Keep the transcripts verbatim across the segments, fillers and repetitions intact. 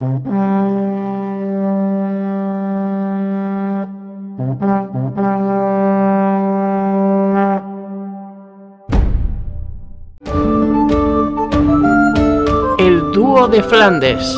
El dúo de Flandes.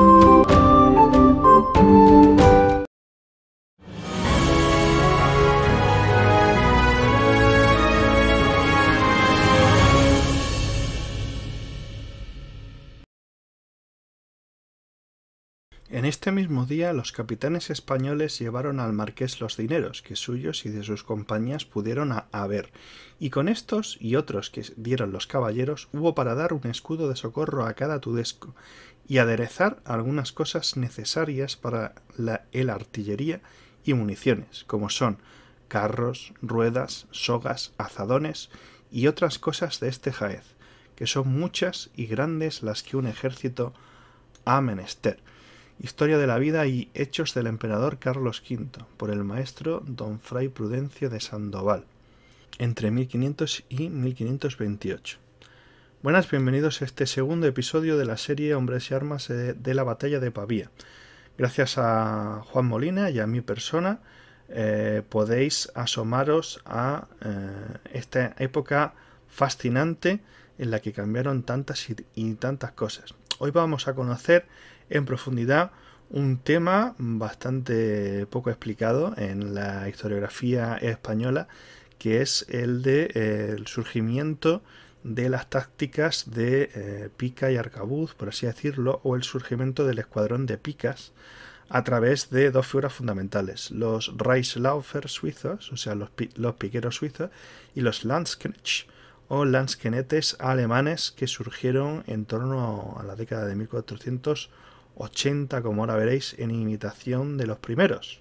En este mismo día los capitanes españoles llevaron al marqués los dineros que suyos y de sus compañías pudieron haber, y con estos y otros que dieron los caballeros hubo para dar un escudo de socorro a cada tudesco, y aderezar algunas cosas necesarias para la el artillería y municiones, como son carros, ruedas, sogas, azadones y otras cosas de este jaez, que son muchas y grandes las que un ejército ha menester. Historia de la vida y hechos del emperador Carlos quinto, por el maestro don Fray Prudencio de Sandoval, entre mil quinientos y mil quinientos veintiocho. Buenas, bienvenidos a este segundo episodio de la serie Hombres y Armas de la Batalla de Pavía. Gracias a Juan Molina y a mi persona eh, podéis asomaros a eh, esta época fascinante en la que cambiaron tantas y, y tantas cosas. Hoy vamos a conocer en profundidad un tema bastante poco explicado en la historiografía española, que es el de eh, el surgimiento de las tácticas de eh, pica y arcabuz, por así decirlo, o el surgimiento del escuadrón de picas a través de dos figuras fundamentales, los Reichsläufer suizos, o sea, los, pi los piqueros suizos, y los Landsknecht, o lansquenetes alemanes, que surgieron en torno a la década de mil cuatrocientos ochenta, como ahora veréis, en imitación de los primeros.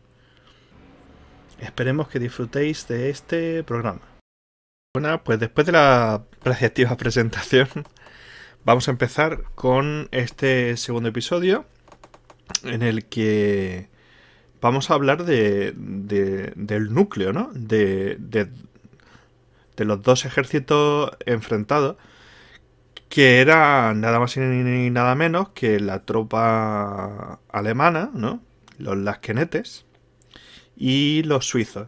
Esperemos que disfrutéis de este programa. Bueno, pues después de la apreciativa presentación, vamos a empezar con este segundo episodio, en el que vamos a hablar de, de, del núcleo, ¿no? De, de, de los dos ejércitos enfrentados, que era nada más ni nada menos que la tropa alemana, ¿no? Los lasquenetes y los suizos.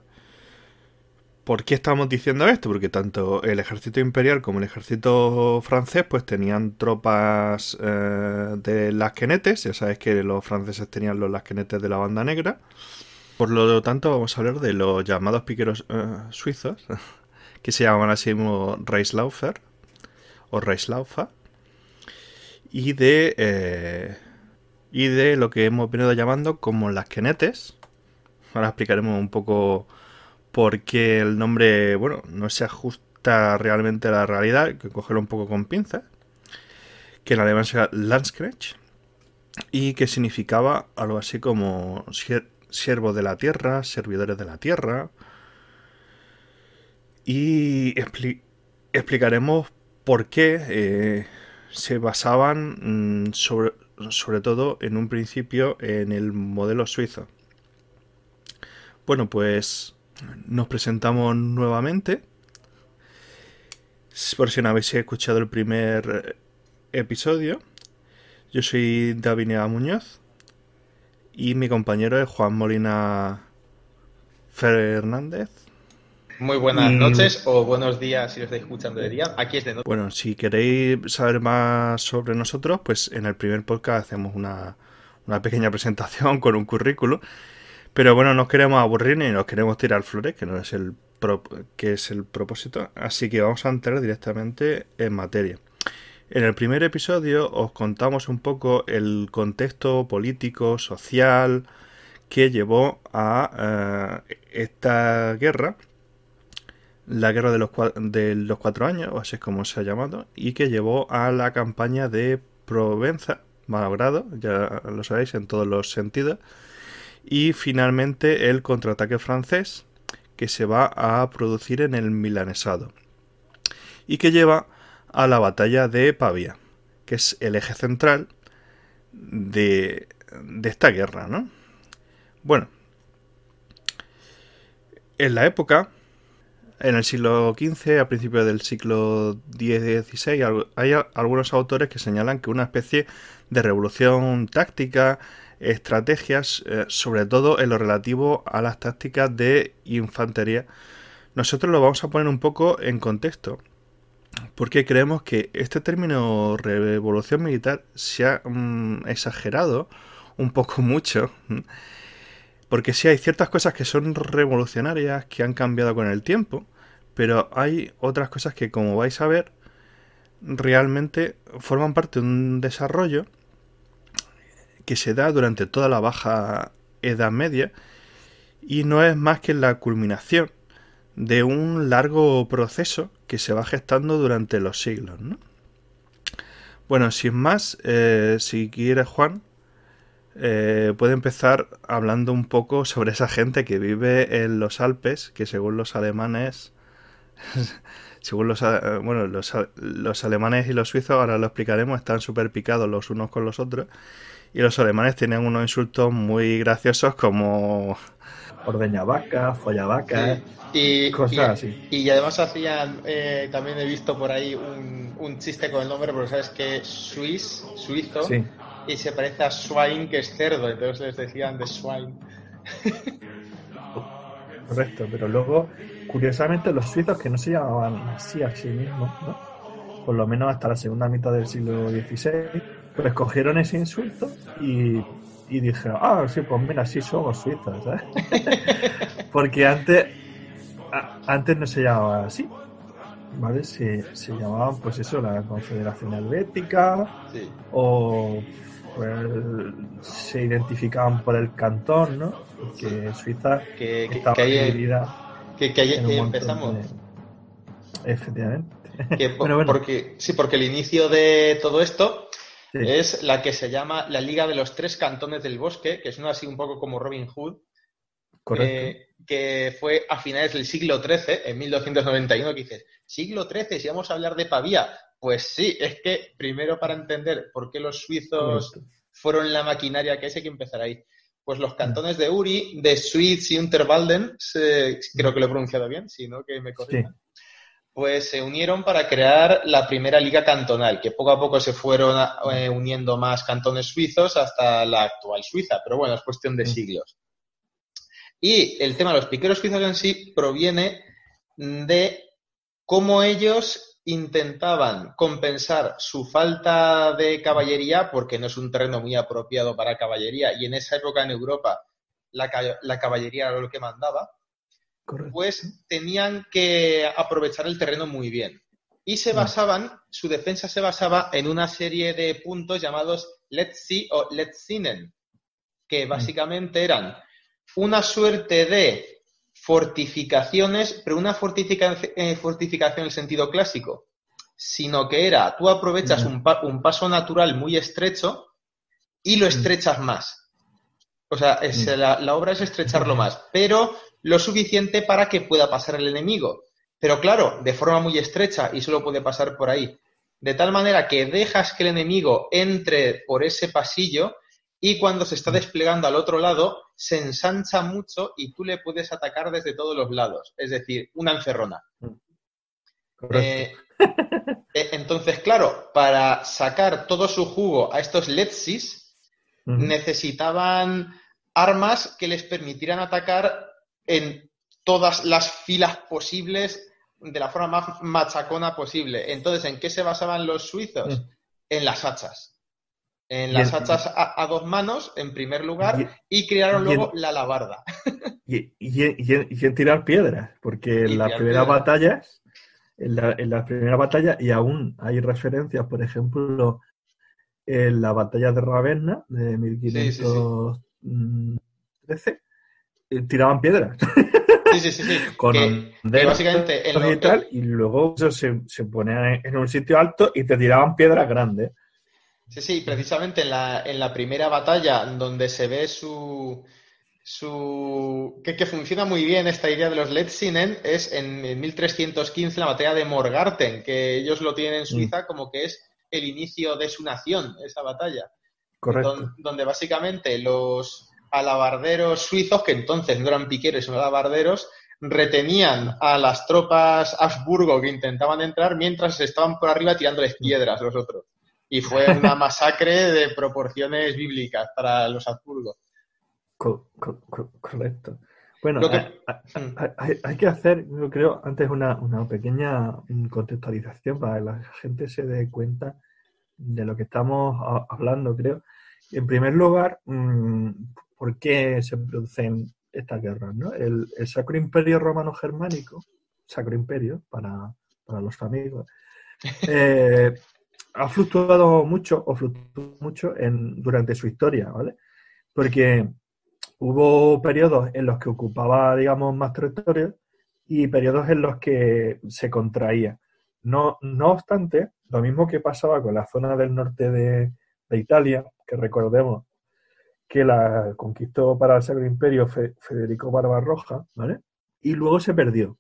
¿Por qué estamos diciendo esto? Porque tanto el ejército imperial como el ejército francés pues tenían tropas eh, de lasquenetes. Ya sabéis que los franceses tenían los lasquenetes de la banda negra. Por lo tanto vamos a hablar de los llamados piqueros eh, suizos, que se llaman así como Reichsläufer o Reichsläufer, y de eh, y de lo que hemos venido llamando como lasquenetes. Ahora explicaremos un poco por qué el nombre, bueno, no se ajusta realmente a la realidad, hay que cogerlo un poco con pinzas, que en alemán sea Landsknecht, y que significaba algo así como siervo de la tierra, servidores de la tierra, y expli explicaremos por qué eh, se basaban mmm, sobre, sobre todo en un principio en el modelo suizo. Bueno, pues nos presentamos nuevamente. Por si no habéis escuchado el primer episodio, yo soy David Muñoz y mi compañero es Juan Molina Fernández. Muy buenas noches o buenos días si lo estáis escuchando de día. Aquí es de noche. Bueno, si queréis saber más sobre nosotros, pues en el primer podcast hacemos una, una pequeña presentación con un currículo. Pero bueno, no nos queremos aburrir ni nos queremos tirar flores, que no es el, pro, que es el propósito. Así que vamos a entrar directamente en materia. En el primer episodio os contamos un poco el contexto político, social, que llevó a uh, esta guerra, la guerra de los, de los cuatro años, o así es como se ha llamado, y que llevó a la campaña de Provenza, malogrado, ya lo sabéis en todos los sentidos, y finalmente el contraataque francés, que se va a producir en el milanesado, y que lleva a la batalla de Pavía, que es el eje central de, de esta guerra, ¿no? Bueno, en la época en el siglo quince, a principios del siglo dieciséis, hay algunos autores que señalan que una especie de revolución táctica, estrategias, eh, sobre todo en lo relativo a las tácticas de infantería. Nosotros lo vamos a poner un poco en contexto, porque creemos que este término revolución militar se ha mm, exagerado un poco mucho, porque sí hay ciertas cosas que son revolucionarias, que han cambiado con el tiempo, pero hay otras cosas que, como vais a ver, realmente forman parte de un desarrollo que se da durante toda la Baja Edad Media y no es más que la culminación de un largo proceso que se va gestando durante los siglos, ¿no? Bueno, sin más, eh, si quieres, Juan, eh, puede empezar hablando un poco sobre esa gente que vive en los Alpes, que según los alemanes, según los, bueno, los, los alemanes y los suizos, ahora lo explicaremos, están súper picados los unos con los otros, y los alemanes tienen unos insultos muy graciosos como ordeña vaca, folla vaca, sí. y, cosas y, así. Y además hacían, eh, también he visto por ahí un, un chiste con el nombre, porque sabes que Swiss, suizo, sí. Y se parece a swine, que es cerdo, entonces les decían de swine. Correcto, pero luego, curiosamente, los suizos, que no se llamaban así a sí mismos, ¿no? Por lo menos hasta la segunda mitad del siglo dieciséis, pues cogieron ese insulto y, y dijeron, ah, sí, pues mira, sí somos suizos, ¿sabes? Porque antes, a, antes no se llamaba así, ¿vale? Se, se llamaban, pues eso, la Confederación Helvética, sí. O pues se identificaban por el cantón, ¿no? Porque sí. Suiza que, que, estaba que ahí, dividida. Que, que ahí empezamos. De... Efectivamente. Que por, bueno, bueno. Porque, sí, porque el inicio de todo esto sí. Es la que se llama la Liga de los Tres Cantones del Bosque, que es una así un poco como Robin Hood. Correcto. Eh, que fue a finales del siglo trece, en mil doscientos noventa y uno, que dices, siglo trece, si vamos a hablar de Pavía. Pues sí, es que primero para entender por qué los suizos Correcto. Fueron la maquinaria que es, hay que empezar ahí. Pues los cantones de Uri, de Schwyz y Unterwalden, se, creo que lo he pronunciado bien, si no, que me corrijan, sí. Pues se unieron para crear la primera liga cantonal, que poco a poco se fueron eh, uniendo más cantones suizos hasta la actual Suiza, pero bueno, es cuestión de siglos. Y el tema de los piqueros suizos en sí proviene de cómo ellos intentaban compensar su falta de caballería, porque no es un terreno muy apropiado para caballería, y en esa época en Europa la, la caballería era lo que mandaba. Correcto. Pues tenían que aprovechar el terreno muy bien. Y se basaban, su defensa se basaba en una serie de puntos llamados Letzi o Letzinen, que básicamente eran una suerte de fortificaciones, pero una fortifica, eh, fortificación en el sentido clásico, sino que era, tú aprovechas uh-huh. un, pa, un paso natural muy estrecho y lo estrechas uh-huh. más. O sea, es, uh-huh. la, la obra es estrecharlo uh-huh. más, pero lo suficiente para que pueda pasar el enemigo. Pero claro, de forma muy estrecha y solo puede pasar por ahí. De tal manera que dejas que el enemigo entre por ese pasillo y cuando se está desplegando al otro lado, se ensancha mucho y tú le puedes atacar desde todos los lados. Es decir, una encerrona. Eh, entonces, claro, para sacar todo su jugo a estos Letzis, uh-huh. necesitaban armas que les permitieran atacar en todas las filas posibles de la forma más machacona posible. Entonces, ¿en qué se basaban los suizos? Uh-huh. En las hachas. En las hachas a, a dos manos, en primer lugar, y, y crearon y luego en, la alabarda. Y, y, y, en, y en tirar piedras, porque en las primeras batallas, en la, en las primeras batallas, y aún hay referencias, por ejemplo, en la batalla de Ravenna, de mil quinientos trece, sí, sí, sí. tiraban piedras. Sí, sí, sí, sí. Con que, que básicamente en lo, y tal, y luego eso se, se ponían en un sitio alto y te tiraban piedras grandes. Sí, sí, precisamente en la, en la primera batalla donde se ve su... su que, que funciona muy bien esta idea de los Letzinen es en, en mil trescientos quince la batalla de Morgarten, que ellos lo tienen en Suiza mm. como que es el inicio de su nación, esa batalla. Correcto. Don, donde básicamente los alabarderos suizos, que entonces no eran piqueros, sino alabarderos, retenían a las tropas Habsburgo que intentaban entrar mientras estaban por arriba tirándoles piedras los otros. Y fue una masacre de proporciones bíblicas para los Habsburgo. Co- co- co- correcto. Bueno, Lo que- hay, hay- hay- hay que hacer, yo creo, antes una, una pequeña contextualización para que la gente se dé cuenta de lo que estamos a- hablando, creo. En primer lugar, mmm, ¿por qué se producen estas guerras, ¿no? El, el Sacro Imperio Romano Germánico, Sacro Imperio para, para los amigos, eh, ha fluctuado mucho o fluctuó mucho en, durante su historia, ¿vale? Porque hubo periodos en los que ocupaba, digamos, más territorio y periodos en los que se contraía. No, no obstante, lo mismo que pasaba con la zona del norte de, de Italia, que recordemos que la conquistó para el Sacro Imperio Fe, Federico Barbarroja, ¿vale? Y luego se perdió.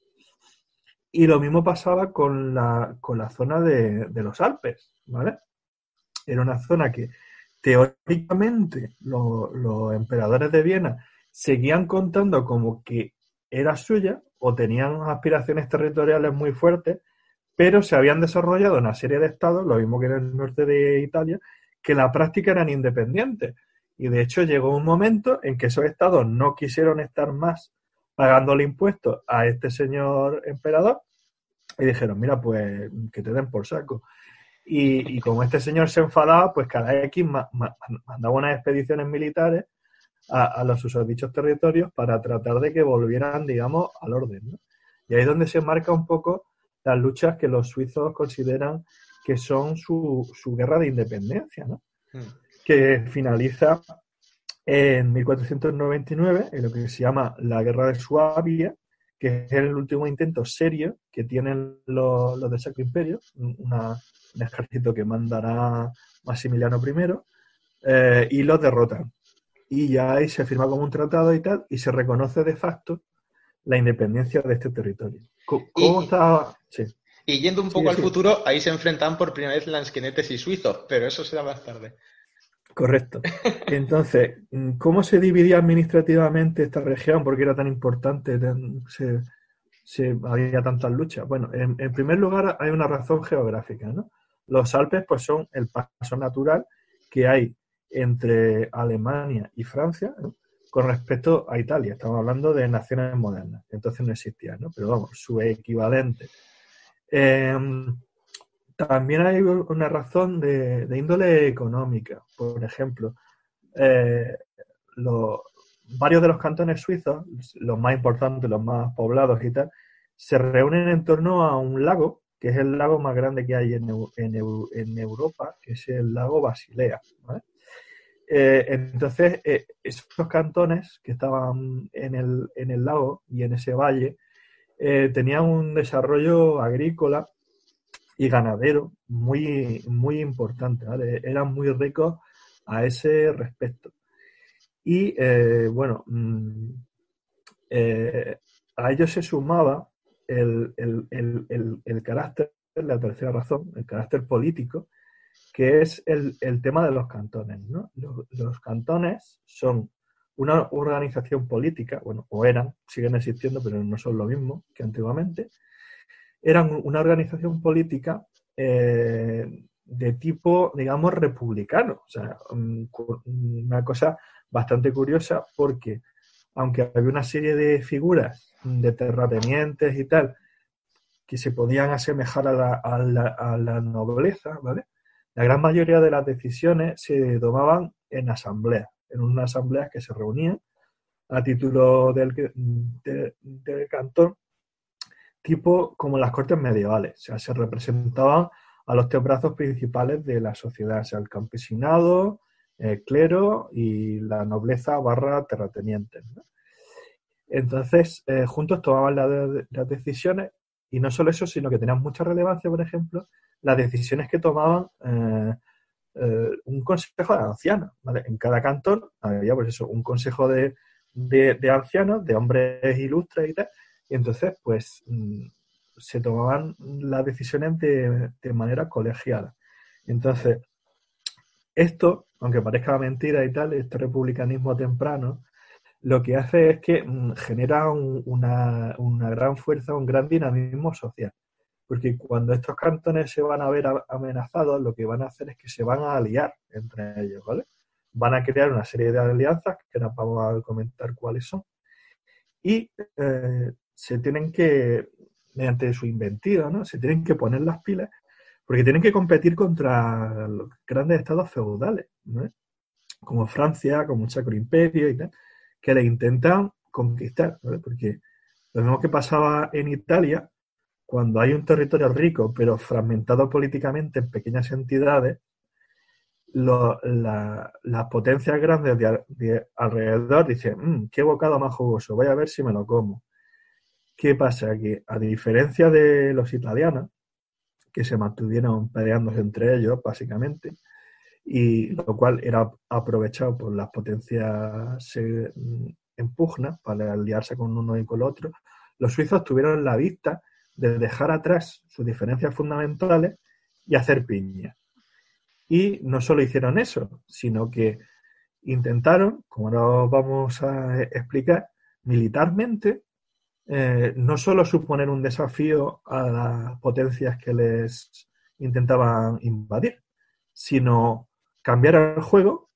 Y lo mismo pasaba con la, con la zona de, de los Alpes, ¿vale? Era una zona que teóricamente lo, los emperadores de Viena seguían contando como que era suya o tenían aspiraciones territoriales muy fuertes, pero se habían desarrollado una serie de estados, lo mismo que en el norte de Italia, que en la práctica eran independientes. Y de hecho llegó un momento en que esos estados no quisieron estar más pagándole impuestos a este señor emperador y dijeron, mira, pues que te den por saco. Y, y como este señor se enfadaba, pues cada X ma, ma, mandaba unas expediciones militares a, a los susodichos territorios para tratar de que volvieran, digamos, al orden, ¿no? Y ahí es donde se marca un poco las luchas que los suizos consideran que son su, su guerra de independencia, ¿no? Mm. Que finaliza en mil cuatrocientos noventa y nueve en lo que se llama la Guerra de Suabia, que es el último intento serio que tienen los, los del Sacro Imperio, una, un ejército que mandará Maximiliano primero, eh, y los derrotan. Y ya ahí se firma como un tratado y tal, y se reconoce de facto la independencia de este territorio. ¿Cómo, cómo y, está? Sí. Y yendo un poco sí, al sí. futuro, ahí se enfrentan por primera vez lansquenetes y suizos, pero eso será más tarde. Correcto. Entonces, ¿cómo se dividía administrativamente esta región? ¿Por qué era tan importante? Se, se, había tantas luchas. Bueno, en, en primer lugar hay una razón geográfica, ¿no? Los Alpes pues son el paso natural que hay entre Alemania y Francia, ¿no? Con respecto a Italia. Estamos hablando de naciones modernas. Entonces no existían, ¿no? Pero vamos, su equivalente. Eh, También hay una razón de, de índole económica. Por ejemplo, eh, los, varios de los cantones suizos, los más importantes, los más poblados y tal, se reúnen en torno a un lago, que es el lago más grande que hay en, en, en Europa, que es el lago Basilea, ¿vale? Eh, entonces, eh, esos cantones que estaban en el, en el lago y en ese valle eh, tenían un desarrollo agrícola y ganadero muy, muy importante, ¿vale? Eran muy ricos a ese respecto. Y, eh, bueno, eh, a ello se sumaba el, el, el, el, el carácter, la tercera razón, el carácter político, que es el, el tema de los cantones, ¿no? Los, los cantones son una organización política, bueno, o eran, siguen existiendo, pero no son lo mismo que antiguamente. Eran una organización política eh, de tipo, digamos, republicano. O sea, una cosa bastante curiosa porque, aunque había una serie de figuras de terratenientes y tal que se podían asemejar a la, a la, a la nobleza, ¿vale? La gran mayoría de las decisiones se tomaban en asambleas, en unas asambleas que se reunían a título del, de, del cantón, tipo como las cortes medievales. O sea, se representaban a los tres brazos principales de la sociedad, o sea, el campesinado, el clero y la nobleza barra terratenientes, ¿no? Entonces, eh, juntos tomaban la de, las decisiones, y no solo eso, sino que tenían mucha relevancia, por ejemplo, las decisiones que tomaban eh, eh, un consejo de ancianos, ¿vale? En cada cantón había, pues eso, un consejo de, de, de ancianos, de hombres ilustres y tal, y entonces, pues, mmm, se tomaban las decisiones de, de manera colegiada. Entonces, esto, aunque parezca mentira y tal, este republicanismo temprano, lo que hace es que mm, genera un- una, una gran fuerza, un gran dinamismo social. Porque cuando estos cantones se van a ver a- amenazados, lo que van a hacer es que se van a aliar entre ellos, ¿vale? Van a crear una serie de alianzas, que ahora vamos a comentar cuáles son, y eh, se tienen que, mediante su inventiva, ¿no? Se tienen que poner las pilas, porque tienen que competir contra los grandes estados feudales, ¿no? Como Francia, como un Sacro Imperio y tal, que le intentan conquistar, ¿vale? Porque lo mismo que pasaba en Italia, cuando hay un territorio rico, pero fragmentado políticamente en pequeñas entidades, lo- la- las potencias grandes de, al- de alrededor dicen, "Mm, qué bocado más jugoso, voy a ver si me lo como". ¿Qué pasa? Que a diferencia de los italianos, que se mantuvieron peleándose entre ellos, básicamente, y lo cual era aprovechado por las potencias se, mm, en pugna para aliarse con uno y con el otro, los suizos tuvieron la vista de dejar atrás sus diferencias fundamentales y hacer piña. Y no solo hicieron eso, sino que intentaron, como ahora vamos a explicar, militarmente, eh, no solo suponer un desafío a las potencias que les intentaban invadir, sino cambiar el juego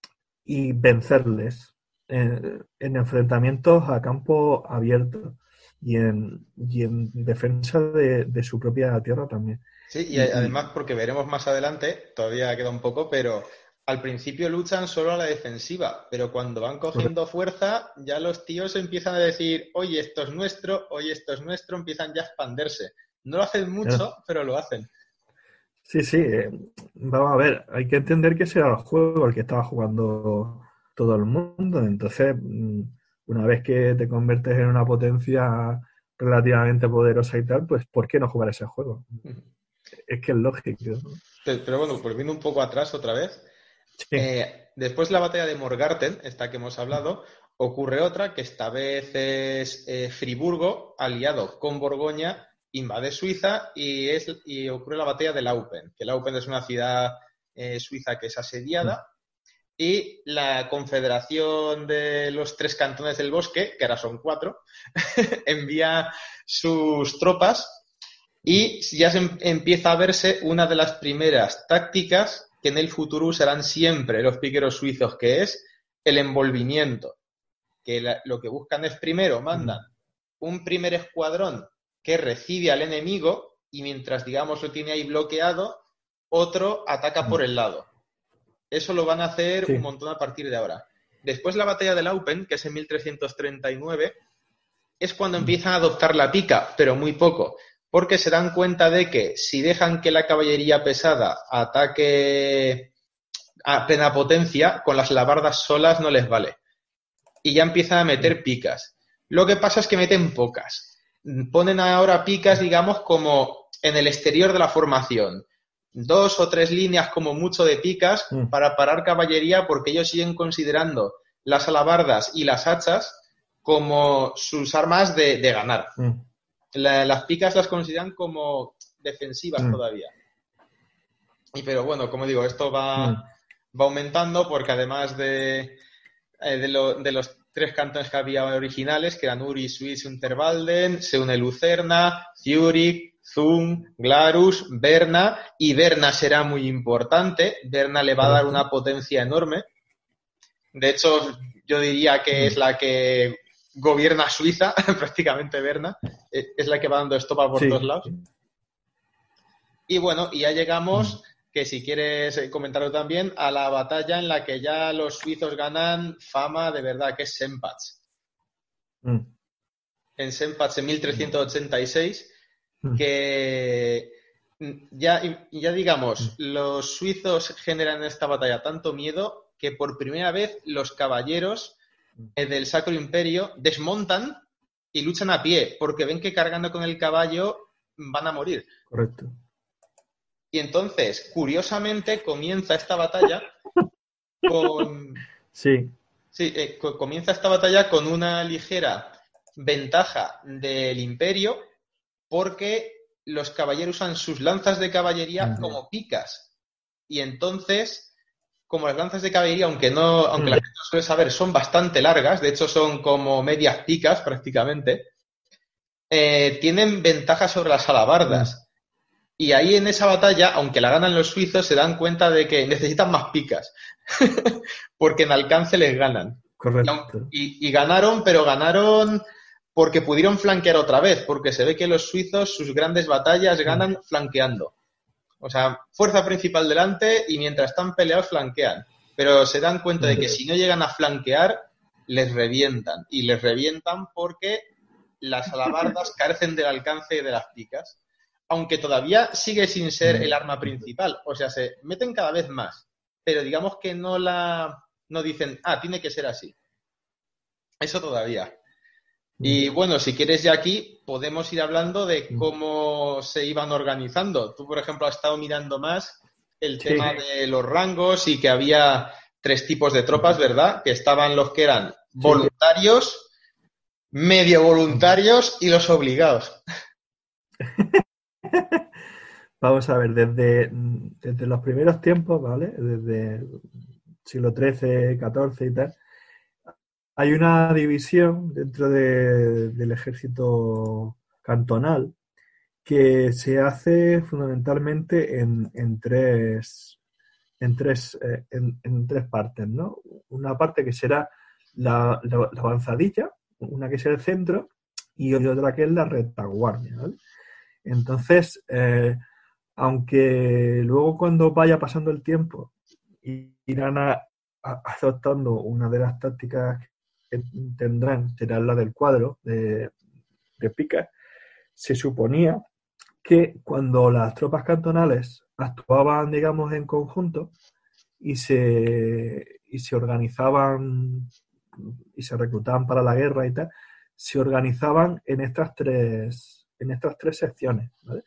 y vencerles en, en enfrentamientos a campo abierto y en, y en defensa de, de su propia tierra también. Sí, y Y, además, y porque veremos más adelante, todavía queda un poco, pero al principio luchan solo a la defensiva, pero cuando van cogiendo fuerza, ya los tíos empiezan a decir, oye, esto es nuestro, oye, esto es nuestro, empiezan ya a expandirse. No lo hacen mucho, pero lo hacen. sí, sí, eh, vamos a ver, hay que entender que ese era el juego al que estaba jugando todo el mundo. Entonces, mm, una vez que te conviertes en una potencia relativamente poderosa y tal, pues ¿por qué no jugar ese juego? Es que es lógico, ¿no? Pero bueno, volviendo un poco atrás otra vez, Sí. eh, después de la batalla de Morgarten, esta que hemos hablado, ocurre otra que esta vez es eh, Friburgo, aliado con Borgoña, invade Suiza y, es, y ocurre la batalla de Laupen, que Laupen es una ciudad eh, suiza que es asediada, y la Confederación de los Tres Cantones del Bosque, que ahora son cuatro, envía sus tropas y ya se empieza a verse una de las primeras tácticas que en el futuro usarán siempre los piqueros suizos, que es el envolvimiento. Que la, lo que buscan es primero, mandan un primer escuadrón que recibe al enemigo y mientras, digamos, lo tiene ahí bloqueado, otro ataca por el lado. Eso lo van a hacer sí. un montón a partir de ahora. Después la batalla de Laupen, que es en mil trescientos treinta y nueve, es cuando empiezan a adoptar la pica, pero muy poco, porque se dan cuenta de que si dejan que la caballería pesada ataque a plena potencia, con las alabardas solas no les vale. Y ya empiezan a meter picas. Lo que pasa es que meten pocas. Ponen ahora picas, digamos, como en el exterior de la formación. Dos o tres líneas como mucho de picas mm. para parar caballería, porque ellos siguen considerando las alabardas y las hachas como sus armas de, de ganar. Mm. La, las picas las consideran como defensivas mm. todavía. Y pero bueno, como digo, esto va, mm. va aumentando porque además de, eh, de, lo, de los tres cantones que había originales, que eran Uri, Suisse, Unterwalden, se une Lucerna, Zurich, Thun, Glarus, Berna, y Berna será muy importante. Berna le va a dar una potencia enorme. De hecho, yo diría que es la que gobierna Suiza, prácticamente Berna. Es la que va dando estopa por sí. todos lados. Y bueno, y ya llegamos, que si quieres comentarlo también, a la batalla en la que ya los suizos ganan fama de verdad, que es Sempach. Mm. En Sempach en mil trescientos ochenta y seis... que ya, ya digamos, los suizos generan en esta batalla tanto miedo que por primera vez los caballeros del Sacro Imperio desmontan y luchan a pie, porque ven que cargando con el caballo van a morir. Correcto. Y entonces, curiosamente, comienza esta batalla con... Sí. Sí, eh, comienza esta batalla con una ligera ventaja del Imperio, porque los caballeros usan sus lanzas de caballería como picas. Y entonces como las lanzas de caballería, aunque no, aunque la gente no suele saber, son bastante largas, de hecho son como medias picas prácticamente, eh, tienen ventajas sobre las alabardas. Y ahí en esa batalla, aunque la ganan los suizos, se dan cuenta de que necesitan más picas, porque en alcance les ganan. Correcto. Y, y ganaron, pero ganaron porque pudieron flanquear otra vez, porque se ve que los suizos sus grandes batallas ganan flanqueando. O sea, fuerza principal delante y mientras están peleados flanquean. Pero se dan cuenta de que si no llegan a flanquear, les revientan. Y les revientan porque las alabardas carecen del alcance de las picas. Aunque todavía sigue sin ser el arma principal. O sea, se meten cada vez más. Pero digamos que no la... no dicen, ah, tiene que ser así. Eso todavía. Y bueno, si quieres ya aquí podemos ir hablando de cómo se iban organizando. Tú, por ejemplo, has estado mirando más el Sí. tema de los rangos y que había tres tipos de tropas, ¿verdad? Que estaban los que eran voluntarios, medio voluntarios y los obligados. Vamos a ver, desde, desde los primeros tiempos, ¿vale? Desde el siglo trece, catorce y tal, hay una división dentro de, del ejército cantonal que se hace fundamentalmente en, en tres en tres eh, en, en tres partes, ¿no? Una parte que será la, la, la avanzadilla, una que será el centro y otra que es la retaguardia, ¿vale? Entonces, eh, aunque luego cuando vaya pasando el tiempo irán a, a, adoptando una de las tácticas que tendrán, será la del cuadro de, de picas, se suponía que cuando las tropas cantonales actuaban, digamos, en conjunto y se, y se organizaban y se reclutaban para la guerra y tal, se organizaban en estas tres, en estas tres secciones, ¿vale?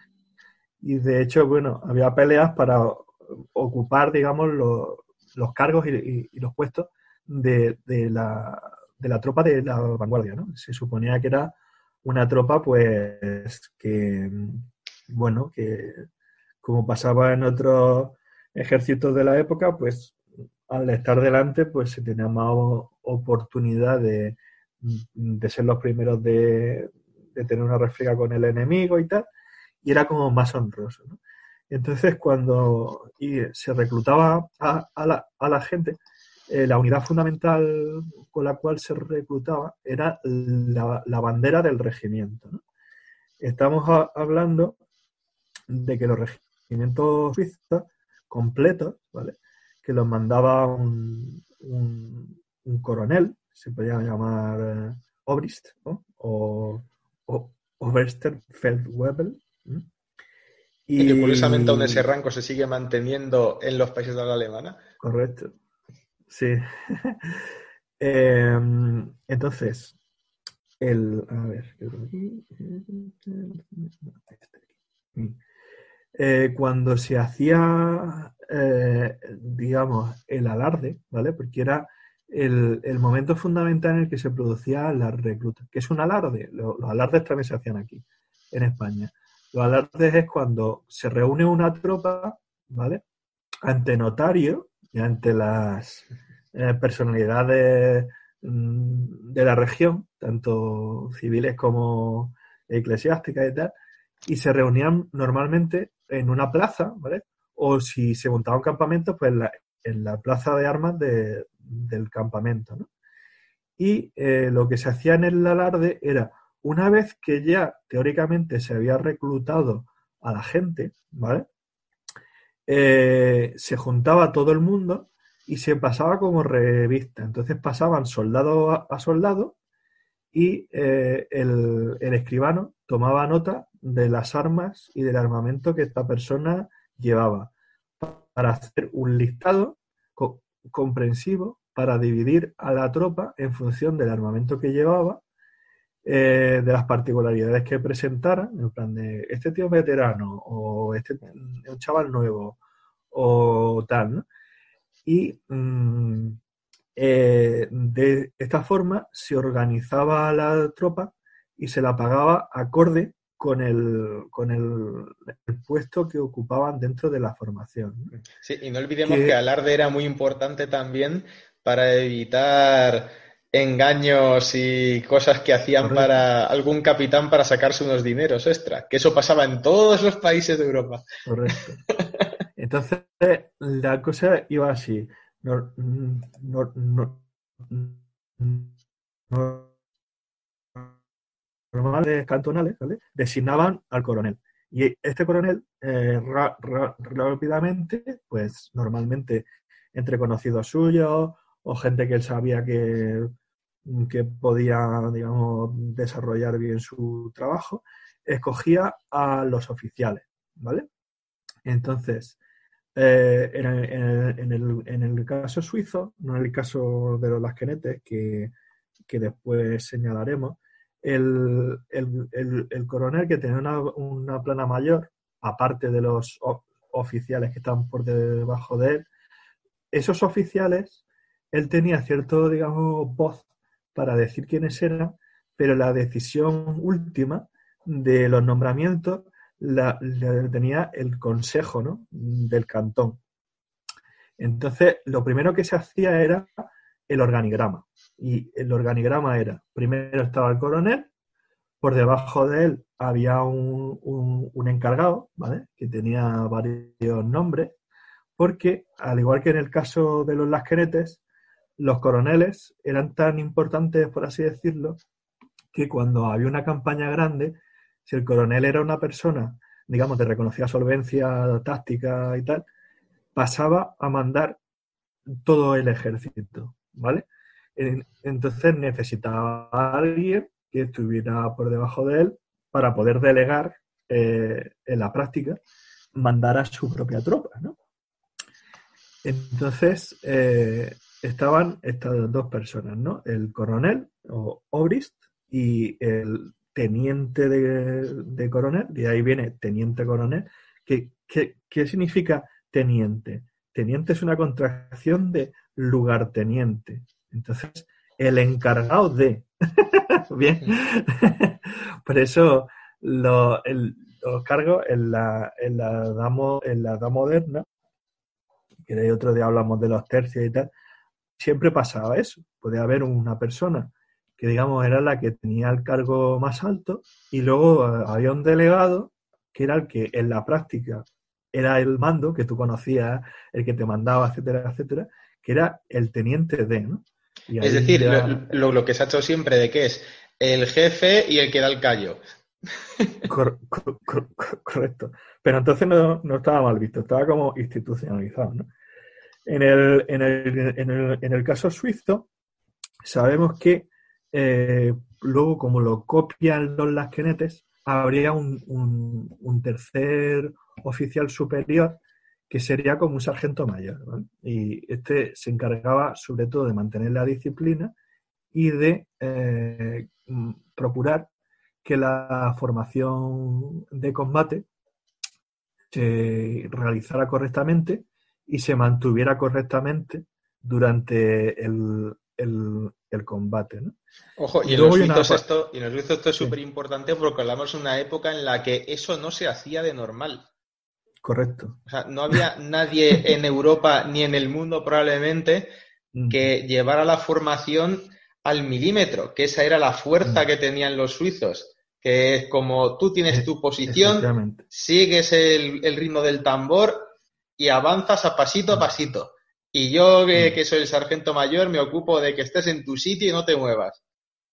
Y de hecho, bueno, había peleas para ocupar, digamos, los, los cargos y, y, y los puestos de, de, la, de la tropa de la vanguardia, ¿no? Se suponía que era una tropa, pues, que, bueno, que como pasaba en otros ejércitos de la época, pues, al estar delante, pues se tenía más oportunidad de, de ser los primeros de, de tener una refriega con el enemigo y tal, y era como más honroso, ¿no? Entonces, cuando y se reclutaba a, a, la, a la gente, eh, la unidad fundamental con la cual se reclutaba era la, la bandera del regimiento, ¿no? Estamos a, hablando de que los regimientos suizos completos, ¿vale?, que los mandaba un, un, un coronel, se podía llamar eh, Obrist, ¿no? o, o Obersterfeldwebel. ¿no? Y que curiosamente aún ese rango se sigue manteniendo en los países de habla alemana. Correcto. Sí. eh, entonces, el. A ver, ¿qué tengo aquí? Eh, cuando se hacía, eh, digamos, el alarde, ¿vale? Porque era el, el momento fundamental en el que se producía la recluta. ¿Qué es un alarde? Los, los alardes también se hacían aquí, en España. Los alardes es cuando se reúne una tropa, ¿vale?, ante notario y ante las eh, personalidades mm, de la región, tanto civiles como eclesiásticas y tal, y se reunían normalmente en una plaza, ¿vale? O si se montaba un campamento, pues en la, en la plaza de armas de, del campamento, ¿no? Y eh, lo que se hacía en el alarde era, una vez que ya teóricamente se había reclutado a la gente, ¿vale?, Eh, se juntaba todo el mundo y se pasaba como revista. Entonces pasaban soldado a, a soldado y eh, el, el escribano tomaba nota de las armas y del armamento que esta persona llevaba para hacer un listado co- comprensivo para dividir a la tropa en función del armamento que llevaba, eh, de las particularidades que presentaran, en plan de este tío es veterano o este es un chaval nuevo o tal, ¿no? Y mmm, eh, de esta forma se organizaba la tropa y se la pagaba acorde con el, con el, el puesto que ocupaban dentro de la formación, ¿no? Sí, y no olvidemos Que, que alarde era muy importante también para evitar engaños y cosas que hacían correcto, para algún capitán para sacarse unos dineros extra, que eso pasaba en todos los países de Europa. correcto. Entonces, la cosa iba así. No, no, no, no, normales cantonales, ¿vale? Designaban al coronel. Y este coronel, eh, ra, ra, rápidamente, pues normalmente entre conocidos suyos o gente que él sabía que, que podía, digamos, desarrollar bien su trabajo, escogía a los oficiales, ¿vale? Entonces, eh, en, el, en, el, en, el, en el caso suizo, no en el caso de los lasquenetes, que, que después señalaremos, el, el, el, el coronel que tenía una, una plana mayor, aparte de los o, oficiales que están por debajo de él, esos oficiales, él tenía cierto, digamos, voz para decir quiénes eran, pero la decisión última de los nombramientos la, la tenía el consejo, ¿no?, del cantón. Entonces, lo primero que se hacía era el organigrama. Y el organigrama era, primero estaba el coronel, por debajo de él había un, un, un encargado, ¿vale?, que tenía varios nombres, porque, al igual que en el caso de los lasquenetes, los coroneles eran tan importantes, por así decirlo, que cuando había una campaña grande, si el coronel era una persona, digamos, de reconocida solvencia táctica y tal, pasaba a mandar todo el ejército, ¿vale? Entonces necesitaba a alguien que estuviera por debajo de él para poder delegar eh, en la práctica, mandar a su propia tropa, ¿no? Entonces eh, estaban estas dos personas, ¿no? El coronel o obrist y el teniente de, de coronel, de ahí viene teniente coronel. ¿Qué, qué, qué significa teniente? Teniente es una contracción de lugarteniente. Entonces, el encargado de. Bien. Por eso lo, el, los cargos en la, en la edad, en la edad moderna, que de otro día hablamos de los tercios y tal, siempre pasaba eso. Podía haber una persona que, digamos, era la que tenía el cargo más alto y luego eh, había un delegado que era el que en la práctica era el mando, que tú conocías, el que te mandaba, etcétera, etcétera, que era el teniente de, ¿no? Y Es ahí decir, ya... lo, lo, lo que se ha hecho siempre de que es el jefe y el que da el callo. Cor, cor, cor, correcto. Pero entonces no, no estaba mal visto, estaba como institucionalizado, ¿no? En el, en el, en el, en el caso suizo, sabemos que eh, luego, como lo copian los lasquenetes, habría un, un, un tercer oficial superior que sería como un sargento mayor, ¿vale? Y este se encargaba sobre todo de mantener la disciplina y de eh, procurar que la formación de combate se realizara correctamente y se mantuviera correctamente durante el, el, el combate, ¿no? Ojo, y Y en los luego hay una... suizos esto, y en los suizos esto es Sí, súper importante porque hablamos de una época en la que eso no se hacía de normal. correcto. O sea, no había nadie en Europa ni en el mundo probablemente Mm, que llevara la formación al milímetro, que esa era la fuerza mm. que tenían los suizos, que es como tú tienes E- tu posición, Efectivamente. sigues el, el ritmo del tambor y avanzas a pasito a Mm, pasito. Y yo, que, mm. que soy el sargento mayor, me ocupo de que estés en tu sitio y no te muevas.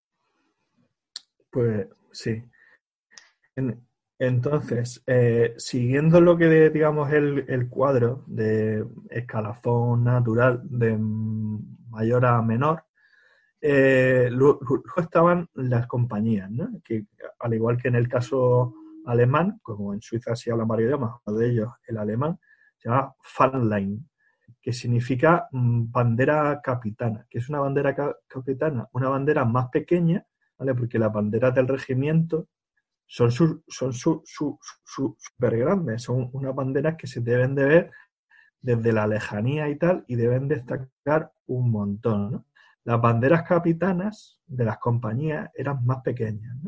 Pues sí. En- entonces, eh, siguiendo lo que digamos el, el cuadro de escalafón natural de mayor a menor, eh, luego, luego estaban las compañías, ¿no? Que al igual que en el caso alemán, como en Suiza sí hablan varios idiomas, uno de ellos el alemán, se llama Fahndlein, que significa mm, bandera capitana. ¿Que es una bandera ca- capitana? Una bandera más pequeña, ¿vale? Porque las banderas del regimiento son su, son su, su, su, super grandes, son unas banderas que se deben de ver desde la lejanía y tal, y deben destacar un montón, ¿no? Las banderas capitanas de las compañías eran más pequeñas, ¿no?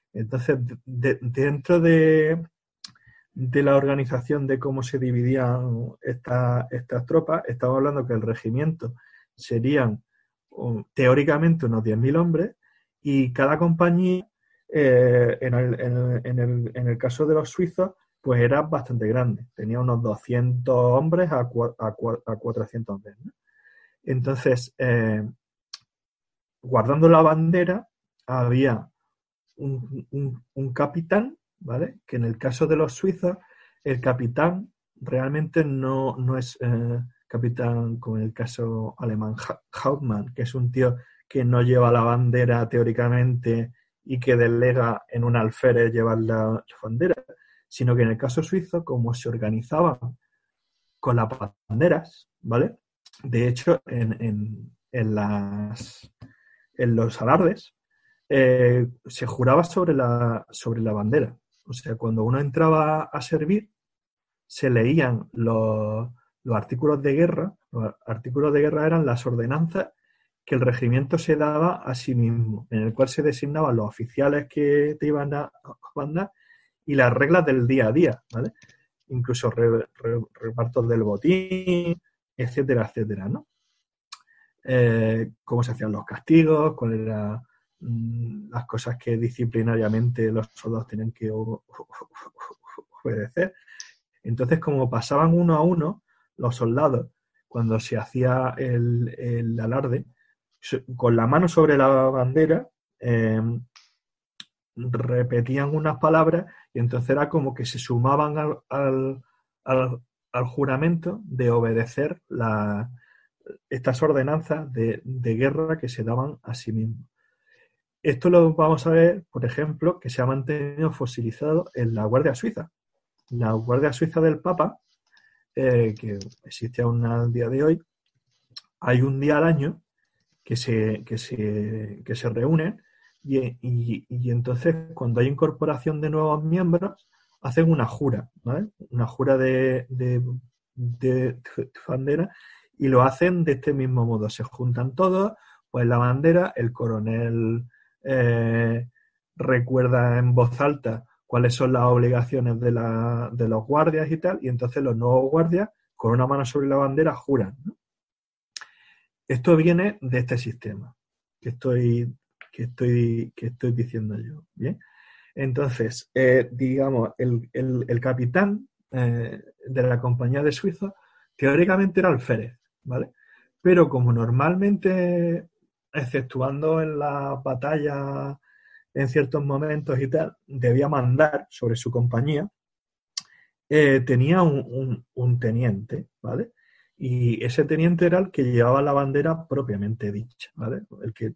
Entonces, de, dentro de, de la organización de cómo se dividían esta, estas tropas, estamos hablando que el regimiento serían um, teóricamente unos diez mil hombres y cada compañía, eh, en, el, en, el, en, el, en el caso de los suizos, pues era bastante grande. Tenía unos doscientos hombres a, a, a cuatrocientos hombres, ¿no? Entonces, eh, guardando la bandera, había un, un, un capitán, ¿vale? Que en el caso de los suizos, el capitán realmente no, no es eh, capitán como en el caso alemán, Hauptmann, que es un tío que no lleva la bandera teóricamente y que delega en un alférez llevar la, la bandera, sino que en el caso suizo, como se organizaban con las banderas, ¿vale? De hecho, en, en, en, las, en los alardes eh, se juraba sobre la, sobre la bandera. O sea, cuando uno entraba a servir, se leían los, los artículos de guerra. Los artículos de guerra eran las ordenanzas que el regimiento se daba a sí mismo, en el cual se designaban los oficiales que te iban a mandar y las reglas del día a día, ¿vale? Incluso re, re, repartos del botín, etcétera, etcétera, ¿no? Eh, cómo se hacían los castigos, cuáles eran mmm, las cosas que disciplinariamente los soldados tenían que obedecer. Entonces, como pasaban uno a uno, los soldados, cuando se hacía el, el alarde, con la mano sobre la bandera, eh, repetían unas palabras y entonces era como que se sumaban al, al, al, al juramento de obedecer la, estas ordenanzas de, de guerra que se daban a sí mismos. Esto lo vamos a ver, por ejemplo, que se ha mantenido fosilizado en la Guardia Suiza. La Guardia Suiza del Papa, eh, que existe aún al día de hoy, hay un día al año que se, que se, que se reúnen y, y, y entonces cuando hay incorporación de nuevos miembros hacen una jura, ¿vale? Una jura de, de, de, de bandera y lo hacen de este mismo modo. Se juntan todos, pues la bandera, el coronel eh, recuerda en voz alta cuáles son las obligaciones de, la, de los guardias y tal, y entonces los nuevos guardias con una mano sobre la bandera juran, ¿no? Esto viene de este sistema que estoy, que estoy, que estoy diciendo yo. ¿Bien? Entonces, eh, digamos, el, el, el capitán eh, de la compañía de Suiza teóricamente era alférez, ¿vale? Pero como normalmente, exceptuando en las batallas en ciertos momentos y tal, debía mandar sobre su compañía, eh, tenía un, un, un teniente, ¿vale? Y ese teniente era el que llevaba la bandera propiamente dicha, ¿vale? El que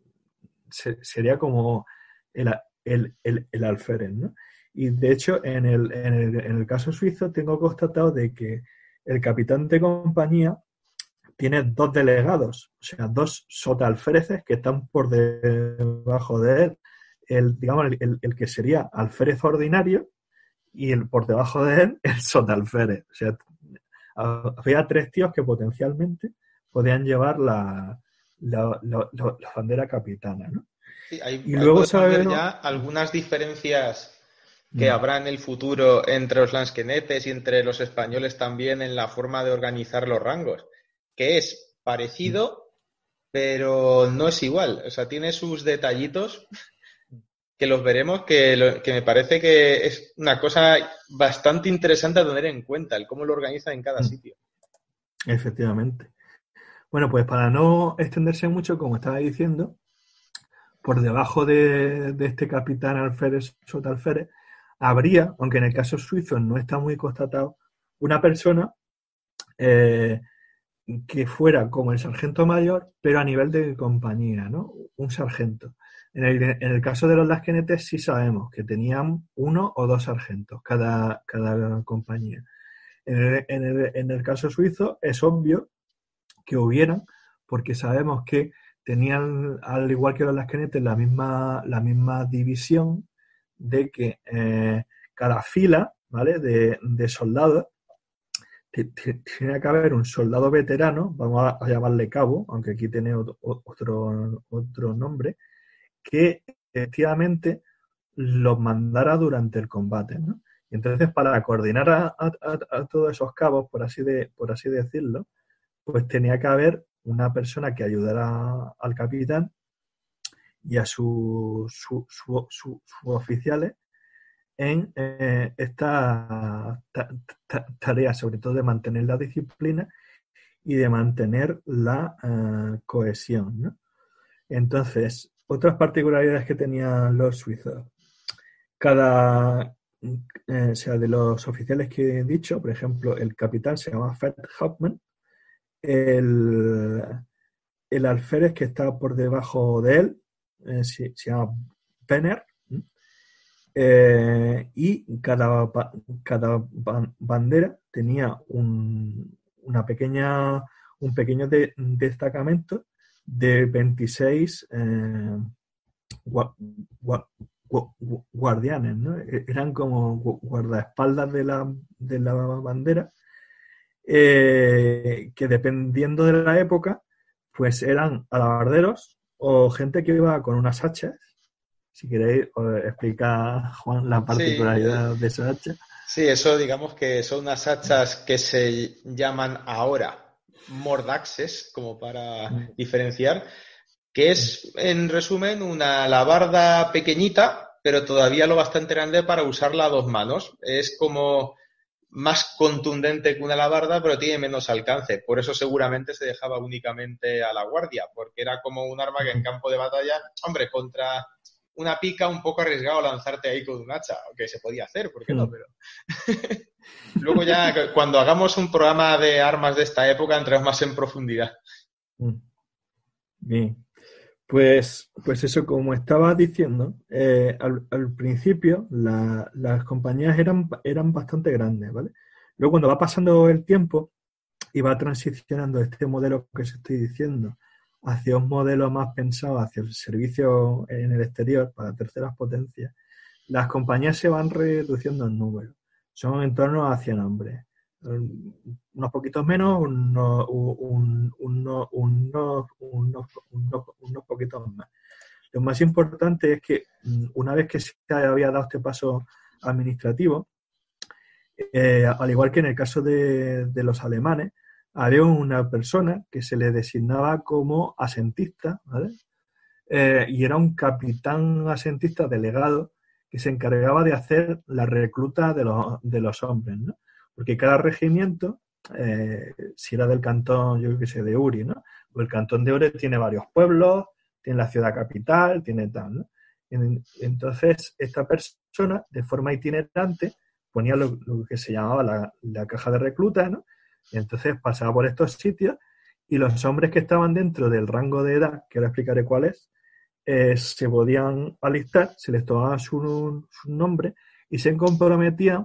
se, sería como el, el, el, el alférez, ¿no? Y de hecho, en el, en, el, en el caso suizo tengo constatado de que el capitán de compañía tiene dos delegados, o sea, dos sotaalféreces que están por debajo de él. El, digamos, el, el que sería alférez ordinario y el por debajo de él el sotaalférez. O sea, había tres tíos que potencialmente podían llevar la, la, la, la, la bandera capitana, ¿no? Sí, ahí, y ahí luego podemos ver ¿no? ya algunas diferencias que mm. habrá en el futuro entre los lansquenetes y entre los españoles también en la forma de organizar los rangos, que es parecido, mm. pero no es igual. O sea, tiene sus detallitos que los veremos, que, lo, que me parece que es una cosa bastante interesante a tener en cuenta, el cómo lo organizan en cada sitio. Efectivamente. Bueno, pues para no extenderse mucho, como estaba diciendo, por debajo de, de este capitán alférez, sotaalférez, habría, aunque en el caso suizo no está muy constatado, una persona eh, que fuera como el sargento mayor, pero a nivel de compañía, ¿no? Un sargento. En el, en el caso de los lansquenetes sí sabemos que tenían uno o dos sargentos cada, cada compañía. En el, en, el, en el caso suizo es obvio que hubieran, porque sabemos que tenían, al igual que los lansquenetes, la misma, la misma división de que eh, cada fila, ¿vale?, de, de soldados tiene que haber un soldado veterano, vamos a, a llamarle cabo, aunque aquí tiene otro, otro, otro nombre, que efectivamente los mandara durante el combate, ¿no? Y entonces, para coordinar a, a, a todos esos cabos, por así, de, por así decirlo, pues tenía que haber una persona que ayudara al capitán y a sus su, su, su, su oficiales en eh, esta ta, ta, tarea, sobre todo de mantener la disciplina y de mantener la uh, cohesión, ¿no? Entonces, otras particularidades que tenían los suizos. Cada, eh, o sea, de los oficiales que he dicho, por ejemplo, el capitán se llama Feldhauptmann, el, el alférez que está por debajo de él eh, se, se llama Penner, eh, y cada, cada bandera tenía un, una pequeña, un pequeño de, destacamento de veintiséis eh, gua, gua, gua, guardianes, ¿no? Eran como guardaespaldas de la, de la bandera, eh, que dependiendo de la época, pues eran alabarderos o gente que iba con unas hachas. Si queréis, os explica, Juan, la particularidad sí, de esa hacha. Sí, eso digamos que son unas hachas que se llaman ahora mordaxes, como para diferenciar, que es, en resumen, una alabarda pequeñita, pero todavía lo bastante grande para usarla a dos manos. Es como más contundente que una alabarda, pero tiene menos alcance. Por eso seguramente se dejaba únicamente a la guardia, porque era como un arma que en campo de batalla, hombre, contra una pica un poco arriesgado lanzarte ahí con un hacha, aunque se podía hacer, ¿por qué no? Pero luego ya, cuando hagamos un programa de armas de esta época, entramos más en profundidad. Bien. Pues, pues eso, como estaba diciendo, eh, al, al principio la, las compañías eran, eran bastante grandes, ¿vale? Luego, cuando va pasando el tiempo y va transicionando este modelo que os estoy diciendo hacia un modelo más pensado hacia el servicio en el exterior para terceras potencias, las compañías se van reduciendo en número. Son en torno a cien hombres. Unos poquitos menos, unos, unos, unos, unos, unos, unos, unos poquitos más. Lo más importante es que una vez que se había dado este paso administrativo, eh, al igual que en el caso de, de los alemanes, había una persona que se le designaba como asentista, ¿vale? Eh, y era un capitán asentista delegado que se encargaba de hacer la recluta de los, de los hombres, ¿no? Porque cada regimiento, eh, si era del cantón, yo qué sé, de Uri, ¿no? Pues el cantón de Uri tiene varios pueblos, tiene la ciudad capital, tiene tal, ¿no? Entonces, esta persona, de forma itinerante, ponía lo, lo que se llamaba la, la caja de recluta, ¿no? Y entonces pasaba por estos sitios y los hombres que estaban dentro del rango de edad, que ahora explicaré cuál es, eh, se podían alistar, se les tomaba su, su nombre y se comprometían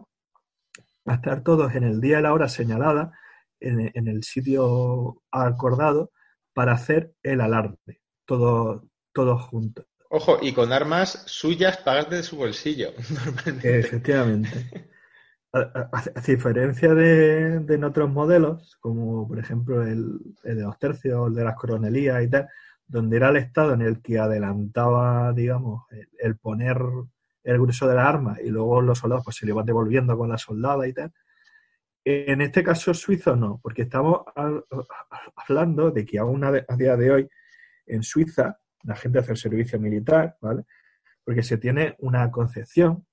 a estar todos en el día y la hora señalada en, en el sitio acordado para hacer el alarde, todos todo juntos. Ojo, y con armas suyas pagadas de su bolsillo, normalmente. Efectivamente. A, a, a diferencia de, de en otros modelos, como por ejemplo el, el de los tercios, el de las coronelías y tal, donde era el Estado en el que adelantaba, digamos, el, el poner el grueso de las armas y luego los soldados pues se le iban devolviendo con la soldada y tal. En este caso suizo no, porque estamos hablando de que aún a día de hoy en Suiza la gente hace el servicio militar, ¿vale? Porque se tiene una concepción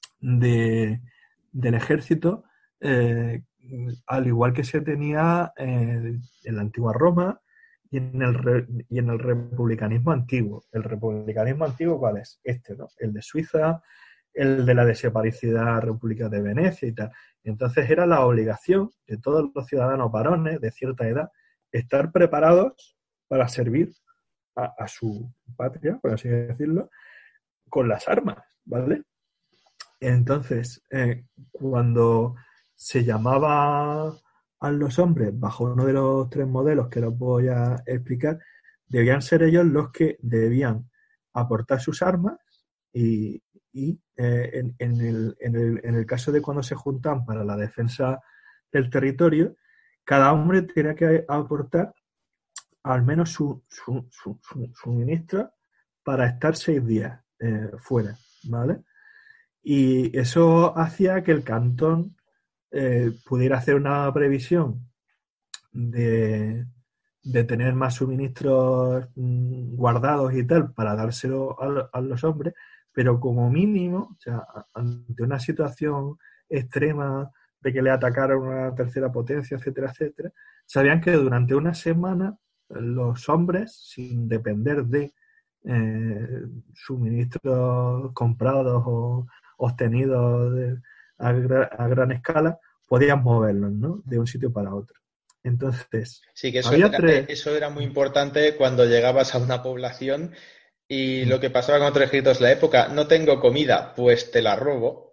de, del ejército eh, al igual que se tenía eh, en la antigua Roma y en, el re, y en el republicanismo antiguo. El republicanismo antiguo, ¿cuál es? Este, ¿no? El de Suiza, el de la desaparecida República de Venecia y tal. Entonces era la obligación de todos los ciudadanos varones de cierta edad estar preparados para servir a, a su patria, por así decirlo, con las armas, ¿vale? Entonces, eh, cuando se llamaba a los hombres bajo uno de los tres modelos que los voy a explicar, debían ser ellos los que debían aportar sus armas y, y eh, en, en, el, en, el, en el caso de cuando se juntan para la defensa del territorio, cada hombre tenía que aportar al menos su, su, su, su suministro para estar seis días eh, fuera. ¿vale? Y eso hacía que el cantón eh, pudiera hacer una previsión de, de tener más suministros mmm, guardados y tal para dárselo a, a los hombres, pero como mínimo, o sea, ante una situación extrema de que le atacara una tercera potencia, etcétera, etcétera, sabían que durante una semana los hombres, sin depender de eh, suministros comprados o obtenidos de, a, a gran escala, podían moverlos, ¿no? De un sitio para otro. Entonces, sí, que eso había era, tres... eso era muy importante cuando llegabas a una población y lo que pasaba con otros ejércitos de la época, no tengo comida, pues te la robo.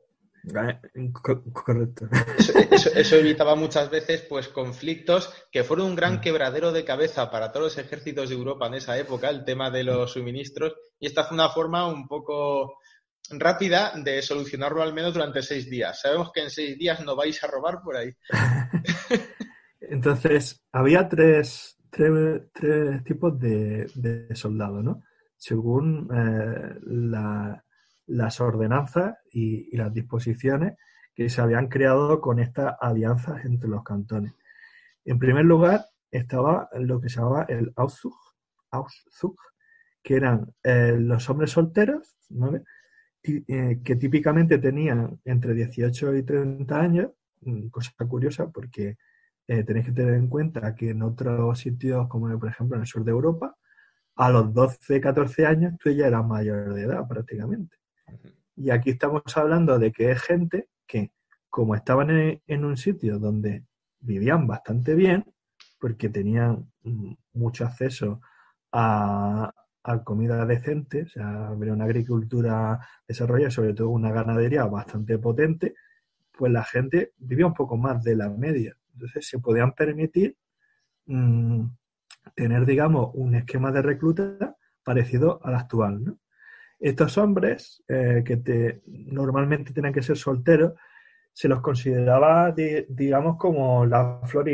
Correcto. Eso, eso, eso evitaba muchas veces pues conflictos que fueron un gran quebradero de cabeza para todos los ejércitos de Europa en esa época, el tema de los suministros, y esta fue una forma un poco rápida de solucionarlo al menos durante seis días. Sabemos que en seis días no vais a robar por ahí. Entonces, había tres, tres, tres tipos de, de soldados, ¿no? Según eh, la, las ordenanzas y, y las disposiciones que se habían creado con estas alianzas entre los cantones. En primer lugar, estaba lo que se llamaba el Auszug, Auszug que eran eh, los hombres solteros, ¿vale? T- eh, que típicamente tenían entre dieciocho y treinta años, cosa curiosa porque eh, tenéis que tener en cuenta que en otros sitios, como por ejemplo en el sur de Europa, a los doce, catorce años tú ya eras mayor de edad prácticamente. Y aquí estamos hablando de que es gente que, como estaban en, en un sitio donde vivían bastante bien, porque tenían mucho acceso a, a comida decente, o sea, había una agricultura desarrollada, sobre todo una ganadería bastante potente, pues la gente vivía un poco más de la media. Entonces se podían permitir mmm, tener, digamos, un esquema de recluta parecido al actual, ¿no? Estos hombres, eh, que te, normalmente tenían que ser solteros, se los consideraba, di, digamos, como la flor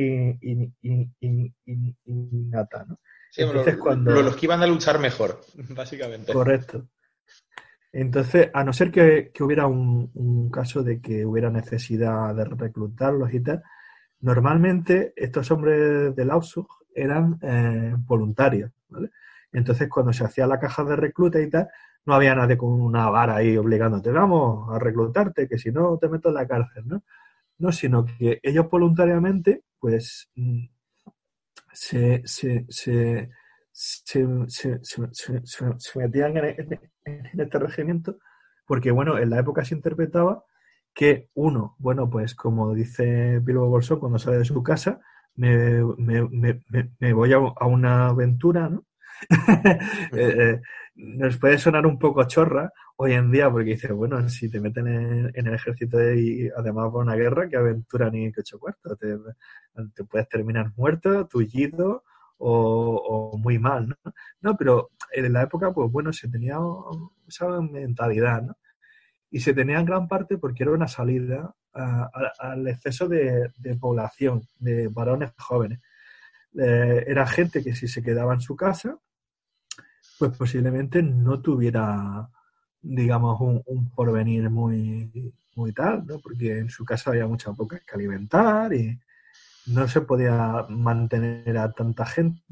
innata, ¿no? Sí, Entonces, lo, cuando... lo, los que iban a luchar mejor, básicamente. Correcto. Entonces, a no ser que, que hubiera un, un caso de que hubiera necesidad de reclutarlos y tal, normalmente estos hombres del Auszug eran eh, voluntarios, ¿vale? Entonces, cuando se hacía la caja de recluta y tal, no había nadie con una vara ahí obligándote, vamos a reclutarte, que si no te meto en la cárcel, ¿no? No, sino que ellos voluntariamente, pues, se, se, se, se, se, se, se, se, se metían en, en, en este regimiento, porque, bueno, en la época se interpretaba que uno, bueno, pues como dice Bilbo Bolsón cuando sale de su casa, me, me, me, me voy a, a una aventura, ¿no? eh, eh, nos puede sonar un poco chorra hoy en día porque dices, bueno, si te meten en, en el ejército y además por una guerra, qué aventura ni qué ocho cuartos, te, te puedes terminar muerto, tullido o, o muy mal, ¿no? No, pero en la época, pues bueno, se tenía esa mentalidad, ¿no? Y se tenía en gran parte porque era una salida a, a, al exceso de, de población, de varones jóvenes. Eh, era gente que si se quedaba en su casa, pues posiblemente no tuviera, digamos, un, un porvenir muy, muy tal, ¿no? Porque en su casa había mucha poca que alimentar y no se podía mantener a tanta gente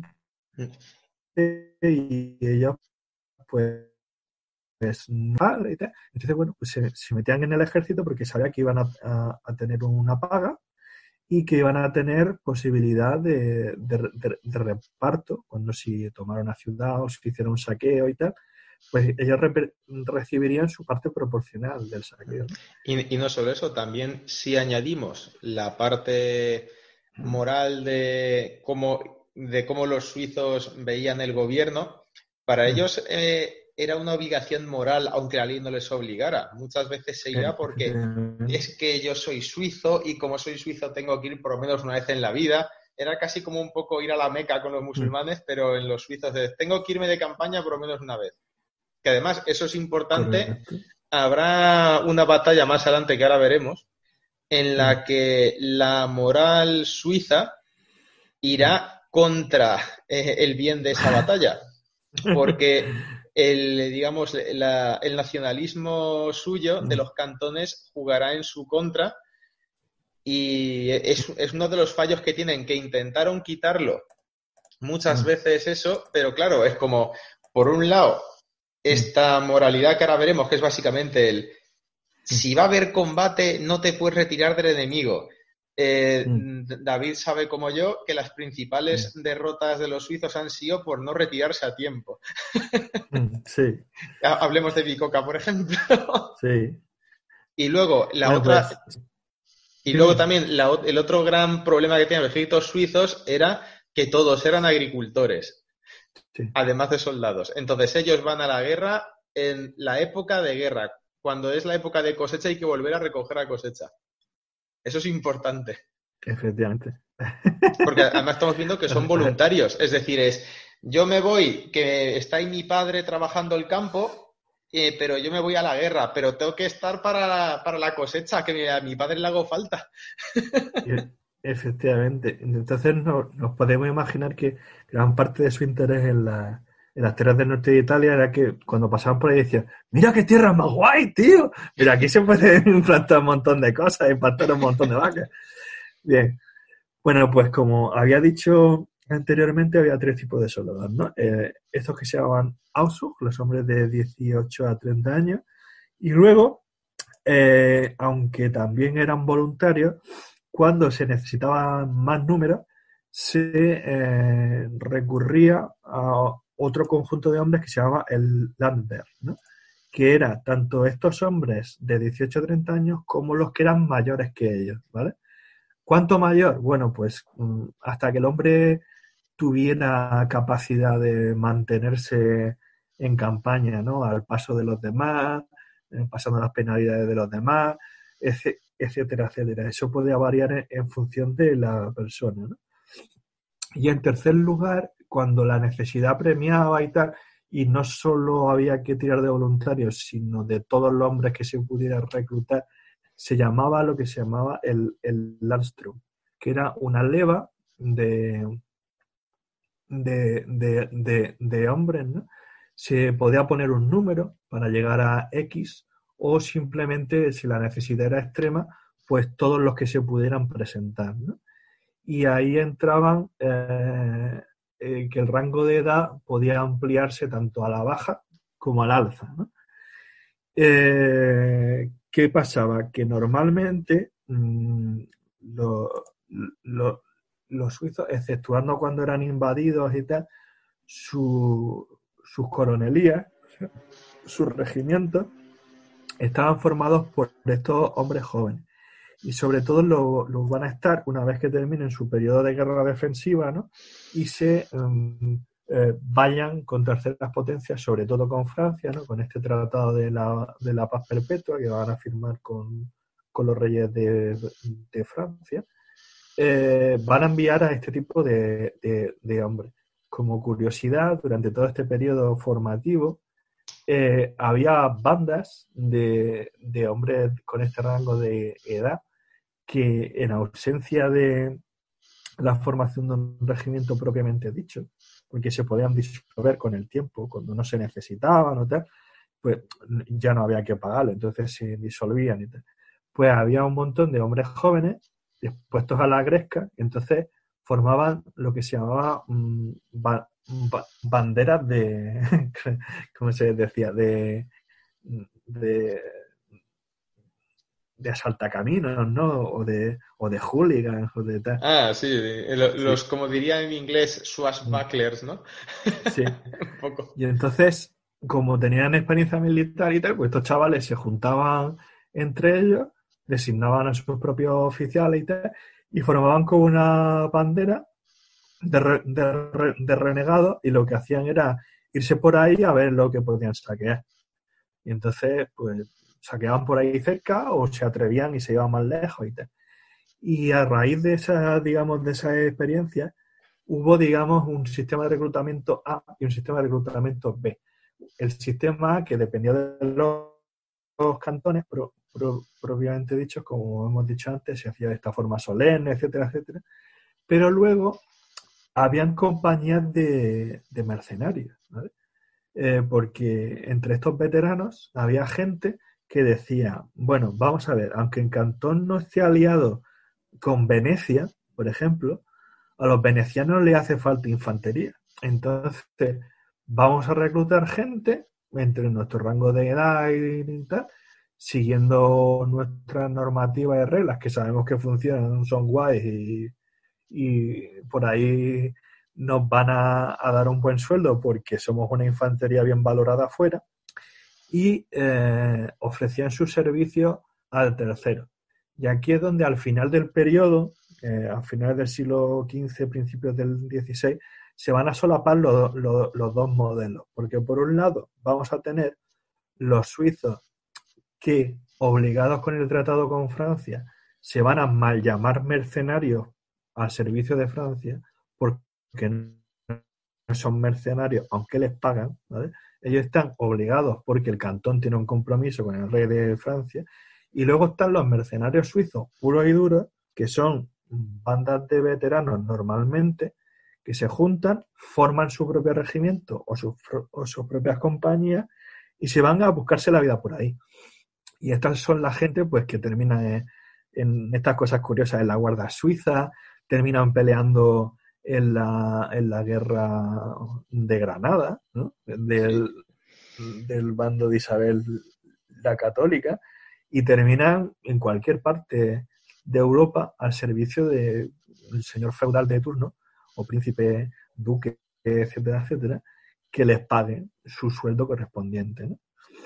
y ellos, pues, pues no, y tal. Entonces, bueno, pues se, se metían en el ejército porque sabían que iban a, a, a tener una paga y que iban a tener posibilidad de, de, de, de reparto cuando si tomaron una ciudad o si hicieron un saqueo y tal, pues ellos re, recibirían su parte proporcional del saqueo. Y, y no solo eso, también si añadimos la parte moral de cómo, de cómo los suizos veían el gobierno, para ellos eh, era una obligación moral, aunque la ley no les obligara. Muchas veces se iba porque es que yo soy suizo y como soy suizo tengo que ir por lo menos una vez en la vida. Era casi como un poco ir a la Meca con los musulmanes, pero en los suizos es, tengo que irme de campaña por lo menos una vez. Que además, eso es importante. Correcto. Habrá una batalla más adelante que ahora veremos, en la que la moral suiza irá contra eh, el bien de esa batalla. Porque el, digamos, la, el nacionalismo suyo de los cantones jugará en su contra y es, es uno de los fallos que tienen, que intentaron quitarlo muchas veces eso, pero claro, es como, por un lado, esta moralidad que ahora veremos, que es básicamente el, si va a haber combate, no te puedes retirar del enemigo. Eh, mm. David sabe como yo que las principales mm. derrotas de los suizos han sido por no retirarse a tiempo. Sí. Hablemos de Bicoca, por ejemplo. Sí. Y luego la bueno, otra... Pues... Y luego también la, el otro gran problema que tenían los ejércitos suizos era que todos eran agricultores, sí. además de soldados. Entonces ellos van a la guerra en la época de guerra. Cuando es la época de cosecha hay que volver a recoger la cosecha. Eso es importante. Efectivamente. Porque además estamos viendo que son voluntarios. Es decir, es yo me voy, que está ahí mi padre trabajando el campo, eh, pero yo me voy a la guerra, pero tengo que estar para la, para la cosecha, que a mi padre le hago falta. Efectivamente. Entonces no, nos podemos imaginar que gran parte de su interés en, la, en las tierras del norte de Italia era que cuando pasaban por ahí decían, mira qué tierra más guay, tío. Mira, aquí se puede implantar un montón de cosas, implantar un montón de vacas. Bien. Bueno, pues como había dicho anteriormente, había tres tipos de soldados, ¿no? Eh, estos que se llamaban Auszug, los hombres de dieciocho a treinta años, y luego, eh, aunque también eran voluntarios, cuando se necesitaban más números, se eh, recurría a otro conjunto de hombres que se llamaba el Landwehr, ¿no? Que era tanto estos hombres de dieciocho a treinta años como los que eran mayores que ellos, ¿vale? ¿Cuánto mayor? Bueno, pues hasta que el hombre tuviera capacidad de mantenerse en campaña, ¿no? Al paso de los demás, pasando las penalidades de los demás, etcétera, etcétera. Eso podía variar en función de la persona, ¿no? Y en tercer lugar, cuando la necesidad premiaba y tal, y no solo había que tirar de voluntarios, sino de todos los hombres que se pudiera reclutar, se llamaba lo que se llamaba el, el Landstrum, que era una leva de, de, de, de, de hombres, ¿no? Se podía poner un número para llegar a X o simplemente, si la necesidad era extrema, pues todos los que se pudieran presentar, ¿no? Y ahí entraban eh, eh, que el rango de edad podía ampliarse tanto a la baja como al alza, ¿no? Eh, ¿Qué pasaba? Que normalmente mmm, lo, lo, los suizos, exceptuando cuando eran invadidos y tal, su, sus coronelías, sus regimientos, estaban formados por estos hombres jóvenes. Y sobre todo los lo van a estar una vez que terminen su periodo de guerra defensiva, ¿no? Y se um, eh, vayan con terceras potencias, sobre todo con Francia, ¿no? Con este tratado de la, de la paz perpetua que van a firmar con, con los reyes de, de Francia, eh, van a enviar a este tipo de, de, de hombres. Como curiosidad, durante todo este periodo formativo, eh, había bandas de, de hombres con este rango de edad que, en ausencia de la formación de un regimiento propiamente dicho, porque se podían disolver con el tiempo, cuando no se necesitaban o tal, pues ya no había que pagarlo, entonces se disolvían y tal. Pues había un montón de hombres jóvenes dispuestos a la gresca, y entonces formaban lo que se llamaba um, ba, ba, banderas de, ¿cómo se decía? De, de de asaltacaminos, ¿no? O de, o de hooligans, o de tal. Ah, sí, de, los, sí. Como diría en inglés, swashbucklers, ¿no? Sí. Un poco. Y entonces, como tenían experiencia militar y tal, pues estos chavales se juntaban entre ellos, designaban a sus propios oficiales y tal, y formaban como una bandera de, re, de, re, de renegados, y lo que hacían era irse por ahí a ver lo que podían saquear. Y entonces, pues, saqueaban por ahí cerca o se atrevían y se iban más lejos y tal. Y a raíz de esa, digamos, de esa experiencia, hubo, digamos, un sistema de reclutamiento A y un sistema de reclutamiento B. El sistema A, que dependía de los, los cantones, pro, pro, propiamente dichos, como hemos dicho antes, se hacía de esta forma solemne, etcétera, etcétera. Pero luego habían compañías de, de mercenarios, ¿vale? eh, porque entre estos veteranos había gente que decía, bueno, vamos a ver, aunque en Cantón no esté aliado con Venecia, por ejemplo, a los venecianos les hace falta infantería. Entonces, vamos a reclutar gente entre nuestro rango de edad y tal, siguiendo nuestras normativas y reglas, que sabemos que funcionan, son guays y, y por ahí nos van a, a dar un buen sueldo porque somos una infantería bien valorada afuera, y eh, ofrecían sus servicios al tercero. Y aquí es donde al final del periodo, eh, a finales del siglo quince, principios del dieciséis, se van a solapar los, los, los dos modelos. Porque por un lado vamos a tener los suizos que, obligados con el tratado con Francia, se van a mal llamar mercenarios al servicio de Francia, porque no son mercenarios, aunque les pagan, ¿vale? Ellos están obligados porque el cantón tiene un compromiso con el rey de Francia. Y luego están los mercenarios suizos puros y duros, que son bandas de veteranos normalmente, que se juntan, forman su propio regimiento o sus, o sus propias compañías y se van a buscarse la vida por ahí. Y estas son la gente pues que termina en, en estas cosas curiosas, en la Guardia Suiza, terminan peleando en la, en la guerra de Granada, ¿no? Del, sí. del bando de Isabel la Católica, y terminan en cualquier parte de Europa al servicio del señor feudal de turno, o príncipe, duque, etcétera, etcétera, que les paguen su sueldo correspondiente, ¿no?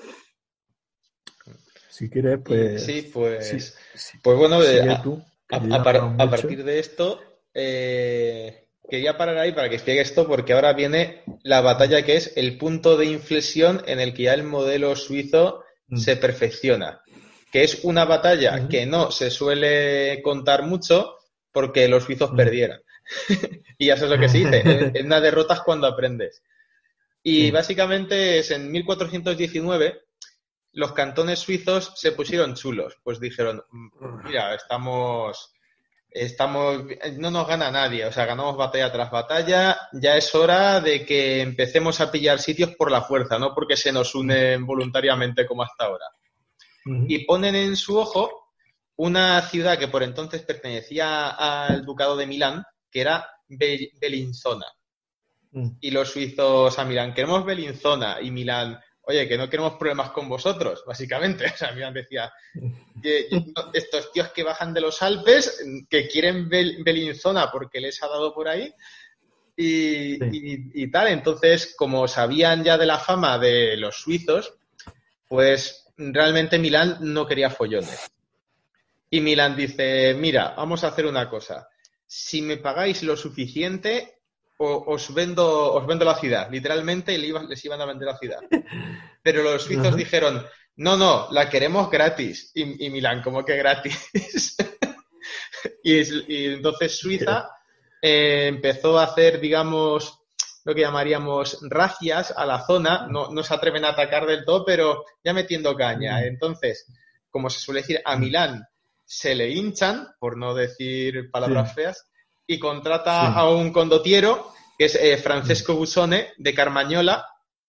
Si quieres, pues... Sí, pues... Sí, sí, pues bueno, sigue tú, a, a, a, par, a partir de esto, eh, quería parar ahí para que explique esto, porque ahora viene la batalla que es el punto de inflexión en el que ya el modelo suizo mm. se perfecciona. Que es una batalla mm. que no se suele contar mucho porque los suizos mm. perdieran. Y ya sabes lo que se dice, en, en una derrota es cuando aprendes. Y sí. básicamente es en mil cuatrocientos diecinueve... los cantones suizos se pusieron chulos. Pues dijeron, mira, estamos, estamos, no nos gana nadie, o sea, ganamos batalla tras batalla, ya es hora de que empecemos a pillar sitios por la fuerza, no porque se nos unen voluntariamente como hasta ahora. Uh-huh. Y ponen en su ojo una ciudad que por entonces pertenecía al ducado de Milán, que era Be- Bellinzona. Uh-huh. Y los suizos a Milán, queremos Bellinzona, y Milán... oye, que no queremos problemas con vosotros, básicamente. O sea, Milán decía, que, estos tíos que bajan de los Alpes, que quieren Bel- Bellinzona porque les ha dado por ahí, y, sí. y, y tal. Entonces, como sabían ya de la fama de los suizos, pues realmente Milán no quería follones. Y Milán dice, mira, vamos a hacer una cosa. Si me pagáis lo suficiente... os vendo os vendo la ciudad, literalmente les iban a vender la ciudad, pero los suizos uh-huh. dijeron no, no, la queremos gratis, y, y Milán, ¿cómo que gratis? y, y entonces Suiza eh, empezó a hacer, digamos, lo que llamaríamos razias a la zona, no, no se atreven a atacar del todo, pero ya metiendo caña. Uh-huh. Entonces, como se suele decir, a Milán se le hinchan, por no decir palabras sí. feas, y contrata sí. a un condottiero, que es eh, Francesco Busone, de Carmañola,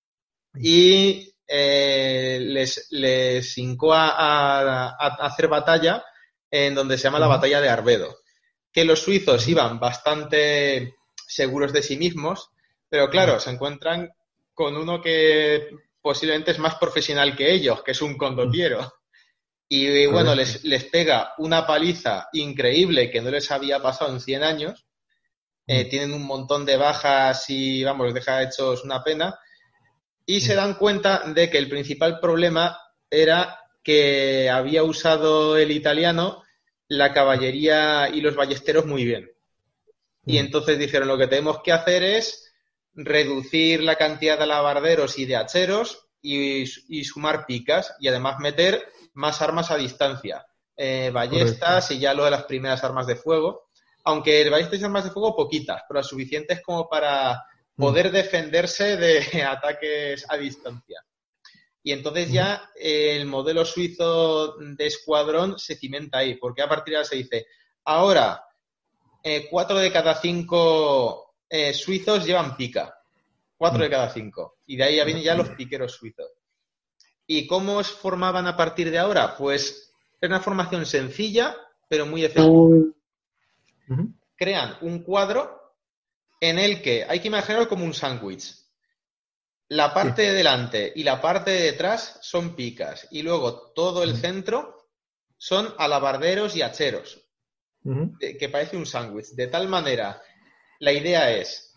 y eh, les, les hincó a, a, a hacer batalla en donde se llama la batalla de Arbedo. Que los suizos iban bastante seguros de sí mismos, pero claro, se encuentran con uno que posiblemente es más profesional que ellos, que es un condottiero. Y bueno, les, les pega una paliza increíble que no les había pasado en cien años. Eh, tienen un montón de bajas y, vamos, les deja hechos una pena. Y se dan cuenta de que el principal problema era que había usado el italiano la caballería y los ballesteros muy bien. Y entonces dijeron, lo que tenemos que hacer es reducir la cantidad de alabarderos y de hacheros y, y sumar picas y además meter más armas a distancia, eh, ballestas Correcto. Y ya lo de las primeras armas de fuego, aunque ballestas y armas de fuego poquitas, pero suficientes como para poder mm. defenderse de ataques a distancia. Y entonces mm. ya eh, el modelo suizo de escuadrón se cimenta ahí, porque a partir de ahora se dice, ahora eh, cuatro de cada cinco eh, suizos llevan pica. Cuatro de cada cinco. Y de ahí ya vienen ya los piqueros suizos. ¿Y cómo os formaban a partir de ahora? Pues es una formación sencilla, pero muy efectiva. Uh-huh. Crean un cuadro en el que hay que imaginarlo como un sándwich. La parte sí. de delante y la parte de detrás son picas. Y luego todo el uh-huh. centro son alabarderos y hacheros. Uh-huh. Que parece un sándwich. De tal manera, la idea es,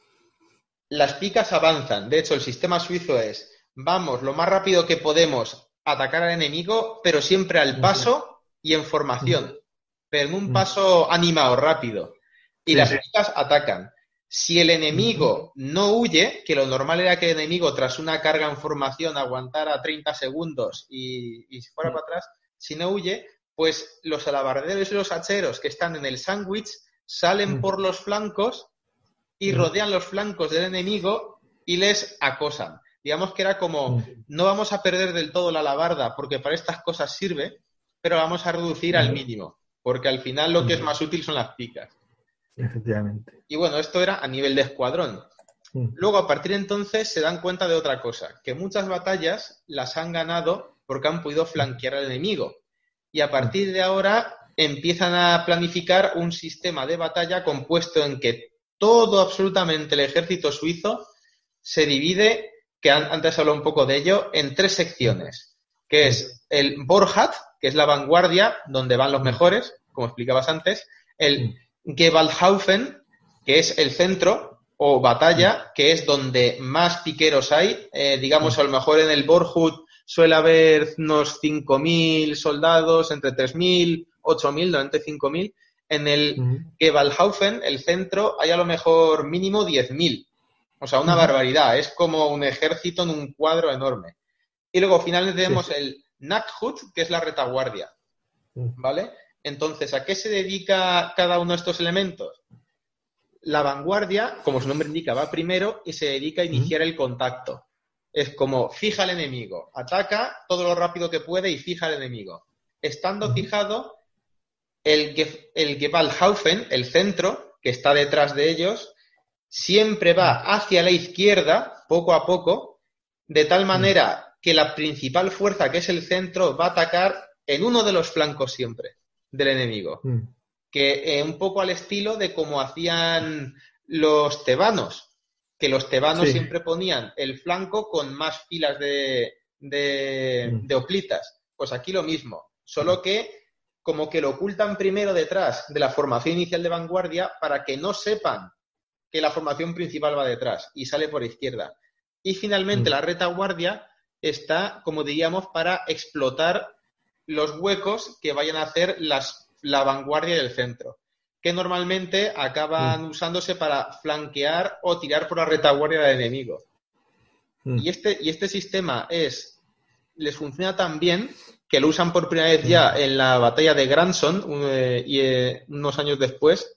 las picas avanzan. De hecho, el sistema suizo es, vamos lo más rápido que podemos a atacar al enemigo, pero siempre al paso y en formación. Pero en un paso animado, rápido. Y sí, las sí. picas atacan. Si el enemigo no huye, que lo normal era que el enemigo tras una carga en formación aguantara treinta segundos y, y fuera para atrás, si no huye, pues los alabarderos y los hacheros que están en el sándwich salen por los flancos y rodean los flancos del enemigo y les acosan. Digamos que era como, no vamos a perder del todo la alabarda porque para estas cosas sirve, pero vamos a reducir al mínimo, porque al final lo que es más útil son las picas. Efectivamente. Y bueno, esto era a nivel de escuadrón. Luego, a partir de entonces, se dan cuenta de otra cosa, que muchas batallas las han ganado porque han podido flanquear al enemigo. Y a partir de ahora empiezan a planificar un sistema de batalla compuesto en que todo, absolutamente el ejército suizo se divide, que antes hablé un poco de ello, en tres secciones, que es el Vorhat, que es la vanguardia, donde van los mejores, como explicabas antes, el Gewalthaufen, que es el centro o batalla, que es donde más piqueros hay, eh, digamos, a lo mejor en el Vorhut suele haber unos cinco mil soldados, entre tres mil, ocho mil, normalmente cinco mil. En el uh-huh. Gewalthaufen, el centro, hay a lo mejor mínimo diez mil. O sea, una uh-huh. barbaridad. Es como un ejército en un cuadro enorme. Y luego finalmente tenemos sí. el Nachhut, que es la retaguardia. Uh-huh. ¿Vale? Entonces, ¿a qué se dedica cada uno de estos elementos? La vanguardia, como su nombre indica, va primero y se dedica a iniciar uh-huh. el contacto. Es como, fija al enemigo, ataca todo lo rápido que puede y fija al enemigo. Estando uh-huh. fijado, el, el Gewalthaufen, el centro, que está detrás de ellos, siempre va hacia la izquierda, poco a poco, de tal manera uh-huh. que la principal fuerza, que es el centro, va a atacar en uno de los flancos siempre del enemigo. Uh-huh. Que eh, un poco al estilo de como hacían los tebanos, que los tebanos sí. siempre ponían el flanco con más filas de, de, uh-huh. de hoplitas. Pues aquí lo mismo, solo que como que lo ocultan primero detrás de la formación inicial de vanguardia para que no sepan que la formación principal va detrás y sale por izquierda. Y finalmente uh-huh. la retaguardia está, como diríamos, para explotar los huecos que vayan a hacer las, la vanguardia del centro, que normalmente acaban uh-huh. usándose para flanquear o tirar por la retaguardia del enemigo. Uh-huh. Y, este, y este sistema es les funciona tan bien que lo usan por primera vez ya en la batalla de Granson eh, y eh, unos años después,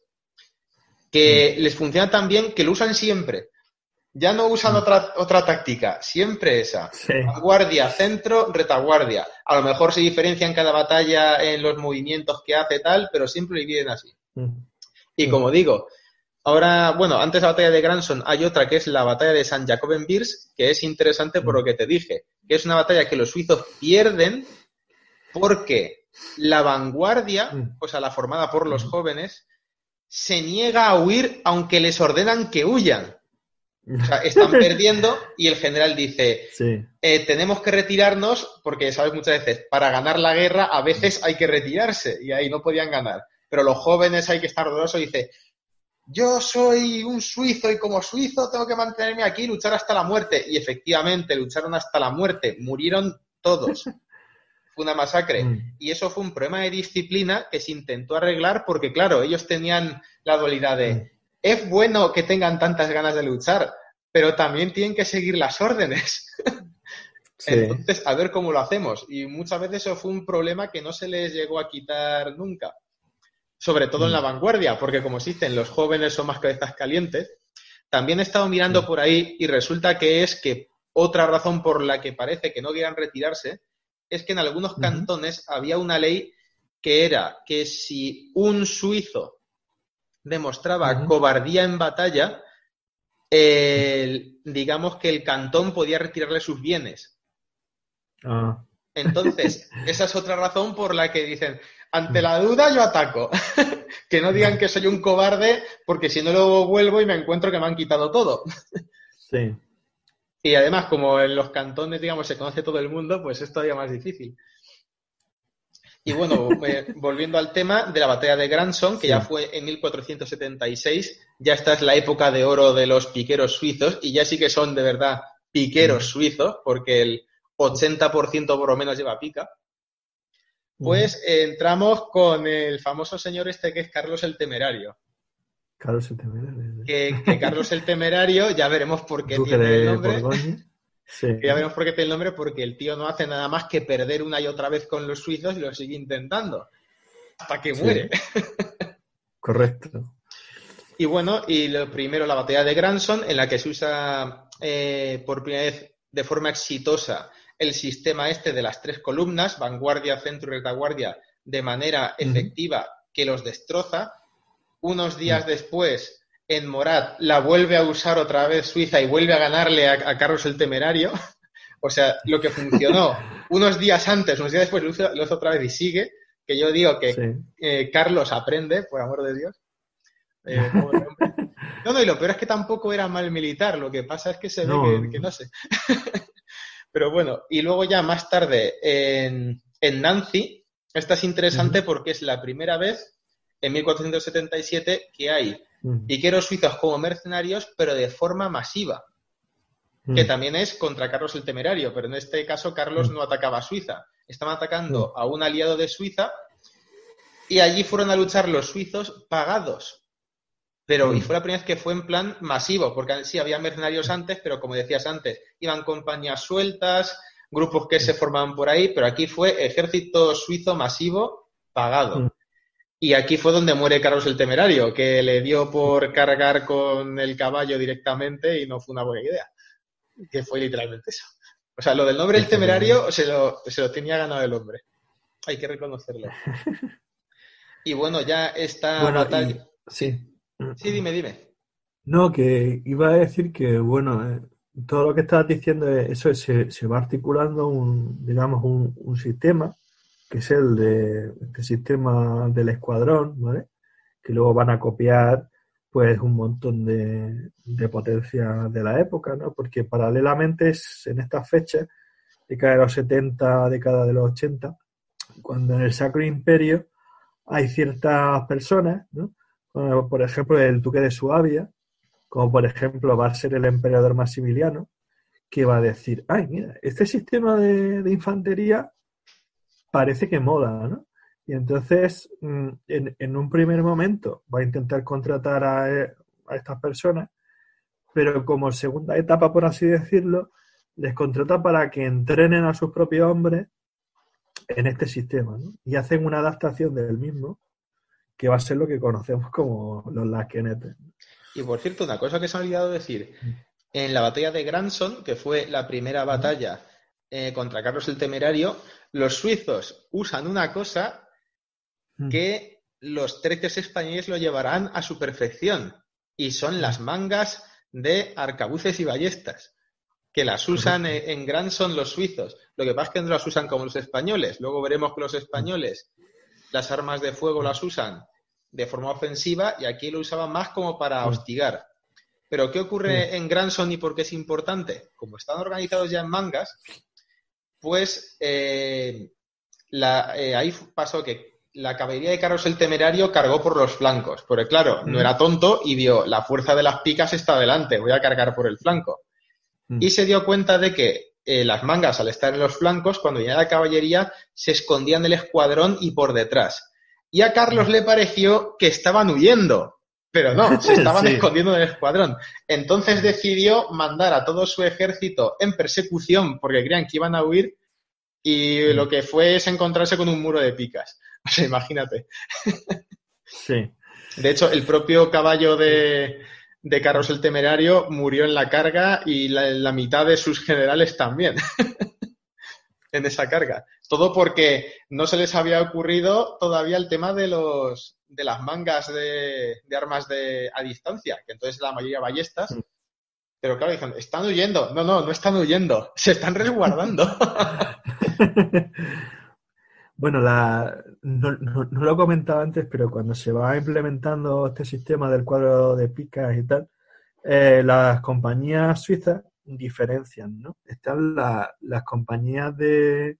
que les funciona tan bien que lo usan siempre. Ya no usan otra, otra táctica, siempre esa. Sí. Vanguardia, centro, retaguardia. A lo mejor se diferencia en cada batalla en los movimientos que hace tal, pero siempre lo dividen así. Mm. Y como digo, ahora, bueno, antes de la batalla de Granson hay otra que es la batalla de San Jacobenbirs, que es interesante por lo que te dije, que es una batalla que los suizos pierden porque la vanguardia, o sea, la formada por los jóvenes, se niega a huir aunque les ordenan que huyan. O sea, están perdiendo y el general dice, sí. eh, tenemos que retirarnos porque, sabes, muchas veces, para ganar la guerra a veces hay que retirarse y ahí no podían ganar. Pero los jóvenes hay que estar orgullosos y dice, yo soy un suizo y como suizo tengo que mantenerme aquí y luchar hasta la muerte. Y efectivamente, lucharon hasta la muerte, murieron todos. Fue una masacre. Mm. Y eso fue un problema de disciplina que se intentó arreglar porque, claro, ellos tenían la dualidad de... Mm. Es bueno que tengan tantas ganas de luchar, pero también tienen que seguir las órdenes. Sí. Entonces, a ver cómo lo hacemos. Y muchas veces eso fue un problema que no se les llegó a quitar nunca. Sobre todo mm. en la vanguardia, porque como existen, los jóvenes son más cabezas calientes. También he estado mirando mm. por ahí y resulta que es que otra razón por la que parece que no quieran retirarse es que en algunos mm. cantones había una ley que era que si un suizo demostraba uh-huh. cobardía en batalla, el, digamos que el cantón podía retirarle sus bienes. Ah. Entonces, esa es otra razón por la que dicen, ante la duda yo ataco. Que no digan que soy un cobarde, porque si no luego vuelvo y me encuentro que me han quitado todo. Sí. Y además, como en los cantones, digamos, se conoce todo el mundo, pues es todavía más difícil. Y bueno, eh, volviendo al tema de la batalla de Granson, que sí. Ya fue en mil cuatrocientos setenta y seis, ya esta es la época de oro de los piqueros suizos, y ya sí que son de verdad piqueros sí. suizos, porque el ochenta por ciento por lo menos lleva pica. Pues eh, entramos con el famoso señor este que es Carlos el Temerario. Carlos el Temerario. Que, que Carlos el Temerario, ya veremos por qué tiene el nombre. Sí. Que ya veremos por qué tiene el nombre, porque el tío no hace nada más que perder una y otra vez con los suizos y lo sigue intentando. Hasta que muere. Sí. Correcto. Y bueno, y lo primero, la batalla de Granson, en la que se usa eh, por primera vez de forma exitosa el sistema este de las tres columnas, vanguardia, centro y retaguardia, de manera efectiva uh-huh. que los destroza. Unos días uh-huh. después, en Morat, la vuelve a usar otra vez Suiza y vuelve a ganarle a, a Carlos el Temerario. O sea, lo que funcionó unos días antes, unos días después lo usa, lo usa otra vez y sigue, que yo digo que sí. eh, Carlos aprende, por amor de Dios. Eh, no, no, y lo peor es que tampoco era mal militar, lo que pasa es que se no. ve que, que no sé. Pero bueno, y luego ya más tarde en, en Nancy, esta es interesante uh-huh. porque es la primera vez en mil cuatrocientos setenta y siete que hay uh-huh. piqueros suizos como mercenarios, pero de forma masiva, uh-huh. que también es contra Carlos el Temerario, pero en este caso Carlos uh-huh. no atacaba a Suiza, estaban atacando uh-huh. a un aliado de Suiza y allí fueron a luchar los suizos pagados. Pero, mm. y fue la primera vez que fue en plan masivo, porque sí había mercenarios antes, pero como decías antes, iban compañías sueltas, grupos que mm. se formaban por ahí, pero aquí fue ejército suizo masivo pagado. Mm. Y aquí fue donde muere Carlos el Temerario, que le dio por cargar con el caballo directamente y no fue una buena idea. Que fue literalmente eso. O sea, lo del nombre del Temerario se lo, se lo tenía ganado el hombre. Hay que reconocerlo. Y bueno, ya esta bueno, batalla... Y, sí. Sí, dime, dime. No, que iba a decir que, bueno, eh, todo lo que estabas diciendo, es, eso se, se va articulando un, digamos, un, un sistema, que es el de este sistema del escuadrón, ¿vale? Que luego van a copiar, pues, un montón de, de potencias de la época, ¿no? Porque paralelamente es en estas fechas, década de los setenta, década de los ochenta, cuando en el Sacro Imperio hay ciertas personas, ¿no? Como por ejemplo el duque de Suabia, como por ejemplo va a ser el emperador Maximiliano, que va a decir, ay, mira, este sistema de, de infantería parece que mola, ¿no? Y entonces, en, en un primer momento va a intentar contratar a, a estas personas, pero como segunda etapa, por así decirlo, les contrata para que entrenen a sus propios hombres en este sistema, ¿no? Y hacen una adaptación del mismo, que va a ser lo que conocemos como los laquenetes. Y por cierto, una cosa que se me ha olvidado decir, en la batalla de Granson, que fue la primera batalla eh, contra Carlos el Temerario, los suizos usan una cosa que los tercios españoles lo llevarán a su perfección, y son las mangas de arcabuces y ballestas, que las usan en, en Granson los suizos. Lo que pasa es que no las usan como los españoles. Luego veremos que los españoles las armas de fuego las usan de forma ofensiva y aquí lo usaban más como para hostigar. Pero ¿qué ocurre en Granson y por qué es importante? Como están organizados ya en mangas, pues eh, la, eh, ahí pasó que la caballería de Carlos el Temerario cargó por los flancos, porque claro, no era tonto y vio la fuerza de las picas está adelante, voy a cargar por el flanco. Y se dio cuenta de que Eh, las mangas, al estar en los flancos, cuando venía la caballería, se escondían del escuadrón y por detrás. Y a Carlos le pareció que estaban huyendo, pero no, se estaban sí. escondiendo del escuadrón. Entonces decidió mandar a todo su ejército en persecución porque creían que iban a huir y lo que fue es encontrarse con un muro de picas. O sea, imagínate. Sí. De hecho, el propio caballo de... de Carlos el Temerario murió en la carga y la, la mitad de sus generales también en esa carga. Todo porque no se les había ocurrido todavía el tema de los de las mangas de, de armas de, a distancia, que entonces la mayoría ballestas, Pero claro, dicen, están huyendo. No, no, no están huyendo. Se están resguardando. Bueno, la, no, no, no lo he comentado antes, pero cuando se va implementando este sistema del cuadro de picas y tal, eh, las compañías suizas diferencian, ¿no? Están la- las compañías de,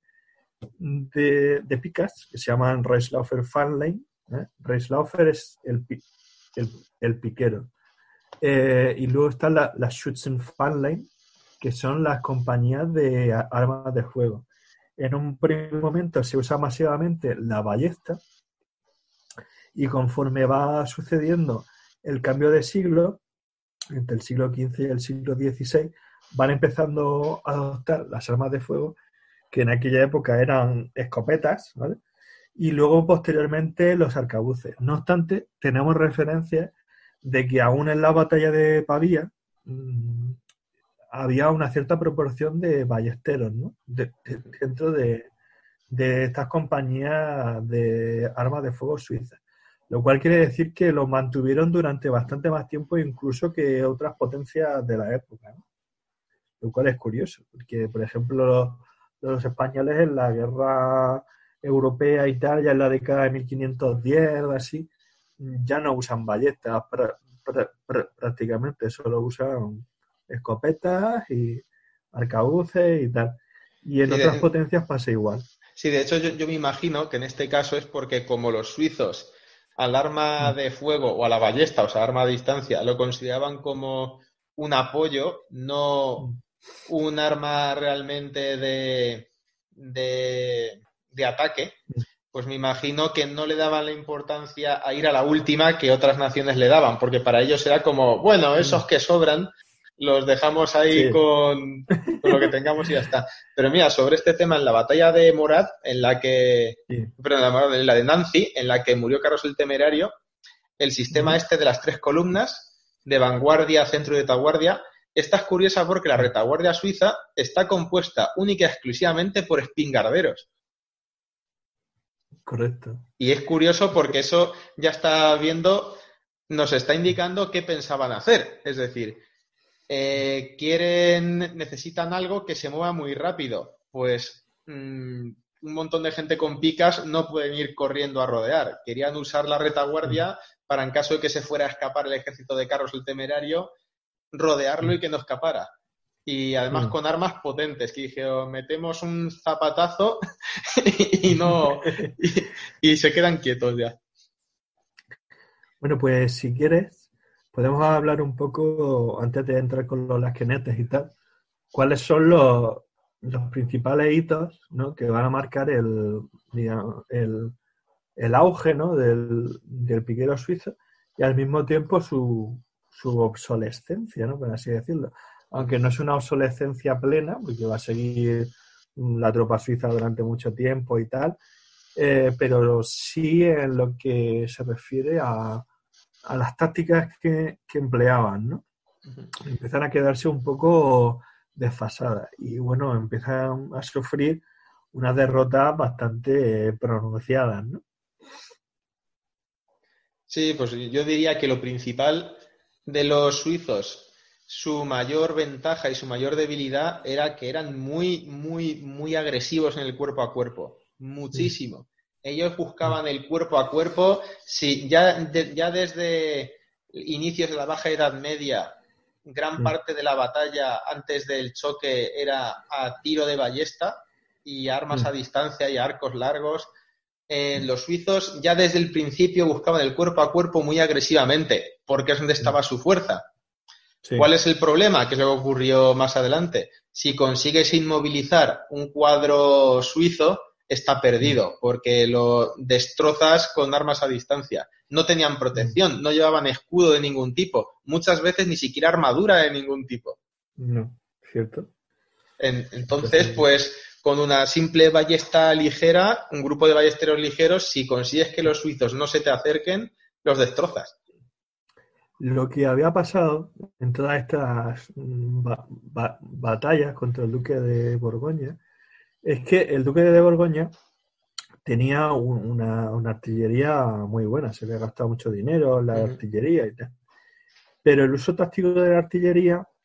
de, de picas que se llaman Reislaufer Fanlane. ¿eh? Reislaufer es el, pi- el, el piquero. Eh, y luego están la- las Schützenfanlane, que son las compañías de a- armas de fuego. En un primer momento se usa masivamente la ballesta y conforme va sucediendo el cambio de siglo, entre el siglo quince y el siglo dieciséis, van empezando a adoptar las armas de fuego, que en aquella época eran escopetas, ¿vale? Y luego posteriormente los arcabuces. No obstante, tenemos referencias de que aún en la batalla de Pavía mmm, había una cierta proporción de ballesteros, ¿no? De, de, dentro de, de estas compañías de armas de fuego suizas. Lo cual quiere decir que los mantuvieron durante bastante más tiempo incluso que otras potencias de la época, ¿no? Lo cual es curioso, porque, por ejemplo, los, los españoles en la guerra europea y tal, ya en la década de mil quinientos diez o así, ya no usan ballestas pra, pra, pra, prácticamente, solo usan escopetas y arcabuces y tal. Y en Sí, otras de, potencias pasa igual. sí, de hecho yo, yo me imagino que en este caso es porque como los suizos al arma de fuego o a la ballesta, o sea, arma a distancia, lo consideraban como un apoyo, no un arma realmente de, de, de ataque, pues me imagino que no le daban la importancia a ir a la última que otras naciones le daban, porque para ellos era como, bueno, esos que sobran los dejamos ahí Sí. con, con lo que tengamos y ya está. Pero mira, sobre este tema, en la batalla de Morat, en la que, Sí. perdón, en la de Nancy, en la que murió Carlos el Temerario, el sistema Uh-huh. este de las tres columnas, de vanguardia, centro y retaguardia, esta es curiosa porque la retaguardia suiza está compuesta única y exclusivamente por espingarderos. Correcto. Y es curioso porque eso ya está viendo, nos está indicando qué pensaban hacer. Es decir, eh, quieren, necesitan algo que se mueva muy rápido. Pues mmm, un montón de gente con picas no pueden ir corriendo a rodear. Querían usar la retaguardia para, en caso de que se fuera a escapar el ejército de Carlos el Temerario, rodearlo y que no escapara. Y además con armas potentes, que dijeron, metemos un zapatazo y no y, y se quedan quietos ya. Bueno, pues si quieres, podemos hablar un poco, antes de entrar con los lasquenetes y tal, cuáles son los, los principales hitos, ¿no?, que van a marcar el, digamos, el, el auge, ¿no?, del, del piquero suizo y al mismo tiempo su, su obsolescencia, ¿no?, por así decirlo. Aunque no es una obsolescencia plena, porque va a seguir la tropa suiza durante mucho tiempo y tal, eh, pero sí en lo que se refiere a, a las tácticas que, que empleaban, ¿no? Empiezan a quedarse un poco desfasadas y bueno, empiezan a sufrir unas derrotas bastante pronunciadas, ¿no? Sí, pues yo diría que lo principal de los suizos, su mayor ventaja y su mayor debilidad era que eran muy, muy, muy agresivos en el cuerpo a cuerpo. Muchísimo. Ellos buscaban el cuerpo a cuerpo. Sí, ya, de, ya desde inicios de la Baja Edad Media, gran parte de la batalla antes del choque era a tiro de ballesta y armas a distancia y arcos largos. Eh, los suizos ya desde el principio buscaban el cuerpo a cuerpo muy agresivamente, porque es donde estaba su fuerza. Sí. ¿Cuál es el problema? Que es lo que ocurrió más adelante. Si consigues inmovilizar un cuadro suizo, está perdido, porque lo destrozas con armas a distancia. No tenían protección, no llevaban escudo de ningún tipo, muchas veces ni siquiera armadura de ningún tipo. No, ¿cierto? En, entonces, pues con una simple ballesta ligera, un grupo de ballesteros ligeros, si consigues que los suizos no se te acerquen, los destrozas. Lo que había pasado en todas estas ba- ba- batallas contra el duque de Borgoña es que el duque de Borgoña tenía un, una, una artillería muy buena, se había gastado mucho dinero en la uh-huh. artillería y tal. Pero el uso táctico de la artillería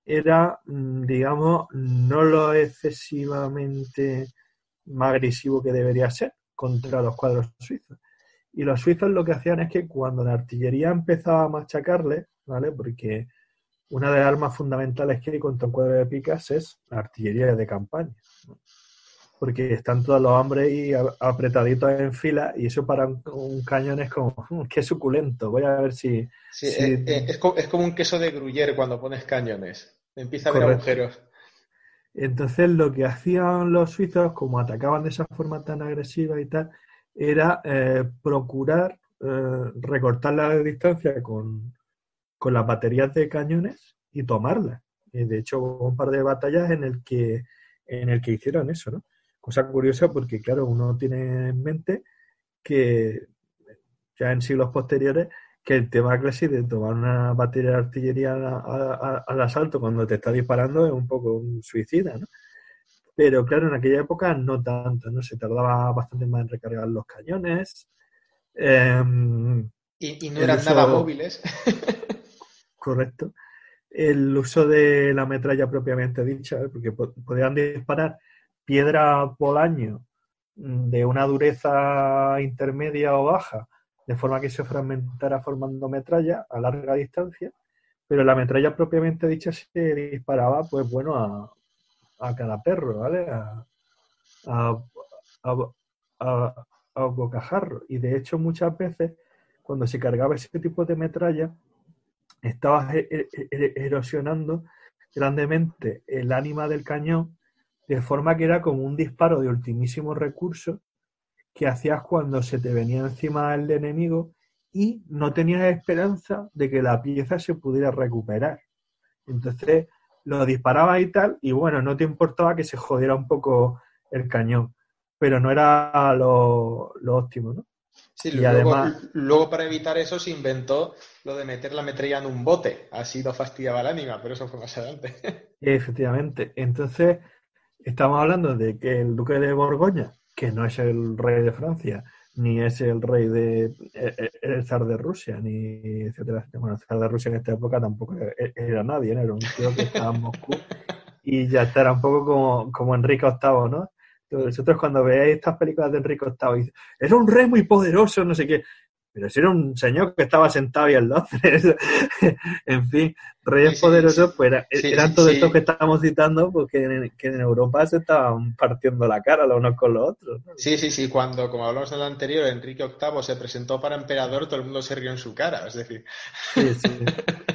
era, digamos, no lo excesivamente más agresivo que debería ser contra los cuadros suizos. Y los suizos lo que hacían es que cuando la artillería empezaba a machacarle, ¿vale? Porque una de las armas fundamentales que hay contra un cuadro de picas es la artillería de campaña, ¿no? Porque están todos los hombres ahí apretaditos en fila y eso para un, un cañón es como, qué suculento, voy a ver si... Sí, si... eh, eh, es, como, es como un queso de gruyere cuando pones cañones. Empieza a haber Correcto. agujeros. Entonces lo que hacían los suizos, como atacaban de esa forma tan agresiva y tal, era eh, procurar eh, recortar la distancia con, con las baterías de cañones y tomarlas. Y de hecho hubo un par de batallas en el que en el que hicieron eso, ¿no? Cosa curiosa porque, claro, uno tiene en mente que ya en siglos posteriores que el tema clásico de tomar una batería de artillería a, a, al asalto cuando te está disparando es un poco un suicida, ¿no? Pero claro, en aquella época no tanto, ¿no? Se tardaba bastante más en recargar los cañones. Eh, y, y no el eran uso, nada móviles. correcto. El uso de la metralla propiamente dicha, ¿eh? Porque podían disparar piedra bolaño de una dureza intermedia o baja, de forma que se fragmentara formando metralla a larga distancia, pero la metralla propiamente dicha se disparaba, pues bueno, a, a cada perro, ¿vale? A, a, a, a, a bocajarro. Y de hecho, muchas veces, cuando se cargaba ese tipo de metralla, estabas erosionando grandemente el ánima del cañón, de forma que era como un disparo de ultimísimo recurso que hacías cuando se te venía encima el enemigo y no tenías esperanza de que la pieza se pudiera recuperar. Entonces lo disparabas y tal, y bueno, no te importaba que se jodiera un poco el cañón, pero no era lo, lo óptimo, ¿no? Sí, y luego, además, luego para evitar eso se inventó lo de meter la metralla en un bote. Así no fastidiaba el ánima, pero eso fue más adelante. efectivamente, entonces estamos hablando de que el duque de Borgoña, que no es el rey de Francia, ni es el rey de el zar de Rusia, ni etcétera. Bueno, el zar de Rusia en esta época tampoco era nadie, ¿no? Era un tío que estaba en Moscú y ya está, era un poco como, como Enrique octavo, ¿no? Vosotros cuando veáis estas películas de Enrique octavo, dice, era un rey muy poderoso, no sé qué. Pero si era un señor que estaba sentado ahí en Londres. En fin, reyes Sí, sí, poderosos, sí. pues era, Sí, eran sí, todos sí. estos que estamos citando, porque en, que en Europa se estaban partiendo la cara los unos con los otros, ¿no? Sí, sí, sí. Cuando, como hablamos en el anterior, Enrique octavo se presentó para emperador, todo el mundo se rió en su cara. Es decir. Sí, sí.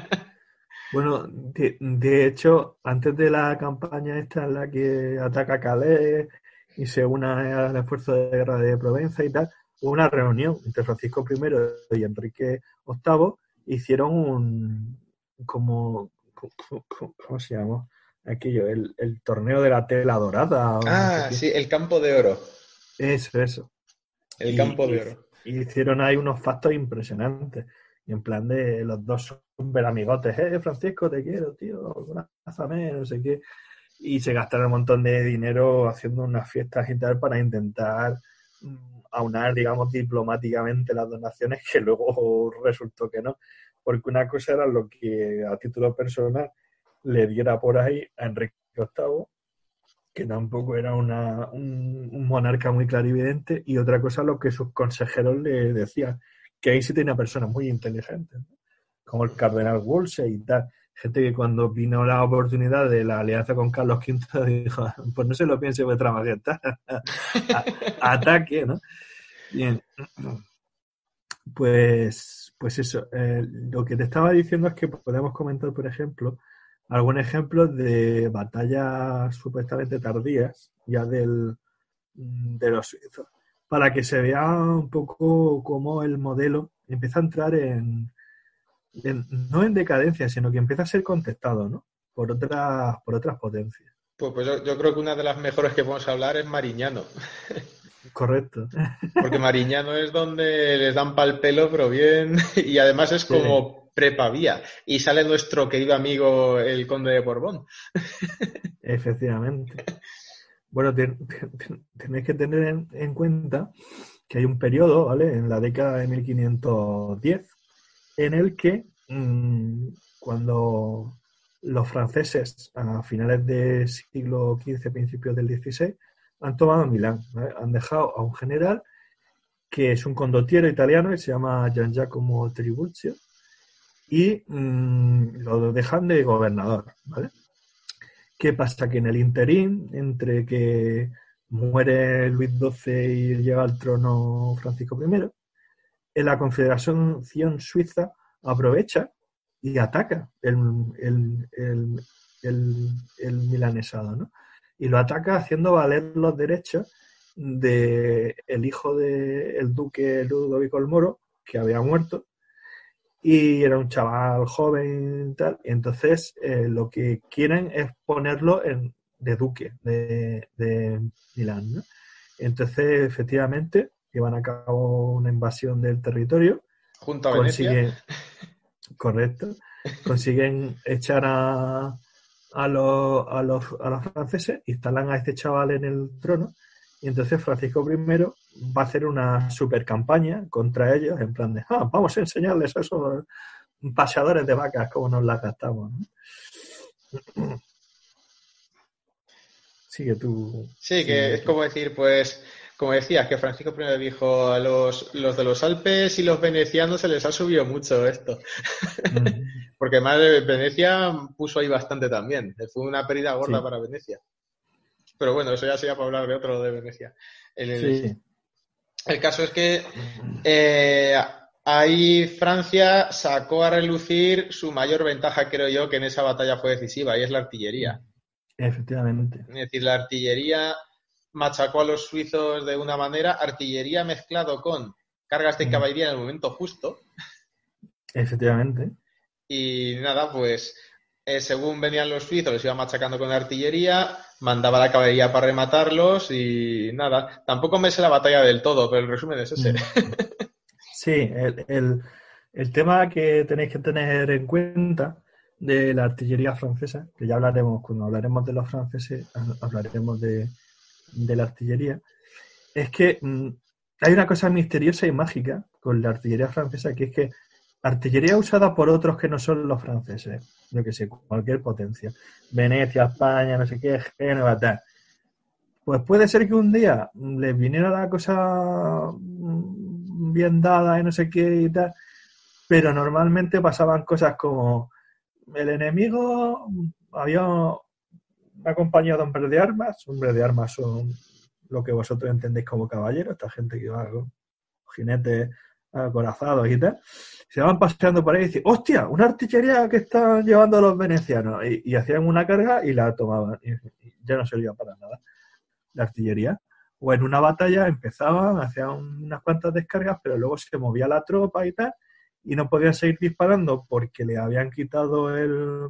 Bueno, de, de hecho, antes de la campaña esta en la que ataca Calais y se une al esfuerzo de guerra de Provenza y tal, hubo una reunión entre Francisco primero y Enrique octavo, hicieron un, como, ¿cómo se llama? Aquello, el, el torneo de la tela dorada o no sé Ah, qué. sí, el campo de oro. Eso, eso. El campo Y, de y, oro. y hicieron ahí unos factos impresionantes. Y en plan de los dos súper amigotes, eh, Francisco, te quiero, tío, abrázame, no sé qué. Y se gastaron un montón de dinero haciendo unas fiestas y tal para intentar mm, aunar, digamos, diplomáticamente las donaciones, que luego resultó que no. Porque una cosa era lo que a título personal le diera por ahí a Enrique octavo, que tampoco era una, un, un monarca muy clarividente, y otra cosa lo que sus consejeros le decían, que ahí sí tenía personas muy inteligentes, ¿no? Como el cardenal Wolsey y tal, gente que cuando vino la oportunidad de la alianza con Carlos quinto dijo, pues no se lo piense vuestra majestad, ataque, ¿no? Bien, pues, pues eso, eh, lo que te estaba diciendo es que podemos comentar, por ejemplo, algún ejemplo de batallas supuestamente tardías, ya del, de los suizos, para que se vea un poco cómo el modelo empieza a entrar en, en no en decadencia, sino que empieza a ser contestado, ¿no? Por otras, por otras potencias. Pues, pues yo, yo creo que una de las mejores que podemos hablar es Mariñano. Correcto. Porque Mariñano es donde les dan pal pelo, pero bien. Y además es Sí, como prepavía. Y sale nuestro querido amigo el conde de Borbón. efectivamente. Bueno, ten, ten, tenéis que tener en, en cuenta que hay un periodo, ¿vale? En la década de mil quinientos diez, en el que mmm, cuando los franceses a finales del siglo quince, principios del dieciséis, han tomado Milán, ¿vale? Han dejado a un general que es un condottiero italiano que se llama Gian Giacomo Tribuzio y mmm, lo dejan de gobernador, ¿vale? ¿Qué pasa? Que en el interín, entre que muere Luis doce y llega al trono Francisco primero, en la Confederación Suiza aprovecha y ataca el, el, el, el, el milanesado, ¿no? Y lo ataca haciendo valer los derechos del hijo del duque Ludovico el Moro, que había muerto, y era un chaval joven y tal, y entonces eh, lo que quieren es ponerlo en, de duque de, de Milán, ¿no? Entonces, efectivamente, llevan a cabo una invasión del territorio. Junto a consiguen, Venecia. Correcto. Consiguen echar a, a, los, a, los, a los franceses, instalan a este chaval en el trono, y entonces Francisco primero va a hacer una super campaña contra ellos, en plan de, ah, vamos a enseñarles a esos paseadores de vacas cómo nos las gastamos, ¿no? Sigue tú. Sí, que es como decir, pues, como decías, que Francisco primero dijo a los, los de los Alpes y los venecianos se les ha subido mucho esto. Mm. Porque además Venecia puso ahí bastante también. Fue una pérdida gorda sí. para Venecia. Pero bueno, eso ya sería para hablar de otro de Venecia. El, sí. el caso es que eh, ahí Francia sacó a relucir su mayor ventaja, creo yo, que en esa batalla fue decisiva, y es la artillería. Efectivamente. Es decir, la artillería machacó a los suizos de una manera, artillería mezclado con cargas de caballería en el momento justo. Efectivamente. Y nada, pues eh, según venían los suizos, los iba machacando con artillería, mandaba la caballería para rematarlos y nada. Tampoco me sé la batalla del todo, pero el resumen es ese. Sí, el, el, el tema que tenéis que tener en cuenta de la artillería francesa, que ya hablaremos, cuando hablaremos de los franceses, hablaremos de, de la artillería, es que mmm, hay una cosa misteriosa y mágica con la artillería francesa, que es que artillería usada por otros que no son los franceses, yo que sé, cualquier potencia, Venecia, España, no sé qué, Génova, tal. Pues puede ser que un día les viniera la cosa bien dada y no sé qué y tal, pero normalmente pasaban cosas como el enemigo, había una compañía de hombres de armas, hombres de armas son lo que vosotros entendéis como caballeros, esta gente que va con jinetes acorazados y tal, se van paseando por ahí y dicen, hostia, una artillería que están llevando los venecianos, y, y hacían una carga y la tomaban, y, y ya no servía para nada la artillería. O en una batalla empezaban, hacían unas cuantas descargas, pero luego se movía la tropa y tal, y no podían seguir disparando porque le habían quitado el,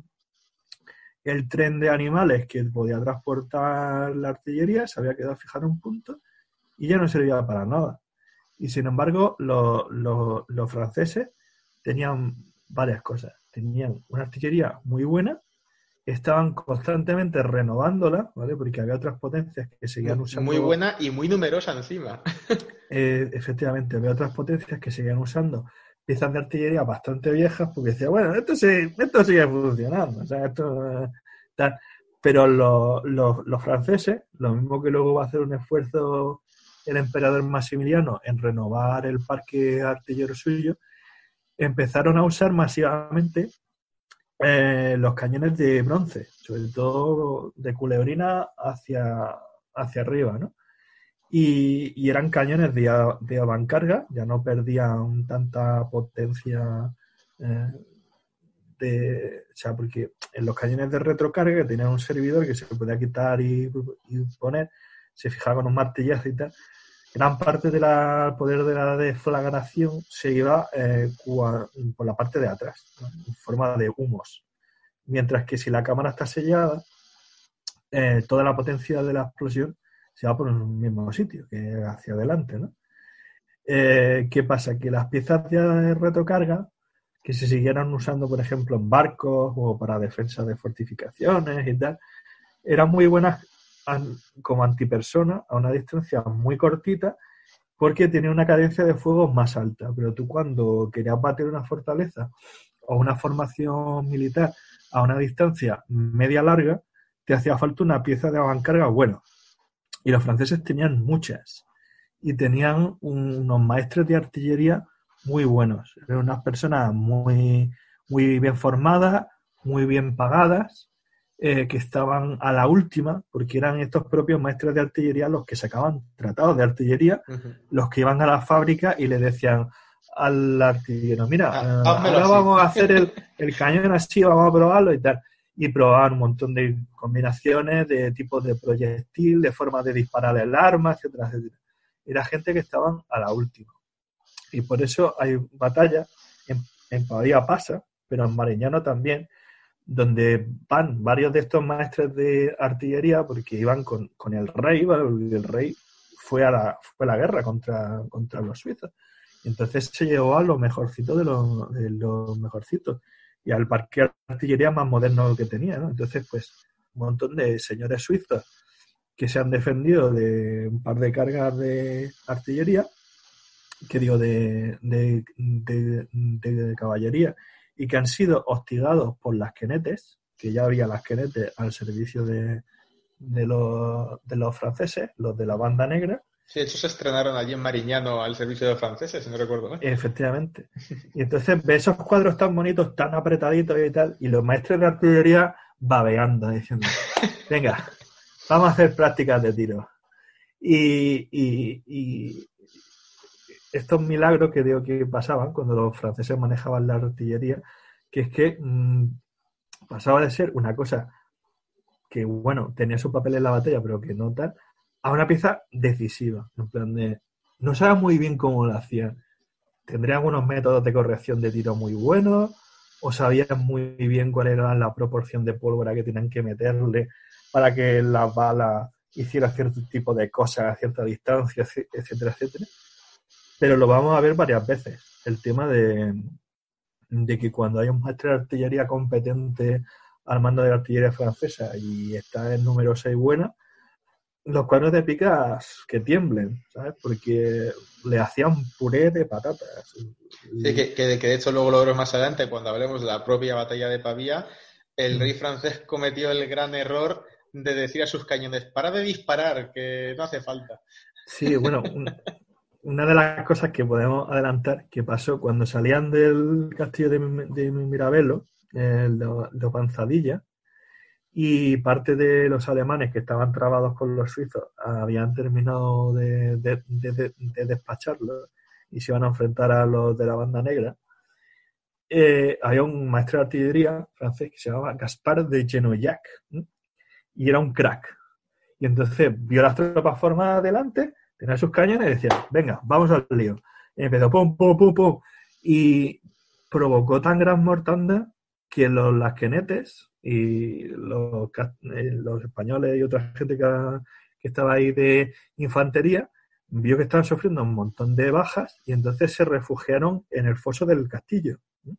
el tren de animales que podía transportar la artillería, se había quedado fijado en un punto y ya no servía para nada. Y sin embargo, los, los, los franceses tenían varias cosas. Tenían una artillería muy buena, estaban constantemente renovándola, ¿vale? Porque había otras potencias que seguían usando... Muy buena y muy numerosa encima. eh, efectivamente, había otras potencias que seguían usando piezas de artillería bastante viejas, porque decía, bueno, esto sí, esto sigue funcionando, o sea, esto tal. Pero los, los, los franceses, lo mismo que luego va a hacer un esfuerzo el emperador Maximiliano en renovar el parque artillero suyo, empezaron a usar masivamente eh, los cañones de bronce, sobre todo de culebrina hacia, hacia arriba, ¿no? Y, y eran cañones de, de avancarga, ya no perdían tanta potencia, eh, de, o sea, porque en los cañones de retrocarga, que tenían un servidor que se podía quitar y, y poner, se fijaba con un martillazo y tal, gran parte del poder de la deflagración se iba eh, por la parte de atrás, ¿no? En forma de humos. Mientras que si la cámara está sellada, eh, toda la potencia de la explosión se va por el mismo sitio, que hacia adelante, ¿no? Eh, ¿Qué pasa? Que las piezas de retrocarga que se siguieran usando, por ejemplo, en barcos o para defensa de fortificaciones y tal, eran muy buenas como antipersona a una distancia muy cortita porque tenía una cadencia de fuego más alta. Pero tú cuando querías bater una fortaleza o una formación militar a una distancia media-larga, te hacía falta una pieza de avancarga buena. Y los franceses tenían muchas. Y tenían un, unos maestres de artillería muy buenos. Eran unas personas muy, muy bien formadas, muy bien pagadas, eh, que estaban a la última, porque eran estos propios maestros de artillería los que sacaban tratados de artillería, uh-huh. los que iban a la fábrica y le decían al artillero, mira, ah, uh, ahora así. Vamos a hacer el, el cañón así, vamos a probarlo y tal. Y probaban un montón de combinaciones, de tipos de proyectil, de formas de disparar el arma, etcétera, etcétera. Era gente que estaban a la última. Y por eso hay batallas, en, en Pavía pasa, pero en Mariñano también, donde van varios de estos maestres de artillería porque iban con, con el rey, ¿vale? El rey fue a la, fue a la guerra contra, contra los suizos. Y entonces se llevó a los mejorcitos de los, de los mejorcitos y al parque de artillería más moderno que tenía, ¿no? Entonces, pues, un montón de señores suizos que se han defendido de un par de cargas de artillería, que digo, de, de, de, de caballería, y que han sido hostigados por las quenetes, que ya había las quenetes al servicio de, de, los, de los franceses, los de la banda negra. Sí, de hecho se estrenaron allí en Mariñano al servicio de los franceses, si no recuerdo mal. Efectivamente. Y entonces ve esos cuadros tan bonitos, tan apretaditos y tal, y los maestros de artillería babeando, diciendo, venga, vamos a hacer prácticas de tiro. Y, y, y estos milagros que digo que pasaban cuando los franceses manejaban la artillería, que es que mmm, pasaba de ser una cosa que, bueno, tenía su papel en la batalla, pero que no tal, a una pieza decisiva, en plan de, no sabía muy bien cómo lo hacían. Tendrían unos métodos de corrección de tiro muy buenos, o sabían muy bien cuál era la proporción de pólvora que tenían que meterle para que las balas hicieran cierto tipo de cosas a cierta distancia, etcétera, etcétera. Pero lo vamos a ver varias veces. El tema de, de que cuando hay un maestro de artillería competente al mando de la artillería francesa y está en número seis buena, los cuadros de picas que tiemblen, ¿sabes? Porque le hacían puré de patatas. Sí, que, que, que de hecho luego lo veremos más adelante cuando hablemos de la propia batalla de Pavía. El rey francés cometió el gran error de decir a sus cañones, para de disparar, que no hace falta. Sí, bueno, un, una de las cosas que podemos adelantar que pasó cuando salían del castillo de, de Mirabello, eh, de, de Panzadilla, y parte de los alemanes que estaban trabados con los suizos habían terminado de, de, de, de, de despacharlos y se iban a enfrentar a los de la banda negra. Eh, había un maestro de artillería francés que se llamaba Gaspard de Genoyac, ¿eh? Y era un crack. Y entonces vio las tropas formadas delante, tenía sus cañones y decía, venga, vamos al lío. Y empezó pum, pum, pum, pum. Y provocó tan gran mortandad que los lasquenetes y los, los españoles y otra gente que, que estaba ahí de infantería vio que estaban sufriendo un montón de bajas y entonces se refugiaron en el foso del castillo.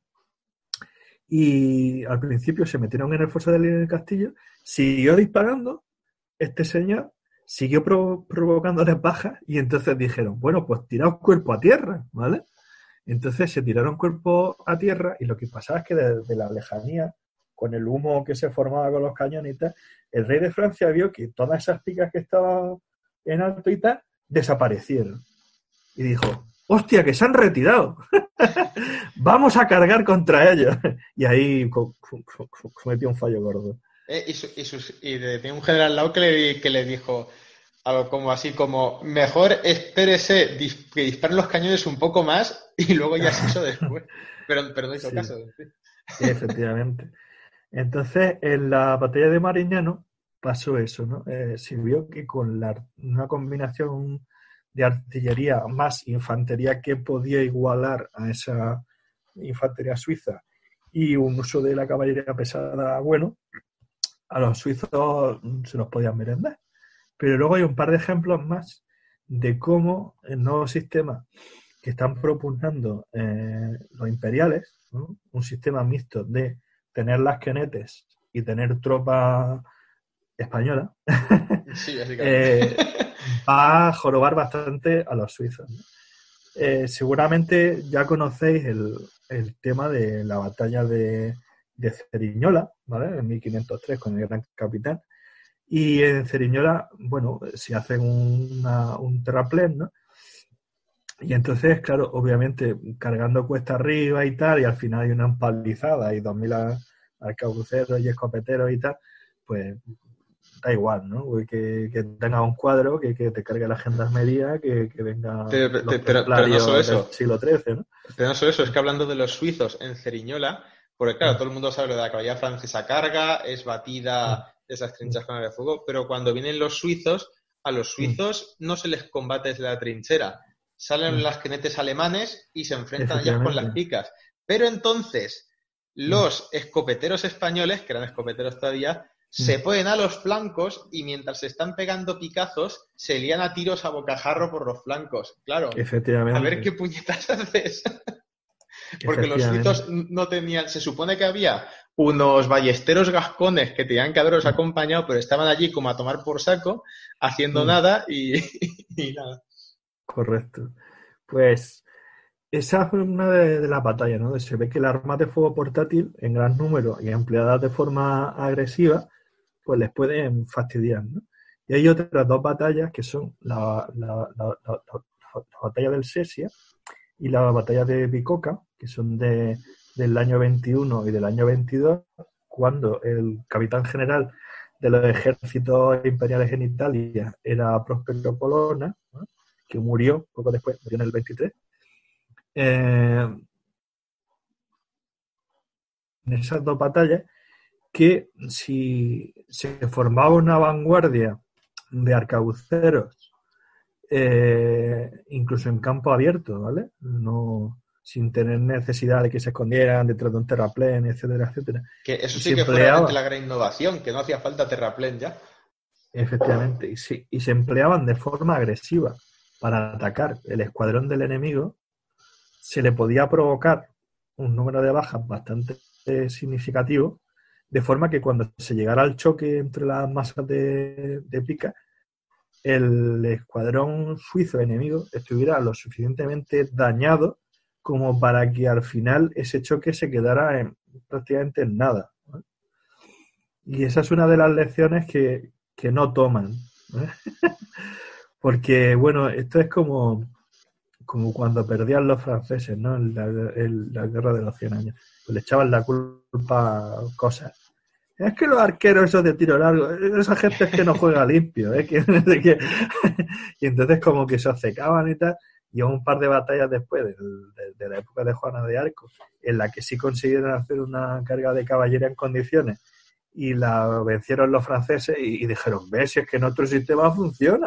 Y al principio se metieron en el foso del castillo, siguió disparando, este señor siguió pro- provocándoles bajas y entonces dijeron, bueno, pues tiraos cuerpo a tierra, ¿vale? Entonces se tiraron cuerpo a tierra y lo que pasaba es que desde la lejanía, con el humo que se formaba con los cañones y tal, el rey de Francia vio que todas esas picas que estaban en alto y tal, desaparecieron. Y dijo, hostia, que se han retirado. Vamos a cargar contra ellos. Y ahí cometió un fallo gordo. Eh, y, su, y, sus, y de, de un general al lado que le, que le dijo algo como así como, mejor espérese dis, que disparen los cañones un poco más y luego ya se hizo después. Pero, pero no hizo sí, caso. Sí. Efectivamente. Entonces, en la batalla de Mariñano pasó eso, ¿no? Eh, se vio que con la, una combinación de artillería más infantería que podía igualar a esa infantería suiza y un uso de la caballería pesada bueno, a los suizos se los podían merendar. Pero luego hay un par de ejemplos más de cómo el nuevo sistema que están propugnando eh, los imperiales, ¿no? Un sistema mixto de tener las quenetes y tener tropa española, sí, eh, va a jorobar bastante a los suizos, ¿no? Eh, seguramente ya conocéis el, el tema de la batalla de, de Ceriñola, ¿vale? En mil quinientos tres con el Gran Capitán. Y en Ceriñola, bueno, se hace una, un terraplén, ¿no? Y entonces, claro, obviamente, cargando cuesta arriba y tal, y al final hay una empalizada y dos mil arcabuceros y escopeteros y tal, pues da igual, ¿no? Que, que tenga un cuadro, que, que te cargue la gendarmería, que, que venga Pero, los pero, pero no templarios solo eso. del siglo trece, ¿no? Pero no solo eso, es que hablando de los suizos en Ceriñola, porque claro, Mm. todo el mundo sabe lo de la caballería francesa carga, es batida esas trincheras con arma de fuego, pero cuando vienen los suizos, a los suizos no se les combate desde la trinchera. Salen Mm. las jinetes alemanes y se enfrentan ellas con las Efectivamente. picas. Pero entonces, los escopeteros españoles, que eran escopeteros todavía, se ponen a los flancos y mientras se están pegando picazos, se lían a tiros a bocajarro por los flancos. Claro, Efectivamente. a ver qué puñetas haces. Porque los Efectivamente. suizos no tenían, se supone que había unos ballesteros gascones que tenían que haberos acompañado, pero estaban allí como a tomar por saco, haciendo Mm. nada y, y nada. Correcto. Pues esa fue una de, de las batallas, ¿no? Se ve que las armas de fuego portátil, en gran número y empleadas de forma agresiva, pues les pueden fastidiar, ¿no? Y hay otras dos batallas que son la, la, la, la, la, la batalla del Sesia y la batalla de Bicocca, que son de, del año veintiuno y del año veintidós, cuando el capitán general de los ejércitos imperiales en Italia era Prospero Colonna, ¿no? Que murió poco después, murió en el veintitrés. Eh, en esas dos batallas, que si se formaba una vanguardia de arcabuceros, eh, incluso en campo abierto, ¿vale? No, sin tener necesidad de que se escondieran detrás de un terraplén, etcétera, etcétera. Que eso Y sí se que fue realmente empleaba, la gran innovación, que no hacía falta terraplén ya. efectivamente, y, sí, y se empleaban de forma agresiva para atacar el escuadrón del enemigo, se le podía provocar un número de bajas bastante eh, significativo, de forma que cuando se llegara al choque entre las masas de, de pica, el escuadrón suizo enemigo estuviera lo suficientemente dañado como para que al final ese choque se quedara en, prácticamente en nada, ¿no? Y esa es una de las lecciones que, que no toman, ¿no? Porque, bueno, esto es como, como cuando perdían los franceses, ¿no? En la, en la guerra de los cien años. Pues le echaban la culpa a cosas. Es que los arqueros esos de tiro largo, esa gente es que no juega limpio, ¿eh? Que, que, y entonces como que se obcecaban y tal, y un par de batallas después de, de, de la época de Juana de Arco, en la que sí consiguieron hacer una carga de caballería en condiciones, y la vencieron los franceses y, y dijeron, ves, si es que nuestro sistema funciona.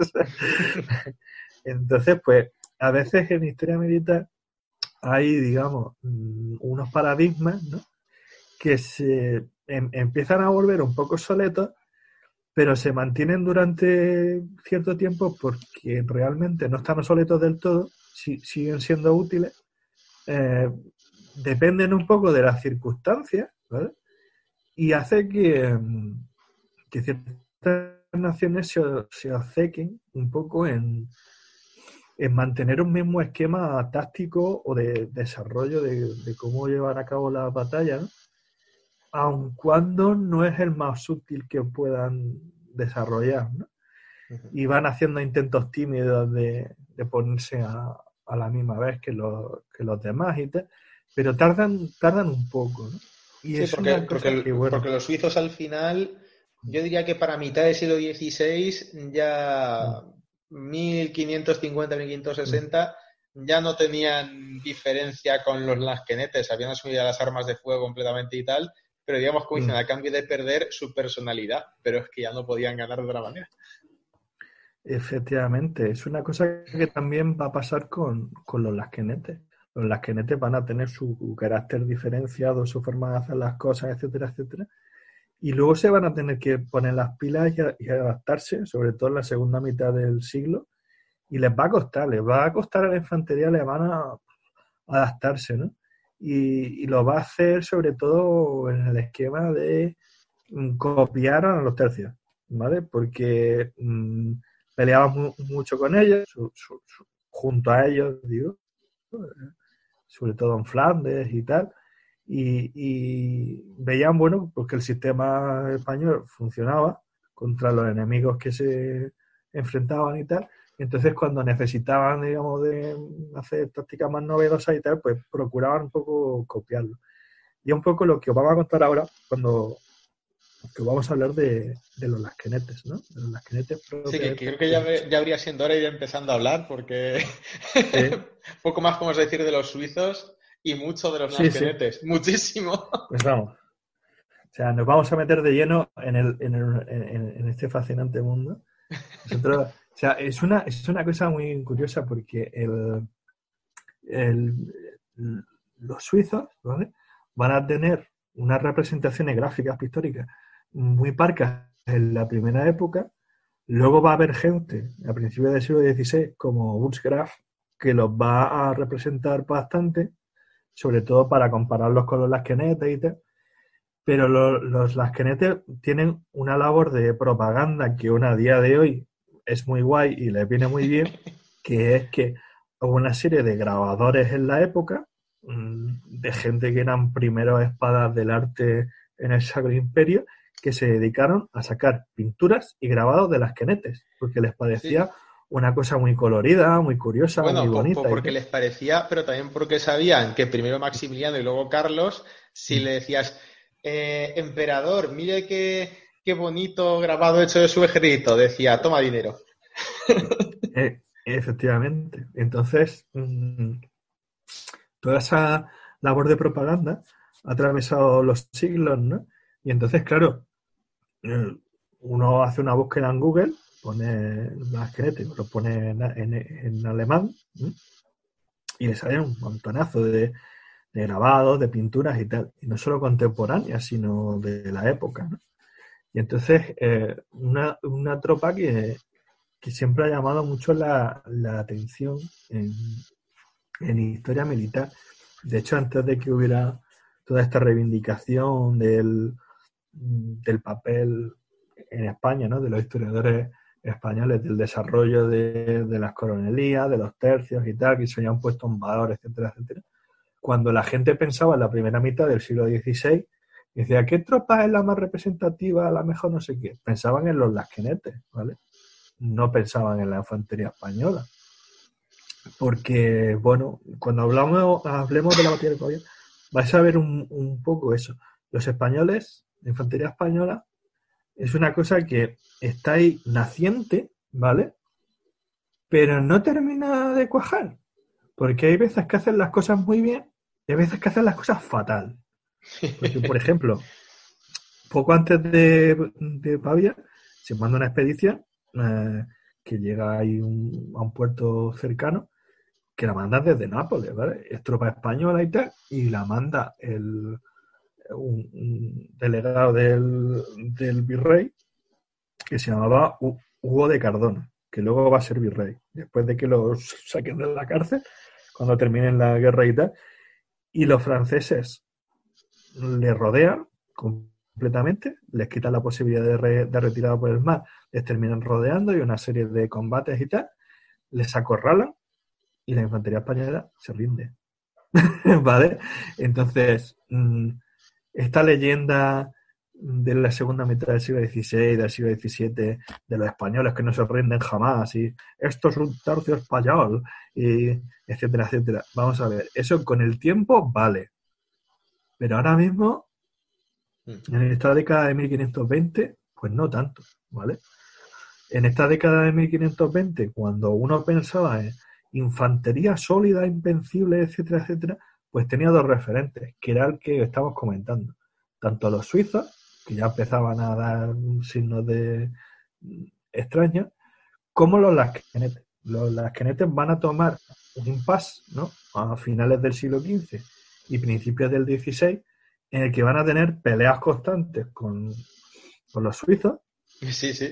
Entonces, pues, a veces en historia militar hay, digamos, unos paradigmas, ¿no? Que se em, empiezan a volver un poco obsoletos, pero se mantienen durante cierto tiempo porque realmente no están obsoletos del todo, si, siguen siendo útiles, eh, dependen un poco de las circunstancias, ¿vale? Y hace que, que ciertas naciones se, se obcequen un poco en, en mantener un mismo esquema táctico o de desarrollo de, de cómo llevar a cabo las batallas, ¿no? Aun cuando no es el más útil que puedan desarrollar, ¿no? Uh-huh. Y van haciendo intentos tímidos de, de ponerse a, a la misma vez que los, que los demás y tal, pero tardan, tardan un poco, ¿no? Y sí, es porque, una cosa porque, que, bueno, porque los suizos al final, yo diría que para mitad del siglo dieciséis, ya mil quinientos cincuenta, mil quinientos sesenta, ya no tenían diferencia con los lasquenetes, habían asumido las armas de fuego completamente y tal, pero digamos, como dicen, a cambio de perder su personalidad, pero es que ya no podían ganar de otra manera. Efectivamente, es una cosa que también va a pasar con, con los lasquenetes. Los lasquenetes van a tener su carácter diferenciado, su forma de hacer las cosas, etcétera, etcétera. Y luego se van a tener que poner las pilas y, a, y adaptarse, sobre todo en la segunda mitad del siglo, y les va a costar, les va a costar a la infantería alemana adaptarse, ¿no? Y, y lo va a hacer sobre todo en el esquema de copiar a los tercios, ¿vale? Porque mmm, peleaban mu mucho con ellos, su, su, su, junto a ellos, digo, sobre todo en Flandes y tal, y, y veían, bueno, pues que el sistema español funcionaba contra los enemigos que se enfrentaban y tal. Entonces, cuando necesitaban, digamos, de hacer tácticas más novedosas y tal, pues procuraban un poco copiarlo. Y es un poco lo que os vamos a contar ahora cuando que vamos a hablar de, de los lasquenetes, ¿no? De los lasquenetes sí, que, que creo que ya, ya habría siendo hora de ir empezando a hablar, porque sí. Poco más podemos decir de los suizos y mucho de los sí, lasquenetes. Sí. Muchísimo. Pues vamos. O sea, nos vamos a meter de lleno en, el, en, el, en, en este fascinante mundo. Nosotros, o sea, es una, es una cosa muy curiosa porque el, el, los suizos, ¿vale?, van a tener unas representaciones gráficas pictóricas muy parcas en la primera época. Luego va a haber gente a principios del siglo dieciséis como Urs Graf que los va a representar bastante, sobre todo para compararlos con los lasquenetes y tal. Pero los, los lasquenetes tienen una labor de propaganda que aún a día de hoy es muy guay y les viene muy bien, que es que hubo una serie de grabadores en la época, de gente que eran primeros espadas del arte en el Sacro Imperio, que se dedicaron a sacar pinturas y grabados de lasquenetes, porque les parecía sí. una cosa muy colorida, muy curiosa, bueno, muy bonita. Bueno, porque les parecía, pero también porque sabían que primero Maximiliano y luego Carlos, si mm. le decías, eh, emperador, mire qué, qué bonito grabado hecho de su ejército, decía, toma dinero. Eh, efectivamente. Entonces, mmm, toda esa labor de propaganda ha atravesado los siglos, ¿no? Y entonces, claro, uno hace una búsqueda en Google, pone lasquenete, lo pone en, en, en alemán, ¿sí?, y le sale un montonazo de, de grabados, de pinturas y tal. Y no solo contemporáneas, sino de la época, ¿no? Y entonces, eh, una, una tropa que, que siempre ha llamado mucho la, la atención en, en historia militar. De hecho, antes de que hubiera toda esta reivindicación del, del papel en España, ¿no?, de los historiadores españoles, del desarrollo de, de las coronelías, de los tercios y tal, que se habían puesto en valor, etcétera, etcétera. Cuando la gente pensaba en la primera mitad del siglo dieciséis, decía, ¿qué tropa es la más representativa, la mejor no sé qué? Pensaban en los lasquenetes, ¿vale? No pensaban en la infantería española. Porque, bueno, cuando hablamos, hablemos de la batalla de Pavía, vais a ver un, un poco eso. Los españoles, la infantería española, es una cosa que está ahí naciente, ¿vale? Pero no termina de cuajar. Porque hay veces que hacen las cosas muy bien y hay veces que hacen las cosas fatal. Porque, por ejemplo, poco antes de, de Pavía se manda una expedición eh, que llega ahí un, a un puerto cercano, que la mandan desde Nápoles, ¿vale? Es tropa española y tal, y la manda el un, un delegado del, del virrey que se llamaba Hugo de Cardona, que luego va a ser virrey, después de que los saquen de la cárcel, cuando terminen la guerra y tal, y los franceses le rodean completamente, les quitan la posibilidad de, re, de retirada por el mar, les terminan rodeando y una serie de combates y tal, les acorralan y la infantería española se rinde. ¿Vale? Entonces, esta leyenda de la segunda mitad del siglo dieciséis, del siglo diecisiete, de los españoles que no se rinden jamás, y esto es un tercio español, y etcétera, etcétera. Vamos a ver, eso con el tiempo vale. Pero ahora mismo, en esta década de mil quinientos veinte, pues no tanto, ¿vale? En esta década de mil quinientos veinte, cuando uno pensaba en infantería sólida, invencible, etcétera, etcétera, pues tenía dos referentes, que era el que estamos comentando. Tanto los suizos, que ya empezaban a dar signos de extraños, como los lasquenetes. Los lasquenetes van a tomar un impasse, ¿no?, a finales del siglo quince y principios del dieciséis, en el que van a tener peleas constantes con, con los suizos. Sí, sí.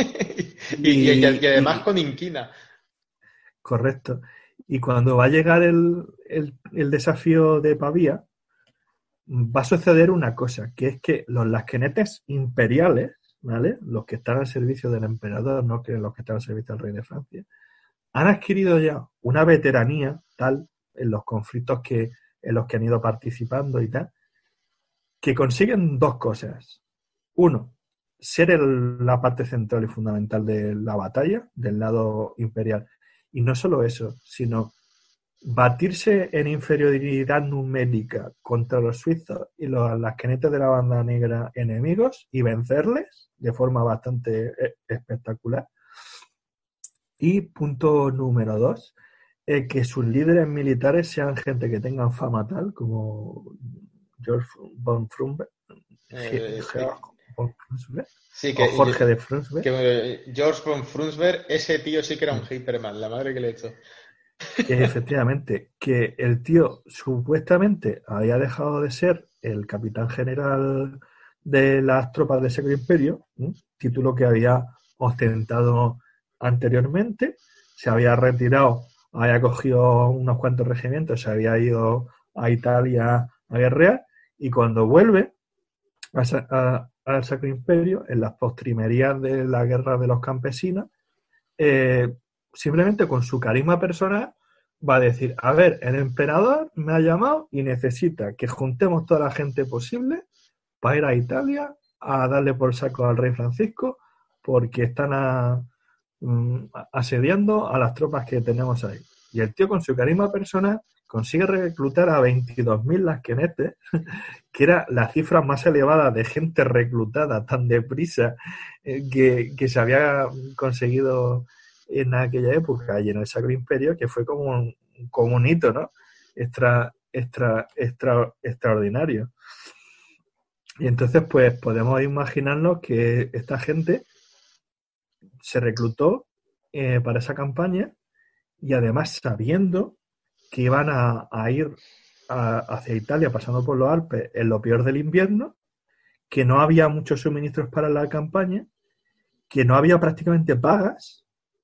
y, y, y, y además y, con inquina. Correcto. Y cuando va a llegar el, el, el desafío de Pavía, va a suceder una cosa, que es que los lasquenetes imperiales, ¿vale?, los que están al servicio del emperador, no que los que están al servicio del rey de Francia, han adquirido ya una veteranía tal en los conflictos que, en los que han ido participando y tal, que consiguen dos cosas. Uno, ser el, la parte central y fundamental de la batalla, del lado imperial. Y no solo eso, sino batirse en inferioridad numérica contra los suizos y los lasquenetes de la banda negra enemigos y vencerles de forma bastante espectacular. Y punto número dos, eh, que sus líderes militares sean gente que tengan fama tal como George von Frunberg, Eh, Georg von Frundsberg, sí, que, o Jorge de Frundsberg. Que George von Frundsberg, ese tío sí que era un Hyperman, la madre que le he hecho. Efectivamente, que el tío supuestamente había dejado de ser el capitán general de las tropas del Sacro Imperio, ¿eh? Título que había ostentado anteriormente, se había retirado, había cogido unos cuantos regimientos, se había ido a Italia a guerrear, y cuando vuelve a, a, al Sacro Imperio, en las postrimerías de la guerra de los campesinos, eh, simplemente con su carisma personal va a decir, a ver, el emperador me ha llamado y necesita que juntemos toda la gente posible para ir a Italia a darle por saco al rey Francisco porque están a, um, asediando a las tropas que tenemos ahí. Y el tío con su carisma personal consigue reclutar a veintidós mil lasquenetes, que era la cifra más elevada de gente reclutada tan deprisa eh, que, que se había conseguido en aquella época y en el Sacro Imperio, que fue como un, como un hito, ¿no? Extra, extra, extra, extraordinario. Y entonces, pues, podemos imaginarnos que esta gente se reclutó eh, para esa campaña y además sabiendo que iban a, a ir a, hacia Italia pasando por los Alpes en lo peor del invierno, que no había muchos suministros para la campaña, que no había prácticamente pagas.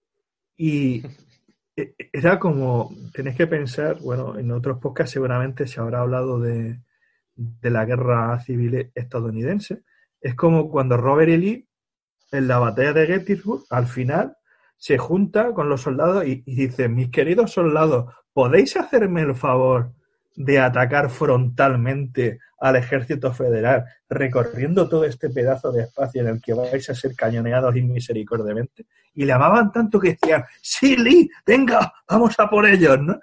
Y era como, tenéis que pensar, bueno, en otros podcasts seguramente se habrá hablado de, de la guerra civil estadounidense. Es como cuando Robert E. Lee, en la batalla de Gettysburg, al final se junta con los soldados y, y dice, mis queridos soldados, ¿podéis hacerme el favor de atacar frontalmente al ejército federal, recorriendo todo este pedazo de espacio en el que vais a ser cañoneados inmisericordiamente? Y le amaban tanto que decían, sí, Lee, venga, vamos a por ellos, ¿no?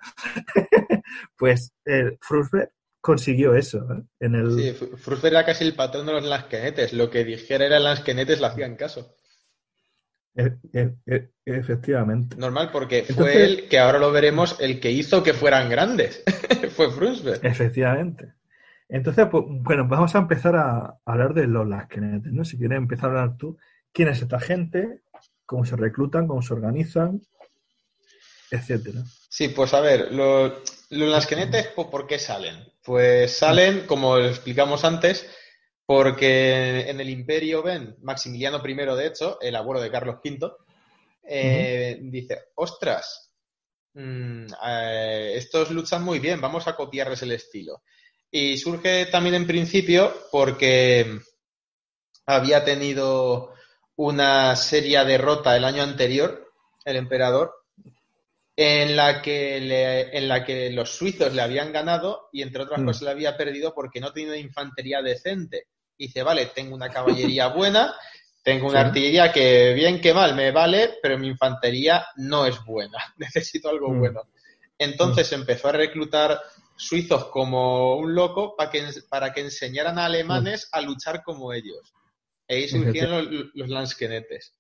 Pues eh, Frundsberg consiguió eso, ¿eh? En el... Sí, Frundsberg era casi el patrón de los lasquenetes. Lo que dijera eran lasquenetes, le hacían caso. E- e- e- efectivamente. Normal, porque Entonces, fue él, que ahora lo veremos, el que hizo que fueran grandes. Fue Frundsberg. Efectivamente. Entonces, pues, bueno, vamos a empezar a hablar de los lasquenetes, ¿no? Si quieres empezar a hablar tú, ¿quién es esta gente? ¿Cómo se reclutan? ¿Cómo se organizan? Etcétera. Sí, pues a ver, los, los lasquenetes, ¿por qué salen? Pues salen, como lo explicamos antes, porque en el Imperio ven, Maximiliano primero, de hecho, el abuelo de Carlos quinto, eh, uh-huh. dice, ostras, mmm, eh, estos luchan muy bien, vamos a copiarles el estilo. Y surge también en principio porque había tenido una seria derrota el año anterior, el emperador, en la que le, en la que los suizos le habían ganado y entre otras mm. cosas le había perdido porque no tenía infantería decente. Y dice, vale, tengo una caballería buena, tengo una sí. artillería que bien que mal me vale, pero mi infantería no es buena, necesito algo mm. bueno. Entonces mm. empezó a reclutar suizos como un loco para que, para que enseñaran a alemanes mm. a luchar como ellos. E ahí surgieron los, los lasquenetes.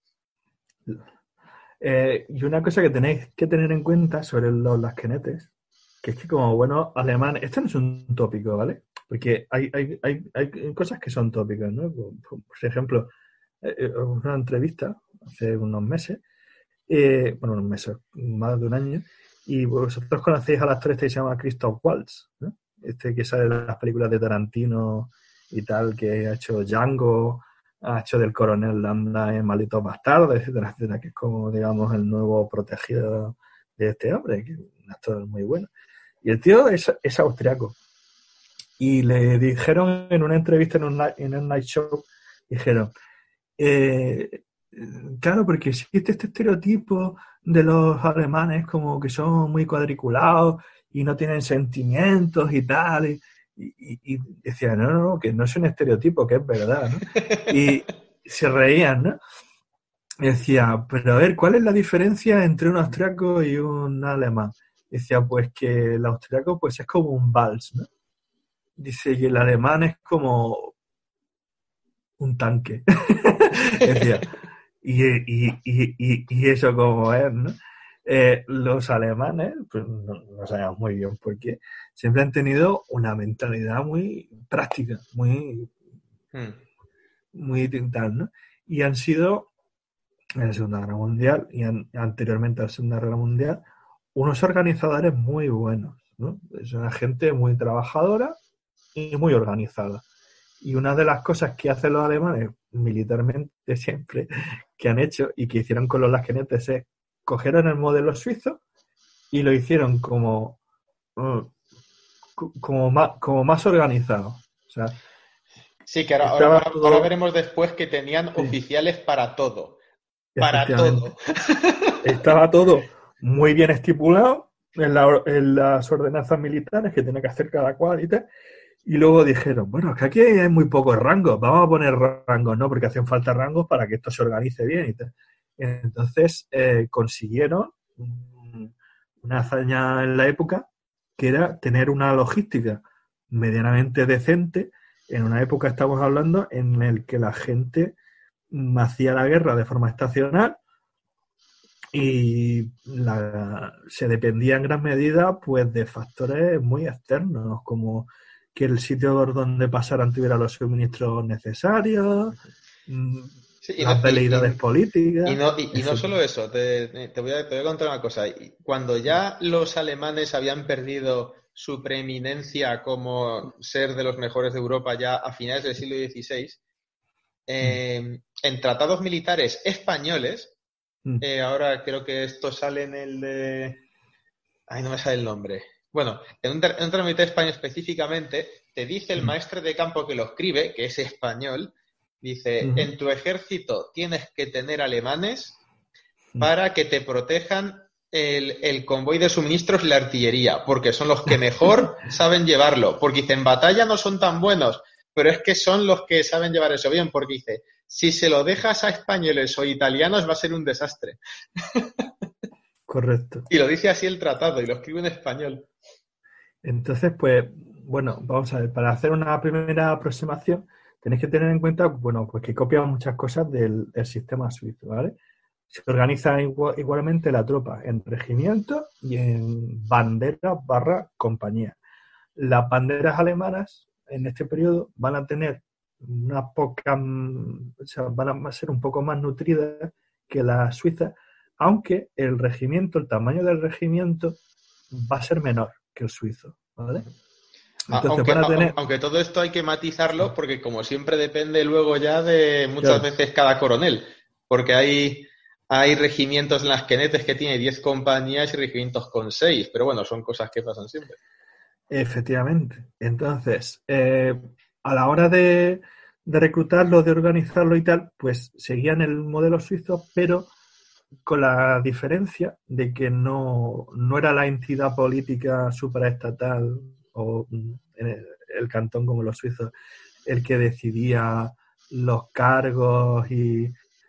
Eh, y una cosa que tenéis que tener en cuenta sobre los lasquenetes, que es que como buenos alemanes, esto no es un tópico, ¿vale? Porque hay, hay, hay, hay cosas que son tópicas, ¿no? Por, por ejemplo, eh, una entrevista hace unos meses, eh, bueno, unos meses, más de un año, y vosotros conocéis al actor este que se llama Christoph Waltz, ¿no? Este que sale en las películas de Tarantino y tal, que ha hecho Django, ha hecho del coronel Landa en Malditos Bastardos, etcétera, etcétera, que es como, digamos, el nuevo protegido de este hombre, que es un actor muy bueno. Y el tío es, es austriaco. Y le dijeron en una entrevista en un, en un night show, dijeron, eh, Claro, porque existe este estereotipo de los alemanes como que son muy cuadriculados y no tienen sentimientos y tal. Y, y, y decía, no, no, no, que no es un estereotipo, que es verdad, ¿no? Y se reían, ¿no? Y decía, pero a ver, ¿cuál es la diferencia entre un austriaco y un alemán? Decía, pues que el austriaco pues es como un vals, ¿no? Dice, y el alemán es como un tanque. Decía, y, y, y, y, y eso como es, ¿no? Eh, los alemanes, pues no, no sabemos muy bien por qué, siempre han tenido una mentalidad muy práctica, muy, Hmm. muy tal, ¿no? Y han sido, en la Segunda Guerra Mundial y an, anteriormente a la Segunda Guerra Mundial, unos organizadores muy buenos, ¿no? Es una gente muy trabajadora y muy organizada. Y una de las cosas que hacen los alemanes militarmente siempre, que han hecho y que hicieron con los lasquenetes, es cogieron el modelo suizo y lo hicieron como, como, más, como más organizado. O sea, sí, que ahora, ahora, estaba ahora, todo, ahora veremos después que tenían sí, oficiales para todo. Para efectivamente. todo. Estaba todo muy bien estipulado en, la, en las ordenanzas militares que tiene que hacer cada cual y tal. Y luego dijeron, bueno, es que aquí hay muy pocos rangos, vamos a poner rangos, ¿no? Porque hacen falta rangos para que esto se organice bien y tal. Entonces eh, consiguieron una hazaña en la época que era tener una logística medianamente decente. En una época estamos hablando en el que la gente hacía la guerra de forma estacional y la, se dependía en gran medida pues de factores muy externos, como que el sitio donde pasaran tuviera los suministros necesarios, Sí, y, no, las y, veleidades y, y políticas, no, y, y no etcétera. solo eso, te, te, voy a, te voy a contar una cosa. Cuando ya los alemanes habían perdido su preeminencia como ser de los mejores de Europa ya a finales del siglo dieciséis, eh, en tratados militares españoles, eh, ahora creo que esto sale en el de... Ay, no me sale el nombre. Bueno, en un, en un tratado militar español específicamente, te dice el maestre de campo que lo escribe, que es español, dice, Uh-huh. en tu ejército tienes que tener alemanes para que te protejan el, el convoy de suministros y la artillería, porque son los que mejor saben llevarlo. Porque dice, en batalla no son tan buenos, pero es que son los que saben llevar eso bien, porque dice, si se lo dejas a españoles o italianos va a ser un desastre. Correcto. Y lo dice así el tratado, y lo escribe en español. Entonces, pues, bueno, vamos a ver, para hacer una primera aproximación, tenéis que tener en cuenta, bueno, pues que copian muchas cosas del, del sistema suizo, ¿vale? Se organiza igual, igualmente la tropa en regimientos y en banderas barra compañía. Las banderas alemanas en este periodo van a tener una poca, o sea, van a ser un poco más nutridas que las suizas, aunque el regimiento, el tamaño del regimiento va a ser menor que el suizo, ¿vale? Entonces Aunque, van a tener... aunque todo esto hay que matizarlo porque como siempre depende luego ya de muchas Claro. veces cada coronel, porque hay, hay regimientos en las quenetes que tiene diez compañías y regimientos con seis, pero bueno, son cosas que pasan siempre. Efectivamente. Entonces, eh, a la hora de, de reclutarlo, de organizarlo y tal, pues seguían el modelo suizo, pero con la diferencia de que no, no era la entidad política supraestatal o el, el cantón como los suizos el que decidía los cargos y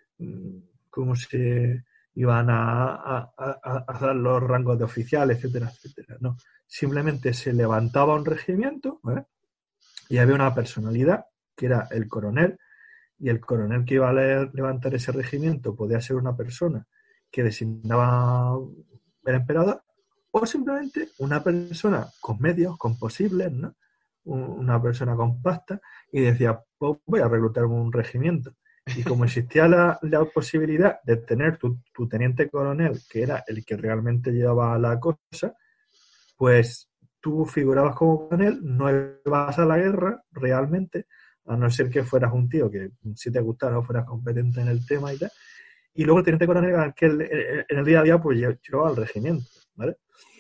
cómo se iban a, a, a, a dar los rangos de oficial, etcétera, etcétera. No, simplemente se levantaba un regimiento, ¿vale? Y había una personalidad que era el coronel, y el coronel que iba a levantar ese regimiento podía ser una persona que designaba el emperador o simplemente una persona con medios, con posibles, ¿no? Una persona con pasta y decía, pues voy a reclutar un regimiento. Y como existía la, la posibilidad de tener tu, tu teniente coronel, que era el que realmente llevaba la cosa, pues tú figurabas como coronel, no ibas a la guerra realmente, a no ser que fueras un tío que si te gustara o fueras competente en el tema y tal. Y luego el teniente coronel que el, en el día a día pues llevaba al regimiento, ¿vale?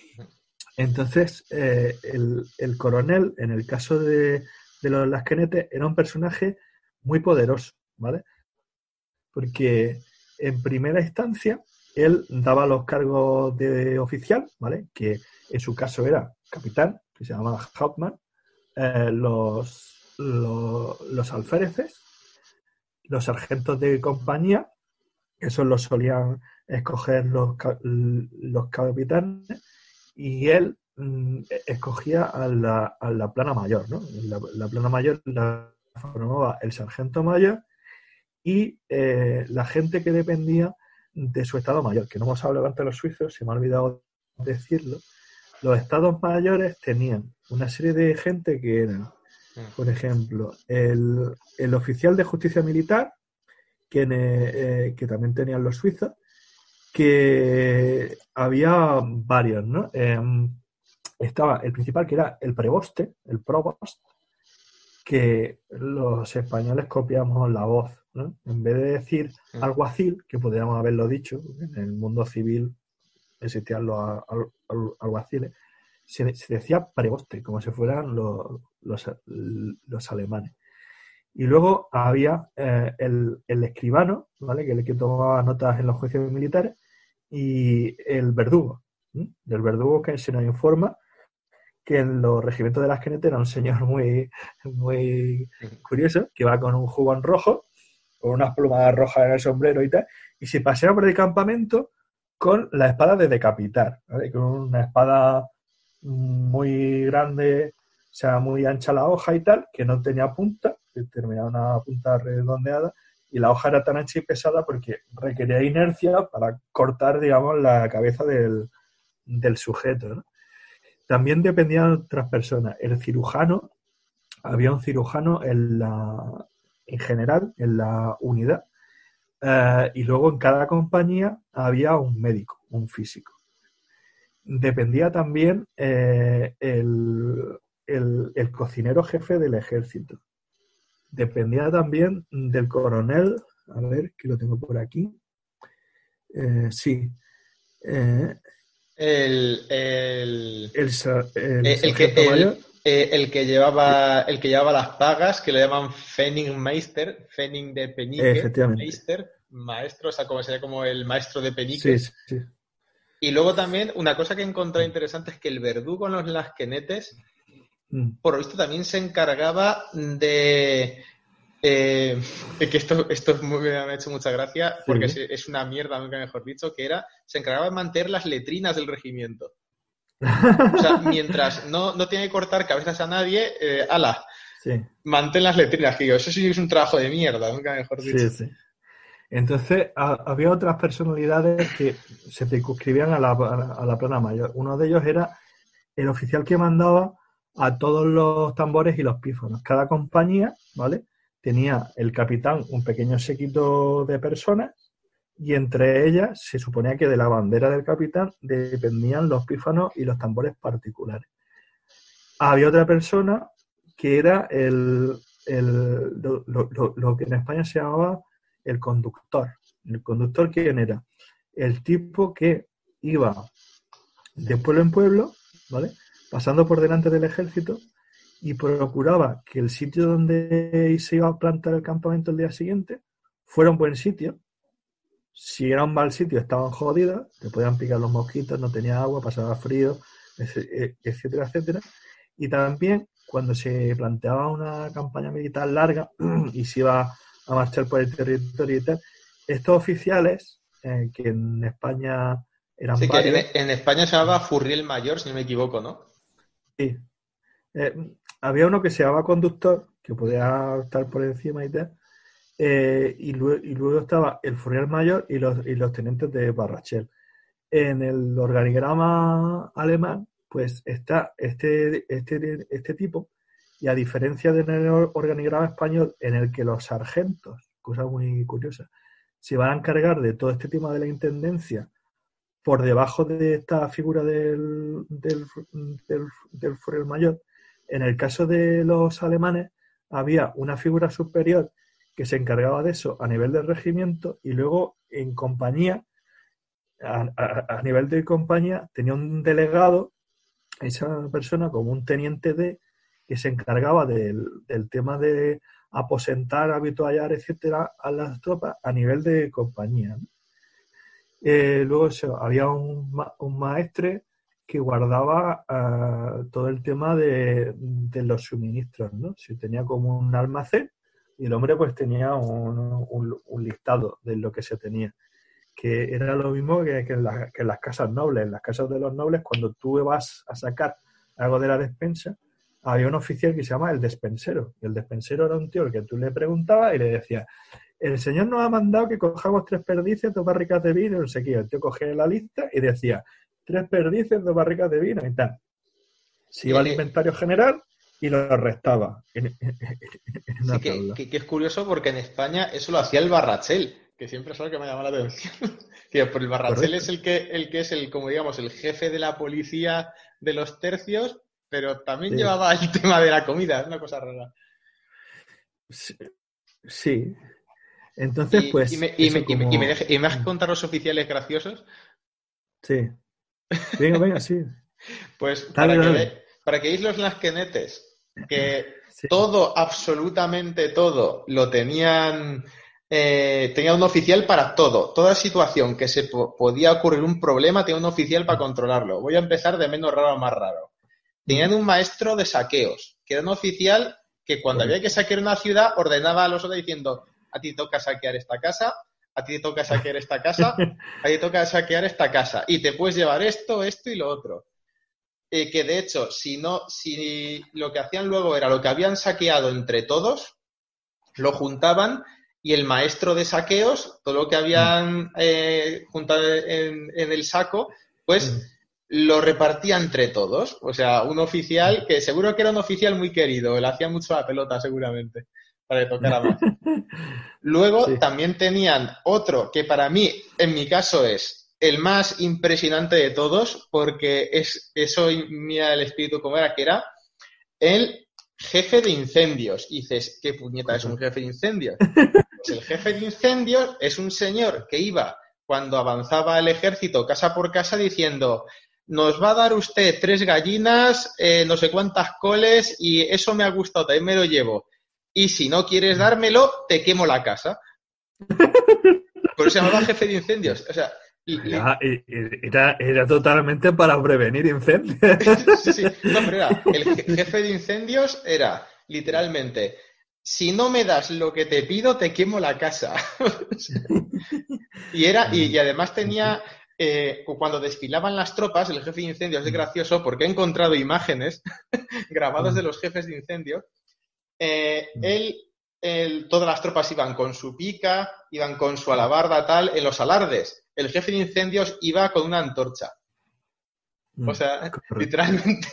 Entonces, eh, el, el coronel, en el caso de, de los lasquenetes, era un personaje muy poderoso, ¿vale? Porque en primera instancia, él daba los cargos de oficial, ¿vale? Que en su caso era capitán, que se llamaba Hauptmann, eh, los, los, los alféreces, los sargentos de compañía, esos los solían escoger los, los capitanes, y él mmm, escogía a la, a la plana mayor, ¿no? La, la plana mayor la formaba el sargento mayor y eh, la gente que dependía de su estado mayor, que no hemos hablado antes de los suizos, se me ha olvidado decirlo. Los estados mayores tenían una serie de gente que eran, por ejemplo, el, el oficial de justicia militar, que, eh, que también tenían los suizos, que había varios, ¿no? Eh, estaba el principal, que era el preboste, el provost, que los españoles copiamos la voz, ¿no? En vez de decir alguacil, que podríamos haberlo dicho, en el mundo civil existían los alguaciles, se, se decía preboste, como si fueran los, los, los alemanes. Y luego había eh, el, el escribano, ¿vale? Que es el que tomaba notas en los juicios militares, y el verdugo. ¿sí? El verdugo, que se nos informa que en los regimientos de las Canetas era un señor muy, muy curioso, que va con un jubón rojo, con unas plumas rojas en el sombrero y tal, y se pasea por el campamento con la espada de decapitar, ¿vale? Con una espada muy grande, o sea, muy ancha la hoja y tal, que no tenía punta, que terminaba una punta redondeada, y la hoja era tan ancha y pesada porque requería inercia para cortar, digamos, la cabeza del, del sujeto, ¿no? También dependían otras personas. El cirujano, había un cirujano en la, en general, en la unidad, eh, y luego en cada compañía había un médico, un físico. Dependía también eh, el, el, el cocinero jefe del ejército. Dependía también del coronel, a ver, que lo tengo por aquí. Eh, sí. Eh, el, el, el, el, el, el, que, el, el que llevaba el que llevaba las pagas, que le llaman Pfennigmeister, Pfennig de penique, efectivamente. Meister, maestro, o sea, como sería como el maestro de Sí, peniques. sí, sí. Y luego también, una cosa que he encontrado interesante es que el verdugo en los lasquenetes, mm. por lo visto, también se encargaba de... Eh, que esto, esto es muy, me ha hecho mucha gracia, porque sí. es, es una mierda, nunca mejor dicho, que era, se encargaba de mantener las letrinas del regimiento. O sea, mientras no, no tiene que cortar cabezas a nadie, eh, ala, sí. mantén las letrinas, que digo, eso sí es un trabajo de mierda, nunca mejor dicho. Sí, sí. Entonces, a, había otras personalidades que se circunscribían a la, a la plana mayor. Uno de ellos era el oficial que mandaba a todos los tambores y los pífonos. Cada compañía, ¿vale?, tenía el capitán un pequeño séquito de personas, y entre ellas se suponía que de la bandera del capitán dependían los pífanos y los tambores particulares. Había otra persona que era el, el, lo, lo, lo que en España se llamaba el conductor. ¿El conductor quién era? El tipo que iba de pueblo en pueblo, ¿vale?, pasando por delante del ejército, y procuraba que el sitio donde se iba a plantar el campamento el día siguiente fuera un buen sitio. Si era un mal sitio, estaban jodidos, te podían picar los mosquitos, no tenía agua, pasaba frío, etcétera, etcétera. Y también, cuando se planteaba una campaña militar larga y se iba a marchar por el territorio y tal, estos oficiales, eh, que en España eran sí, varios... que en, en España se llamaba Furriel Mayor, si no me equivoco, ¿no? Sí. Eh, había uno que se llamaba conductor, que podía estar por encima y tal, eh, y, luego, y luego estaba el Furriel Mayor y los, y los tenientes de Barrachel. En el organigrama alemán, pues está este, este, este tipo, y a diferencia del organigrama español, en el que los sargentos, cosa muy curiosa, se van a encargar de todo este tema de la intendencia por debajo de esta figura del, del, del, del Furriel Mayor. En el caso de los alemanes, había una figura superior que se encargaba de eso a nivel del regimiento, y luego en compañía, a, a, a nivel de compañía, tenía un delegado, esa persona como un teniente de, que se encargaba del, del tema de aposentar, habituallar, etcétera, a las tropas a nivel de compañía, ¿no? Eh, luego eso, había un, ma- un maestre que guardaba uh, todo el tema de, de los suministros, ¿no? Si tenía como un almacén y el hombre pues tenía un, un, un listado de lo que se tenía, que era lo mismo que, que, en la, que en las casas nobles. En las casas de los nobles, cuando tú vas a sacar algo de la despensa, había un oficial que se llama el despensero, y el despensero era un tío al que tú le preguntabas y le decías: el señor nos ha mandado que cojamos tres perdices, dos barricas de vino, no sé qué. El tío cogía la lista y decía: tres perdices, dos barricas de vino y tal. Se iba al inventario general y lo restaba en, en, en una Sí, que, tabla. que, que es curioso porque en España eso lo hacía el Barrachel, que siempre es algo que me ha llamado la atención. Que por el Barrachel Correcto. es el que, el que es el, como digamos, el jefe de la policía de los tercios, pero también Sí. llevaba el tema de la comida, es una cosa rara. Sí. sí. Entonces, Y, pues, y, me, y, eso me, y, me, como... y, me deje, y me has contado los oficiales graciosos. Sí. Venga, venga, sí. Pues Dale, para que, dale. ve, para que veáis los lasquenetes, que Sí. todo, absolutamente todo, lo tenían, eh, tenía un oficial para todo. Toda situación que se po podía ocurrir un problema, tenía un oficial para controlarlo. Voy a empezar de menos raro a más raro. Tenían un maestro de saqueos, que era un oficial que cuando Correcto. había que saquear una ciudad ordenaba a los otros diciendo: a ti te toca saquear esta casa, a ti te toca saquear esta casa, a ti te toca saquear esta casa, y te puedes llevar esto, esto y lo otro. Eh, que de hecho, si no, si lo que hacían luego era lo que habían saqueado entre todos, lo juntaban, y el maestro de saqueos, todo lo que habían eh, juntado en, en el saco, pues lo repartía entre todos. O sea, un oficial que seguro que era un oficial muy querido, le hacía mucho la pelota seguramente, para que tocara más. Luego Sí. también tenían otro que para mí, en mi caso, es el más impresionante de todos, porque es eso, mira el espíritu como era, que era el jefe de incendios. Y dices: ¿qué puñeta es un jefe de incendios? Pues el jefe de incendios es un señor que iba, cuando avanzaba el ejército, casa por casa, diciendo: nos va a dar usted tres gallinas, eh, no sé cuántas coles, y eso me ha gustado, también me lo llevo. Y si no quieres dármelo, te quemo la casa. Por eso se llamaba jefe de incendios. O sea, Era, era, era totalmente para prevenir incendios. sí, sí. No, pero era, el jefe de incendios era, literalmente: si no me das lo que te pido, te quemo la casa. y era, y, y además tenía, eh, cuando desfilaban las tropas, el jefe de incendios es gracioso porque he encontrado imágenes grabadas de los jefes de incendios. Eh, él, él, todas las tropas iban con su pica, iban con su alabarda, tal, en los alardes. El jefe de incendios iba con una antorcha. O sea, Correcto. literalmente.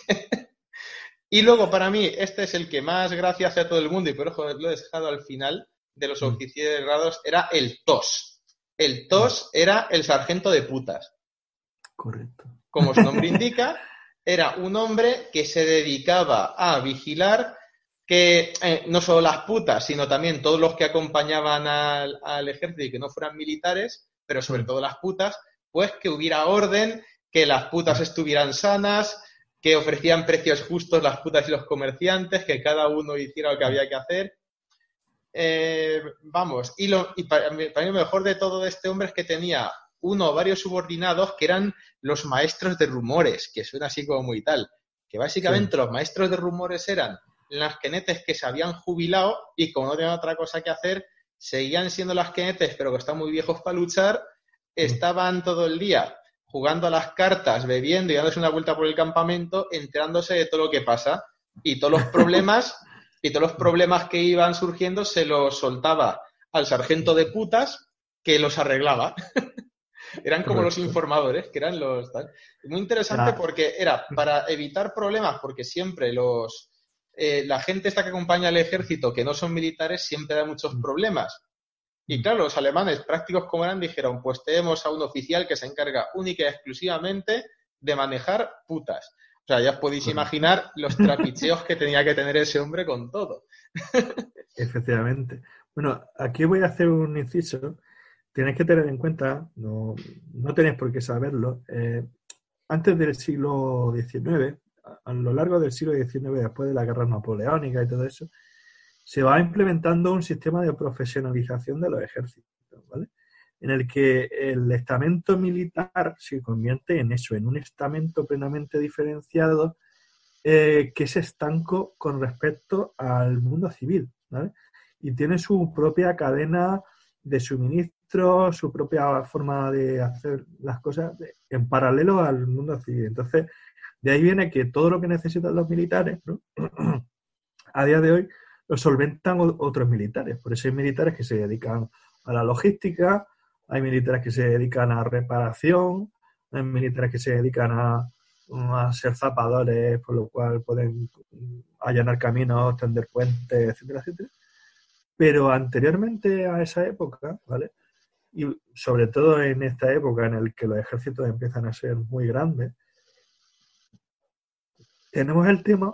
Y luego, para mí, este es el que más gracia hace a todo el mundo, y por eso lo he dejado al final de los oficiales grados, era el tos. El tos era el sargento de putas. Correcto. Como su nombre indica, era un hombre que se dedicaba a vigilar que eh, no solo las putas, sino también todos los que acompañaban al, al ejército y que no fueran militares, pero sobre todo las putas, pues que hubiera orden, que las putas estuvieran sanas, que ofrecían precios justos las putas y los comerciantes, que cada uno hiciera lo que había que hacer. Eh, vamos, y, lo, y para, mí, para mí lo mejor de todo de este hombre es que tenía uno o varios subordinados que eran los maestros de rumores, que suena así como muy tal, que básicamente sí. Los maestros de rumores eran las quenetes que se habían jubilado y como no tenían otra cosa que hacer, seguían siendo las quenetes, pero que están muy viejos para luchar, estaban todo el día jugando a las cartas, bebiendo y dándose una vuelta por el campamento, enterándose de todo lo que pasa, y todos los problemas y todos los problemas que iban surgiendo se los soltaba al sargento de putas, que los arreglaba. Eran como Correcto. Los informadores, que eran los... Tal. Muy interesante ah. porque era para evitar problemas, porque siempre los... Eh, la gente esta que acompaña al ejército, que no son militares, siempre da muchos problemas. Y claro, los alemanes, prácticos como eran, dijeron: pues tenemos a un oficial que se encarga única y exclusivamente de manejar putas. O sea, ya os podéis Correcto. Imaginar los trapicheos que tenía que tener ese hombre con todo. Efectivamente. Bueno, aquí voy a hacer un inciso. Tenéis que tener en cuenta, no, no tenéis por qué saberlo, eh, antes del siglo diecinueve, a, a lo largo del siglo diecinueve, después de la guerra napoleónica y todo eso, se va implementando un sistema de profesionalización de los ejércitos, ¿vale? En el que el estamento militar se convierte en eso, en un estamento plenamente diferenciado eh, que es estanco con respecto al mundo civil, ¿vale? Y tiene su propia cadena de suministro, su propia forma de hacer las cosas en paralelo al mundo civil. Entonces, de ahí viene que todo lo que necesitan los militares, ¿no? A día de hoy lo solventan otros militares. Por eso hay militares que se dedican a la logística, hay militares que se dedican a reparación, hay militares que se dedican a, a ser zapadores, por lo cual pueden allanar caminos, tender puentes, etcétera, etcétera. Pero anteriormente a esa época, ¿vale? Y sobre todo en esta época en la que los ejércitos empiezan a ser muy grandes, tenemos el tema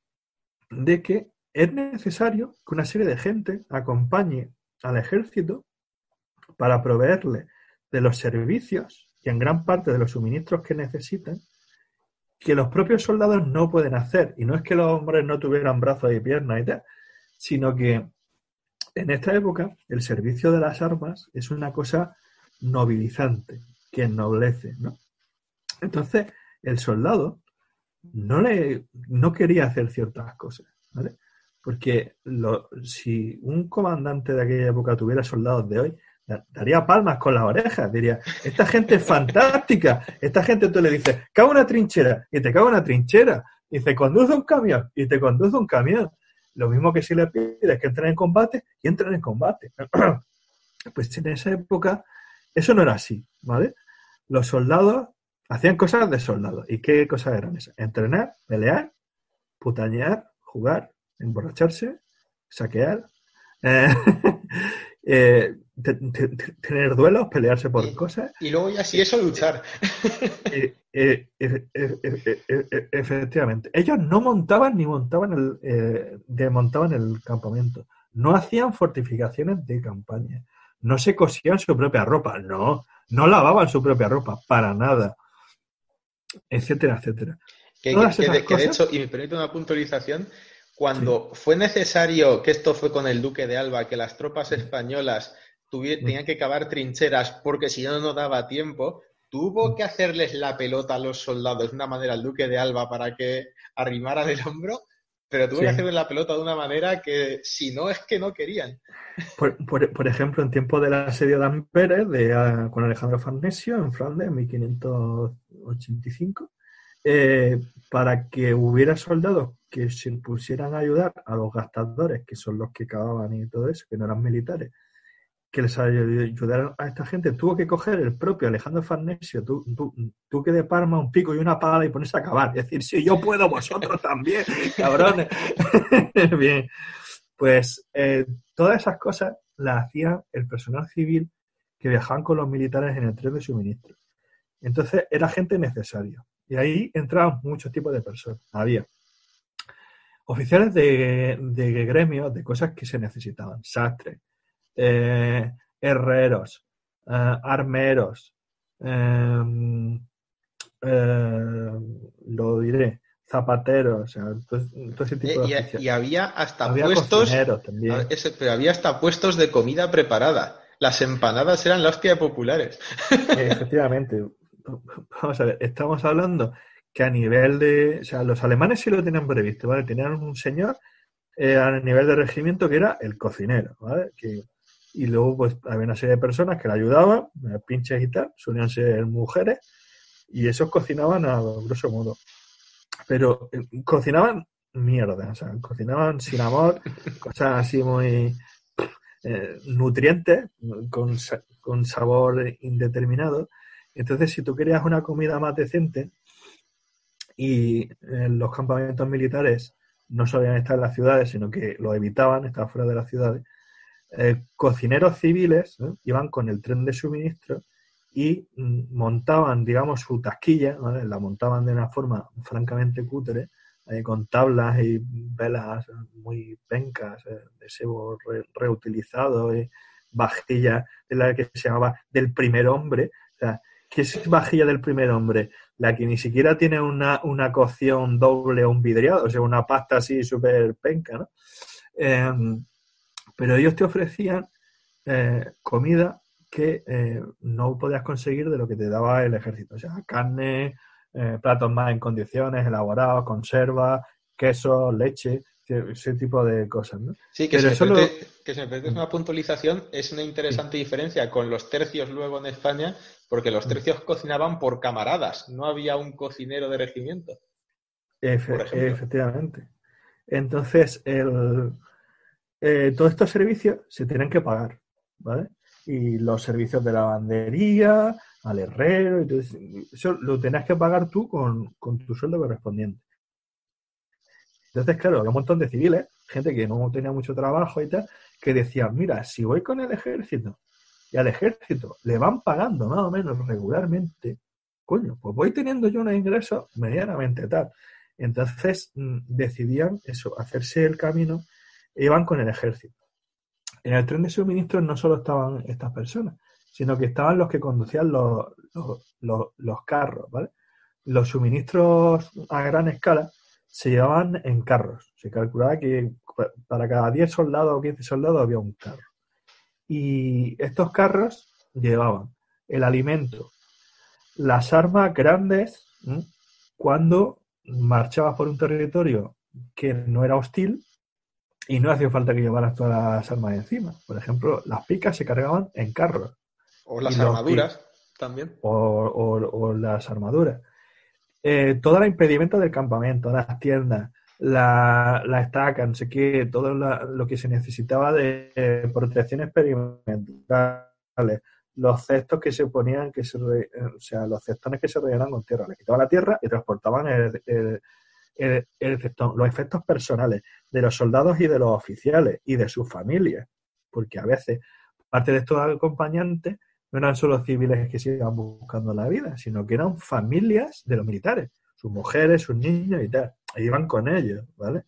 de que es necesario que una serie de gente acompañe al ejército para proveerle de los servicios y en gran parte de los suministros que necesitan, que los propios soldados no pueden hacer. Y no es que los hombres no tuvieran brazos y piernas y tal, sino que en esta época el servicio de las armas es una cosa nobilizante, que ennoblece, ¿no? Entonces, el soldado no le no quería hacer ciertas cosas, ¿vale? Porque lo, si un comandante de aquella época tuviera soldados de hoy, daría palmas con las orejas, diría, esta gente es fantástica, esta gente tú le dices, cago una trinchera, y te cago una trinchera, y dice, conduce un camión, y te conduce un camión. Lo mismo que si le pides que entren en combate, y entren en combate. Pues en esa época eso no era así, ¿vale? Los soldados hacían cosas de soldados. ¿Y qué cosas eran esas? Entrenar, pelear, putañear, jugar, emborracharse, saquear, eh, eh, te, te, te, tener duelos, pelearse por y, cosas. Y luego ya si eso, luchar. Eh, eh, eh, eh, eh, eh, eh, efectivamente. Ellos no montaban ni montaban el, eh, desmontaban el campamento. No hacían fortificaciones de campaña. No se cosían su propia ropa. No. No lavaban su propia ropa. Para nada. Etcétera, etcétera. Que, que, que, de, que de hecho, y me permite una puntualización, cuando sí. fue necesario, que esto fue con el Duque de Alba, que las tropas españolas tuvier, tenían que cavar trincheras porque si no, no daba tiempo, tuvo que hacerles la pelota a los soldados de una manera al Duque de Alba para que arrimaran el hombro, pero tuvo sí. que hacerles la pelota de una manera que si no es que no querían. Por, por, por ejemplo, en tiempo del asedio de Amberes de, uh, con Alejandro Farnesio en Flandes en mil quinientos ochenta y cinco, eh, para que hubiera soldados que se pusieran a ayudar a los gastadores, que son los que cavaban y todo eso, que no eran militares, que les ayudaran a esta gente, tuvo que coger el propio Alejandro Farnesio, tú, tú, Duque de Parma, un pico y una pala y ponerse a cavar. Es decir, si yo puedo, vosotros también, cabrones. Bien, pues eh, todas esas cosas las hacía el personal civil que viajaban con los militares en el tren de suministro. Entonces, era gente necesaria. Y ahí entraban muchos tipos de personas. Había oficiales de, de gremios, de cosas que se necesitaban. Sastres, eh, herreros, eh, armeros, eh, eh, lo diré, zapateros, o sea, todo, todo ese tipo y, de oficiales. Y había hasta había puestos, también. Ese, pero había hasta puestos de comida preparada. Las empanadas eran la hostia de populares. Efectivamente. Vamos a ver, estamos hablando que a nivel de... O sea, los alemanes sí lo tenían previsto, ¿vale? Tenían un señor eh, a nivel de regimiento que era el cocinero, ¿vale? Que, y luego pues había una serie de personas que le ayudaban, pinches y tal, solían ser mujeres, y esos cocinaban a grosso modo. Pero eh, cocinaban mierda, o sea, cocinaban sin amor, cosas así muy eh, nutrientes, con, con sabor indeterminado. Entonces, si tú querías una comida más decente y en los campamentos militares no solían estar en las ciudades, sino que lo evitaban, estaban fuera de las ciudades, eh, cocineros civiles ¿eh? iban con el tren de suministro y mm, montaban, digamos, su tasquilla, ¿vale? La montaban de una forma francamente cutre, eh, con tablas y velas muy pencas, eh, de sebo re, reutilizado, y vajillas de la que se llamaba del primer hombre. O sea, ¿qué es vajilla del primer hombre? La que ni siquiera tiene una, una cocción doble o un vidriado, o sea, una pasta así súper penca, ¿no? Eh, pero ellos te ofrecían eh, comida que eh, no podías conseguir de lo que te daba el ejército. O sea, carne, eh, platos más en condiciones, elaborados, conservas, queso, leche, ese tipo de cosas, ¿no? Sí, que Pero si me eso lo... permite, que si me permites una puntualización, es una interesante Sí. diferencia con los tercios luego en España, porque los tercios cocinaban por camaradas, no había un cocinero de regimiento, por Efe- ejemplo. efectivamente. Entonces, el, eh, todos estos servicios se tienen que pagar, ¿vale? Y los servicios de lavandería, al herrero, y todo eso, eso lo tenías que pagar tú con, con tu sueldo correspondiente. Entonces, claro, había un montón de civiles, gente que no tenía mucho trabajo y tal, que decían, mira, si voy con el ejército y al ejército le van pagando más o menos regularmente, coño, pues voy teniendo yo unos ingresos medianamente tal. Entonces mmm, decidían eso, hacerse el camino e iban con el ejército. En el tren de suministros no solo estaban estas personas, sino que estaban los que conducían los, los, los, los carros, ¿vale? Los suministros a gran escala se llevaban en carros. Se calculaba que para cada diez soldados o quince soldados había un carro. Y estos carros llevaban el alimento, las armas grandes, ¿m? Cuando marchabas por un territorio que no era hostil y no hacía falta que llevaras todas las armas encima. Por ejemplo, las picas se cargaban en carros. O las Y los armaduras también. O, o, o las armaduras. Eh, todo el impedimento del campamento, las tiendas, la, la estaca, no sé qué, todo la, lo que se necesitaba de eh, protecciones perimetrales, los cestos que se ponían, que se re, o sea, los cestones que se rellenaban con tierra, le quitaban la tierra y transportaban el, el, el, el cestón, los efectos personales de los soldados y de los oficiales y de sus familias, porque a veces parte de estos acompañantes no eran solo civiles que se iban buscando la vida, sino que eran familias de los militares, sus mujeres, sus niños y tal, e iban con ellos, ¿vale?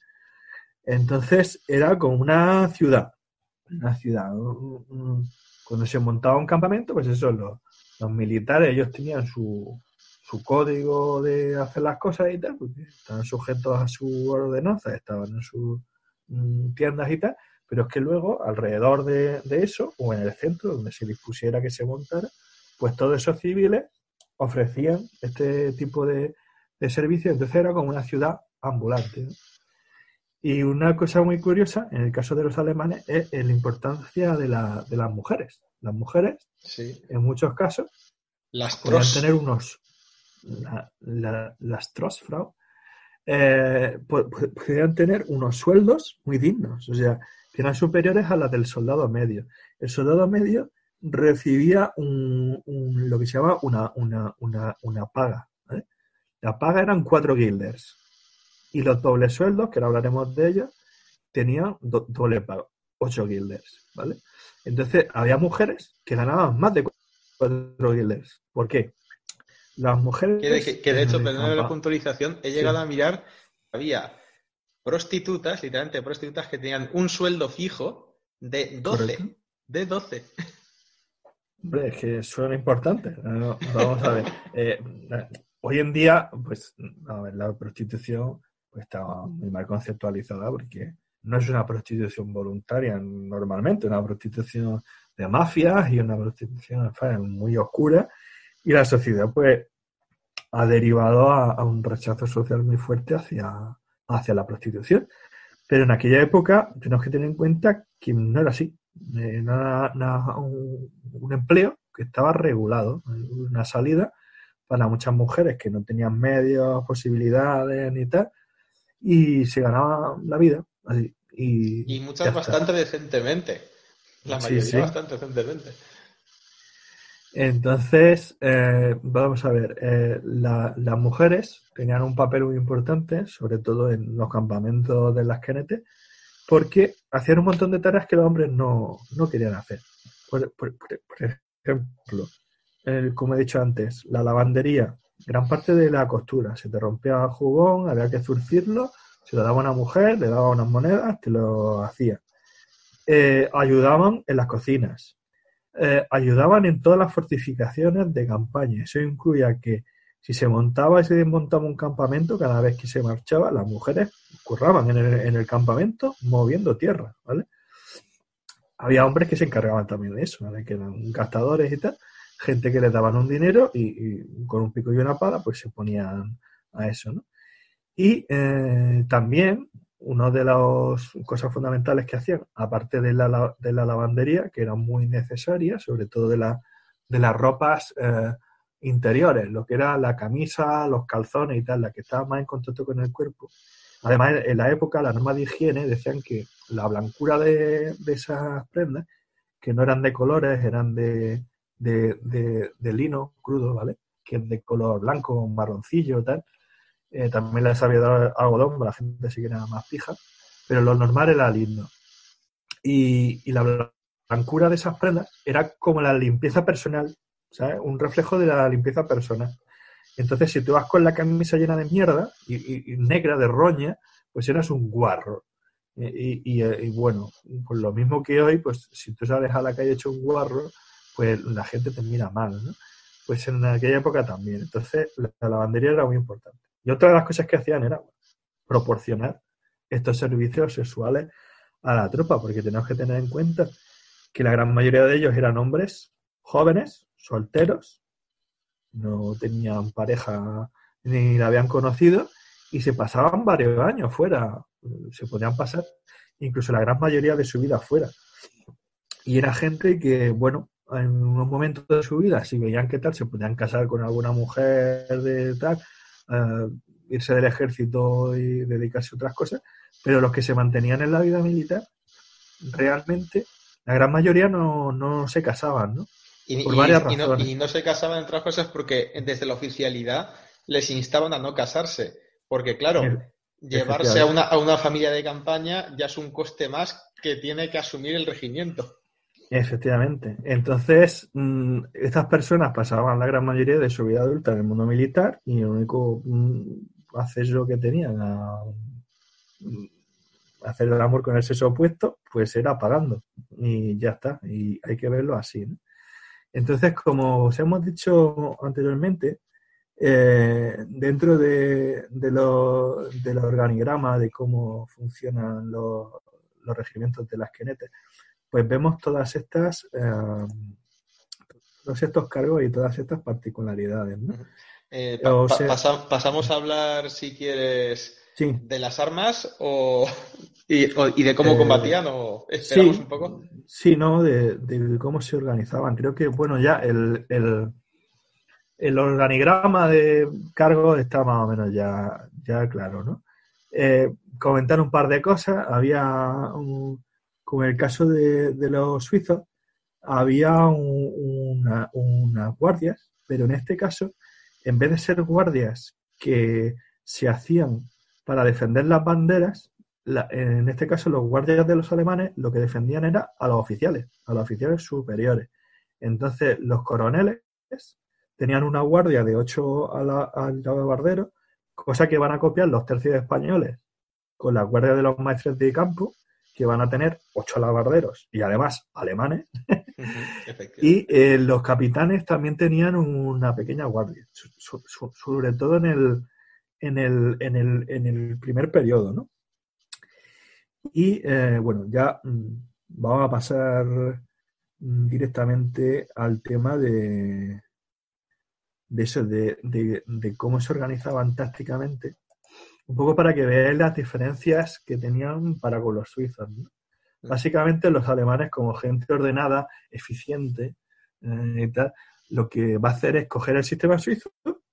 Entonces era como una ciudad, una ciudad. Un, un, cuando se montaba un campamento, pues eso, los, los militares, ellos tenían su, su código de hacer las cosas y tal, porque estaban sujetos a su ordenanza, estaban en sus mm, tiendas y tal, pero es que luego, alrededor de, de eso, o en el centro, donde se dispusiera que se montara, pues todos esos civiles ofrecían este tipo de, de servicios. Entonces era como una ciudad ambulante, ¿no? Y una cosa muy curiosa, en el caso de los alemanes, es la importancia de, la, de las mujeres. Las mujeres, sí, en muchos casos, las podían tros. tener unos... La, la, las Trossfrau, eh, podían tener unos sueldos muy dignos, o sea, que eran superiores a las del soldado medio. El soldado medio recibía un, un, lo que se llama una, una, una, una paga, ¿vale? La paga eran cuatro guilders y los dobles sueldos, que ahora hablaremos de ellos, tenían do, doble paga, ocho guilders, ¿vale? Entonces había mujeres que ganaban más de cuatro guilders. ¿Por qué? Las mujeres... Que de, que, que de hecho, perdóname la campa... puntualización, he llegado sí. a mirar, había prostitutas, literalmente prostitutas, que tenían un sueldo fijo de doce. ¿Correcto? De doce. Hombre, es que son importantes. ¿No? Vamos a ver. Eh, hoy en día, pues, a ver, la prostitución pues, está muy mal conceptualizada porque no es una prostitución voluntaria normalmente, una prostitución de mafias y una prostitución en fin, muy oscura. Y la sociedad, pues, ha derivado a, a un rechazo social muy fuerte hacia, hacia la prostitución. Pero en aquella época tenemos que tener en cuenta que no era así. Era una, un, un empleo que estaba regulado, una salida para muchas mujeres que no tenían medios, posibilidades ni tal, y se ganaban la vida así. Y, y muchas bastante decentemente. La mayoría sí, sí. bastante decentemente. Entonces, eh, vamos a ver, eh, la, las mujeres tenían un papel muy importante, sobre todo en los campamentos de las quenetes, porque hacían un montón de tareas que los hombres no, no querían hacer. Por, por, por ejemplo, el, como he dicho antes, la lavandería, gran parte de la costura, se te rompía el jubón, había que zurcirlo, se lo daba a una mujer, le daba unas monedas, te lo hacía. Eh, ayudaban en las cocinas. Eh, ayudaban en todas las fortificaciones de campaña. Eso incluía que Si se montaba y se desmontaba un campamento, cada vez que se marchaba, las mujeres curraban en el, en el campamento moviendo tierra, ¿vale? Había hombres que se encargaban también de eso, ¿vale? Que eran gastadores y tal, gente que les daban un dinero y, y con un pico y una pala pues se ponían a eso, ¿no? Y eh, también una de las cosas fundamentales que hacían, aparte de la, de la lavandería, que era muy necesaria, sobre todo de, la, de las ropas eh, interiores, lo que era la camisa, los calzones y tal, la que estaba más en contacto con el cuerpo. Además, en la época, las normas de higiene decían que la blancura de, de esas prendas, que no eran de colores, eran de, de, de, de lino crudo, ¿vale? Que es de color blanco, marroncillo y tal. Eh, también les había dado algodón, para la gente sí que era más fija, pero lo normal era lino. Y, y la blancura de esas prendas era como la limpieza personal, ¿sabes? Un reflejo de la limpieza personal. Entonces, si tú vas con la camisa llena de mierda y, y, y negra, de roña, pues eras un guarro. Y, y, y bueno, pues lo mismo que hoy, pues si tú sales a la calle hecho un guarro, pues la gente te mira mal, ¿no? Pues en aquella época también. Entonces, la, la lavandería era muy importante. Y otra de las cosas que hacían era proporcionar estos servicios sexuales a la tropa, porque tenemos que tener en cuenta que la gran mayoría de ellos eran hombres jóvenes, solteros, no tenían pareja ni la habían conocido y se pasaban varios años fuera, se podían pasar incluso la gran mayoría de su vida fuera. Y era gente que, bueno, en unos momentos de su vida, si veían que tal, se podían casar con alguna mujer de tal, uh, irse del ejército y dedicarse a otras cosas, pero los que se mantenían en la vida militar, realmente, la gran mayoría no, no se casaban, ¿no? Y, Por y, varias y, no, razones. y no se casaban, entre otras cosas, porque desde la oficialidad les instaban a no casarse. Porque, claro, llevarse a una, a una familia de campaña ya es un coste más que tiene que asumir el regimiento. Efectivamente. Entonces, mmm, estas personas pasaban la gran mayoría de su vida adulta en el mundo militar y el único mmm, acceso que tenían a mmm, hacer el amor con el sexo opuesto, pues era pagando. Y ya está. Y hay que verlo así, ¿no? Entonces, como os hemos dicho anteriormente, eh, dentro de, de lo, del organigrama de cómo funcionan los, los regimientos de las quenetes, pues vemos todas estas eh, todos estos cargos y todas estas particularidades, ¿no? Eh, pa, o pa, sea, pasa, pasamos a hablar, si quieres, sí. de las armas o y, o, y de cómo eh, combatían o esperamos sí, un poco. Sí, ¿no? De, de cómo se organizaban. Creo que, bueno, ya el, el, el organigrama de cargos está más o menos ya, ya claro, ¿no? Eh, comentar un par de cosas. Había, un, como en el caso de, de los suizos, había un, una, unas guardias, pero en este caso, en vez de ser guardias que se hacían para defender las banderas, la, en este caso los guardias de los alemanes lo que defendían era a los oficiales, a los oficiales superiores. Entonces los coroneles tenían una guardia de ocho alabarderos, cosa que van a copiar los tercios españoles con las guardias de los maestres de campo, que van a tener ocho alabarderos y además alemanes. Y eh, los capitanes también tenían una pequeña guardia, su, su, sobre todo en el, en el, en el, en el primer periodo, ¿no? Y eh, bueno, ya mmm, vamos a pasar mmm, directamente al tema de, de eso, de, de, de cómo se organizaban tácticamente, un poco para que veáis las diferencias que tenían para con los suizos, ¿no? Básicamente los alemanes, como gente ordenada, eficiente eh, y tal, lo que va a hacer es coger el sistema suizo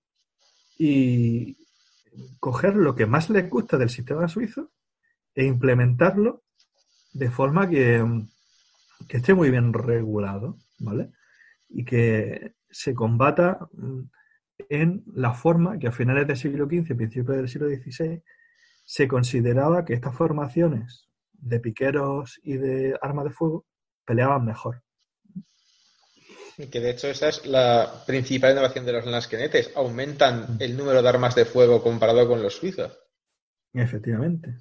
y coger lo que más les gusta del sistema suizo e implementarlo de forma que, que esté muy bien regulado, ¿vale? Y que se combata en la forma que a finales del siglo quince y principios del siglo dieciséis se consideraba que estas formaciones de piqueros y de armas de fuego peleaban mejor. Que de hecho esa es la principal innovación de los lansquenetes. Aumentan el número de armas de fuego comparado con los suizos. Efectivamente.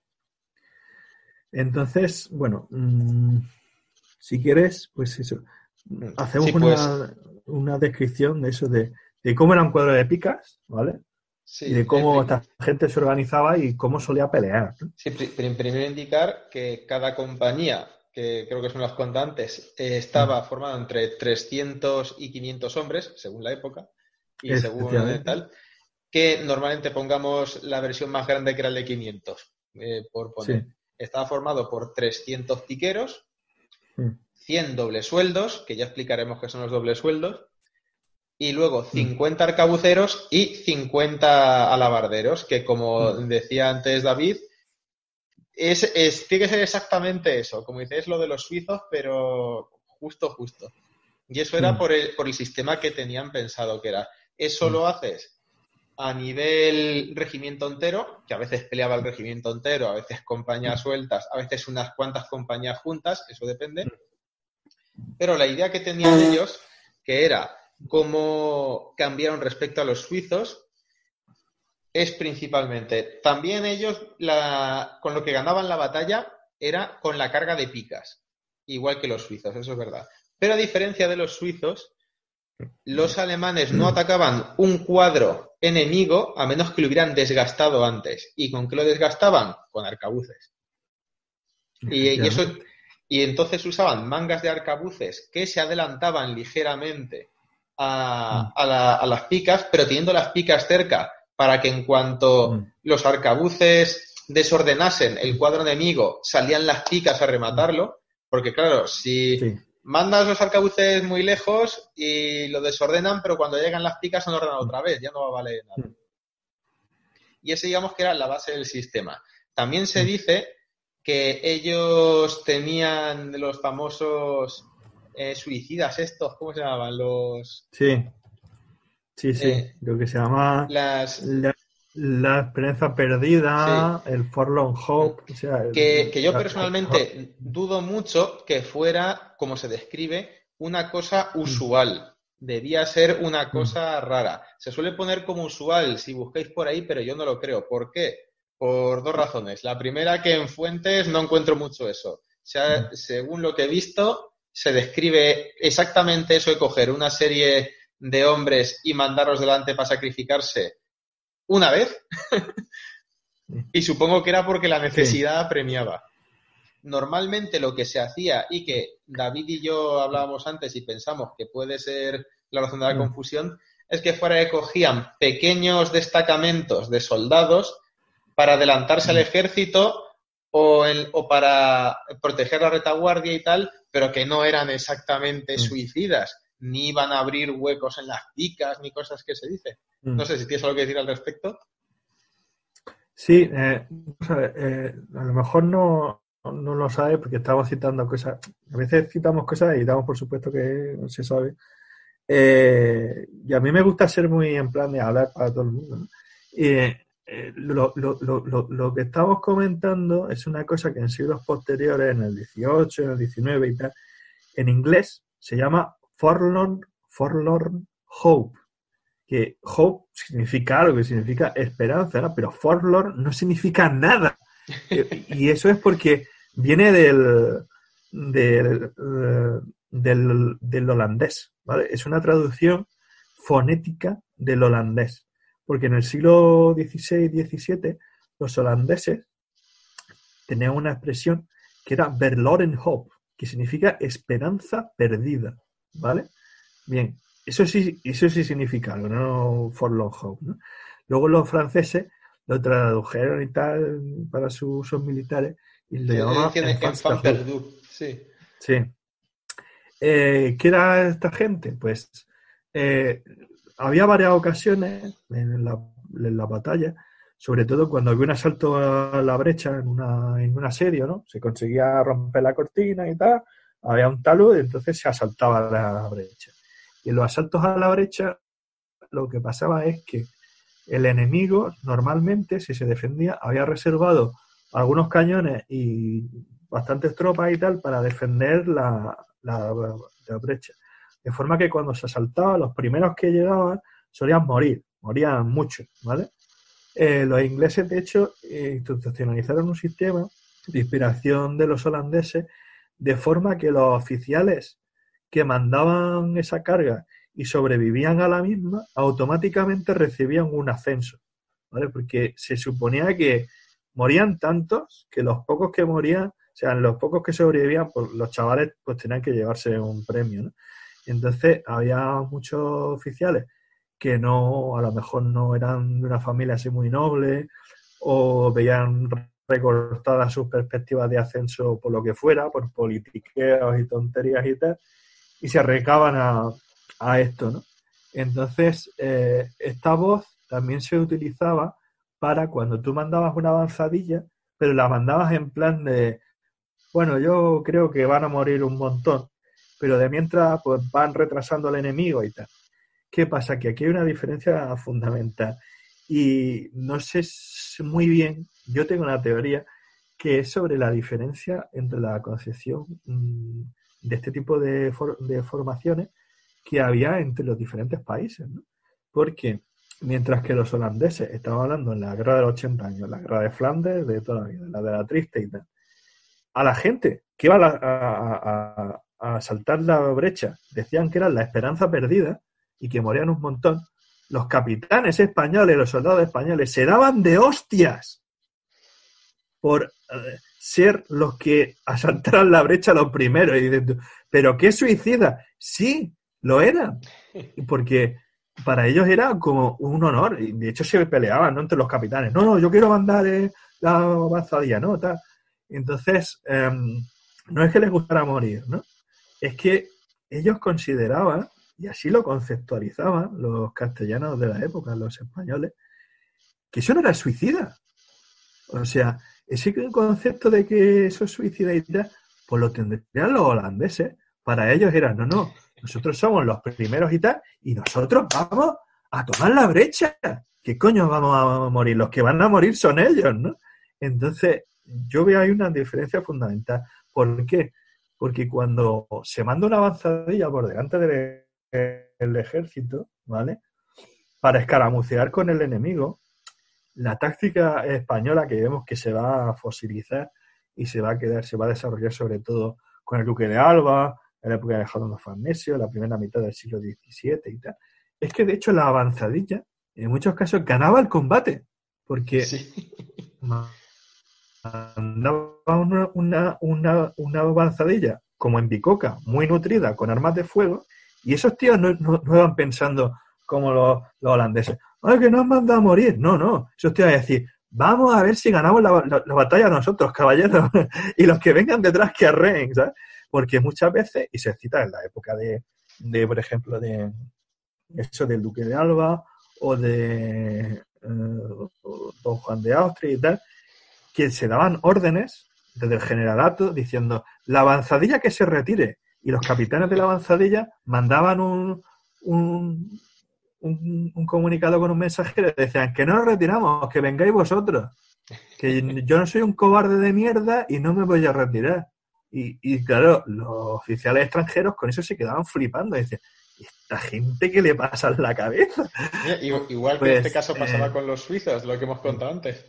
Entonces, bueno, mmm, si quieres, pues eso, hacemos sí, pues, una, una descripción de eso, de, de cómo era un cuadro de picas, ¿vale? Sí, y de cómo el prim- esta gente se organizaba y cómo solía pelear, ¿no? sí, pri- pri- primero indicar que cada compañía, que creo que son las contantes, eh, estaba formada entre trescientos y quinientos hombres, según la época y según eh, Efectivamente. tal, que normalmente pongamos la versión más grande que era el de quinientos, eh, por Sí. poner. Estaba formado por trescientos piqueros, Mm. cien dobles sueldos, que ya explicaremos qué son los dobles sueldos, y luego Mm. cincuenta arcabuceros y cincuenta alabarderos, que como Mm. decía antes David, es, es- tiene que ser exactamente eso, como dices, lo de los suizos, pero justo, justo. Y eso era Mm. por el, por el sistema que tenían pensado que era. Eso Mm. lo haces a nivel regimiento entero, que a veces peleaba el regimiento entero, a veces compañías sueltas, a veces unas cuantas compañías juntas, eso depende. Pero la idea que tenían ellos, que era cómo cambiaron respecto a los suizos, es principalmente, también ellos la, con lo que ganaban la batalla era con la carga de picas, igual que los suizos, eso es verdad. Pero a diferencia de los suizos, los alemanes no atacaban un cuadro enemigo a menos que lo hubieran desgastado antes. ¿Y con qué lo desgastaban? Con arcabuces. Y, y eso, Efectivamente. y entonces usaban mangas de arcabuces que se adelantaban ligeramente a, a la- a las picas, pero teniendo las picas cerca para que en cuanto Mm. los arcabuces desordenasen el cuadro enemigo, salían las picas a rematarlo, porque claro, si Sí. mandas los arcabuces muy lejos y lo desordenan, pero cuando llegan las picas se han ordenado otra vez, ya no va a valer nada. Mm. Y ese digamos que era la base del sistema. También se Mm. dice que ellos tenían los famosos eh, suicidas estos, ¿cómo se llamaban? Los... Sí, sí, sí. eh, Lo que se llama las... la, la esperanza Sí, perdida, el forlorn hope, o sea, que, el- que yo la- personalmente dudo mucho que fuera, como se describe, una cosa Mm. usual. Debía ser una Mm. cosa rara. Se suele poner como usual si busquéis por ahí, pero yo no lo creo. ¿Por qué? Por dos razones. La primera, que en fuentes no encuentro mucho eso. O sea, según lo que he visto, se describe exactamente eso de coger una serie de hombres y mandarlos delante para sacrificarse una vez. Y supongo que era porque la Sí. necesidad apremiaba. Normalmente lo que se hacía y que David y yo hablábamos antes y pensamos que puede ser la razón de la Mm. confusión, es que fuera que cogían pequeños destacamentos de soldados para adelantarse al Mm. ejército o, el- o para proteger la retaguardia y tal, pero que no eran exactamente Mm. suicidas, ni iban a abrir huecos en las picas, ni cosas que se dice. Mm. No sé si tienes algo que decir al respecto. Sí, eh, vamos a ver, eh, a lo mejor no, no lo sabe porque estamos citando cosas. A veces citamos cosas y damos por supuesto que no se sabe. Eh, y a mí me gusta ser muy en plan de hablar para todo el mundo, ¿no? Y eh, lo, lo, lo, lo, lo que estamos comentando es una cosa que en siglos posteriores, en el dieciocho, en el diecinueve y tal, en inglés se llama forlorn, forlorn hope. Que hope significa algo, que significa esperanza, ¿no? Pero forlorn no significa nada. Y eso es porque viene del, del, eh, del, del holandés, ¿vale? Es una traducción fonética del holandés. Porque en el siglo dieciséis diecisiete los holandeses tenían una expresión que era verloren hope, que significa esperanza perdida, ¿vale? Bien, eso sí, eso sí significa algo, no forlorn hope, ¿no? Luego los franceses lo tradujeron y tal para sus usos militares y lo Sí, llamaban decían en enfance fan perdu. perdu. Sí. Sí. Eh, ¿qué era esta gente? Pues eh, había varias ocasiones en la, en la batalla, sobre todo cuando había un asalto a la brecha en, una, en un asedio, ¿no? Se conseguía romper la cortina y tal, había un talud y entonces se asaltaba la brecha. Y en los asaltos a la brecha lo que pasaba es que el enemigo normalmente, si se defendía, había reservado algunos cañones y bastantes tropas y tal para defender la, la, la brecha. De forma que cuando se asaltaba, los primeros que llegaban solían morir, morían muchos, ¿vale? Eh, los ingleses, de hecho, eh, institucionalizaron un sistema de inspiración de los holandeses, de forma que los oficiales que mandaban esa carga y sobrevivían a la misma, automáticamente recibían un ascenso, ¿vale? Porque se suponía que morían tantos que los pocos que morían, o sea, los pocos que sobrevivían, pues los chavales pues tenían que llevarse un premio, ¿no? Entonces había muchos oficiales que no, a lo mejor no eran de una familia así muy noble, o veían recortadas sus perspectivas de ascenso por lo que fuera, por politiqueos y tonterías y tal, y se arriesgaban a, a esto, ¿no? Entonces, eh, esta voz también se utilizaba para cuando tú mandabas una avanzadilla, pero la mandabas en plan de, bueno, yo creo que van a morir un montón, pero de mientras pues van retrasando al enemigo y tal. ¿Qué pasa? Que aquí hay una diferencia fundamental y no sé muy bien, yo tengo una teoría que es sobre la diferencia entre la concepción mmm, de este tipo de, for- de formaciones que había entre los diferentes países, ¿no? Porque mientras que los holandeses estaban hablando en la guerra de los ochenta años, la guerra de Flandes, de toda la vida, la de la triste y tal, a la gente que iba a, la, a, a, a saltar la brecha decían que era la esperanza perdida y que morían un montón, los capitanes españoles, los soldados españoles se daban de hostias por eh, ser los que asaltaran la brecha los primeros. Y dicen, ¿pero qué suicida? Sí, lo eran. Porque para ellos era como un honor. Y de hecho se peleaban, ¿no?, entre los capitanes. No, no, yo quiero mandar eh, la avanzadilla, ¿no? Tal. Entonces, eh, no es que les gustara morir, ¿no? Es que ellos consideraban, y así lo conceptualizaban los castellanos de la época, los españoles, que eso no era suicida. O sea, ese concepto de que eso es suicida y tal, pues lo tendrían los holandeses. Para ellos era, no, no, nosotros somos los primeros y tal, y nosotros vamos a tomar la brecha. ¿Qué coño vamos a morir? Los que van a morir son ellos, ¿no? Entonces, yo veo ahí una diferencia fundamental. ¿Por qué? Porque cuando se manda una avanzadilla por delante del, del ejército, ¿vale?, para escaramucear con el enemigo, la táctica española que vemos que se va a fosilizar y se va a quedar, se va a desarrollar sobre todo con el Duque de Alba, en la época de Alejandro Farnesio, la primera mitad del siglo diecisiete y tal, es que de hecho la avanzadilla en muchos casos ganaba el combate, porque sí. mandaba una, una, una, una avanzadilla como en bicoca, muy nutrida, con armas de fuego, y esos tíos no, no, no iban pensando como los, los holandeses, ¡ay, que nos han mandado a morir! No, no, esos tíos iban a decir, vamos a ver si ganamos la, la, la batalla nosotros, caballeros, y los que vengan detrás que arreen, ¿sabes? Porque muchas veces, y se cita en la época de, de por ejemplo, de eso del Duque de Alba, o de eh, Don Juan de Austria y tal, que se daban órdenes desde el generalato diciendo la avanzadilla que se retire, y los capitanes de la avanzadilla mandaban un, un, un, un comunicado con un mensajero y decían que no nos retiramos, que vengáis vosotros, que yo no soy un cobarde de mierda y no me voy a retirar. Y, y claro, los oficiales extranjeros con eso se quedaban flipando y decían, ¿esta gente qué le pasa en la cabeza? Mira, igual pues, que en este caso pasaba eh, con los suizos, lo que hemos contado antes.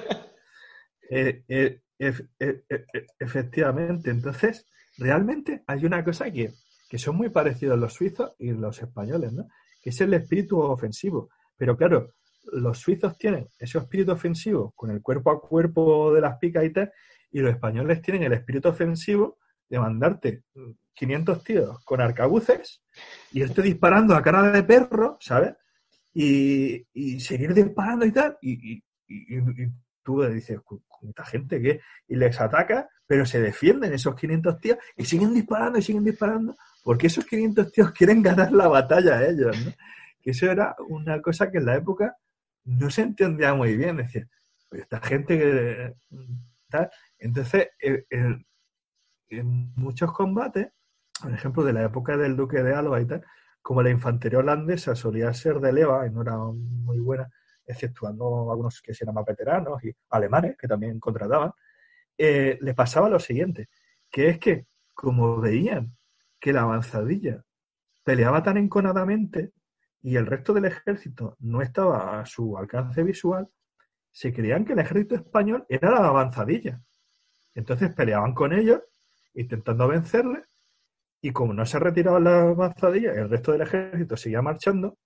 Eh, eh, eh, eh, eh, efectivamente, entonces realmente hay una cosa que, que son muy parecidos los suizos y los españoles, ¿no?, que es el espíritu ofensivo. Pero claro, los suizos tienen ese espíritu ofensivo con el cuerpo a cuerpo de las picas y tal, y los españoles tienen el espíritu ofensivo de mandarte quinientos tíos con arcabuces y irte disparando a cara de perro, ¿sabes? Y, y seguir disparando y tal, y, y, y, y tú dices, ¿cuánta gente qué? Y les ataca, pero se defienden esos quinientos tíos y siguen disparando y siguen disparando, porque esos quinientos tíos quieren ganar la batalla a ellos, ¿no? Que eso era una cosa que en la época no se entendía muy bien. Decía, pues esta gente que tal. Entonces, el, el, en muchos combates, por ejemplo, de la época del Duque de Alba y tal, como la infantería holandesa solía ser de leva y no era muy buena, exceptuando algunos que eran más veteranos y alemanes que también contrataban, eh, les pasaba lo siguiente, que es que como veían que la avanzadilla peleaba tan enconadamente y el resto del ejército no estaba a su alcance visual, se creían que el ejército español era la avanzadilla. Entonces peleaban con ellos, intentando vencerles, Y como no se retiraban las avanzadillas, el resto del ejército seguía marchando.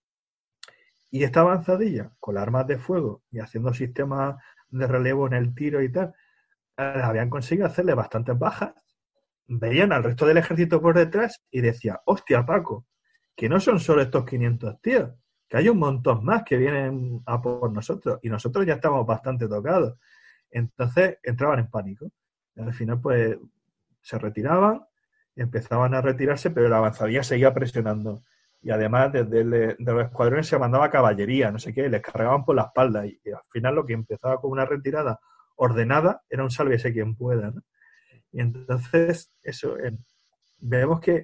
Y esta avanzadilla, con las armas de fuego y haciendo sistemas de relevo en el tiro y tal, habían conseguido hacerle bastantes bajas. Veían al resto del ejército por detrás y decían, hostia, Paco, que no son solo estos quinientos tíos, que hay un montón más que vienen a por nosotros y nosotros ya estamos bastante tocados. Entonces entraban en pánico. Y al final, pues, se retiraban, empezaban a retirarse, pero la avanzadilla seguía presionando. Y además, desde el, de los escuadrones se mandaba caballería, no sé qué, les cargaban por la espalda. Y, y al final, lo que empezaba con una retirada ordenada era un sálvese quien pueda, ¿no? Y entonces, eso, eh, vemos que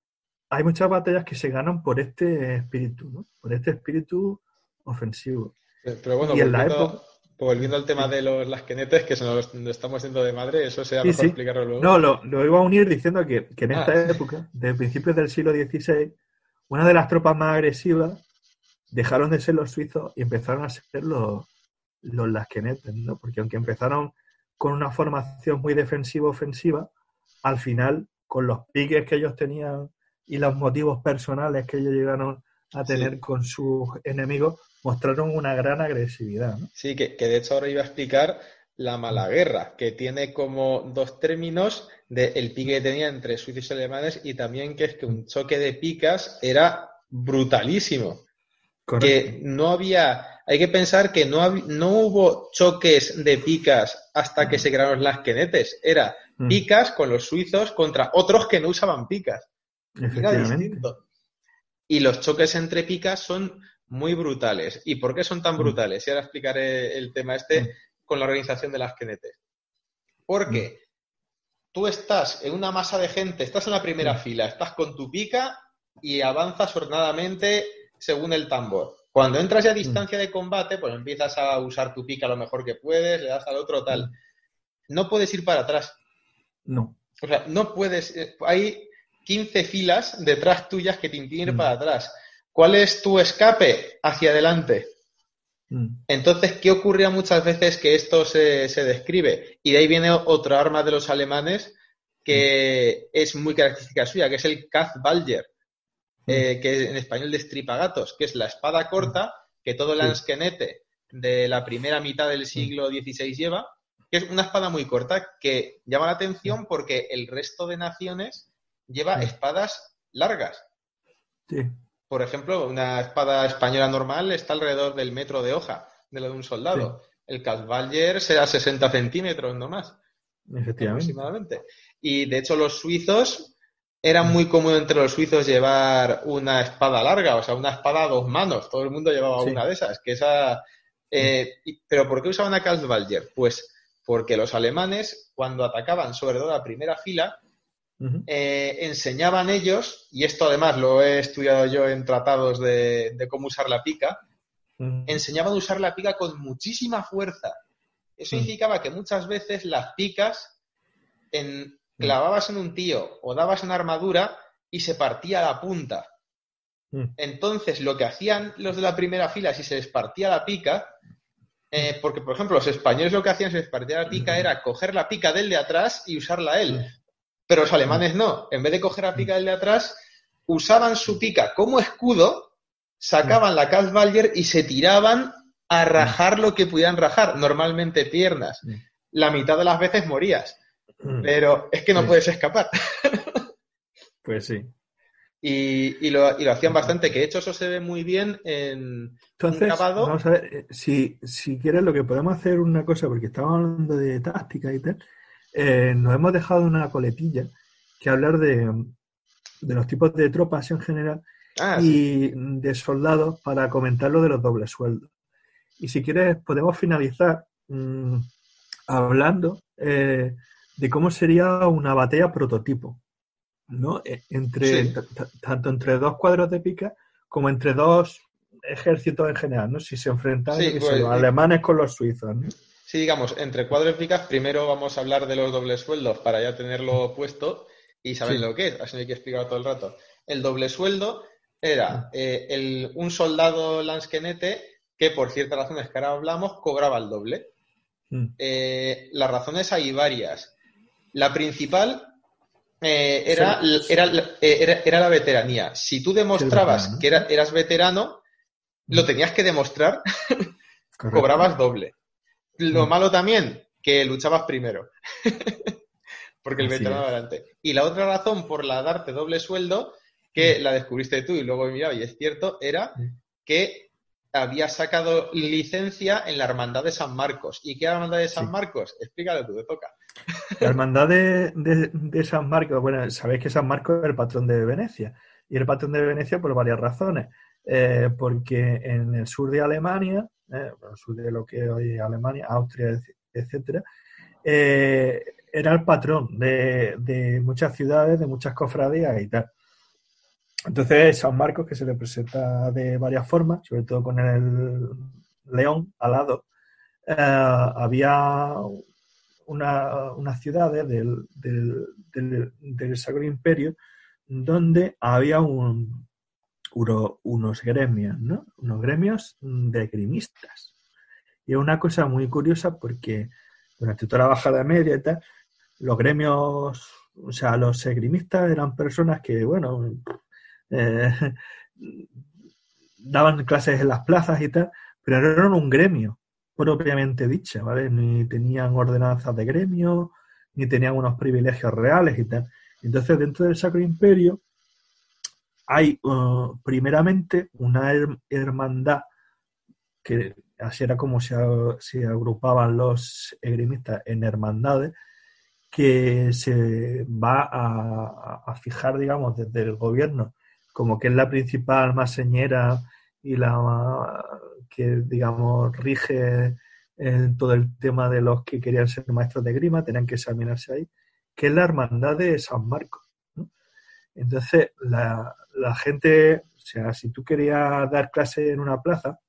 hay muchas batallas que se ganan por este espíritu, ¿no? Por este espíritu ofensivo. Pero bueno, y en volviendo, la época... volviendo al tema de los lasquenetes, que se nos lo estamos yendo de madre, eso sea Sí, mejor sí. explicarlo luego. No, lo, lo iba a unir diciendo que, que en esta Ah. época, de principios del siglo dieciséis, una de las tropas más agresivas dejaron de ser los suizos y empezaron a ser los, los lasquenetes, ¿no? Porque aunque empezaron con una formación muy defensiva-ofensiva, al final, con los piques que ellos tenían y los motivos personales que ellos llegaron a tener sí. con sus enemigos, mostraron una gran agresividad, ¿no? Sí, que, que de hecho ahora iba a explicar la malaguerra, que tiene como dos términos de el pique que tenía entre suizos y alemanes y también que es que un choque de picas era brutalísimo. Correcto. Que no había... Hay que pensar que no, hab, no hubo choques de picas hasta que se crearon los lasquenetes. Era picas con los suizos contra otros que no usaban picas. Era distinto. Y los choques entre picas son muy brutales. ¿Y por qué son tan brutales? Y ahora explicaré el tema este con la organización de lasquenetes. Porque tú estás en una masa de gente, estás en la primera fila, estás con tu pica y avanzas ordenadamente según el tambor. Cuando entras ya a distancia de combate, pues empiezas a usar tu pica lo mejor que puedes, le das al otro tal. No puedes ir para atrás. No. O sea, no puedes... Hay quince filas detrás tuyas que te impiden ir mm. para atrás. ¿Cuál es tu escape? Hacia adelante. Mm. Entonces, ¿qué ocurría muchas veces que esto se, se describe? Y de ahí viene otra arma de los alemanes que mm. es muy característica suya, que es el Kampfbalger. Eh, que en español destripa gatos, que es la espada corta que todo el lansquenete de la primera mitad del siglo dieciséis lleva, que es una espada muy corta que llama la atención porque el resto de naciones lleva espadas largas. Sí. Por ejemplo, una espada española normal está alrededor del metro de hoja de lo de un soldado. Sí. El Kampfbalger será sesenta centímetros nomás. Efectivamente. Aproximadamente. Y de hecho los suizos... Era muy común entre los suizos llevar una espada larga, o sea, una espada a dos manos. Todo el mundo llevaba sí. una de esas. Que esa, eh, y, ¿Pero por qué usaban a Kampfbalger? Pues porque los alemanes, cuando atacaban, sobre todo la primera fila, uh-huh. eh, enseñaban ellos, y esto además lo he estudiado yo en tratados de, de cómo usar la pica, uh-huh. enseñaban a usar la pica con muchísima fuerza. Eso uh-huh. significaba que muchas veces las picas... en clavabas en un tío o dabas una armadura y se partía la punta. Mm. Entonces, lo que hacían los de la primera fila, si se les partía la pica, eh, porque, por ejemplo, los españoles lo que hacían si se les partía la pica era coger la pica del de atrás y usarla él. Pero los alemanes no. En vez de coger la pica del de atrás, usaban su pica como escudo, sacaban la Kampfbalger y se tiraban a rajar lo que pudieran rajar, normalmente piernas. La mitad de las veces morías. Pero es que no sí. puedes escapar. Pues sí. Y, y, lo, y lo hacían bastante, que de hecho eso se ve muy bien en Entonces, un grabado. Vamos a ver, si, si quieres lo que podemos hacer una cosa, porque estamos hablando de táctica y tal, eh, nos hemos dejado una coletilla que hablar de, de los tipos de tropas en general ah, y sí. de soldados para comentar lo de los dobles sueldos. Y si quieres podemos finalizar mmm, hablando... Eh, de cómo sería una batalla prototipo, ¿no? Entre, sí. t- t- tanto entre dos cuadros de pica como entre dos ejércitos en general, ¿no? Si se enfrentan sí, pues, los alemanes con los suizos, ¿no? Sí, digamos, entre cuadros de picas, primero vamos a hablar de los dobles sueldos para ya tenerlo puesto y saben sí. lo que es, así no hay que explicarlo todo el rato. El doble sueldo era eh, el, un soldado lansquenete que, por ciertas razones que ahora hablamos, cobraba el doble. Mm. Eh, las razones hay varias. La principal Eh, era, era, era, era la veteranía. Si tú demostrabas sí, veterano, que era, eras veterano, lo tenías que demostrar, cobrabas doble. Lo mm. malo también, que luchabas primero. Porque el Así veterano es. Adelante. Y la otra razón por la darte doble sueldo, que mm. la descubriste tú y luego he mirado y es cierto, era mm. que había sacado licencia en la Hermandad de San Marcos. ¿Y qué era la Hermandad de San sí. Marcos? Explícalo tú, te toca. La Hermandad de, de, de San Marcos, bueno, sabéis que San Marcos es el patrón de Venecia. Y el patrón de Venecia por varias razones. Eh, porque en el sur de Alemania, eh, el sur de lo que hoy es Alemania, Austria, etcétera, eh, era el patrón de, de muchas ciudades, de muchas cofradías y tal. Entonces, San Marcos, que se le presenta de varias formas, sobre todo con el león alado, eh, había una, unas ciudades del, del, del, del Sacro Imperio donde había un, uno, unos gremios, ¿no? Unos gremios de grimistas. Y es una cosa muy curiosa porque durante toda la bajada media y tal, los gremios, o sea, los esgrimistas eran personas que, bueno, eh, daban clases en las plazas y tal, pero no eran un gremio propiamente dicho, ¿vale? Ni tenían ordenanzas de gremio, ni tenían unos privilegios reales y tal. Entonces, dentro del Sacro Imperio hay, uh, primeramente, una her- hermandad que así era como se, se agrupaban los esgrimistas en hermandades, que se va a, a fijar, digamos, desde el gobierno como que es la principal más señera y la que, digamos, rige eh, todo el tema de los que querían ser maestros de grima, tenían que examinarse ahí, que es la hermandad de San Marcos, ¿no? Entonces, la, la gente, o sea, si tú querías dar clase en una plaza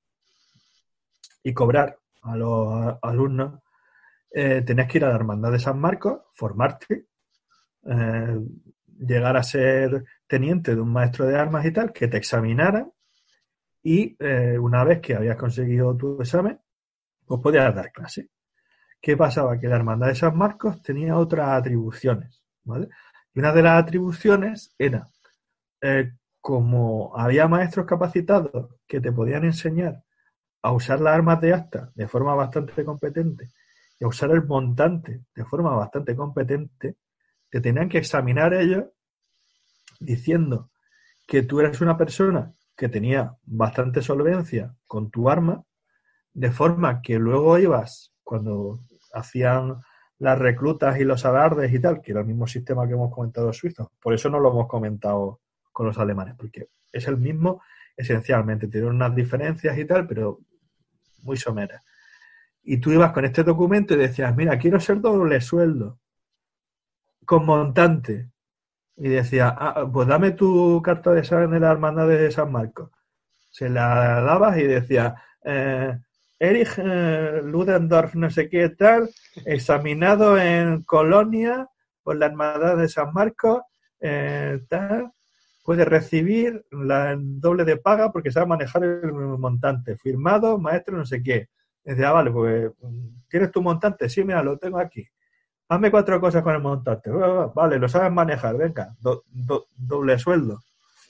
y cobrar a los a, alumnos, eh, tenías que ir a la hermandad de San Marcos, formarte, eh, llegar a ser teniente de un maestro de armas y tal, que te examinaran y eh, una vez que habías conseguido tu examen, pues podías dar clase. ¿Qué pasaba? Que la hermandad de San Marcos tenía otras atribuciones, ¿vale? Y una de las atribuciones era, eh, como había maestros capacitados que te podían enseñar a usar las armas de asta de forma bastante competente y a usar el montante de forma bastante competente, te tenían que examinar ellos diciendo que tú eres una persona que tenía bastante solvencia con tu arma, de forma que luego ibas, cuando hacían las reclutas y los alardes y tal, que era el mismo sistema que hemos comentado los suizos, por eso no lo hemos comentado con los alemanes, porque es el mismo esencialmente, tienen unas diferencias y tal, pero muy someras. Y tú ibas con este documento y decías, mira, quiero ser doble sueldo, con montante. Y decía, ah, pues dame tu carta de examen de la hermandad de San Marcos. Se la dabas y decía, eh, Erich eh, Ludendorff no sé qué tal, examinado en Colonia por la hermandad de San Marcos, eh, tal, puede recibir la el doble de paga porque sabe manejar el montante. Firmado, maestro, no sé qué. Y decía, ah, vale, pues, ¿tienes tu montante? Sí, mira, lo tengo aquí. Hazme cuatro cosas con el montante. Vale, lo sabes manejar, venga, do, do, doble sueldo.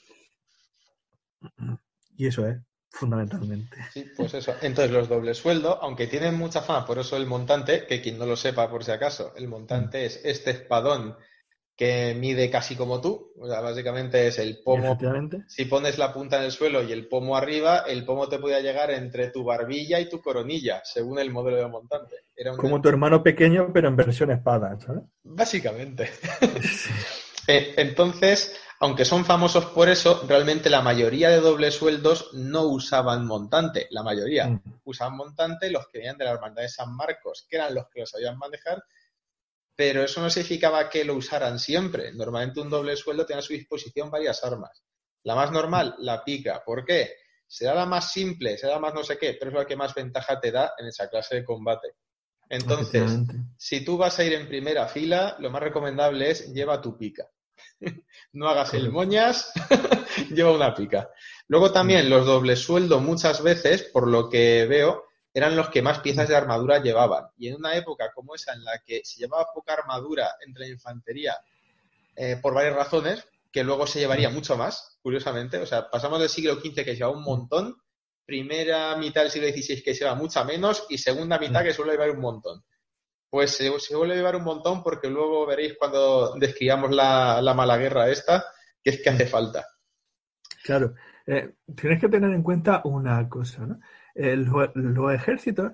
Y eso es, fundamentalmente. Sí, pues eso. Entonces, los dobles sueldo, aunque tienen mucha fama, por eso el montante, que quien no lo sepa por si acaso, el montante mm. es este espadón que mide casi como tú. O sea, básicamente es el pomo. Si pones la punta en el suelo y el pomo arriba, el pomo te podía llegar entre tu barbilla y tu coronilla, según el modelo de montante. Era un... Como tu hermano pequeño, pero en versión espada, ¿sabes? Básicamente. Entonces, aunque son famosos por eso, realmente la mayoría de dobles sueldos no usaban montante. La mayoría mm. usaban montante los que venían de la hermandad de San Marcos, que eran los que lo sabían manejar, pero eso no significaba que lo usaran siempre. Normalmente un doble sueldo tiene a su disposición varias armas. La más normal, la pica. ¿Por qué? Será la más simple, será la más no sé qué, pero es la que más ventaja te da en esa clase de combate. Entonces, si tú vas a ir en primera fila, lo más recomendable es lleva tu pica. No hagas el moñas, lleva una pica. Luego también los dobles sueldo muchas veces, por lo que veo, eran los que más piezas de armadura llevaban. Y en una época como esa en la que se llevaba poca armadura entre la infantería eh, por varias razones, que luego se llevaría mucho más, curiosamente. O sea, pasamos del siglo quince, que se lleva un montón, primera mitad del siglo dieciséis, que se lleva mucha menos, y segunda mitad, que suele llevar un montón. Pues se, se suele llevar un montón, porque luego veréis cuando describamos la, la mala guerra esta, que es que hace falta. Claro. Eh, tienes que tener en cuenta una cosa, ¿no? Eh, los, los ejércitos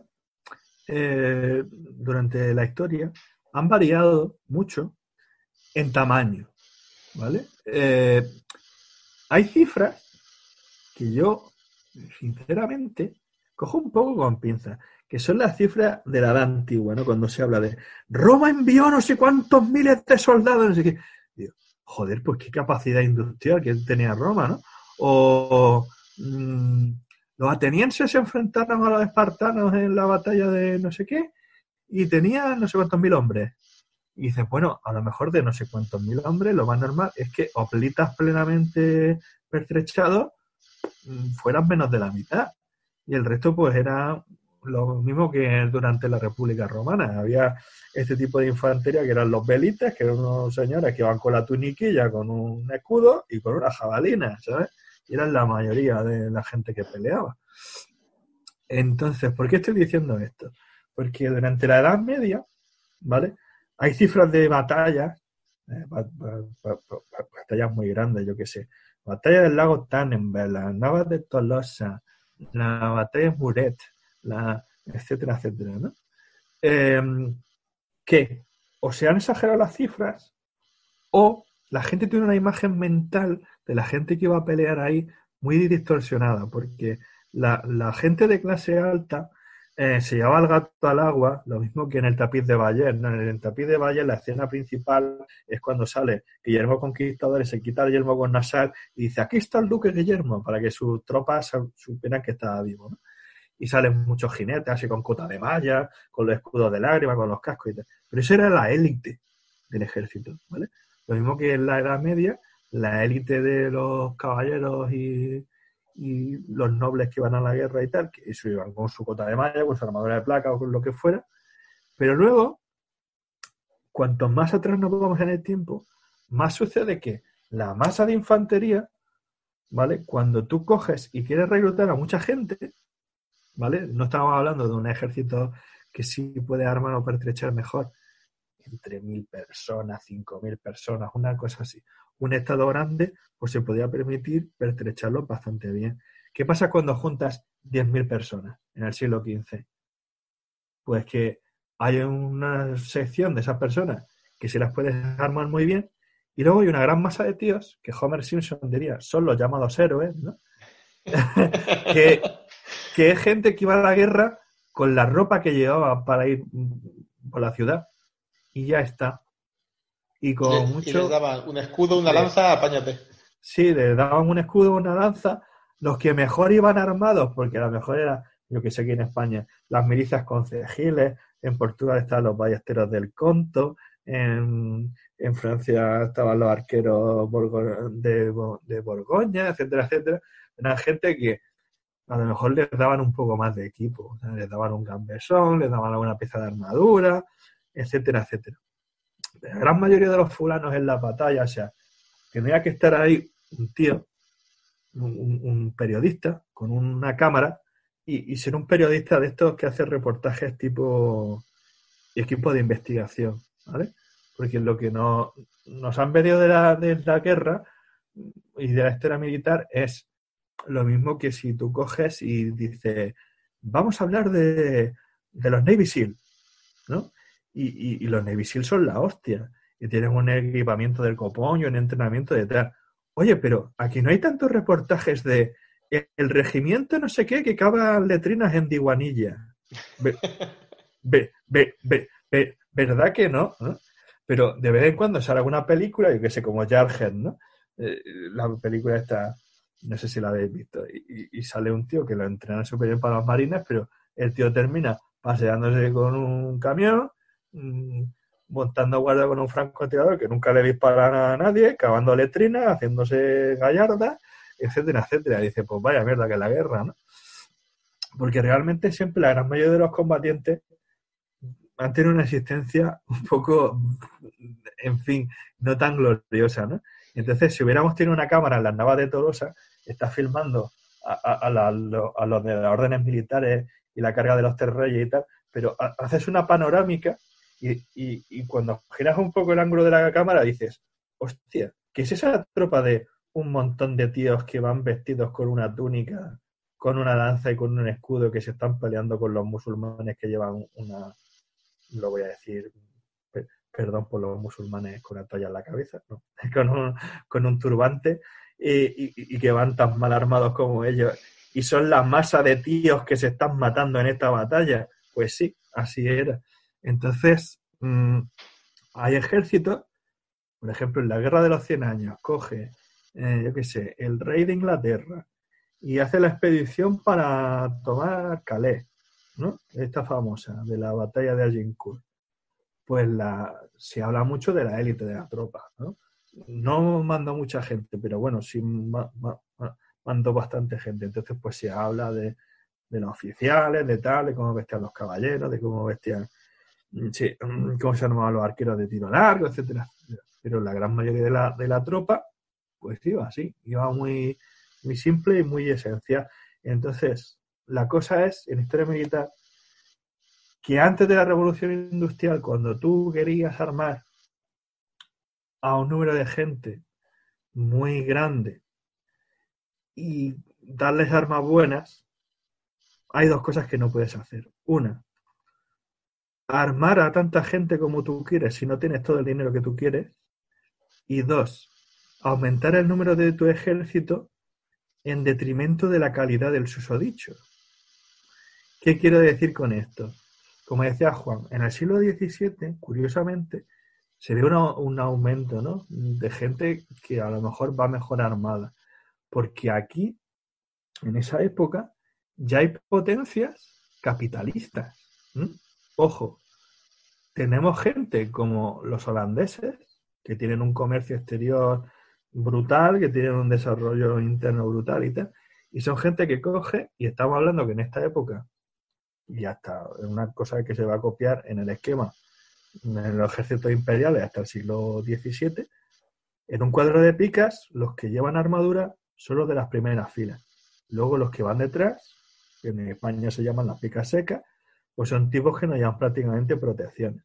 eh, durante la historia han variado mucho en tamaño, ¿vale? Eh, hay cifras que yo, sinceramente, cojo un poco con pinzas, que son las cifras de la edad antigua, ¿no? Cuando se habla de Roma envió no sé cuántos miles de soldados, no sé qué. Digo, joder, pues qué capacidad industrial que tenía Roma, ¿no? O mmm, los atenienses se enfrentaron a los espartanos en la batalla de no sé qué y tenían no sé cuántos mil hombres. Y dices, bueno, a lo mejor de no sé cuántos mil hombres, lo más normal es que hoplitas plenamente pertrechados fueran menos de la mitad. Y el resto pues era lo mismo que durante la República Romana. Había este tipo de infantería que eran los velites, que eran unos señores que iban con la tuniquilla, con un escudo y con una jabalina, ¿sabes? Y eran la mayoría de la gente que peleaba. Entonces, ¿por qué estoy diciendo esto? Porque durante la Edad Media, ¿vale? Hay cifras de batallas, eh, batallas muy grandes, yo qué sé. Batalla del lago Tannenberg, las Navas de Tolosa, la batalla de Muret, la, etcétera, etcétera, ¿no? Eh, que o se han exagerado las cifras o la gente tiene una imagen mental de la gente que iba a pelear ahí muy distorsionada, porque la, la gente de clase alta eh, se llevaba el gato al agua, lo mismo que en el tapiz de Bayeux, ¿no? En el tapiz de Bayeux la escena principal es cuando sale Guillermo Conquistador y se quita el yelmo con Nassau y dice, aquí está el duque Guillermo, para que sus tropas supieran que estaba vivo, ¿no? Y salen muchos jinetes así con cota de malla, con los escudos de lágrimas, con los cascos y tal. Pero eso era la élite del ejército, ¿vale? Lo mismo que en la Edad Media, la élite de los caballeros y, y los nobles que iban a la guerra y tal, que eso iban con su cota de malla, con su armadura de placa o con lo que fuera. Pero luego, cuanto más atrás nos vamos en el tiempo, más sucede que la masa de infantería, ¿vale? Cuando tú coges y quieres reclutar a mucha gente, ¿vale? No estamos hablando de un ejército que sí puede armar o pertrechar mejor entre mil personas, cinco mil personas, una cosa así. Un estado grande, pues se podía permitir pertrecharlo bastante bien. ¿Qué pasa cuando juntas diez mil personas en el siglo quince? Pues que hay una sección de esas personas que se las puedes armar muy bien y luego hay una gran masa de tíos que Homer Simpson diría son los llamados héroes, ¿no? que, que es gente que iba a la guerra con la ropa que llevaba para ir por la ciudad y ya está. Y con y, mucho... y les daban un escudo, una lanza, apáñate. Sí, les daban un escudo, una lanza. Los que mejor iban armados, porque a lo mejor era, yo que sé, aquí en España, las milicias concejiles, en Portugal estaban los ballesteros del Conto, en, en Francia estaban los arqueros Borgo, de, de Borgoña, etcétera, etcétera. Eran gente que a lo mejor les daban un poco más de equipo, o sea, les daban un gambesón, les daban alguna pieza de armadura, etcétera, etcétera. La gran mayoría de los fulanos en las batallas, o sea, tendría que estar ahí un tío, un, un periodista con una cámara y, y ser un periodista de estos que hace reportajes tipo equipo de investigación, ¿vale? Porque lo que no, nos han venido de la, de la guerra y de la historia militar es lo mismo que si tú coges y dices, vamos a hablar de, de los Navy SEAL, ¿no? Y, y, y los Navy SEAL son la hostia. Y tienen un equipamiento del copón y un entrenamiento detrás. Oye, pero aquí no hay tantos reportajes de el regimiento no sé qué que cava letrinas en Diguanilla. Ve, ve, ve, ve, ve, ¿verdad que no? ¿no? Pero de vez en cuando sale alguna película, yo que sé, como Jarhead, ¿no? Eh, la película esta, no sé si la habéis visto, y, y sale un tío que lo entrena súper bien para los marines, pero el tío termina paseándose con un camión, montando guardia con un francotirador que nunca le dispara a nadie, cavando letrinas, haciéndose gallardas, etcétera, etcétera. Y dice, pues vaya mierda que es la guerra, ¿no? Porque realmente siempre la gran mayoría de los combatientes han tenido una existencia un poco, en fin, no tan gloriosa, ¿no? Entonces, si hubiéramos tenido una cámara en las Navas de Tolosa, está filmando a, a, a, la, a los de las órdenes militares y la carga de los tres reyes y tal, pero haces una panorámica y, y, y cuando giras un poco el ángulo de la cámara dices, hostia, ¿qué es esa tropa de un montón de tíos que van vestidos con una túnica, con una lanza y con un escudo que se están peleando con los musulmanes que llevan una, lo voy a decir, perdón por los musulmanes con la toalla en la cabeza, no, con, un, con un turbante y, y, y que van tan mal armados como ellos y son la masa de tíos que se están matando en esta batalla? Pues sí, así era. Entonces, mmm, hay ejércitos, por ejemplo, en la Guerra de los Cien Años, coge, eh, yo qué sé, el rey de Inglaterra y hace la expedición para tomar Calais, ¿no? Esta famosa, de la batalla de Agincourt. Pues la, se habla mucho de la élite de la tropa, ¿no? No mandó mucha gente, pero bueno, sí ma, ma, mandó bastante gente. Entonces, pues se habla de, de los oficiales, de tal, de cómo vestían los caballeros, de cómo vestían, sí, cómo se llamaban los arqueros de tiro largo, etcétera. Pero la gran mayoría de la, de la tropa, pues iba así, iba muy, muy simple y muy esencial. Entonces, la cosa es, en historia militar, que antes de la Revolución Industrial, cuando tú querías armar a un número de gente muy grande y darles armas buenas, hay dos cosas que no puedes hacer. Una, armar a tanta gente como tú quieres si no tienes todo el dinero que tú quieres. Y dos, aumentar el número de tu ejército en detrimento de la calidad del susodicho. ¿Qué quiero decir con esto? Como decía Juan, en el siglo diecisiete, curiosamente, se ve una, un aumento, ¿no?, de gente que a lo mejor va mejor armada. Porque aquí, en esa época, ya hay potencias capitalistas. ¿Mm? Ojo, tenemos gente como los holandeses, que tienen un comercio exterior brutal, que tienen un desarrollo interno brutal y tal, y son gente que coge, y estamos hablando que en esta época, y hasta una cosa que se va a copiar en el esquema en los ejércitos imperiales hasta el siglo diecisiete, en un cuadro de picas los que llevan armadura son los de las primeras filas. Luego los que van detrás, que en España se llaman las picas secas, pues son tipos que no llevan prácticamente protecciones.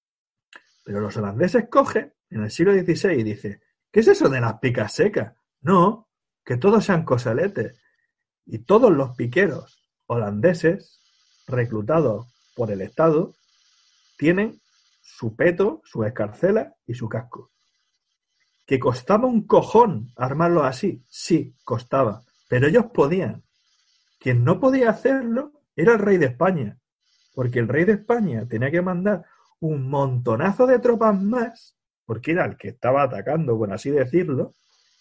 Pero los holandeses cogen en el siglo dieciséis y dicen, ¿qué es eso de las picas secas? No, que todos sean coseletes. Y todos los piqueros holandeses reclutados por el Estado tienen su peto, su escarcela y su casco. ¿Que costaba un cojón armarlo así? Sí, costaba, pero ellos podían. Quien no podía hacerlo era el rey de España, porque el rey de España tenía que mandar un montonazo de tropas más, porque era el que estaba atacando, por así decirlo,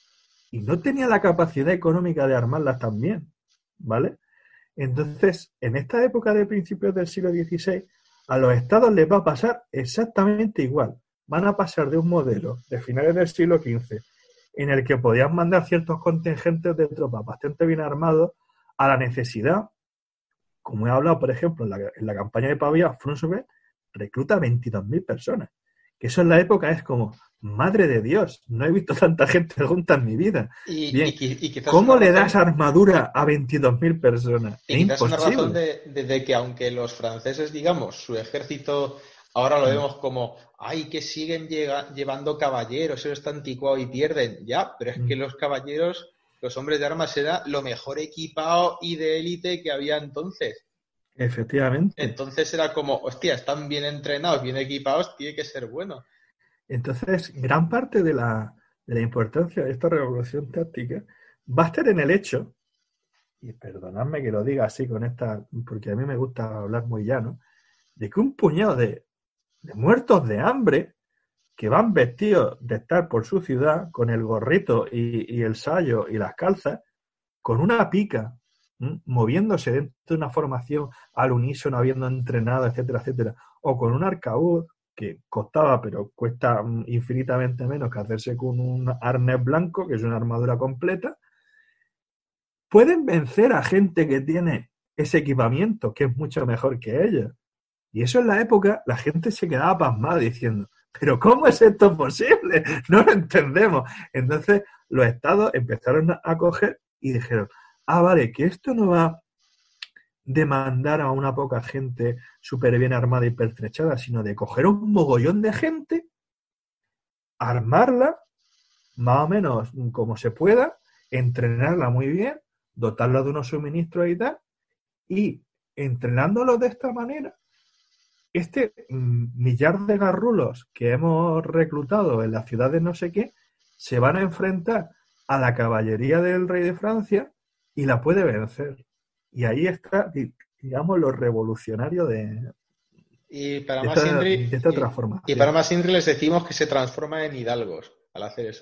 y no tenía la capacidad económica de armarlas también, ¿vale? Entonces, en esta época de principios del siglo dieciséis, a los estados les va a pasar exactamente igual. Van a pasar de un modelo de finales del siglo quince, en el que podían mandar ciertos contingentes de tropas bastante bien armados, a la necesidad, como he hablado, por ejemplo, en la, en la campaña de Pavía, Frunzubeck recluta veintidós mil personas. Que eso en la época es como, madre de Dios, no he visto tanta gente junta en mi vida. Y, Bien, y, y ¿cómo le razón, das armadura a veintidós mil personas? Y es quizás imposible. una razón de, de, de que aunque los franceses, digamos, su ejército, ahora lo vemos como, ay, que siguen llega, llevando caballeros, eso está anticuado y pierden. Ya, pero es que los caballeros, los hombres de armas, era lo mejor equipado y de élite que había entonces. Efectivamente. Entonces era como, hostia, están bien entrenados, bien equipados, tiene que ser bueno. Entonces, gran parte de la, de la importancia de esta revolución táctica va a estar en el hecho, y perdonadme que lo diga así con esta, porque a mí me gusta hablar muy llano, de que un puñado de, de muertos de hambre que van vestidos de estar por su ciudad con el gorrito y, y el sayo y las calzas, con una pica, ¿m? moviéndose dentro de una formación al unísono, habiendo entrenado, etcétera, etcétera, o con un arcabuz que costaba, pero cuesta infinitamente menos que hacerse con un arnés blanco, que es una armadura completa, pueden vencer a gente que tiene ese equipamiento, que es mucho mejor que ellos. Y eso en la época la gente se quedaba pasmada diciendo, ¿pero cómo es esto posible? No lo entendemos. Entonces los estados empezaron a coger y dijeron, ah, vale, que esto no va de mandar a una poca gente súper bien armada y pertrechada, sino de coger un mogollón de gente, armarla más o menos como se pueda, entrenarla muy bien, dotarla de unos suministros y tal, y entrenándolos de esta manera, este millar de garrulos que hemos reclutado en las ciudades no sé qué, se van a enfrentar a la caballería del rey de Francia y la puede vencer. Y ahí está, digamos, lo revolucionario de, y para de, más esta, Inri, de esta y, transformación. y para más Inri les decimos que se transforma en hidalgos al hacer eso.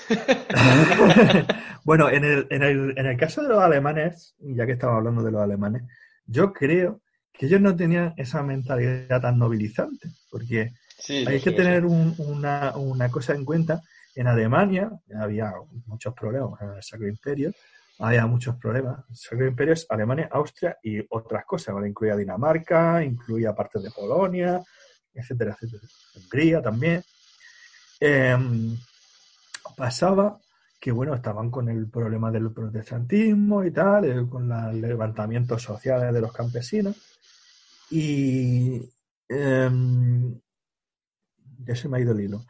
Bueno, en el, en, el, en el caso de los alemanes, ya que estamos hablando de los alemanes, yo creo que ellos no tenían esa mentalidad tan nobilizante, porque sí, hay sé, que tener un, una, una cosa en cuenta. En Alemania había muchos problemas, en el Sacro Imperio había muchos problemas. El Sacro Imperio es Alemania, Austria y otras cosas, ¿vale? Incluía Dinamarca, incluía partes de Polonia, etcétera, etcétera. Hungría también. Eh, pasaba que, bueno, estaban con el problema del protestantismo y tal, eh, con los levantamientos sociales de los campesinos. Y eh, ya se me ha ido el hilo.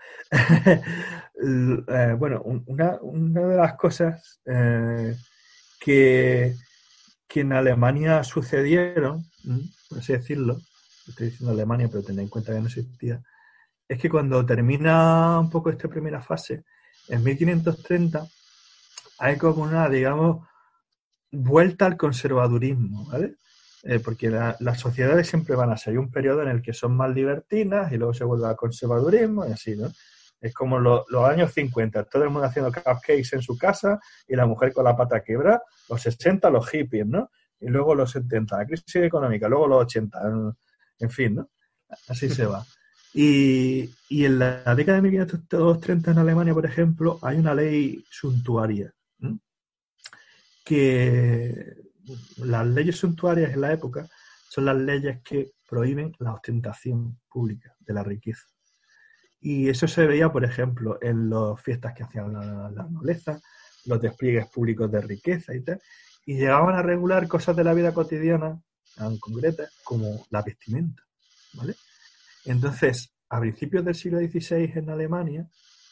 eh, bueno, una, una de las cosas eh, que, que en Alemania sucedieron, por así decirlo, estoy diciendo Alemania, pero tened en cuenta que no existía, es que cuando termina un poco esta primera fase, en mil quinientos treinta, hay como una, digamos, vuelta al conservadurismo, ¿vale? Eh, porque la, las sociedades siempre van a ser, hay un periodo en el que son más libertinas y luego se vuelve al conservadurismo y así, ¿no? Es como lo, los años cincuenta, todo el mundo haciendo cupcakes en su casa y la mujer con la pata quebrada, los sesenta los hippies, ¿no? Y luego los setenta, la crisis económica, luego los ochenta, en, en fin, ¿no? Así se va. Y, y en la década de mil quinientos treinta en Alemania, por ejemplo, hay una ley suntuaria, ¿no? Que las leyes suntuarias en la época son las leyes que prohíben la ostentación pública de la riqueza. Y eso se veía, por ejemplo, en las fiestas que hacían la, la nobleza, los despliegues públicos de riqueza y tal, y llegaban a regular cosas de la vida cotidiana, en concretas, como la vestimenta, ¿vale? Entonces, a principios del siglo dieciséis en Alemania,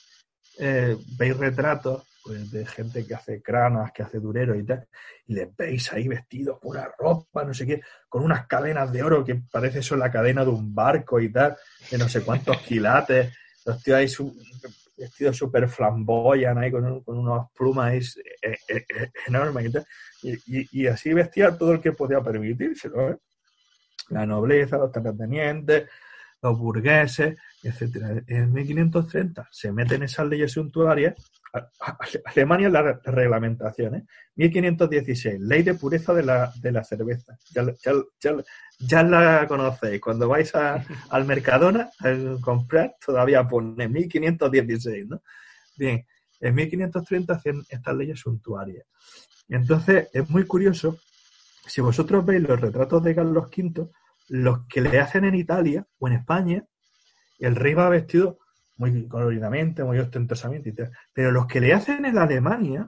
eh, veis retratos pues, de gente que hace cranas, que hace dureros y tal, y les veis ahí vestidos con una ropa, no sé qué, con unas cadenas de oro que parece eso la cadena de un barco y tal, de no sé cuántos quilates, los tíos ahí su, vestidos súper flamboyan ahí con, con unas plumas ahí, eh, eh, eh, enormes y tal, y, y, y así vestía todo el que podía permitírselo, ¿eh? La nobleza, los terratenientes, los burgueses, etcétera. En mil quinientos treinta se meten esas leyes suntuarias. Alemania es la reglamentación, ¿eh? mil quinientos dieciséis, ley de pureza de la, de la cerveza. Ya, ya, ya, ya la conocéis. Cuando vais a, al Mercadona a comprar, todavía pone mil quinientos dieciséis, ¿no? Bien, en mil quinientos treinta hacen estas leyes suntuarias. Entonces, es muy curioso, si vosotros veis los retratos de Carlos quinto, los que le hacen en Italia o en España, el rey va vestido muy coloridamente, muy ostentosamente y tal. Pero los que le hacen en Alemania,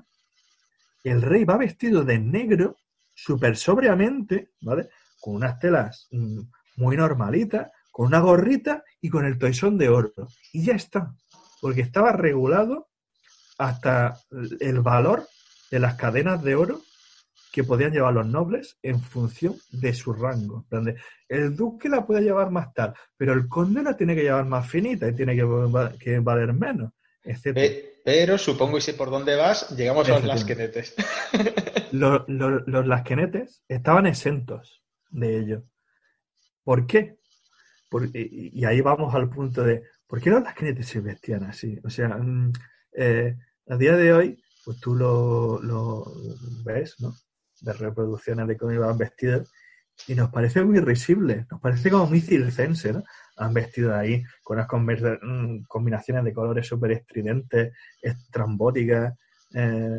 el rey va vestido de negro, súper sobriamente, ¿vale? Con unas telas mmm, muy normalitas, con una gorrita y con el toisón de oro. Y ya está. Porque estaba regulado hasta el valor de las cadenas de oro que podían llevar los nobles en función de su rango. El duque la puede llevar más tal, pero el conde la tiene que llevar más finita y tiene que, que valer menos, etcétera. Pe- pero supongo, y sé por dónde vas, llegamos a los lasquenetes. Los, los, los lasquenetes estaban exentos de ello. ¿Por qué? Por, y, y ahí vamos al punto de ¿por qué los lasquenetes se vestían así? O sea, eh, a día de hoy, pues tú lo, lo ves, ¿no? De reproducciones de cómo iban vestidos y nos parece muy risible, nos parece como muy circense, ¿no? Han vestido ahí con unas combinaciones de colores súper estridentes, estrambóticas, eh,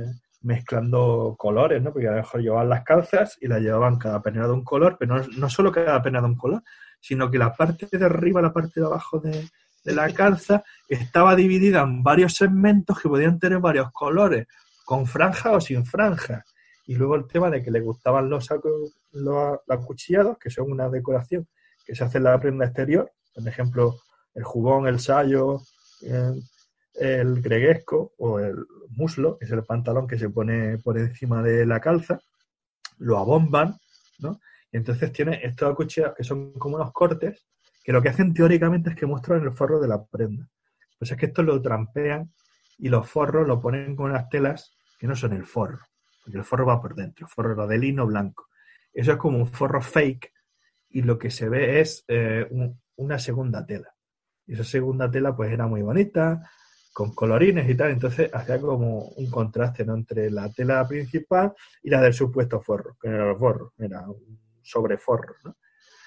mezclando colores, ¿no? Porque a lo mejor llevaban las calzas y las llevaban cada pernera de un color, pero no, no solo cada pernera de un color, sino que la parte de arriba, la parte de abajo de, de la calza estaba dividida en varios segmentos que podían tener varios colores, con franja o sin franja. Y luego el tema de que les gustaban los, los, los acuchillados, que son una decoración que se hace en la prenda exterior, por ejemplo, el jubón, el sayo, el, el greguesco o el muslo, que es el pantalón que se pone por encima de la calza, lo abomban, ¿no? Y entonces tiene estos acuchillados que son como unos cortes, que lo que hacen teóricamente es que muestran el forro de la prenda. Pues es que estos lo trampean y los forros lo ponen con unas telas que no son el forro, porque el forro va por dentro, el forro era de lino blanco. Eso es como un forro fake y lo que se ve es eh, un, una segunda tela. Y esa segunda tela pues era muy bonita, con colorines y tal, entonces hacía como un contraste, ¿no?, entre la tela principal y la del supuesto forro, que no era el forro, era un sobreforro, ¿no?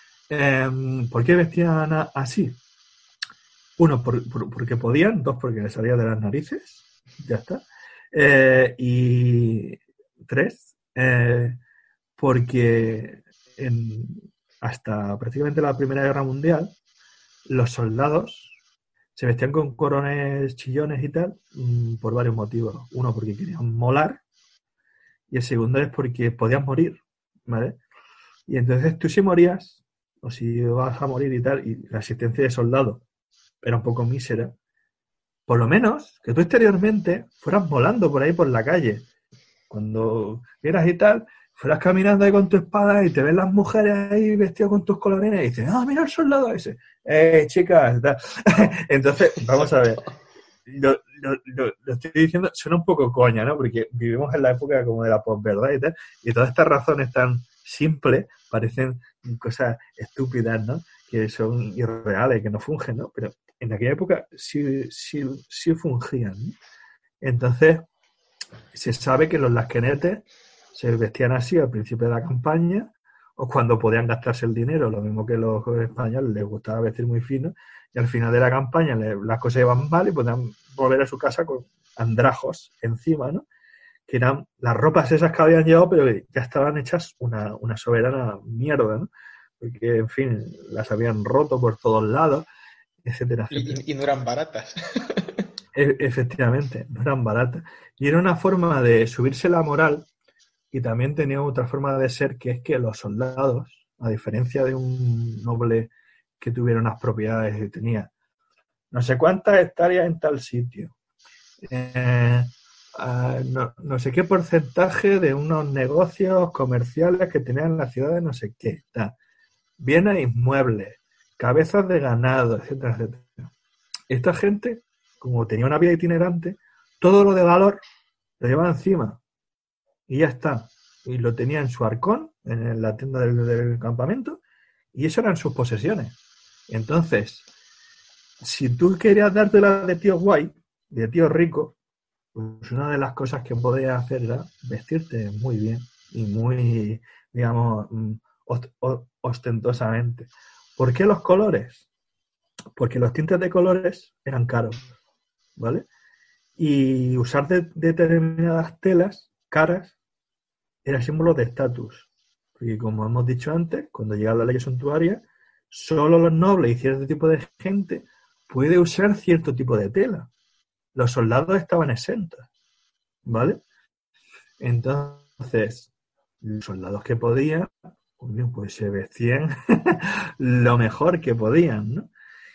Eh, ¿Por qué vestían a, así? Uno, por, por, porque podían, dos, porque les salía de las narices, ya está. Eh, y tres, eh, porque en, hasta prácticamente la Primera Guerra Mundial, los soldados se vestían con corones chillones y tal mmm, por varios motivos. Uno, porque querían molar, y el segundo es porque podían morir, ¿vale? Y entonces tú si morías, o si vas a morir y tal, y la asistencia de soldado era un poco mísera, por lo menos que tú exteriormente fueras volando por ahí por la calle. Cuando vieras y tal, fueras caminando ahí con tu espada y te ven las mujeres ahí vestidas con tus colorines y dices, ah, mira el soldado ese. Eh, chicas, tal. Entonces, vamos a ver. Lo, lo, lo, lo estoy diciendo, suena un poco coña, ¿no? Porque vivimos en la época como de la posverdad y tal, y todas estas razones tan simples parecen cosas estúpidas, ¿no? Que son irreales, que no fungen, ¿no? Pero en aquella época sí, sí, sí fungían, ¿no? Entonces, se sabe que los lasquenetes se vestían así al principio de la campaña o cuando podían gastarse el dinero, lo mismo que los españoles les gustaba vestir muy fino, y al final de la campaña le, las cosas iban mal y podían volver a su casa con andrajos encima, ¿no? Que eran las ropas esas que habían llevado, pero que ya estaban hechas una, una soberana mierda, ¿no? Porque, en fin, las habían roto por todos lados, etcétera, etcétera. Y, y no eran baratas. E- efectivamente, no eran baratas. Y era una forma de subirse la moral, y también tenía otra forma de ser, que es que los soldados, a diferencia de un noble que tuviera unas propiedades y tenía no sé cuántas hectáreas en tal sitio, eh, uh, no, no sé qué porcentaje de unos negocios comerciales que tenían en la ciudad de no sé qué, tal, bienes inmuebles, cabezas de ganado, etcétera, etcétera. Esta gente, como tenía una vida itinerante, todo lo de valor lo llevaba encima y ya está. Y lo tenía en su arcón, en la tienda del, del campamento, y eso eran sus posesiones. Entonces, si tú querías dártela de tío guay, de tío rico, pues una de las cosas que podías hacer era vestirte muy bien y muy, digamos, ostentosamente. ¿Por qué los colores? Porque los tintes de colores eran caros, ¿vale? Y usar de, determinadas telas caras era símbolo de estatus. Porque, como hemos dicho antes, cuando llega la ley suntuaria, solo los nobles y cierto tipo de gente puede usar cierto tipo de tela. Los soldados estaban exentos, ¿vale? Entonces, los soldados que podían, pues se vestían lo mejor que podían, ¿no?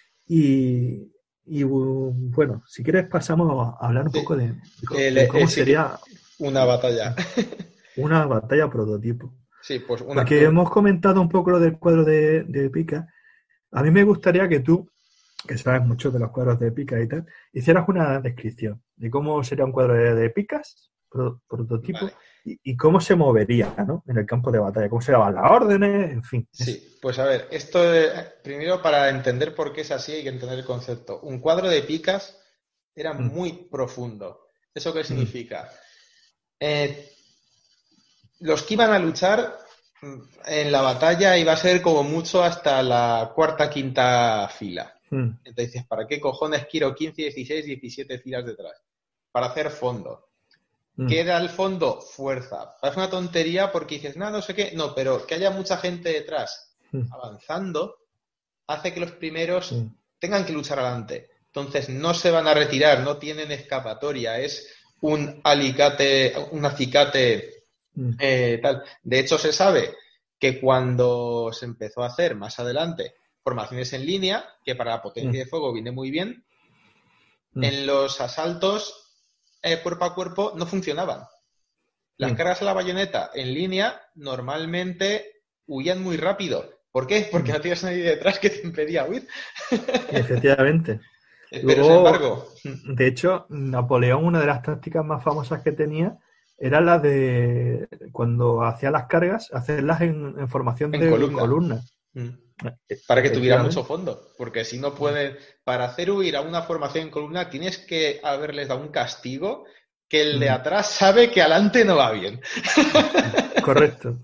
Y, y bueno, si quieres pasamos a hablar un sí. poco de, de, El, de cómo el, sería una batalla. Una batalla prototipo. Sí, pues una... Porque hemos comentado un poco lo del cuadro de, de Pica. A mí me gustaría que tú, que sabes mucho de los cuadros de Pica y tal, hicieras una descripción de cómo sería un cuadro de, de Picas, pro, prototipo, vale. y, y cómo se movería, ¿no?, en el campo de batalla, cómo se daban las órdenes, en fin. Sí, eso. Pues a ver, esto eh, primero, para entender por qué es así hay que entender el concepto. Un cuadro de Picas era mm. muy profundo. ¿Eso qué significa? Mm. Eh, los que iban a luchar en la batalla iba a ser como mucho hasta la cuarta, quinta fila. Mm. Entonces dices, ¿para qué cojones quiero quince, dieciséis, diecisiete filas detrás? Para hacer fondo. Mm. queda al fondo fuerza. Parece una tontería porque dices, no, no sé qué, no, pero que haya mucha gente detrás Mm. avanzando hace que los primeros Mm. tengan que luchar adelante. Entonces no se van a retirar, no tienen escapatoria, es un alicate, un acicate Mm. eh, tal. De hecho, se sabe que cuando se empezó a hacer más adelante formaciones en línea, que para la potencia Mm. de fuego viene muy bien, Mm. en los asaltos eh, cuerpo a cuerpo no funcionaban. Las Mm. cargas a la bayoneta en línea normalmente huían muy rápido. ¿Por qué? Porque Mm. no tienes a nadie detrás que te impedía huir. Efectivamente. Pero sin Luego, embargo, de hecho, Napoleón, una de las tácticas más famosas que tenía era la de cuando hacía las cargas, hacerlas en, en formación en de columna. columna. Mm. Para que tuviera Efectivamente. mucho fondo. Porque si no pueden, para hacer huir a una formación en columna, tienes que haberles dado un castigo que el de Mm. atrás sabe que adelante no va bien. Correcto.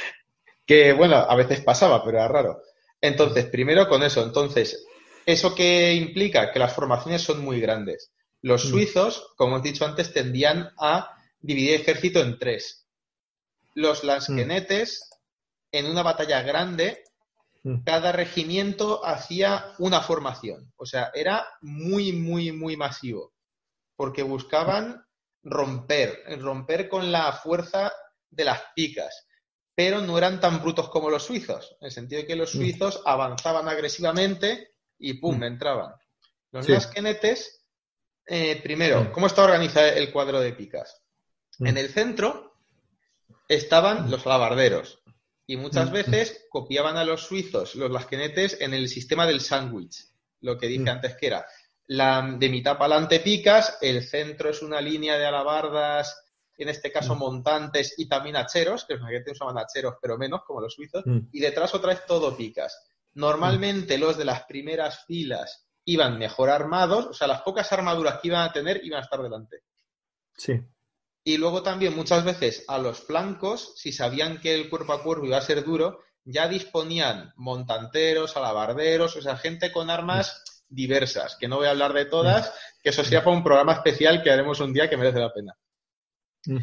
Que bueno, a veces pasaba, pero era raro. Entonces, primero con eso. Entonces, ¿eso qué implica? Que las formaciones son muy grandes. Los Mm. suizos, como os he dicho antes, tendían a dividir el ejército en tres. Los Mm. lansquenetes, en una batalla grande, Mm. cada regimiento hacía una formación. O sea, era muy, muy, muy masivo. Porque buscaban romper, romper con la fuerza de las picas. Pero no eran tan brutos como los suizos. En el sentido de que los Mm. suizos avanzaban agresivamente y ¡pum!, Mm. entraban. Los Sí. lansquenetes, eh, primero, Mm. ¿cómo está organizado el cuadro de picas? Mm. En el centro estaban Mm. los alabarderos. Y muchas Mm. veces copiaban a los suizos, los lansquenetes, en el sistema del sándwich. Lo que dije Mm. antes que era la, de mitad para adelante picas, el centro es una línea de alabardas, en este caso Mm. montantes y también hacheros, que los lansquenetes usaban hacheros, pero menos, como los suizos, Mm. y detrás otra vez todo picas. Normalmente los de las primeras filas iban mejor armados, o sea, las pocas armaduras que iban a tener iban a estar delante. Sí. Y luego también muchas veces a los flancos, si sabían que el cuerpo a cuerpo iba a ser duro, ya disponían montanteros, alabarderos, o sea, gente con armas diversas, que no voy a hablar de todas, que eso sería para un programa especial que haremos un día que merece la pena. Mm.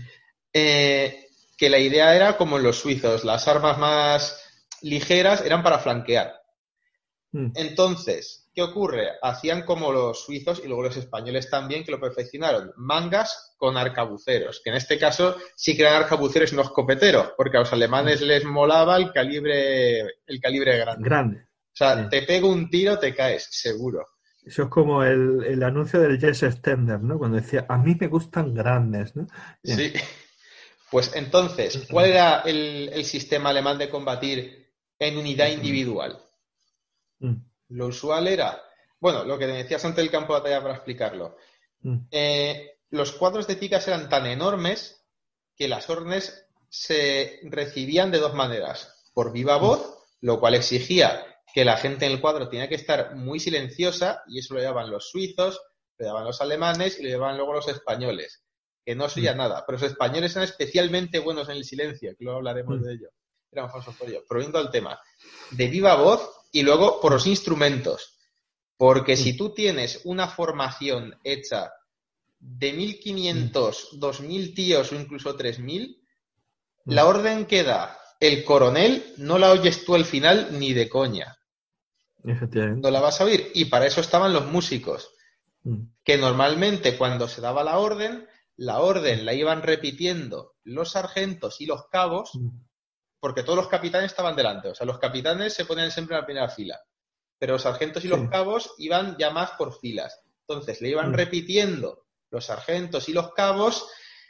Eh, que la idea era como en los suizos, las armas más ligeras eran para flanquear. Mm. Entonces, ¿qué ocurre? Hacían como los suizos y luego los españoles también, que lo perfeccionaron, mangas con arcabuceros, que en este caso sí que eran arcabuceros y no escopeteros, porque a los alemanes les molaba el calibre, el calibre grande. Grande. O sea, Sí. te pego un tiro, te caes, seguro. Eso es como el, el anuncio del Jess Extender, ¿no? Cuando decía, a mí me gustan grandes, ¿no? Bien. Sí. Pues entonces, ¿cuál era el, el sistema alemán de combatir en unidad individual? Mm. Lo usual era, bueno, lo que te decías antes del campo de batalla para explicarlo. Mm. Eh, los cuadros de picas eran tan enormes que las órdenes se recibían de dos maneras. Por viva voz, lo cual exigía que la gente en el cuadro tenía que estar muy silenciosa, y eso lo llevaban los suizos, lo llevaban los alemanes y lo llevaban luego los españoles, que no se oía Mm. nada. Pero los españoles eran especialmente buenos en el silencio, que luego hablaremos Mm. de ello. Eran famosos por ello. Pero yendo al tema, de viva voz y luego por los instrumentos. Porque si tú tienes una formación hecha de mil quinientos, dos mil tíos o incluso tres mil, Mm. la orden que da el coronel no la oyes tú al final ni de coña. Efectivamente. No la vas a oír. Y para eso estaban los músicos, Mm. que normalmente cuando se daba la orden, la orden la iban repitiendo los sargentos y los cabos, Mm. porque todos los capitanes estaban delante. O sea, los capitanes se ponían siempre en la primera fila, pero los sargentos y Sí. los cabos iban ya más por filas. Entonces le iban Mm. repitiendo los sargentos y los cabos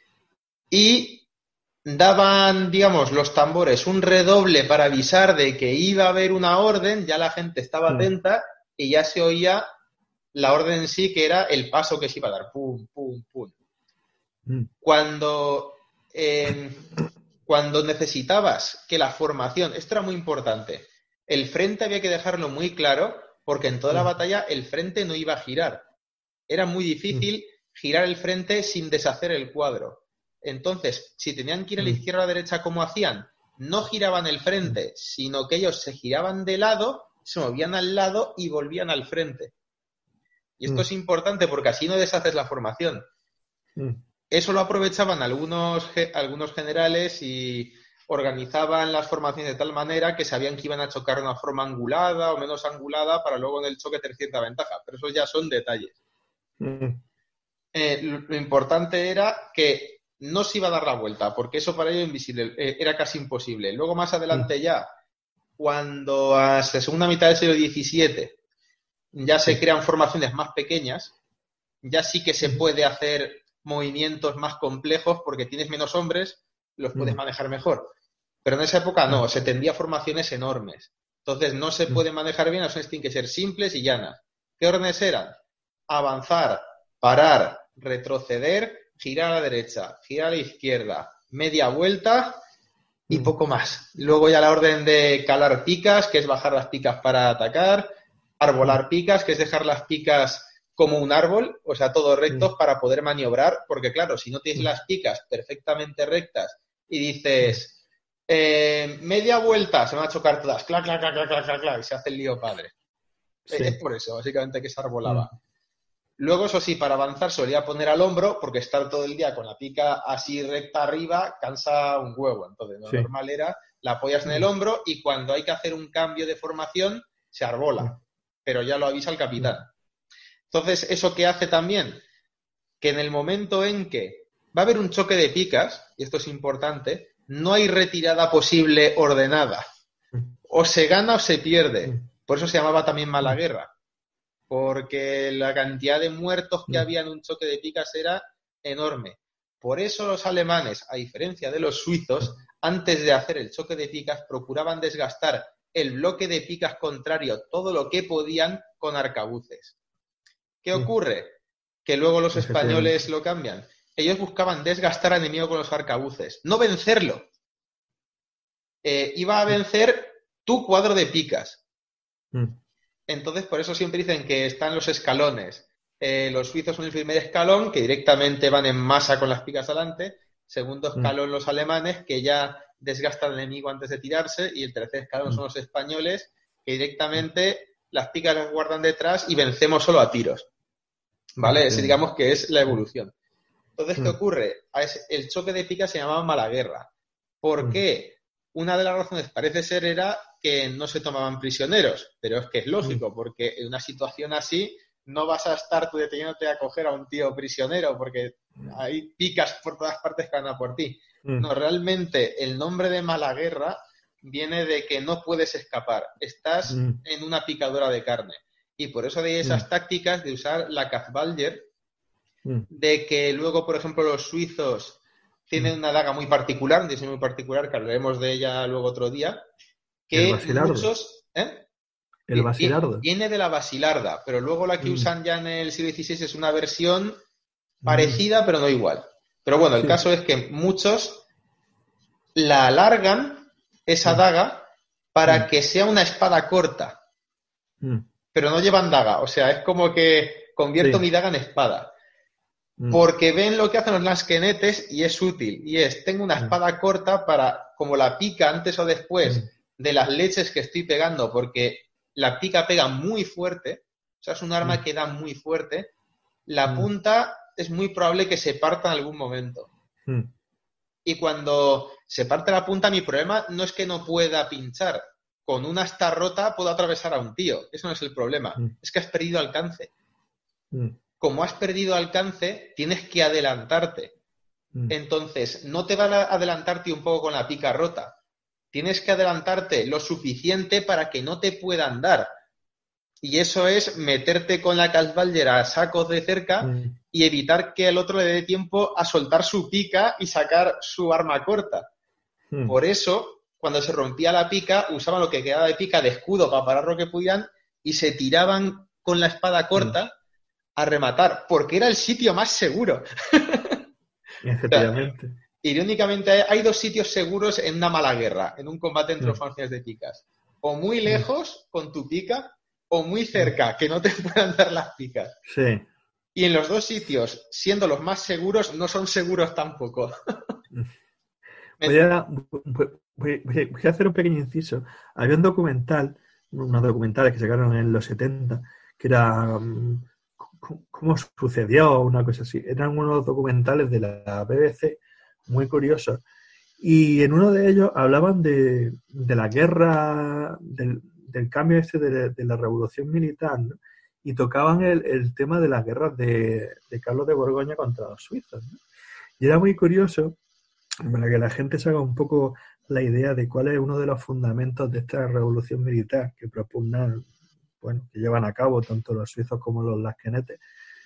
y daban, digamos, los tambores un redoble para avisar de que iba a haber una orden, ya la gente estaba Mm. atenta y ya se oía la orden en sí, que era el paso que se iba a dar. Pum, pum, pum. Mm. Cuando, eh, cuando necesitabas que la formación, esto era muy importante, el frente había que dejarlo muy claro, porque en toda la Mm. batalla el frente no iba a girar. Era muy difícil girar el frente sin deshacer el cuadro. Entonces, si tenían que ir a la Mm. izquierda o a la derecha, ¿cómo hacían? No giraban el frente, sino que ellos se giraban de lado, se movían al lado y volvían al frente. Y esto Mm. es importante porque así no deshaces la formación. Mm. eso lo aprovechaban algunos, algunos generales y organizaban las formaciones de tal manera que sabían que iban a chocar de una forma angulada o menos angulada para luego en el choque tener cierta ventaja. Pero esos ya son detalles. Mm. Eh, lo, lo importante era que no se iba a dar la vuelta, porque eso para ellos invisible, eh, era casi imposible. Luego más adelante mm. ya, cuando hasta la segunda mitad del siglo diecisiete ya se crean formaciones más pequeñas, ya sí que se puede hacer movimientos más complejos porque tienes menos hombres, los puedes manejar mejor. Pero en esa época no, se tendía a formaciones enormes. Entonces no se puede manejar bien, las órdenes tienen que ser simples y llanas. ¿Qué órdenes eran? Avanzar, parar, retroceder, girar a la derecha, girar a la izquierda, media vuelta y poco más. Luego ya la orden de calar picas, que es bajar las picas para atacar, arbolar picas, que es dejar las picas como un árbol, o sea, todos rectos para poder maniobrar, porque claro, si no tienes las picas perfectamente rectas y dices, eh, media vuelta, se van a chocar todas, clac, clac, clac, clac, clac, clac, y se hace el lío padre. Sí. Es por eso, básicamente, que se arbolaba. Mm. Luego, eso sí, para avanzar solía poner al hombro, porque estar todo el día con la pica así recta arriba cansa un huevo. Entonces, lo sí. normal era, la apoyas en el hombro y cuando hay que hacer un cambio de formación, se arbola. Pero ya lo avisa el capitán. Entonces, ¿eso qué hace también? Que en el momento en que va a haber un choque de picas, y esto es importante, no hay retirada posible ordenada. O se gana o se pierde. Por eso se llamaba también mala guerra. Porque la cantidad de muertos que había en un choque de picas era enorme. Por eso los alemanes, a diferencia de los suizos, antes de hacer el choque de picas, procuraban desgastar el bloque de picas contrario todo lo que podían con arcabuces. ¿Qué ocurre? Que luego los españoles lo cambian. Ellos buscaban desgastar al enemigo con los arcabuces, no vencerlo. Eh, iba a vencer tu cuadro de picas. Entonces, por eso siempre dicen que están los escalones. Eh, los suizos son el primer escalón, que directamente van en masa con las picas adelante. Segundo escalón, los alemanes, que ya desgastan al enemigo antes de tirarse. Y el tercer escalón son los españoles, que directamente las picas las guardan detrás y vencemos solo a tiros. ¿Vale? Ese, digamos que es la evolución. Entonces, ¿qué ocurre? El choque de picas se llamaba mala guerra. ¿Por qué? Una de las razones parece ser era que no se tomaban prisioneros, pero es que es lógico, porque en una situación así no vas a estar tú deteniéndote a coger a un tío prisionero, porque hay picas por todas partes que van a por ti. No, realmente el nombre de mala guerra viene de que no puedes escapar, estás mm. en una picadora de carne. Y por eso de esas mm. tácticas de usar la Kampfbaldr, mm. de que luego, por ejemplo, los suizos tienen una daga muy particular, un diseño muy particular, que hablaremos de ella luego otro día, que muchos... ¿eh? El basilardo. Viene de la basilarda, pero luego la que mm. usan ya en el siglo dieciséis es una versión parecida, mm. pero no igual. Pero bueno, el sí. caso es que muchos la alargan, esa mm. daga, para mm. que sea una espada corta. Mm. Pero no llevan daga, o sea, es como que convierto sí. mi daga en espada. Mm. Porque ven lo que hacen los lansquenetes y es útil. Y es, tengo una espada mm. corta para, como la pica antes o después mm. de las leches que estoy pegando, porque la pica pega muy fuerte, o sea, es un arma mm. que da muy fuerte, la mm. punta es muy probable que se parta en algún momento. Mm. Y cuando se parte la punta, mi problema no es que no pueda pinchar. Con una asta rota puedo atravesar a un tío. Eso no es el problema. Mm. Es que has perdido alcance. Mm. Como has perdido alcance, tienes que adelantarte. Mm. Entonces, no te van a adelantarte un poco con la pica rota. Tienes que adelantarte lo suficiente para que no te puedan dar. Y eso es meterte con la Kampfbaldr a sacos de cerca mm. y evitar que el otro le dé tiempo a soltar su pica y sacar su arma corta. Mm. Por eso, cuando se rompía la pica, usaban lo que quedaba de pica de escudo para parar lo que pudieran y se tiraban con la espada corta mm. a rematar, porque era el sitio más seguro. Efectivamente. O sea, irónicamente, hay dos sitios seguros en una mala guerra, en un combate entre mm. formaciones de picas. O muy lejos, mm. con tu pica, o muy cerca, que no te puedan dar las picas. Sí. Y en los dos sitios, siendo los más seguros, no son seguros tampoco. voy, a, voy, voy a hacer un pequeño inciso. Había un documental, unos documentales que sacaron en los setenta, que era um, cómo sucedió, una cosa así. Eran unos documentales de la B B C muy curiosos. Y en uno de ellos hablaban de, de la guerra, del, del cambio este de, de la revolución militar, ¿no? Y tocaban el, el tema de las guerras de, de Carlos de Borgoña contra los suizos, ¿no? Y era muy curioso para que la gente se haga un poco la idea de cuál es uno de los fundamentos de esta revolución militar que propugnan, bueno, que llevan a cabo tanto los suizos como los lasquenetes.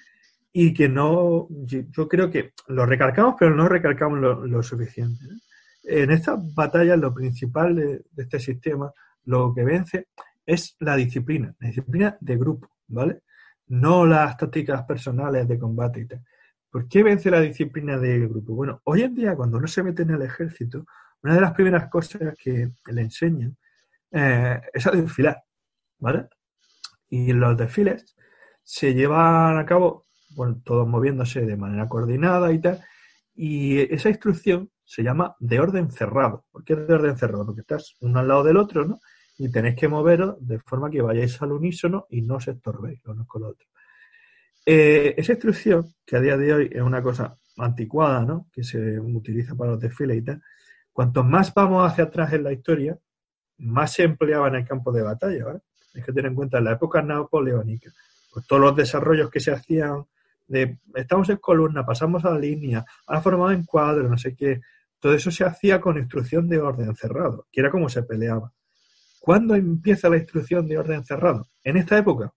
Y que no, yo, yo creo que lo recalcamos, pero no recalcamos lo, lo suficiente, ¿no? En estas batallas lo principal de, de este sistema, lo que vence es la disciplina, la disciplina de grupo, ¿vale? No las tácticas personales de combate y tal. ¿Por qué vence la disciplina de grupo? Bueno, hoy en día cuando uno se mete en el ejército, una de las primeras cosas que le enseñan eh, es a desfilar, ¿vale? Y en los desfiles se llevan a cabo, bueno, todos moviéndose de manera coordinada y tal, y esa instrucción se llama de orden cerrado. ¿Por qué de orden cerrado? Porque estás uno al lado del otro, ¿no? Y tenéis que moveros de forma que vayáis al unísono y no os estorbéis los unos con los otros. Eh, esa instrucción, que a día de hoy es una cosa anticuada, ¿no? Que se utiliza para los desfiles y tal, cuanto más vamos hacia atrás en la historia, más se empleaba en el campo de batalla, ¿vale? Hay que tener en cuenta en la época napoleónica, pues todos los desarrollos que se hacían de estamos en columna, pasamos a la línea, ahora formamos en cuadro, no sé qué, todo eso se hacía con instrucción de orden cerrado, que era como se peleaba. ¿Cuándo empieza la instrucción de orden cerrado? En esta época.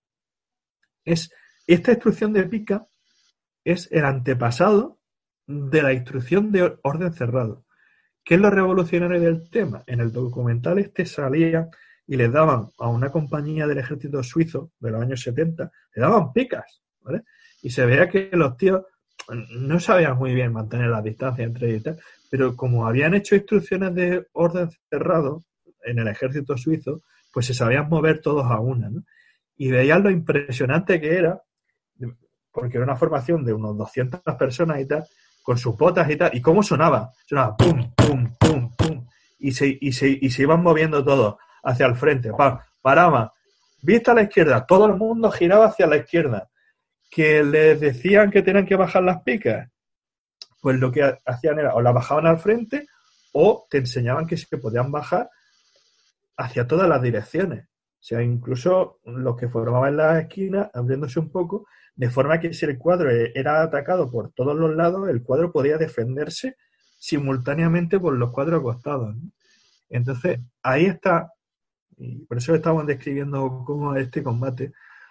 Es, esta instrucción de pica es el antepasado de la instrucción de orden cerrado. ¿Qué es lo revolucionario del tema? En el documental este salía y le daban a una compañía del ejército suizo de los años setenta, le daban picas, ¿vale? Y se veía que los tíos no sabían muy bien mantener la distancia entre ellos y tal, pero como habían hecho instrucciones de orden cerrado en el ejército suizo, pues se sabían mover todos a una, ¿no? Y veían lo impresionante que era, porque era una formación de unos doscientas personas y tal, con sus botas y tal, y cómo sonaba, sonaba pum, pum, pum, pum, y se, y se, y se iban moviendo todos hacia el frente, pa, paraba, vista a la izquierda, todo el mundo giraba hacia la izquierda, que les decían que tenían que bajar las picas, pues lo que hacían era o las bajaban al frente o te enseñaban que se podían bajar hacia todas las direcciones, o sea, incluso los que formaban las esquinas abriéndose un poco, de forma que si el cuadro era atacado por todos los lados, el cuadro podía defenderse simultáneamente por los cuatro costados, ¿no? Entonces, ahí está, y por eso estamos describiendo cómo es este combate.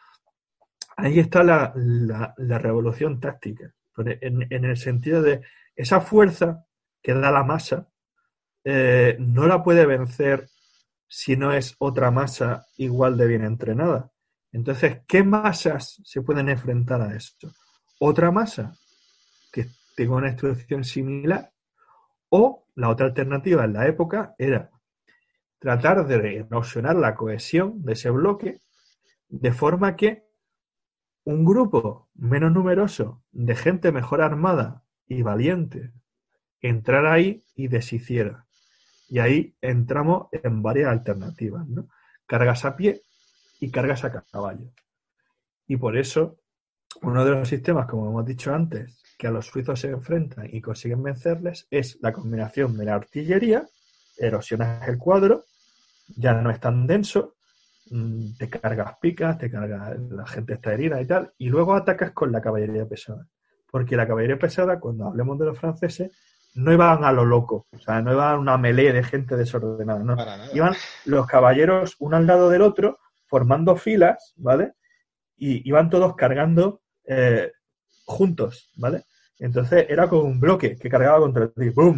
Ahí está la, la, la revolución táctica, en, en el sentido de esa fuerza que da la masa, eh, no la puede vencer si no es otra masa igual de bien entrenada. Entonces, ¿qué masas se pueden enfrentar a esto? Otra masa que tenga una instrucción similar, o la otra alternativa en la época era tratar de erosionar la cohesión de ese bloque de forma que un grupo menos numeroso de gente mejor armada y valiente entrara ahí y deshiciera. Y ahí entramos en varias alternativas, ¿no? Cargas a pie y cargas a caballo. Y por eso, uno de los sistemas, como hemos dicho antes, que a los suizos se enfrentan y consiguen vencerles, es la combinación de la artillería, erosionas el cuadro, ya no es tan denso, te cargas picas, te cargas, la gente está herida y tal, y luego atacas con la caballería pesada. Porque la caballería pesada, cuando hablemos de los franceses, no iban a lo loco, o sea, no iban una melee de gente desordenada, no. Iban los caballeros uno al lado del otro, formando filas, ¿vale? Y iban todos cargando eh, juntos, ¿vale? Entonces era como un bloque que cargaba contra ti, ¡boom!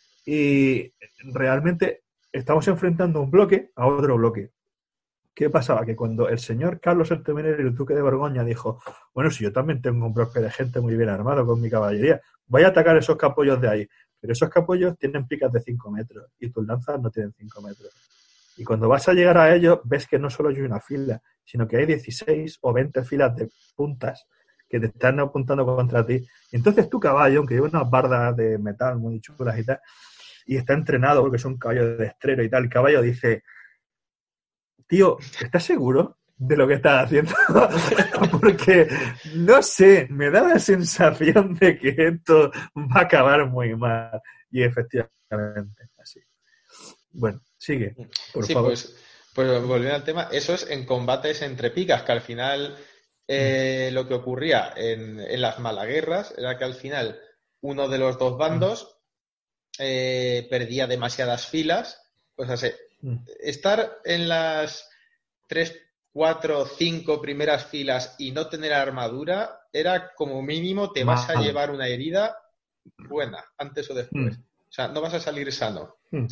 Y realmente estamos enfrentando un bloque a otro bloque. ¿Qué pasaba? Que cuando el señor Carlos el Temerario, el duque de Borgoña, dijo, bueno, si yo también tengo un bloque de gente muy bien armado con mi caballería, voy a atacar esos capullos de ahí. Pero esos capullos tienen picas de cinco metros y tus lanzas no tienen cinco metros. Y cuando vas a llegar a ellos, ves que no solo hay una fila, sino que hay dieciséis o veinte filas de puntas que te están apuntando contra ti. Y entonces tu caballo, aunque lleva unas bardas de metal muy chulas y tal, y está entrenado porque son caballos de estrero y tal, el caballo dice, tío, ¿estás seguro? de lo que estás haciendo. Porque, no sé, me da la sensación de que esto va a acabar muy mal. Y efectivamente, así. Bueno, sigue, por Sí, favor. pues, pues volviendo al tema, eso es en combates entre picas, que al final eh, lo que ocurría en, en las malaguerras era que al final uno de los dos bandos eh, perdía demasiadas filas. Pues así, estar en las tres, cuatro, cinco primeras filas y no tener armadura era como mínimo te vas a Mal. llevar una herida buena, antes o después. Mm. O sea, no vas a salir sano. Mm.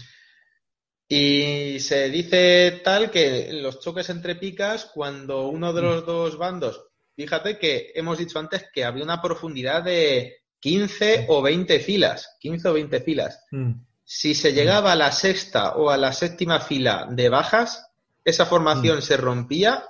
Y se dice tal que en los choques entre picas, cuando uno de los dos bandos, fíjate que hemos dicho antes que había una profundidad de quince o veinte filas, quince o veinte filas. Mm. Si se llegaba a la sexta o a la séptima fila de bajas, esa formación Mm. se rompía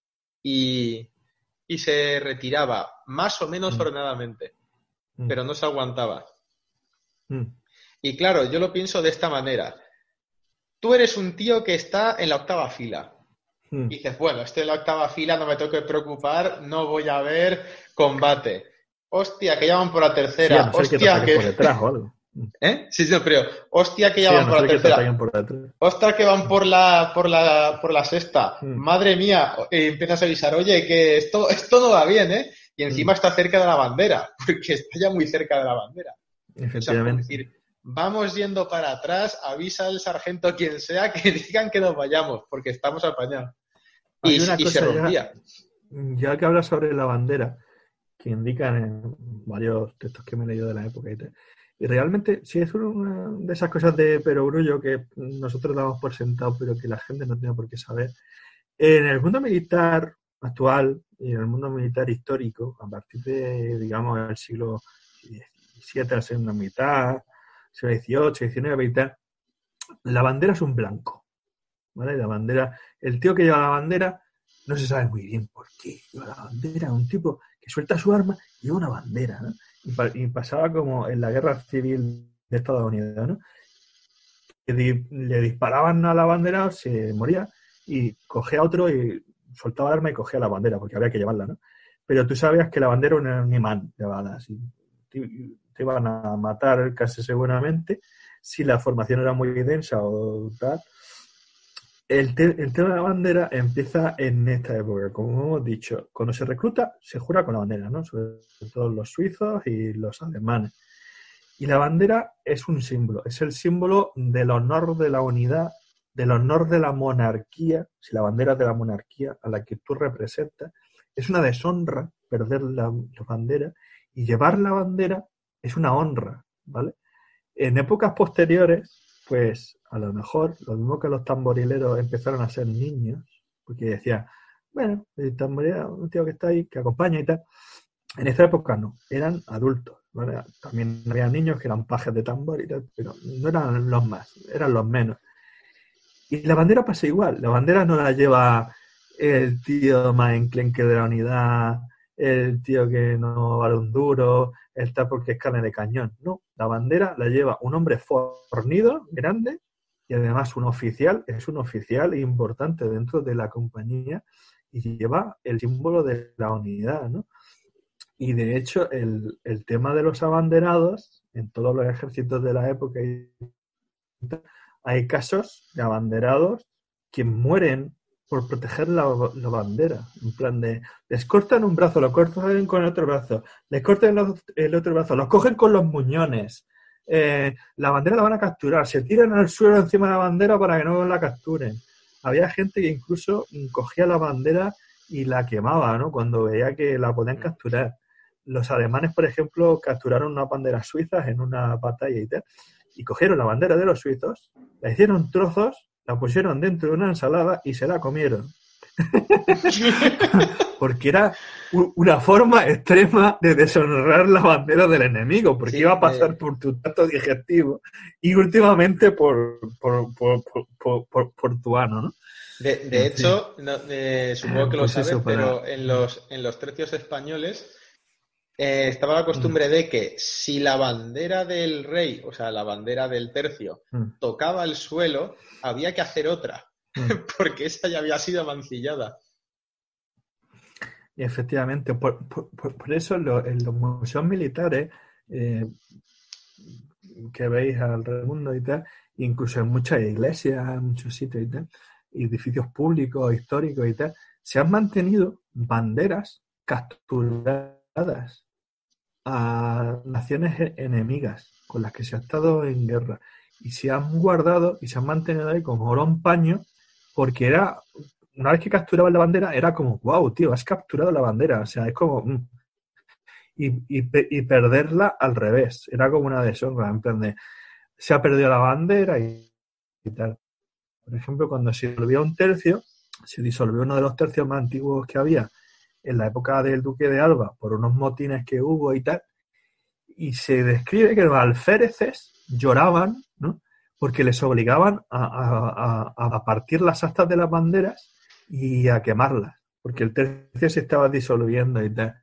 y, y se retiraba más o menos Mm. ordenadamente, Mm. pero no se aguantaba. Mm. Y claro, yo lo pienso de esta manera. Tú eres un tío que está en la octava fila. Mm. Y dices, bueno, estoy en la octava fila, no me tengo que preocupar, no voy a ver combate. Hostia, que llaman por la tercera. Sí, a no ser que te Hostia, ataquen que... por detrás o algo. ¿Eh? Sí, sí, pero hostia, que Sí, a llaman no por la ser que te tercera. ataquen por detrás. Ostras, que van por la, por la, por la sexta. Mm. Madre mía. Y empiezas a avisar, oye, que esto, esto no va bien, ¿eh? Y encima Mm. está cerca de la bandera, porque está ya muy cerca de la bandera. O sea, por Efectivamente. decir, vamos yendo para atrás, avisa al sargento quien sea que digan que nos vayamos, porque estamos apañados. Hay Y, una y se cosa rompía. ya, ya que hablas sobre la bandera, que indican en varios textos que me he leído de la época y tal. Y realmente sí es una de esas cosas de perogrullo que nosotros damos por sentado, pero que la gente no tiene por qué saber. En el mundo militar actual y en el mundo militar histórico, a partir de, digamos, el siglo diecisiete, la segunda mitad, siglo dieciocho, diecinueve y tal, la bandera es un blanco, ¿vale? La bandera, el tío que lleva la bandera no se sabe muy bien por qué lleva la bandera, un tipo que suelta su arma y lleva una bandera, ¿no? Y, pa- y pasaba como en la guerra civil de Estados Unidos, ¿no? Que di- le disparaban a la bandera, se moría y cogía otro y soltaba el arma y cogía la bandera, porque había que llevarla, ¿no? Pero tú sabías que la bandera era un imán de balas y te, te iban a matar casi seguramente si la formación era muy densa o tal. El, te- el tema de la bandera empieza en esta época, como hemos dicho. Cuando se recluta, se jura con la bandera, ¿no? Sobre todo los suizos y los alemanes. Y la bandera es un símbolo, es el símbolo del honor de la unidad, del honor de la monarquía. Si la bandera es de la monarquía a la que tú representas, es una deshonra perder la, la bandera, y llevar la bandera es una honra, ¿vale? En épocas posteriores, pues a lo mejor, lo mismo que los tamborileros empezaron a ser niños, porque decían, bueno, el tamborilero, un tío que está ahí, que acompaña y tal. En esta época no, eran adultos, ¿vale? También había niños que eran pajes de tambor y tal, pero no eran los más, eran los menos. Y la bandera pasa igual, la bandera no la lleva el tío más enclenque de la unidad, el tío que no vale un duro, el tal porque es carne de cañón. No, la bandera la lleva un hombre fornido, grande, y además un oficial, es un oficial importante dentro de la compañía y lleva el símbolo de la unidad, ¿no? Y de hecho, el, el tema de los abanderados, en todos los ejércitos de la época, hay casos de abanderados que mueren por proteger la, la bandera. En plan de, les cortan un brazo, lo cortan con el otro brazo, les cortan el, el otro brazo, los cogen con los muñones. Eh, la bandera la van a capturar, se tiran al suelo encima de la bandera para que no la capturen. Había gente que incluso cogía la bandera y la quemaba, ¿no? Cuando veía que la podían capturar. Los alemanes, por ejemplo, capturaron unas banderas suizas en una batalla y tal, y cogieron la bandera de los suizos, la hicieron trozos, la pusieron dentro de una ensalada y se la comieron. Porque era u- una forma extrema de deshonrar la bandera del enemigo, porque Sí, iba a pasar de- por tu tracto digestivo y últimamente por, por, por, por, por, por- por tu ano, ¿no? De, de En fin, hecho, no- eh, supongo que lo pues sabes, eso para... pero en los, en los tercios españoles eh, estaba la Mm, costumbre de que si la bandera del rey, o sea, la bandera del tercio, mm, tocaba el suelo, había que hacer otra, mm. porque esa ya había sido mancillada. efectivamente, por, por, por- por eso en, lo- en los museos militares eh, que veis alrededor del mundo y tal, incluso en muchas iglesias, en muchos sitios y tal, edificios públicos, históricos y tal, se han mantenido banderas capturadas a naciones e- enemigas con las que se ha estado en guerra y se han guardado y se han mantenido ahí como oro en paño porque era, una vez que capturaban la bandera, era como, wow, tío, has capturado la bandera, o sea, es como, mm, y, y, pe- y perderla al revés, era como una deshonra, en plan de, se ha perdido la bandera y, y tal. Por ejemplo, cuando se disolvió un tercio, se disolvió uno de los tercios más antiguos que había en la época del Duque de Alba por unos motines que hubo y tal, y se describe que los alféreces lloraban, ¿no? Porque les obligaban a, a, a, a partir las astas de las banderas y a quemarlas, porque el tercio se estaba disolviendo y tal.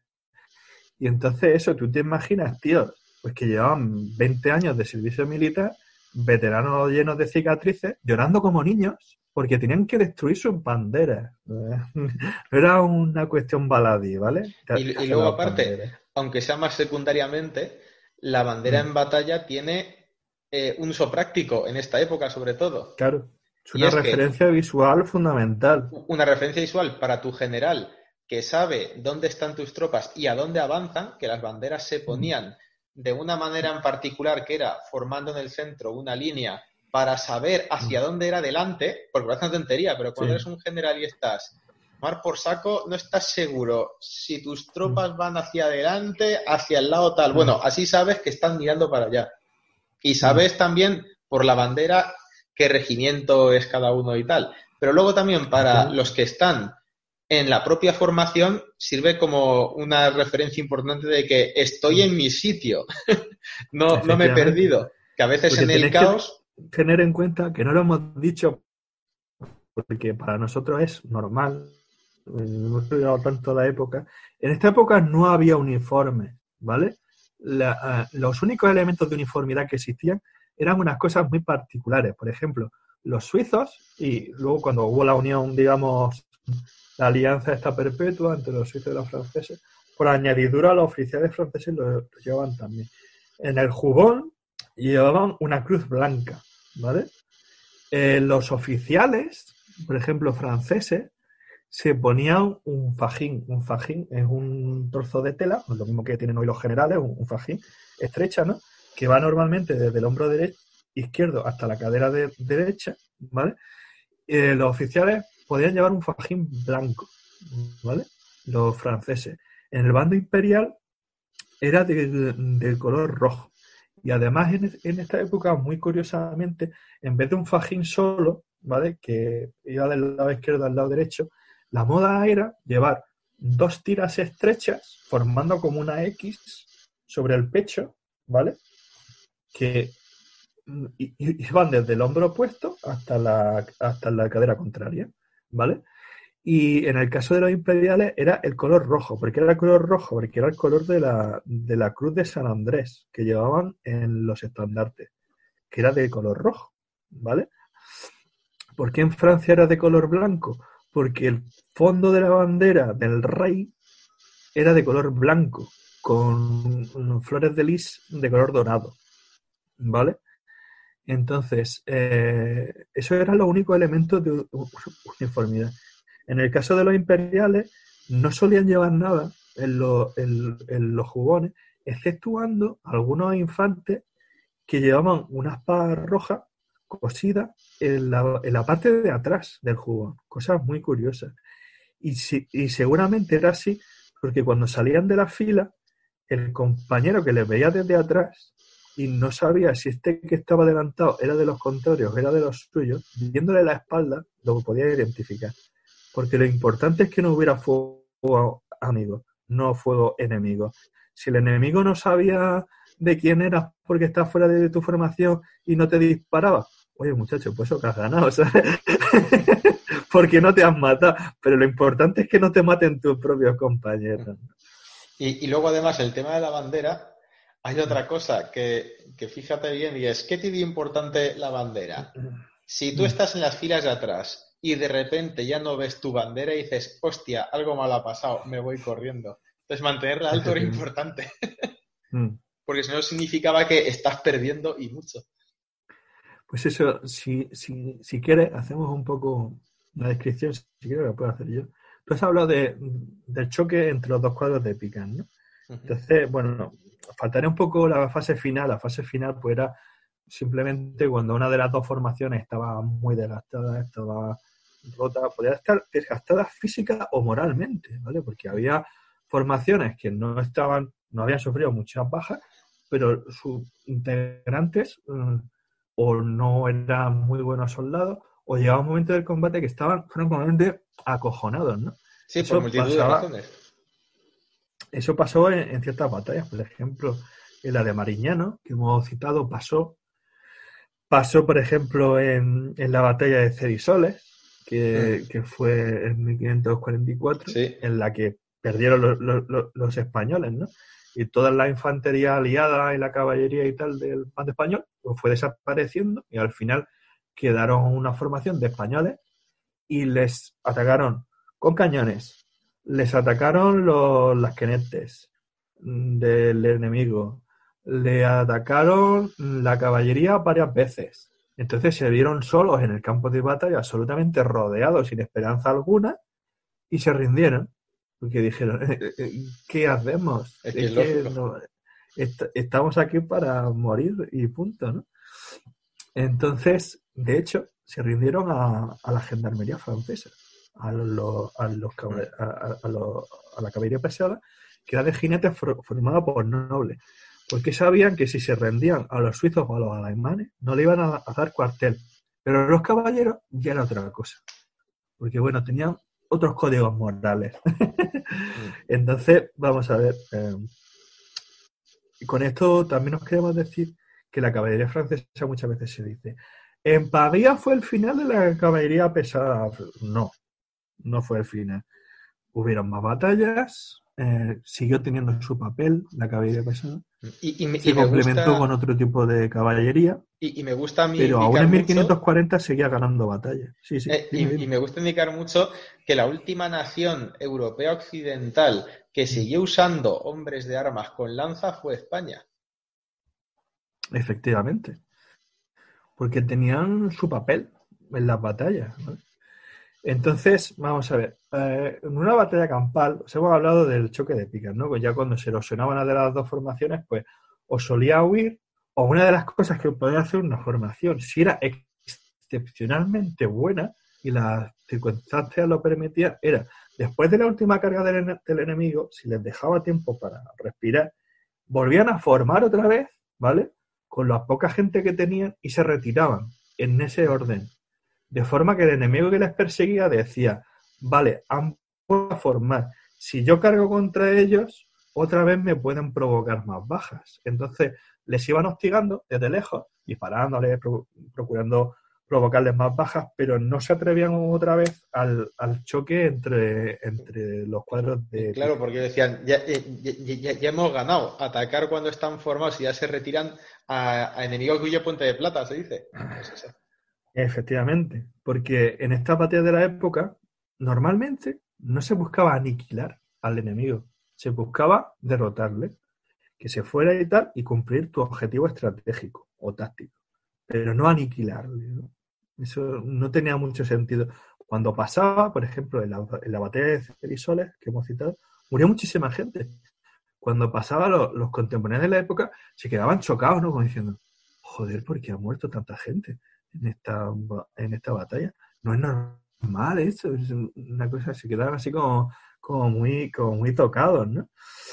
Y entonces eso, tú te imaginas, tío, pues que llevaban veinte años de servicio militar, veteranos llenos de cicatrices, llorando como niños, porque tenían que destruir sus banderas. No era una cuestión baladí, ¿vale? Que, que Y, y hacen luego, las aparte, banderas. aunque sea más secundariamente, la bandera Mm, en batalla tiene eh, un uso práctico en esta época, sobre todo. claro, es Y una es que referencia visual fundamental. una referencia visual para tu general que sabe dónde están tus tropas y a dónde avanzan, que las banderas se Mm, ponían de una manera en particular que era formando en el centro una línea para saber mm, hacia dónde era adelante, porque parece una tontería, pero cuando sí. eres un general y estás mar por saco, no estás seguro si tus Mm, tropas van hacia adelante, hacia el lado tal. mm, Bueno, así sabes que están mirando para allá. Y mm, sabes también por la bandera qué regimiento es cada uno y tal. Pero luego también para efectivamente. los que están en la propia formación sirve como una referencia importante de que estoy Mm, en mi sitio, no, no me he efectivamente. perdido. Que a veces Porque en el tenéis que caos, tener en cuenta que no lo hemos dicho porque para nosotros es normal, eh, hemos estudiado tanto la época. En esta época no había uniformes, ¿vale? La, uh, los únicos elementos de uniformidad que existían eran unas cosas muy particulares. Por ejemplo, los suizos, y luego cuando hubo la unión, digamos, la alianza esta perpetua entre los suizos y los franceses, por añadidura los oficiales franceses lo, lo llevaban también. En el jubón llevaban una cruz blanca, ¿vale? Eh, los oficiales, por ejemplo, franceses, se ponían un fajín. Un fajín es un trozo de tela, lo mismo que tienen hoy los generales, un, un fajín estrecha, ¿no? Que va normalmente desde el hombro derecho, izquierdo hasta la cadera de, derecha, ¿vale? Eh, los oficiales podían llevar un fajín blanco, ¿vale? Los franceses. En el bando imperial era de, de color rojo. Y además en, en, esta época, muy curiosamente, en vez de un fajín solo, ¿vale? Que iba del lado izquierdo al lado derecho, la moda era llevar dos tiras estrechas formando como una X sobre el pecho, ¿vale? Que iban desde el hombro opuesto hasta la, hasta la cadera contraria, ¿vale? Y en el caso de los imperiales era el color rojo. ¿Por qué era el color rojo? Porque era el color de la, de la cruz de San Andrés que llevaban en los estandartes, que era de color rojo, ¿vale? ¿Por qué en Francia era de color blanco? Porque el fondo de la bandera del rey era de color blanco, con flores de lis de color dorado, ¿vale? Entonces, eh, eso eran los únicos elementos de uniformidad. En el caso de los imperiales, no solían llevar nada en, lo, en, en los jubones, exceptuando algunos infantes que llevaban una espada roja cosida en la, en la parte de atrás del jubón. Cosas muy curiosas. Y, si, y seguramente era así porque cuando salían de la fila, el compañero que les veía desde atrás y no sabía si este que estaba adelantado era de los contrarios, era de los suyos, viéndole la espalda, lo podía identificar. Porque lo importante es que no hubiera fuego amigo, no fuego enemigo. Si el enemigo no sabía de quién eras porque estás fuera de tu formación y no te disparaba, oye muchacho, pues eso que has ganado, ¿sabes? Porque no te has matado. Pero lo importante es que no te maten tus propios compañeros. y, y luego además el tema de la bandera, hay otra cosa que, que fíjate bien y es, ¿qué tiene importante la bandera? Si tú estás en las filas de atrás y de repente ya no ves tu bandera y dices, hostia, algo mal ha pasado, me voy corriendo. Entonces mantenerla alto era importante. Mm. Porque si no significaba que estás perdiendo y mucho. Pues eso, si, si, si quieres, hacemos un poco la descripción, si quieres lo puedo hacer yo. Tú has hablado de, del choque entre los dos cuadros de picas, ¿no? Uh-huh. Entonces, bueno, faltaría un poco la fase final. La fase final pues era simplemente cuando una de las dos formaciones estaba muy desgastada, estaba rota, podía estar desgastada física o moralmente, ¿vale? Porque había formaciones que no estaban, no habían sufrido muchas bajas, pero sus integrantes um, o no eran muy buenos soldados, o llegaba un momento del combate que estaban francamente acojonados, ¿no? Sí, eso por multitud pasaba, de razones. Eso pasó en, en ciertas batallas, por ejemplo, en la de Mariñano, que hemos citado, pasó, pasó por ejemplo, en, en la batalla de Cerisoles, que, mm. que fue en mil quinientos cuarenta y cuatro, sí. En la que perdieron los, los, los españoles, ¿no? Y toda la infantería aliada y la caballería y tal del bando español pues fue desapareciendo y al final quedaron una formación de españoles y les atacaron con cañones, les atacaron los lasquenetes del enemigo, le atacaron la caballería varias veces. Entonces se vieron solos en el campo de batalla, absolutamente rodeados, sin esperanza alguna, y se rindieron. Porque dijeron, ¿qué hacemos? Es que, es que no, est- estamos aquí para morir y punto, ¿no? Entonces, de hecho, se rindieron a, a la gendarmería francesa, a, los, a, los, a, a, a, los, a la caballería pesada, que era de jinetes for, formada por nobles. Porque sabían que si se rendían a los suizos o a los alemanes, no le iban a, a dar cuartel. Pero los caballeros ya era otra cosa. Porque, bueno, tenían otros códigos morales. Entonces, vamos a ver. Eh, con esto también nos queremos decir que la caballería francesa muchas veces se dice, en Pavía fue el final de la caballería pesada. No, no fue el final. Hubieron más batallas, eh, siguió teniendo su papel la caballería pesada. Y, y, me, se y complementó gusta, con otro tipo de caballería. Y, y me gusta a mí pero aún en mil quinientos cuarenta mucho, seguía ganando batallas. Sí, sí, eh, dime, y, dime. y me gusta indicar mucho que la última nación europea occidental que siguió usando hombres de armas con lanza fue España. Efectivamente. Porque tenían su papel en las batallas, ¿no? Entonces, vamos a ver, eh, en una batalla campal, os hemos hablado del choque de picas, ¿no? Pues ya cuando se erosionaba una de las dos formaciones, pues o solía huir, o una de las cosas que podía hacer una formación, si era excepcionalmente buena y las circunstancias lo permitían, era después de la última carga del, del enemigo, si les dejaba tiempo para respirar, volvían a formar otra vez, ¿vale? Con la poca gente que tenían y se retiraban en ese orden. De forma que el enemigo que les perseguía decía, vale, han vuelto a formar. Si yo cargo contra ellos, otra vez me pueden provocar más bajas. Entonces, les iban hostigando desde lejos, disparándoles, pro- procurando provocarles más bajas, pero no se atrevían otra vez al, al choque entre, entre los cuadros de... Claro, porque decían, ya, ya, ya, ya hemos ganado, atacar cuando están formados y ya se retiran a, a enemigo que huye Puente de Plata, se dice. Es eso. Efectivamente, porque en esta batalla de la época, normalmente no se buscaba aniquilar al enemigo, se buscaba derrotarle, que se fuera y tal, y cumplir tu objetivo estratégico o táctico, pero no aniquilarle, ¿no? Eso no tenía mucho sentido. Cuando pasaba, por ejemplo, en la, en la batalla de Cerisoles, que hemos citado, murió muchísima gente. Cuando pasaba, los, los contemporáneos de la época se quedaban chocados, ¿no? Como diciendo, joder, ¿por qué ha muerto tanta gente en esta, en esta batalla? No es normal eso, es una cosa, se quedaban así como, como, muy, como muy tocados, ¿no?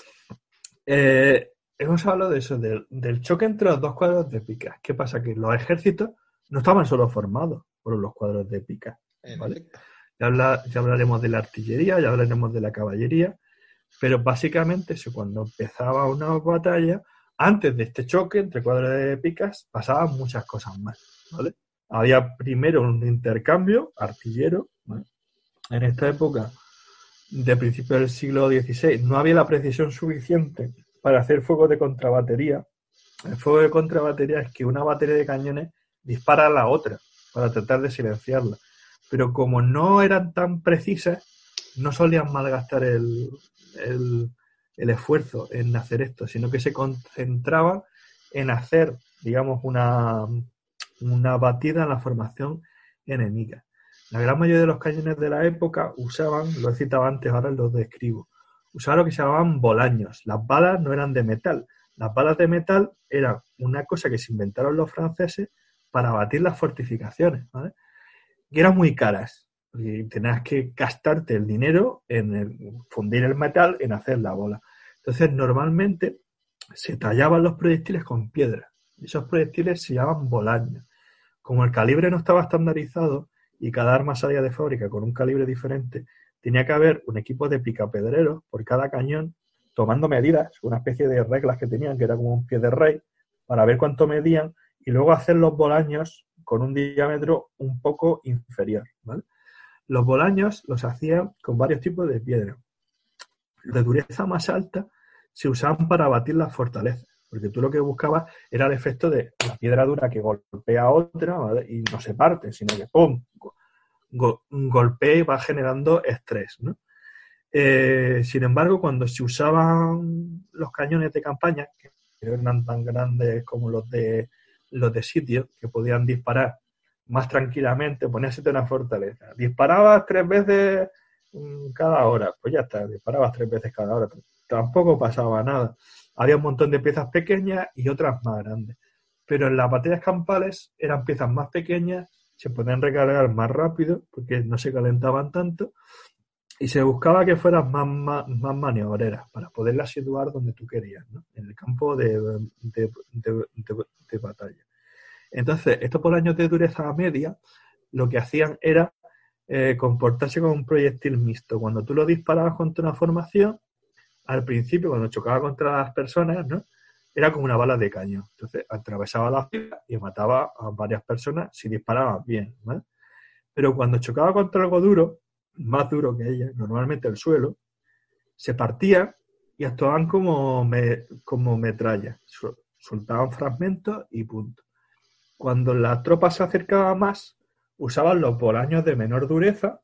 Eh, hemos hablado de eso, del, del choque entre los dos cuadros de picas. ¿Qué pasa? Que los ejércitos no estaban solo formados por los cuadros de picas, ¿vale? Ya, habla, ya hablaremos de la artillería, ya hablaremos de la caballería, pero básicamente eso, cuando empezaba una batalla, antes de este choque entre cuadros de picas, pasaban muchas cosas más, ¿vale? Había primero un intercambio artillero, ¿vale? En esta época, de principios del siglo dieciséis, no había la precisión suficiente para hacer fuego de contrabatería. El fuego de contrabatería es que una batería de cañones dispara a la otra para tratar de silenciarla. pero como no eran tan precisas, no solían malgastar el, el, el esfuerzo en hacer esto, sino que se concentraban en hacer, digamos, una, una batida en la formación enemiga. La gran mayoría de los cañones de la época usaban, lo he citado antes, ahora los describo, usaban lo que se llamaban bolaños. Las balas no eran de metal. Las balas de metal eran una cosa que se inventaron los franceses para batir las fortificaciones, ¿vale? Y eran muy caras. Y tenías que gastarte el dinero en el, fundir el metal, en hacer la bola. Entonces, normalmente se tallaban los proyectiles con piedra. Esos proyectiles se llamaban bolaños. Como el calibre no estaba estandarizado y cada arma salía de fábrica con un calibre diferente, tenía que haber un equipo de picapedreros por cada cañón, tomando medidas, una especie de reglas que tenían, que era como un pie de rey, para ver cuánto medían y luego hacer los bolaños con un diámetro un poco inferior, ¿vale? Los bolaños los hacían con varios tipos de piedra. Los de dureza más alta se usaban para batir las fortalezas, porque tú lo que buscabas era el efecto de la piedra dura que golpea a otra, ¿vale? Y no se parte, sino que ¡pum! Go- golpea y va generando estrés, ¿no? Eh, sin embargo, cuando se usaban los cañones de campaña, que no eran tan grandes como los de los de sitio, que podían disparar más tranquilamente, ponías una fortaleza. Disparabas tres veces mmm, cada hora, pues ya está, disparabas tres veces cada hora. Tampoco pasaba nada. Había un montón de piezas pequeñas y otras más grandes. Pero en las batallas campales eran piezas más pequeñas, se podían recargar más rápido porque no se calentaban tanto y se buscaba que fueran más, más, más maniobreras para poderlas situar donde tú querías, ¿no? En el campo de, de, de, de, de batalla. Entonces, estos bolaños de dureza media lo que hacían era eh, comportarse como un proyectil mixto. Cuando tú lo disparabas contra una formación, al principio, cuando chocaba contra las personas, ¿no? Era como una bala de cañón. Entonces, atravesaba la fila y mataba a varias personas si disparaban bien, ¿vale? Pero cuando chocaba contra algo duro, más duro que ella, normalmente el suelo, se partía y actuaban como, me, como metralla. Soltaban fragmentos y punto. Cuando la tropa se acercaba más, usaban los bolaños de menor dureza,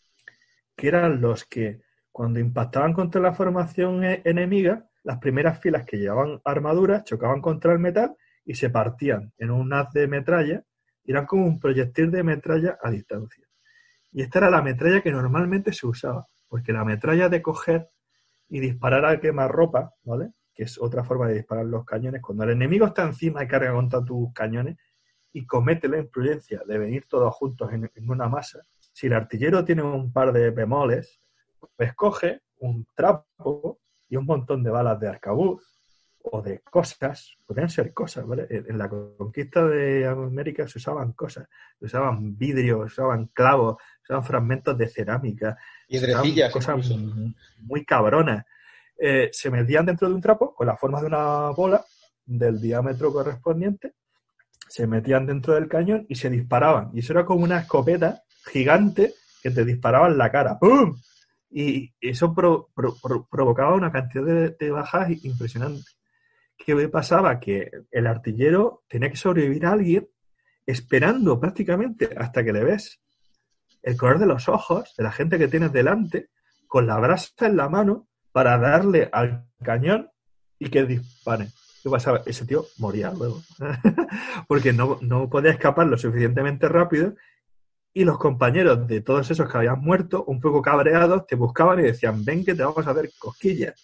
que eran los que, cuando impactaban contra la formación enemiga, las primeras filas que llevaban armaduras chocaban contra el metal y se partían en un haz de metralla, y eran como un proyectil de metralla a distancia. Y esta era la metralla que normalmente se usaba, porque la metralla de coger y disparar a quemarropa, ¿vale? Que es otra forma de disparar los cañones, cuando el enemigo está encima y carga contra tus cañones y comete la imprudencia de venir todos juntos en, en una masa, si el artillero tiene un par de bemoles, pues coge un trapo y un montón de balas de arcabuz o de cosas, podrían ser cosas, ¿vale? En la conquista de América se usaban cosas, se usaban vidrios, se usaban clavos, se usaban fragmentos de cerámica, Piedrecillas, cosas incluso. muy, muy cabronas. Eh, se metían dentro de un trapo con la forma de una bola del diámetro correspondiente, se metían dentro del cañón y se disparaban. Y eso era como una escopeta gigante que te disparaba en la cara. ¡Pum! Y eso pro, pro, pro, provocaba una cantidad de, de bajas impresionantes. ¿Qué pasaba? Que el artillero tenía que sobrevivir a alguien esperando prácticamente hasta que le ves el color de los ojos de la gente que tienes delante, con la brasa en la mano, para darle al cañón y que dispare. ¿Qué pasaba? Ese tío moría luego. Porque no, no podía escapar lo suficientemente rápido y los compañeros de todos esos que habían muerto, un poco cabreados, te buscaban y decían, ven que te vamos a hacer cosquillas.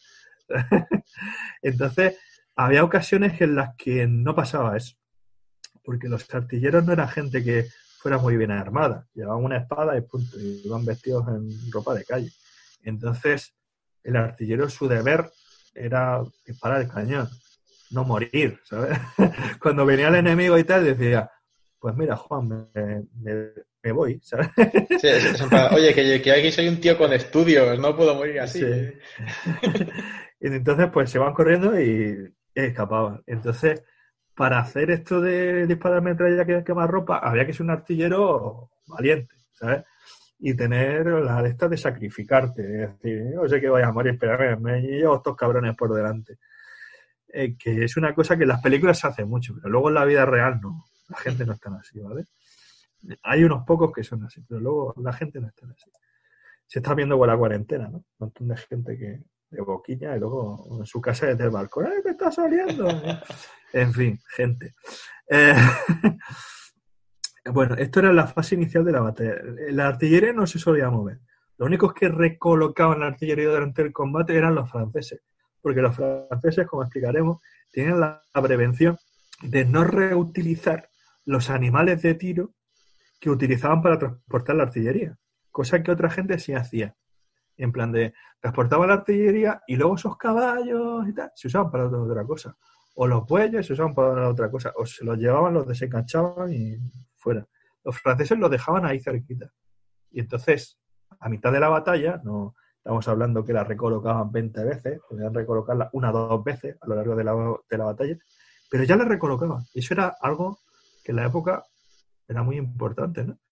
Entonces, había ocasiones en las que no pasaba eso. Porque los artilleros no eran gente que fuera muy bien armada. Llevaban una espada y punto. Y iban vestidos en ropa de calle. Entonces, el artillero, su deber era disparar el cañón, no morir, ¿sabes? Cuando venía el enemigo y tal, decía, pues mira, Juan, me, me, me voy, ¿sabes? Sí, es, es para, oye, que, que aquí soy un tío con estudios, no puedo morir así. Sí. Y entonces, pues se van corriendo y, y escapaban. Entonces, para hacer esto de disparar metralla que quemar ropa, había que ser un artillero valiente, ¿sabes? Y tener la de estas de sacrificarte. Es decir, no sé que vayas a morir, pero me llevo estos cabrones por delante. Eh, que es una cosa que en las películas se hace mucho, pero luego en la vida real no. La gente no es tan así, ¿vale? Hay unos pocos que son así, pero luego la gente no está así. Se está viendo con la cuarentena, ¿no? Un montón de gente que de boquilla y luego en su casa desde el balcón, ¡ay, me está saliendo! En fin, gente. Eh, bueno, esto era la fase inicial de la batalla. La artillería no se solía mover. Los únicos que recolocaban la artillería durante el combate eran los franceses, porque los franceses, como explicaremos, tienen la, la prevención de no reutilizar los animales de tiro que utilizaban para transportar la artillería, cosa que otra gente sí hacía. En plan de, transportaban la artillería y luego esos caballos y tal se usaban para otra cosa. O los bueyes se usaban para otra cosa. O se los llevaban, los desenganchaban y fuera. Los franceses los dejaban ahí cerquita. Y entonces, a mitad de la batalla, no estamos hablando que la recolocaban veinte veces, podían recolocarla una o dos veces a lo largo de la, de la batalla, pero ya la recolocaban. Y eso era algo que en la época era muy importante, ¿no?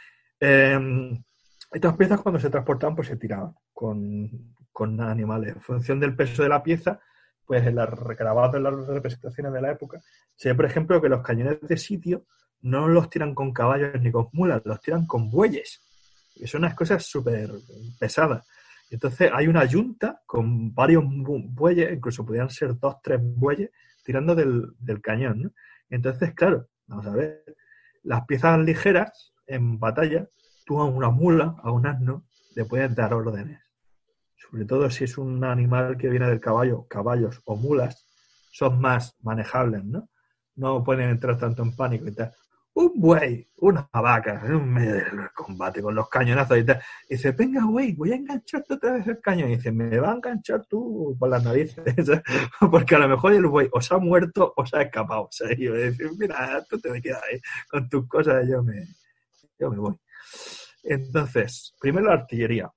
Eh, estas piezas cuando se transportaban pues se tiraban con, con animales. En función del peso de la pieza, pues en las grabados de las representaciones de la época, se ve, por ejemplo, que los cañones de sitio no los tiran con caballos ni con mulas, los tiran con bueyes. Y son unas cosas súper pesadas. Entonces hay una yunta con varios bueyes, incluso podrían ser dos, tres bueyes, tirando del, del cañón, ¿no? Entonces, claro, vamos a ver, las piezas ligeras en batalla, tú a una mula, a un asno, le puedes dar órdenes. Sobre todo si es un animal que viene del caballo, caballos o mulas, son más manejables, ¿no? No pueden entrar tanto en pánico y tal. Un buey, una vaca, en medio del combate con los cañonazos y tal. Y dice, venga, güey, voy a engancharte otra vez el cañón. Y dice, me va a enganchar tú por las narices. Porque a lo mejor el buey o se ha muerto o se ha escapado. O sea, yo voy a decir, mira, tú te me quedas ahí con tus cosas, yo me, yo me voy. Entonces, primero la artillería.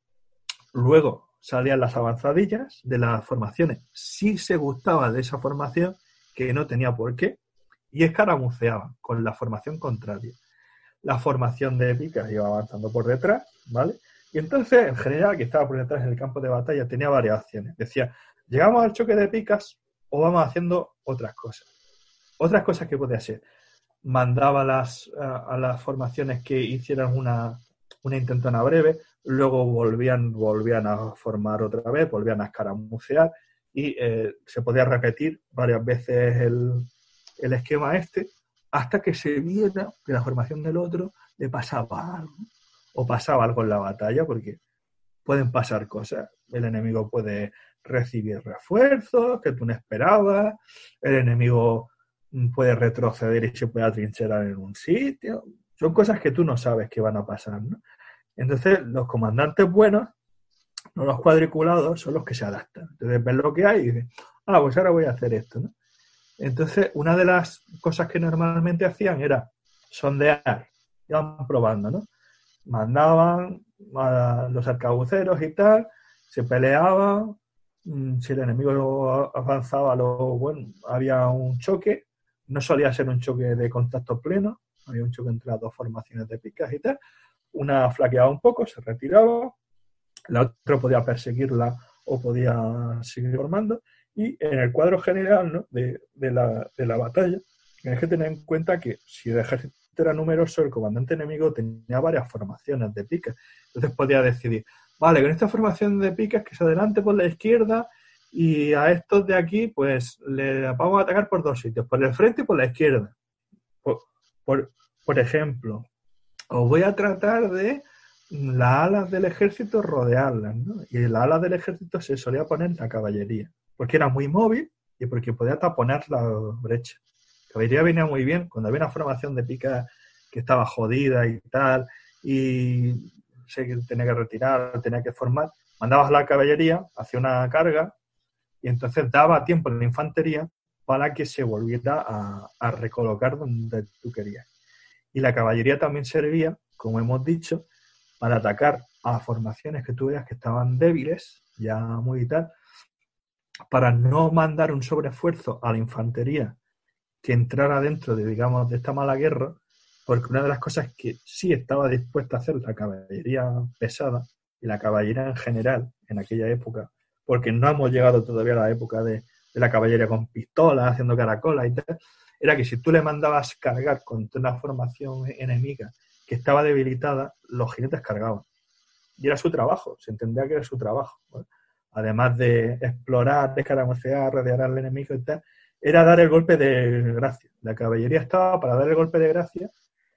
Luego salían las avanzadillas de las formaciones. Si se gustaba de esa formación, que no tenía por qué, y escaramuceaban con la formación contraria. La formación de picas iba avanzando por detrás, ¿vale? Y entonces el general que estaba por detrás en el campo de batalla tenía varias opciones. Decía, llegamos al choque de picas o vamos haciendo otras cosas. Otras cosas que podía ser. Mandaba las, a, a las formaciones que hicieran una, una intentona breve, luego volvían, volvían a formar otra vez, volvían a escaramucear y eh, se podía repetir varias veces el... el esquema este, hasta que se viera que la formación del otro le pasaba algo, o pasaba algo en la batalla, porque pueden pasar cosas. El enemigo puede recibir refuerzos que tú no esperabas, el enemigo puede retroceder y se puede atrincherar en un sitio. Son cosas que tú no sabes que van a pasar, ¿no? Entonces, los comandantes buenos, no los cuadriculados, son los que se adaptan. Entonces, ven lo que hay y dicen, ah, pues ahora voy a hacer esto, ¿no? Entonces, una de las cosas que normalmente hacían era sondear, iban probando, ¿no? Mandaban a los arcabuceros y tal, se peleaban, si el enemigo avanzaba, lo, bueno, había un choque, no solía ser un choque de contacto pleno, había un choque entre las dos formaciones de picas y tal, una flaqueaba un poco, se retiraba, la otra podía perseguirla o podía seguir formando. Y en el cuadro general, ¿no? de, de, la, de la batalla, tienes que tener en cuenta que si el ejército era numeroso, el comandante enemigo tenía varias formaciones de picas. Entonces podía decidir, vale, con esta formación de picas que se adelante por la izquierda y a estos de aquí, pues le vamos a atacar por dos sitios, por el frente y por la izquierda. Por, por, por ejemplo, os voy a tratar de las alas del ejército rodearlas, ¿no? Y en las alas del ejército se solía poner la caballería, porque era muy móvil y porque podía taponar la brecha. La caballería venía muy bien cuando había una formación de pica que estaba jodida y tal, y se tenía que retirar, tenía que formar, mandabas la caballería, hacía una carga, y entonces daba tiempo en la infantería para que se volviera a, a recolocar donde tú querías. Y la caballería también servía, como hemos dicho, para atacar a formaciones que tú veas que estaban débiles, ya muy y tal, para no mandar un sobreesfuerzo a la infantería que entrara dentro de, digamos, de esta mala guerra, porque una de las cosas que sí estaba dispuesta a hacer la caballería pesada y la caballería en general en aquella época, porque no hemos llegado todavía a la época de, de la caballería con pistolas, haciendo caracolas y tal, era que si tú le mandabas cargar contra una formación enemiga que estaba debilitada, los jinetes cargaban. Y era su trabajo, se entendía que era su trabajo, ¿vale? Además de explorar, escaramucear, rodear al enemigo y tal, era dar el golpe de gracia. La caballería estaba para dar el golpe de gracia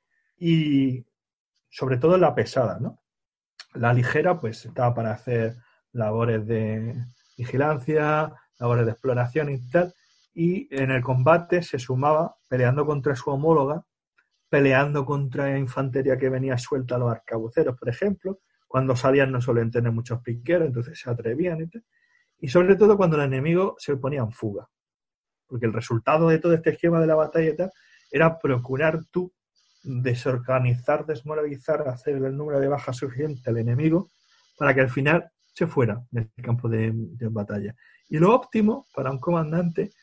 y sobre todo la pesada, ¿no? La ligera pues estaba para hacer labores de vigilancia, labores de exploración y tal, y en el combate se sumaba peleando contra su homóloga, peleando contra infantería que venía suelta a los arcabuceros, por ejemplo, cuando sabían no suelen tener muchos piqueros, entonces se atrevían y tal, y sobre todo cuando el enemigo se ponía en fuga, porque el resultado de todo este esquema de la batalla y tal era procurar tú desorganizar, desmoralizar, hacer el número de bajas suficiente al enemigo para que al final se fuera del campo de, de batalla. Y lo óptimo para un comandante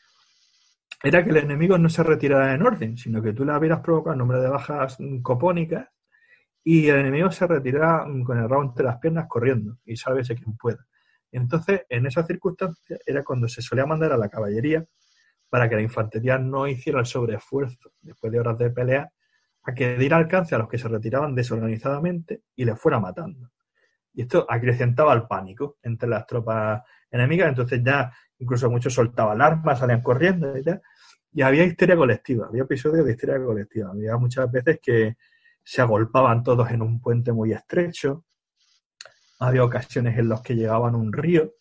era que el enemigo no se retirara en orden, sino que tú le hubieras provocado un número de bajas copónicas y el enemigo se retirara con el rabo entre las piernas corriendo y sálvese quien pueda. Entonces, en esas circunstancias era cuando se solía mandar a la caballería para que la infantería no hiciera el sobreesfuerzo después de horas de pelea a que diera alcance a los que se retiraban desorganizadamente y les fuera matando. Y esto acrecentaba el pánico entre las tropas enemigas, entonces ya incluso muchos soltaban armas, salían corriendo y tal, y había histeria colectiva, había episodios de histeria colectiva, había muchas veces que se agolpaban todos en un puente muy estrecho, había ocasiones en las que llegaban a un río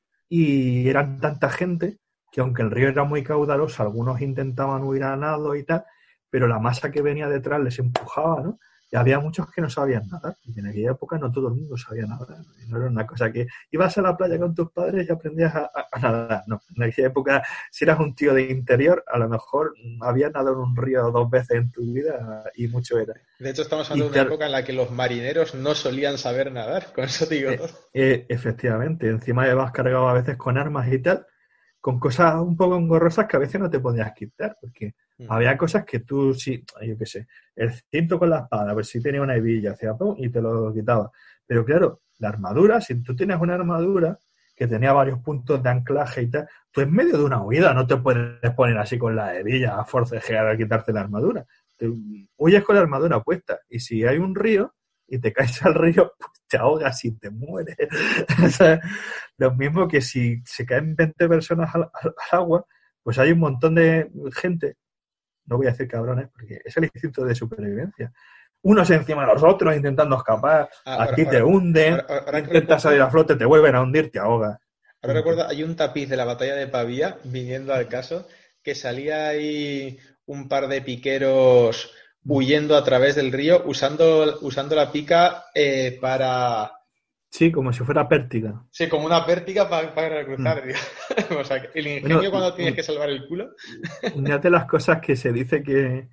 y eran tanta gente que aunque el río era muy caudaloso, algunos intentaban huir a nado y tal, pero la masa que venía detrás les empujaba, ¿no? Y había muchos que no sabían nadar, porque en aquella época no todo el mundo sabía nadar, no era una cosa que ibas a la playa con tus padres y aprendías a, a, a nadar, no, en aquella época si eras un tío de interior, a lo mejor habías nadado en un río dos veces en tu vida y mucho era. De hecho estamos hablando y de una época en la que los marineros no solían saber nadar, con eso te digo todo. Eh, eh, efectivamente, encima ibas cargado a veces con armas y tal, con cosas un poco engorrosas que a veces no te podías quitar, porque mm. había cosas que tú, sí, yo qué sé, el cinto con la espada, pues sí tenía una hebilla, hacía pum, y te lo quitaba. Pero claro, la armadura, si tú tienes una armadura que tenía varios puntos de anclaje y tal, tú en medio de una huida no te puedes poner así con la hebilla a forcejear a quitarte la armadura. Te huyes con la armadura puesta, y si hay un río y te caes al río, pues te ahogas y te mueres. O sea, lo mismo que si se caen veinte personas al, al, al agua, pues hay un montón de gente, no voy a decir cabrones, porque es el instinto de supervivencia. Unos encima de los otros intentando escapar, ahora, a ti ahora, te hunden, ahora, ahora, ahora intentas salir a flote, te vuelven a hundir, te ahogas. Ahora recuerdo, hay un tapiz de la batalla de Pavía, viniendo al caso, que salía ahí un par de piqueros huyendo a través del río, usando, usando la pica eh, para... Sí, como si fuera pértiga. Sí, como una pértiga para, para cruzar. Mm. O sea, el ingenio bueno, cuando tienes que salvar el culo. Una de las cosas que se dice que,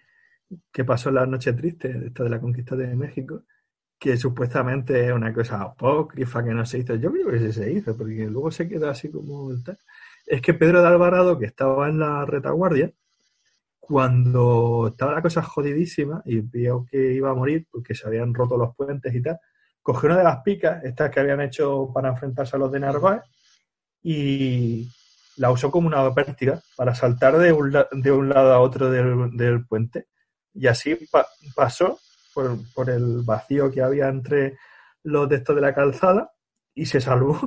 que pasó en la noche triste, esta de la conquista de México, que supuestamente es una cosa apócrifa que no se hizo. Yo creo que sí se hizo, porque luego se queda así como tal. Es que Pedro de Alvarado, que estaba en la retaguardia, cuando estaba la cosa jodidísima y vio que iba a morir porque se habían roto los puentes y tal, cogió una de las picas, estas que habían hecho para enfrentarse a los de Narváez, y la usó como una pértiga para saltar de un, la- de un lado a otro del, del puente. Y así pa- pasó por, por el vacío que había entre los de estos de la calzada y se salvó.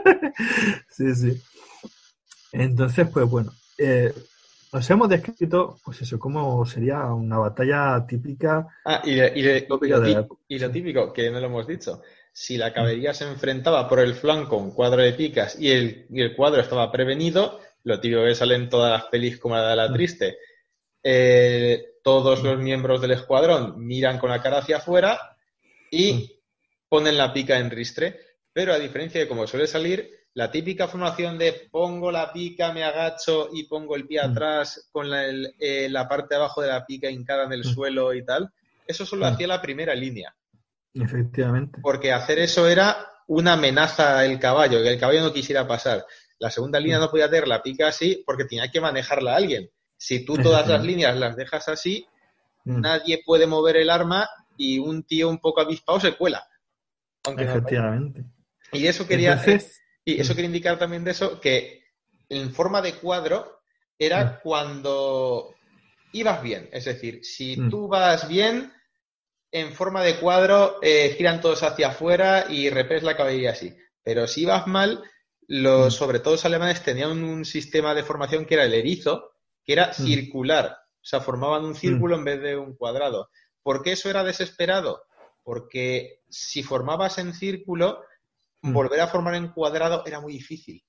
Sí, sí. Entonces, pues bueno, eh, nos hemos descrito, pues eso, cómo sería una batalla típica. Ah, y, de- y, de- y Tópica lo, de tí- la época, y lo sí. típico, que no lo hemos dicho, si la caballería se enfrentaba por el flanco un cuadro de picas y el, y el cuadro estaba prevenido, lo típico que sale en todas las pelis como la de la triste, eh, todos los miembros del escuadrón miran con la cara hacia afuera y ponen la pica en ristre, pero a diferencia de como suele salir, la típica formación de pongo la pica, me agacho y pongo el pie atrás con la, el- eh, la parte de abajo de la pica hincada en el suelo y tal, eso solo hacía la primera línea, Efectivamente. porque hacer eso era una amenaza al caballo, que el caballo no quisiera pasar. La segunda línea no podía tener la pica así porque tenía que manejarla alguien. Si tú todas las Efectivamente. líneas las dejas así, Mm. nadie puede mover el arma y un tío un poco avispado se cuela. Aunque no lo parezca. Efectivamente. Y eso quería, Entonces, y eso mm, quería indicar también de eso, que en forma de cuadro era Mm. cuando ibas bien. Es decir, si Mm. tú vas bien, en forma de cuadro, eh, giran todos hacia afuera y repes la caballería así. Pero si ibas mal, los, Mm. sobre todo los alemanes tenían un, un sistema de formación que era el erizo, que era Mm. circular. O sea, formaban un Mm. círculo en vez de un cuadrado. ¿Por qué eso era desesperado? Porque si formabas en círculo, Mm. volver a formar en cuadrado era muy difícil.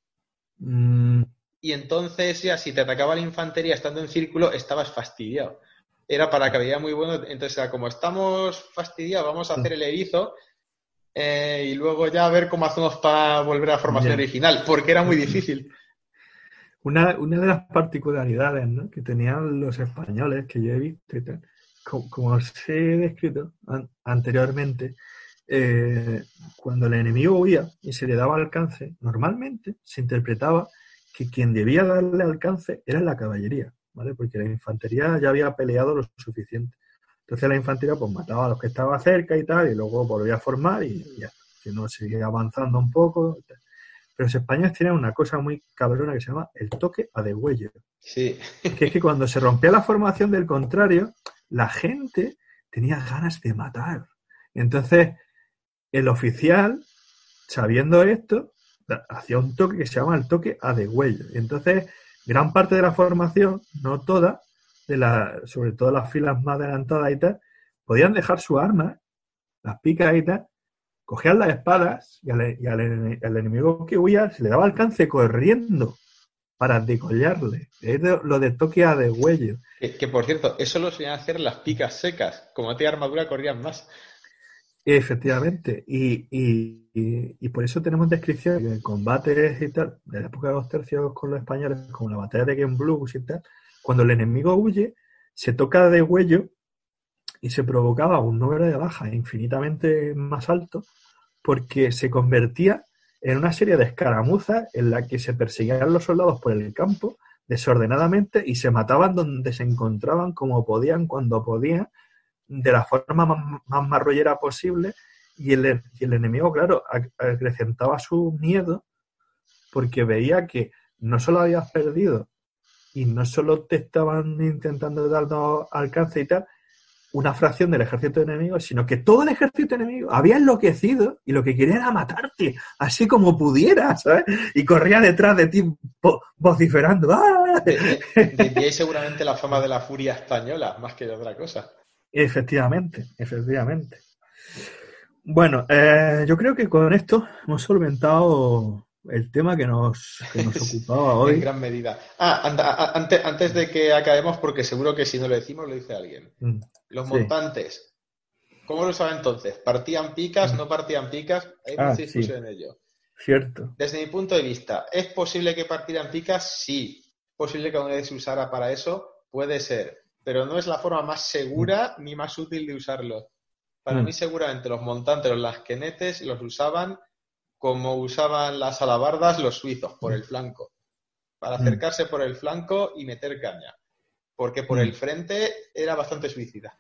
Mm. Y entonces ya si te atacaba la infantería estando en círculo, estabas fastidiado. Era para caballería muy bueno, entonces era como estamos fastidiados, vamos a hacer el erizo eh, y luego ya a ver cómo hacemos para volver a la formación Ya. original, porque era muy difícil. Una, una de las particularidades, ¿no?, que tenían los españoles, que yo he visto y tal, como, como os he descrito an- anteriormente, eh, cuando el enemigo huía y se le daba alcance, normalmente se interpretaba que quien debía darle alcance era la caballería, ¿vale? Porque la infantería ya había peleado lo suficiente. Entonces la infantería pues mataba a los que estaban cerca y tal, y luego volvía a formar y ya, que no seguía avanzando un poco. y tal. Pero los españoles tienen una cosa muy cabrona que se llama el toque a degüello. Sí. Que es que cuando se rompía la formación del contrario, la gente tenía ganas de matar. Entonces, el oficial, sabiendo esto, hacía un toque que se llama el toque a degüello. Entonces, gran parte de la formación, no toda, de la, sobre todo las filas más adelantadas y tal, podían dejar sus armas, las picas y tal, cogían las espadas y al, y al, al enemigo que huía se le daba alcance corriendo para decollarle. Es de, lo de toque a degüello. Que, que por cierto, eso lo solían hacer las picas secas. Como no tenía armadura, corrían más. Efectivamente. Y, y, y, y por eso tenemos descripciones en combates y tal, de la época de los tercios con los españoles, como la batalla de Gembloux y tal, cuando el enemigo huye, se toca a degüello y se provocaba un número de bajas infinitamente más alto porque se convertía en una serie de escaramuzas en la que se perseguían los soldados por el campo desordenadamente y se mataban donde se encontraban, como podían, cuando podían, de la forma más, más marrollera posible, y el, y el enemigo, claro, acrecentaba su miedo porque veía que no solo habías perdido y no solo te estaban intentando dar alcance y tal, una fracción del ejército enemigo, sino que todo el ejército enemigo había enloquecido y lo que quería era matarte, así como pudiera, ¿sabes? Y corría detrás de ti vo- vociferando. ¡Ah! De, de, de, de ahí seguramente la fama de la furia española, más que de otra cosa. Efectivamente, efectivamente. Bueno, eh, yo creo que con esto hemos solventado el tema que nos, que nos ocupaba hoy. En gran medida. Ah, and, a, antes, antes de que acabemos, porque seguro que si no lo decimos, lo dice alguien. Mm, Los sí. montantes, ¿cómo lo saben entonces? ¿Partían picas? Mm. ¿No partían picas? Hay Ah, mucha sí, discusión en ello. cierto. Desde mi punto de vista, ¿es posible que partieran picas? Sí. ¿Es posible que aún se usara para eso? Puede ser. Pero no es la forma más segura Mm. ni más útil de usarlo. Para Mm. mí, seguramente, los montantes, los lasquenetes, los usaban como usaban las alabardas los suizos, por el flanco. Para Mm. acercarse por el flanco y meter caña. Porque por Mm. el frente era bastante suicida.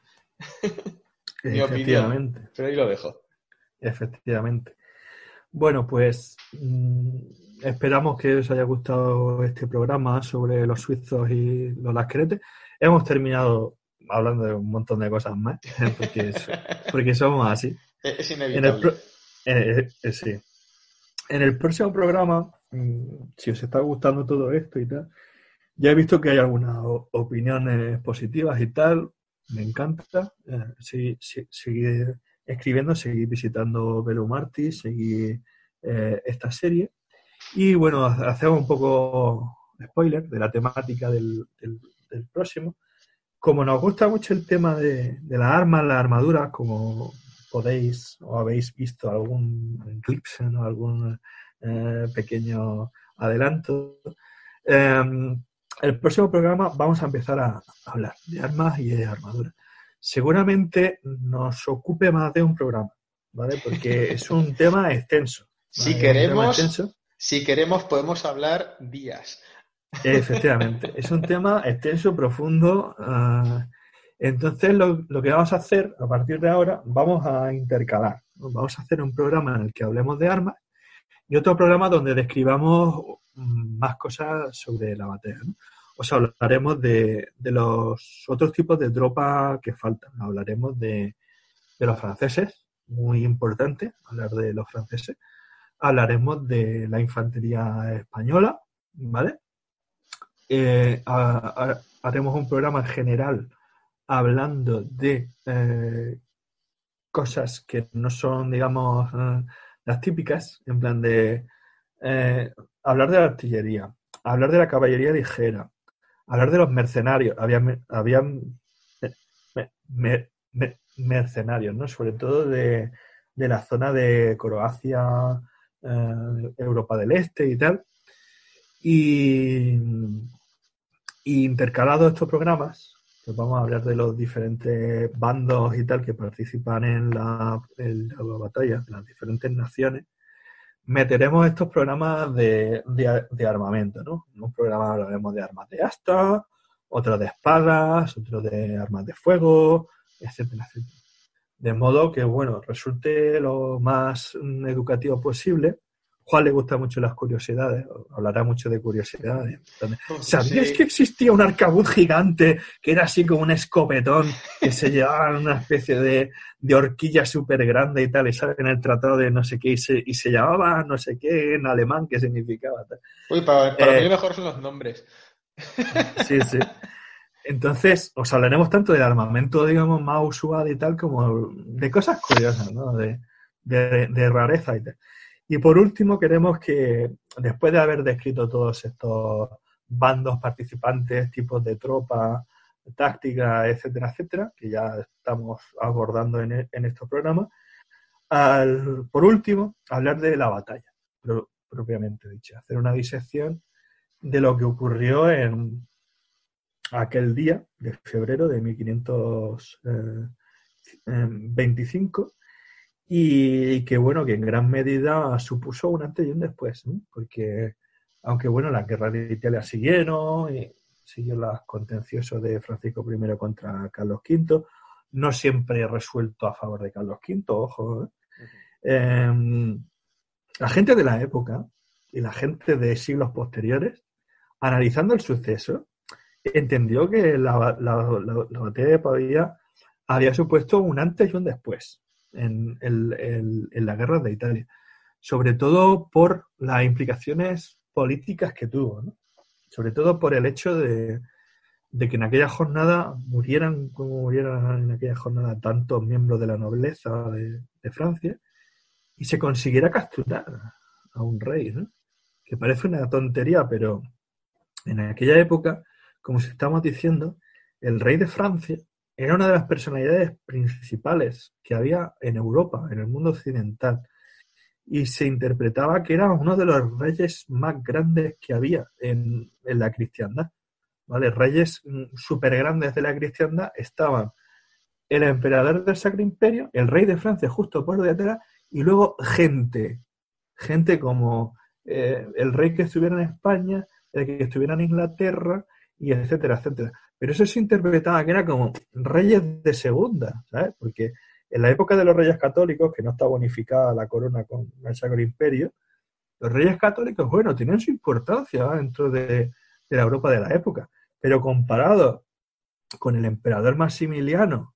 Mi opinión. Efectivamente, Pero ahí lo dejo. efectivamente. Bueno, pues mm, esperamos que os haya gustado este programa sobre los suizos y los lasquenetes. Hemos terminado hablando de un montón de cosas más, porque, es- porque somos así. Es En el inevitable. pro- eh, eh, eh, sí. En el próximo programa, mm, si os está gustando todo esto y tal, ya he visto que hay algunas o- opiniones positivas y tal. Me encanta. Eh, sí- sí- seguir escribiendo, seguir visitando Belumarty, seguir eh, esta serie. Y bueno, ha- hacemos un poco spoiler de la temática del, del- del próximo. Como nos gusta mucho el tema de, de las armas, las armaduras, como podéis o habéis visto algún eclipse o algún eh, pequeño adelanto, eh, el próximo programa vamos a empezar a hablar de armas y de armaduras. Seguramente nos ocupe más de un programa, ¿vale? Porque es un tema extenso. ¿vale? Si Es un tema queremos, extenso. si queremos, podemos hablar días. Efectivamente, es un tema extenso, profundo. Uh, entonces, lo, lo que vamos a hacer a partir de ahora, vamos a intercalar. ¿no? Vamos a hacer un programa en el que hablemos de armas y otro programa donde describamos más cosas sobre la batalla. ¿no? O sea, hablaremos de, de los otros tipos de tropas que faltan. Hablaremos de, de los franceses, muy importante hablar de los franceses. Hablaremos de la infantería española, ¿vale? Eh, a, a, haremos un programa general hablando de eh, cosas que no son, digamos, eh, las típicas, en plan de eh, hablar de la artillería, hablar de la caballería ligera, hablar de los mercenarios. Había, había me, me, me, mercenarios, ¿no? Sobre todo de, de la zona de Croacia, eh, Europa del Este y tal. Y, y intercalados estos programas, pues vamos a hablar de los diferentes bandos y tal que participan en la, en la batalla de las diferentes naciones. Meteremos estos programas de, de, de armamento, ¿no? En un programa hablaremos de armas de asta, otro de espadas, otro de armas de fuego, etcétera, etcétera. De modo que, bueno, resulte lo más educativo posible. Juan le gustan mucho las curiosidades, hablará mucho de curiosidades. ¿Sabías sí. que existía un arcabuz gigante que era así como un escopetón que se llevaba en una especie de, de horquilla súper grande y tal, y sale en el tratado de no sé qué, y se, y se llamaba no sé qué en alemán, que significaba tal? Uy, para, para eh, mí mejor son los nombres. Sí, sí. Entonces, os hablaremos tanto del armamento, digamos, más usual y tal, como de cosas curiosas, ¿no? De, de, de rareza y tal. Y por último, queremos que, después de haber descrito todos estos bandos participantes, tipos de tropas, tácticas, etcétera, etcétera, que ya estamos abordando en, en estos programas, al, por último, hablar de la batalla, pro, propiamente dicha, hacer una disección de lo que ocurrió en aquel día de febrero de mil quinientos veinticinco, y que, bueno, que en gran medida supuso un antes y un después, ¿no? Porque, aunque, bueno, las guerras de Italia siguieron, y siguió los contenciosos de Francisco primero contra Carlos quinto, no siempre resuelto a favor de Carlos quinto, ojo, ¿eh? Eh, la gente de la época y la gente de siglos posteriores, analizando el suceso, entendió que la, la, la, la batalla de Pavía había supuesto un antes y un después en, en, en, en la guerra de Italia, sobre todo por las implicaciones políticas que tuvo, ¿no? Sobre todo por el hecho de, de que en aquella jornada murieran como murieran en aquella jornada tantos miembros de la nobleza de, de Francia, y se consiguiera capturar a un rey, ¿no? Que parece una tontería, pero en aquella época, como estamos diciendo, el rey de Francia era una de las personalidades principales que había en Europa, en el mundo occidental, y se interpretaba que era uno de los reyes más grandes que había en, en la cristiandad, ¿vale? Reyes súper grandes de la cristiandad estaban el emperador del Sacro Imperio, el rey de Francia justo por detrás, y luego gente, gente como eh, el rey que estuviera en España, el que estuviera en Inglaterra, y etcétera, etcétera. Pero eso se interpretaba que era como reyes de segunda, ¿sabes? Porque en la época de los reyes católicos, que no está bonificada la corona con el Sacro Imperio, los reyes católicos, bueno, tenían su importancia, ¿verdad?, dentro de, de la Europa de la época. Pero comparado con el emperador Maximiliano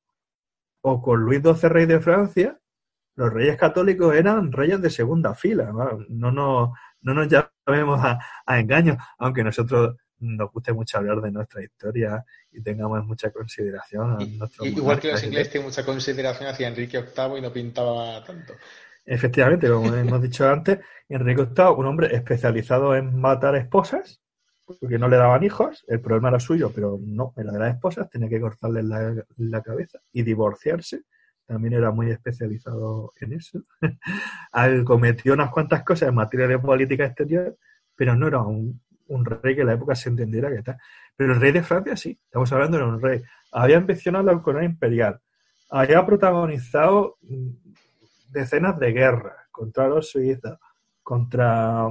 o con Luis doce, rey de Francia, los reyes católicos eran reyes de segunda fila, ¿no? No, no, no nos llamemos a, a engaños, aunque nosotros nos guste mucho hablar de nuestra historia y tengamos mucha consideración a y, nuestros y, igual que los ingleses tienen mucha consideración hacia Enrique octavo y no pintaba tanto. Efectivamente, como hemos dicho antes, Enrique octavo, un hombre especializado en matar esposas, porque no le daban hijos, el problema era suyo, pero no, en la de las esposas tenía que cortarle la, la cabeza, y divorciarse, también era muy especializado en eso. Cometió unas cuantas cosas en materia de política exterior, pero no era un, un rey que en la época se entendiera que está. Pero el rey de Francia sí, estamos hablando de un rey. Había ambicionado la corona imperial, había protagonizado decenas de guerras contra los suizos, contra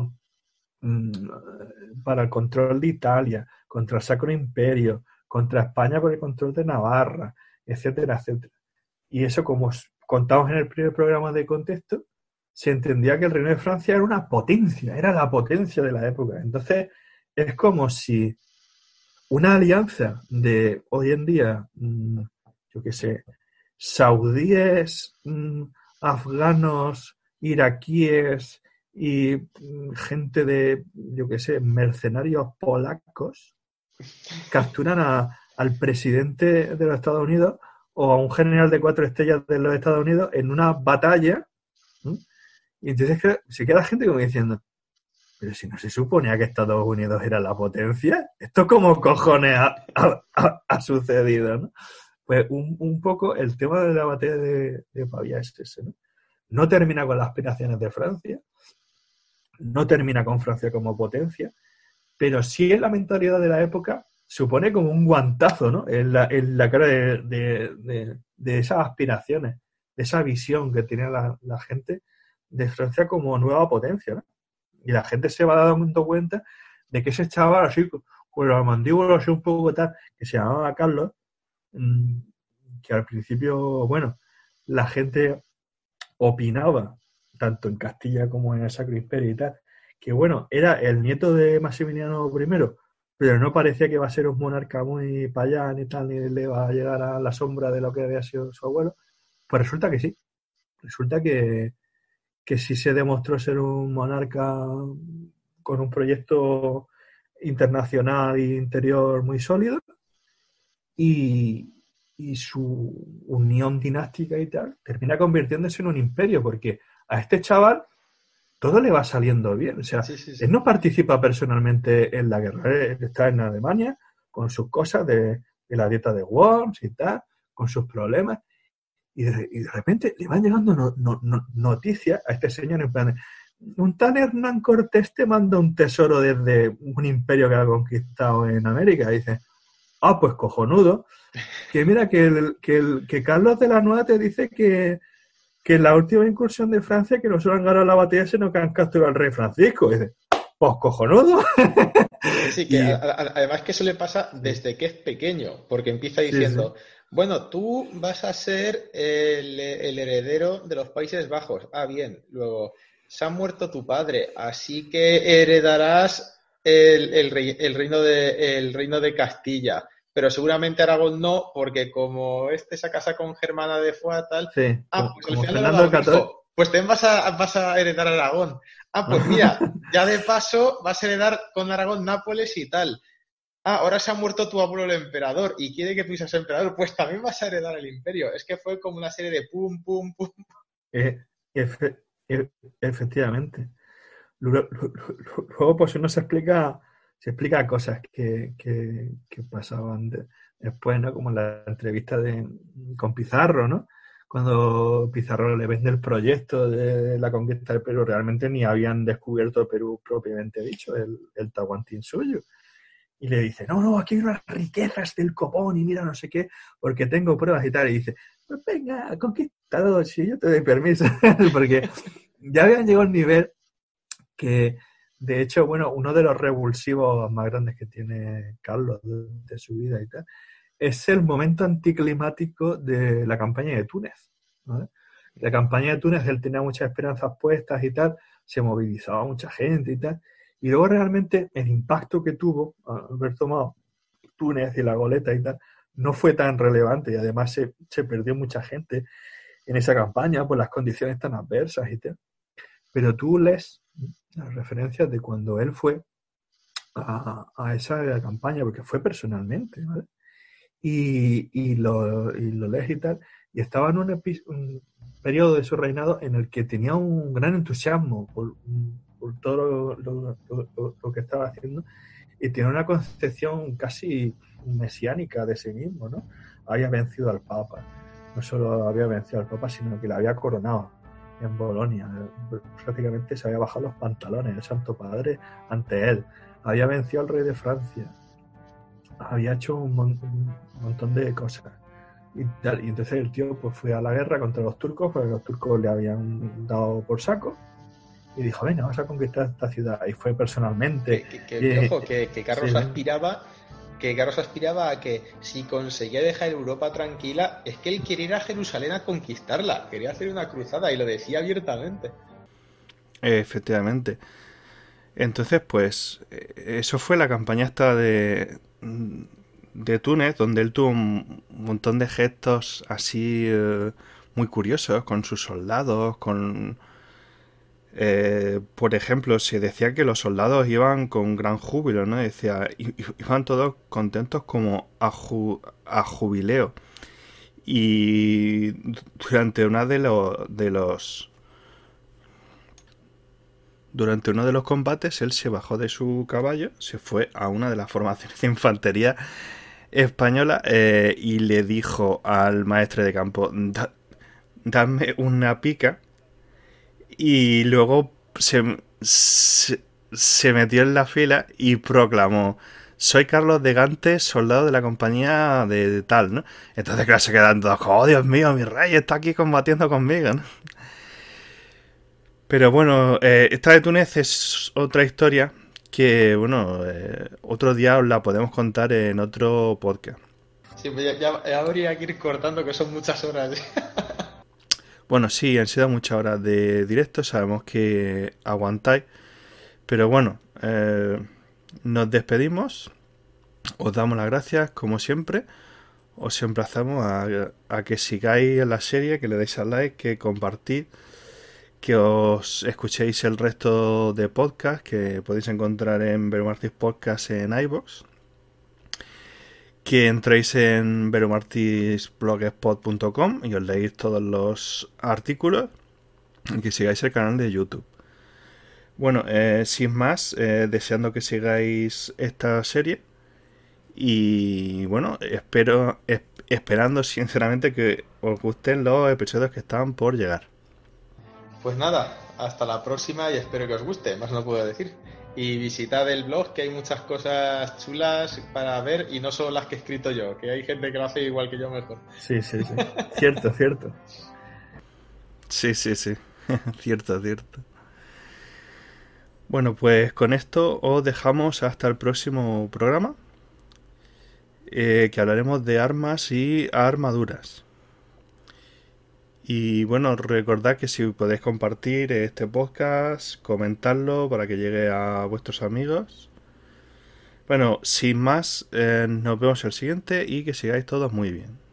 para el control de Italia, contra el Sacro Imperio, contra España por el control de Navarra, etcétera, etcétera. Y eso, como contamos en el primer programa de contexto, se entendía que el Reino de Francia era una potencia, era la potencia de la época. Entonces, es como si una alianza de hoy en día, yo qué sé, saudíes, mmm, afganos, iraquíes y mmm, gente de, yo qué sé, mercenarios polacos capturan a, al presidente de los Estados Unidos o a un general de cuatro estrellas de los Estados Unidos en una batalla, ¿sí? Y entonces se queda gente como diciendo, pero si no se suponía que Estados Unidos era la potencia, ¿esto cómo cojones ha, ha, ha, ha sucedido, ¿no? Pues un, un poco el tema de la batalla de, de Pavía es ese, ¿no? No termina con las aspiraciones de Francia, no termina con Francia como potencia, pero sí en la mentalidad de la época supone como un guantazo, ¿no? En la, en la cara de, de, de, de esas aspiraciones, de esa visión que tenía la, la gente de Francia como nueva potencia, ¿no? Y la gente se va dando cuenta de que ese chaval así, con la mandíbula así un poco tal, que se llamaba Carlos, que al principio, bueno, la gente opinaba, tanto en Castilla como en el Sacro Imperio y tal, que bueno, era el nieto de Maximiliano primero, pero no parecía que iba a ser un monarca muy payán y tal, ni le iba a llegar a la sombra de lo que había sido su abuelo. Pues resulta que sí, resulta que, que sí se demostró ser un monarca con un proyecto internacional e interior muy sólido y, y su unión dinástica y tal termina convirtiéndose en un imperio, porque a este chaval todo le va saliendo bien. O sea, sí, sí, sí. él no participa personalmente en la guerra. Él está en Alemania con sus cosas de, de la dieta de Worms y tal, con sus problemas. Y de, y de repente le van llegando no, no, no, noticias a este señor en plan, un tal Hernán Cortés te manda un tesoro desde un imperio que ha conquistado en América. Y dice, ah, pues cojonudo. Que mira, que, el, que, el, que Carlos de la Nueva te dice que que en la última incursión de Francia, que no solo han ganado la batalla, sino que han capturado al rey Francisco. Y dice, pues cojonudo. Sí, que y, a, a, además que eso le pasa desde que es pequeño, porque empieza diciendo, sí, sí. bueno, tú vas a ser el, el heredero de los Países Bajos. Ah, bien, luego, se ha muerto tu padre, así que heredarás el, el, rey, el, reino, de, el reino de Castilla. Pero seguramente Aragón no, porque como este se casa con Germana de Foix, tal, Sí, ah, como, pues al como final le ha Fernando dado el un católico. hijo, pues también vas a, vas a heredar Aragón. Ah, pues mira, ya de paso vas a heredar con Aragón Nápoles y tal. Ah, ahora se ha muerto tu abuelo el emperador y quiere que tú seas emperador, pues también vas a heredar el imperio. Es que fue como una serie de pum, pum, pum. Eh, efe, e, efectivamente. Luego, luego, pues uno se explica, se explica cosas que, que, que pasaban de, después, ¿no? Como en la entrevista de, con Pizarro, ¿no? Cuando Pizarro le vende el proyecto de la conquista del Perú, realmente ni habían descubierto el Perú propiamente dicho, el, el Tahuantinsuyo. Y le dice, no, no, aquí hay unas riquezas del copón y mira no sé qué, porque tengo pruebas y tal. Y dice, pues venga, conquistador, si yo te doy permiso. Porque ya habían llegado al nivel que, de hecho, bueno, uno de los revulsivos más grandes que tiene Carlos de, de su vida y tal, es el momento anticlimático de la campaña de Túnez, ¿no? La campaña de Túnez, él tenía muchas esperanzas puestas y tal, se movilizaba mucha gente y tal, y luego realmente el impacto que tuvo haber tomado Túnez y la goleta y tal, no fue tan relevante y además se, se perdió mucha gente en esa campaña por las condiciones tan adversas y tal. Pero tú lees las referencias de cuando él fue a, a esa campaña, porque fue personalmente, ¿vale? Y, y, lo, y lo lees y tal, y estaba en un, epi- un periodo de su reinado en el que tenía un gran entusiasmo por, por todo lo, lo, lo, lo que estaba haciendo y tiene una concepción casi mesiánica de sí mismo, ¿no? Había vencido al Papa, no solo había vencido al Papa, sino que le había coronado en Bolonia, prácticamente se había bajado los pantalones el Santo Padre ante él, había vencido al rey de Francia, había hecho un, mon un montón de cosas y, tal, y entonces el tío pues fue a la guerra contra los turcos porque los turcos le habían dado por saco y dijo, venga, vamos a conquistar esta ciudad, y fue personalmente. Que, que, que, que eh, ojo, que, que Carlos sí, aspiraba que Carlos aspiraba a que si conseguía dejar Europa tranquila, es que él quería ir a Jerusalén a conquistarla, quería hacer una cruzada y lo decía abiertamente. Efectivamente. Entonces, pues, eso fue la campaña esta de de Túnez, donde él tuvo un montón de gestos así eh, muy curiosos con sus soldados, con... Eh, por ejemplo, se decía que los soldados iban con gran júbilo, ¿no? Decía, iban todos contentos como a, ju, a jubileo. Y durante una de los de los durante uno de los combates él se bajó de su caballo, se fue a una de las formaciones de infantería española eh, y le dijo al maestre de campo, da, dame una pica, y luego se, se, se metió en la fila y proclamó: soy Carlos de Gante, soldado de la compañía de tal, ¿no? Entonces, claro, se quedan todos como, oh, Dios mío, mi rey está aquí combatiendo conmigo, ¿no? Pero bueno, eh, esta de Túnez es otra historia que, bueno, eh, otro día os la podemos contar en otro podcast. Sí, pues ya, ya habría que ir cortando, que son muchas horas. Bueno, sí, han sido muchas horas de directo, sabemos que aguantáis, pero bueno, eh, nos despedimos, os damos las gracias, como siempre, os emplazamos a, a que sigáis en la serie, que le deis al like, que compartid, que os escuchéis el resto de podcasts que podéis encontrar en Veromartis Podcast en iVoox, que entréis en veromartis blogspot punto com y os leéis todos los artículos, y que sigáis el canal de YouTube. Bueno, eh, sin más, eh, deseando que sigáis esta serie y bueno, espero es, esperando sinceramente que os gusten los episodios que están por llegar. Pues nada, hasta la próxima y espero que os guste, más no puedo decir. Y visitad el blog, que hay muchas cosas chulas para ver y no solo las que he escrito yo, que hay gente que lo hace igual que yo mejor. Sí, sí, sí. Cierto, cierto. Sí, sí, sí. Cierto, cierto. Bueno, pues con esto os dejamos hasta el próximo programa, eh, que hablaremos de armas y armaduras. Y bueno, recordad que si podéis compartir este podcast, comentarlo para que llegue a vuestros amigos. Bueno, sin más, eh, nos vemos el siguiente y que sigáis todos muy bien.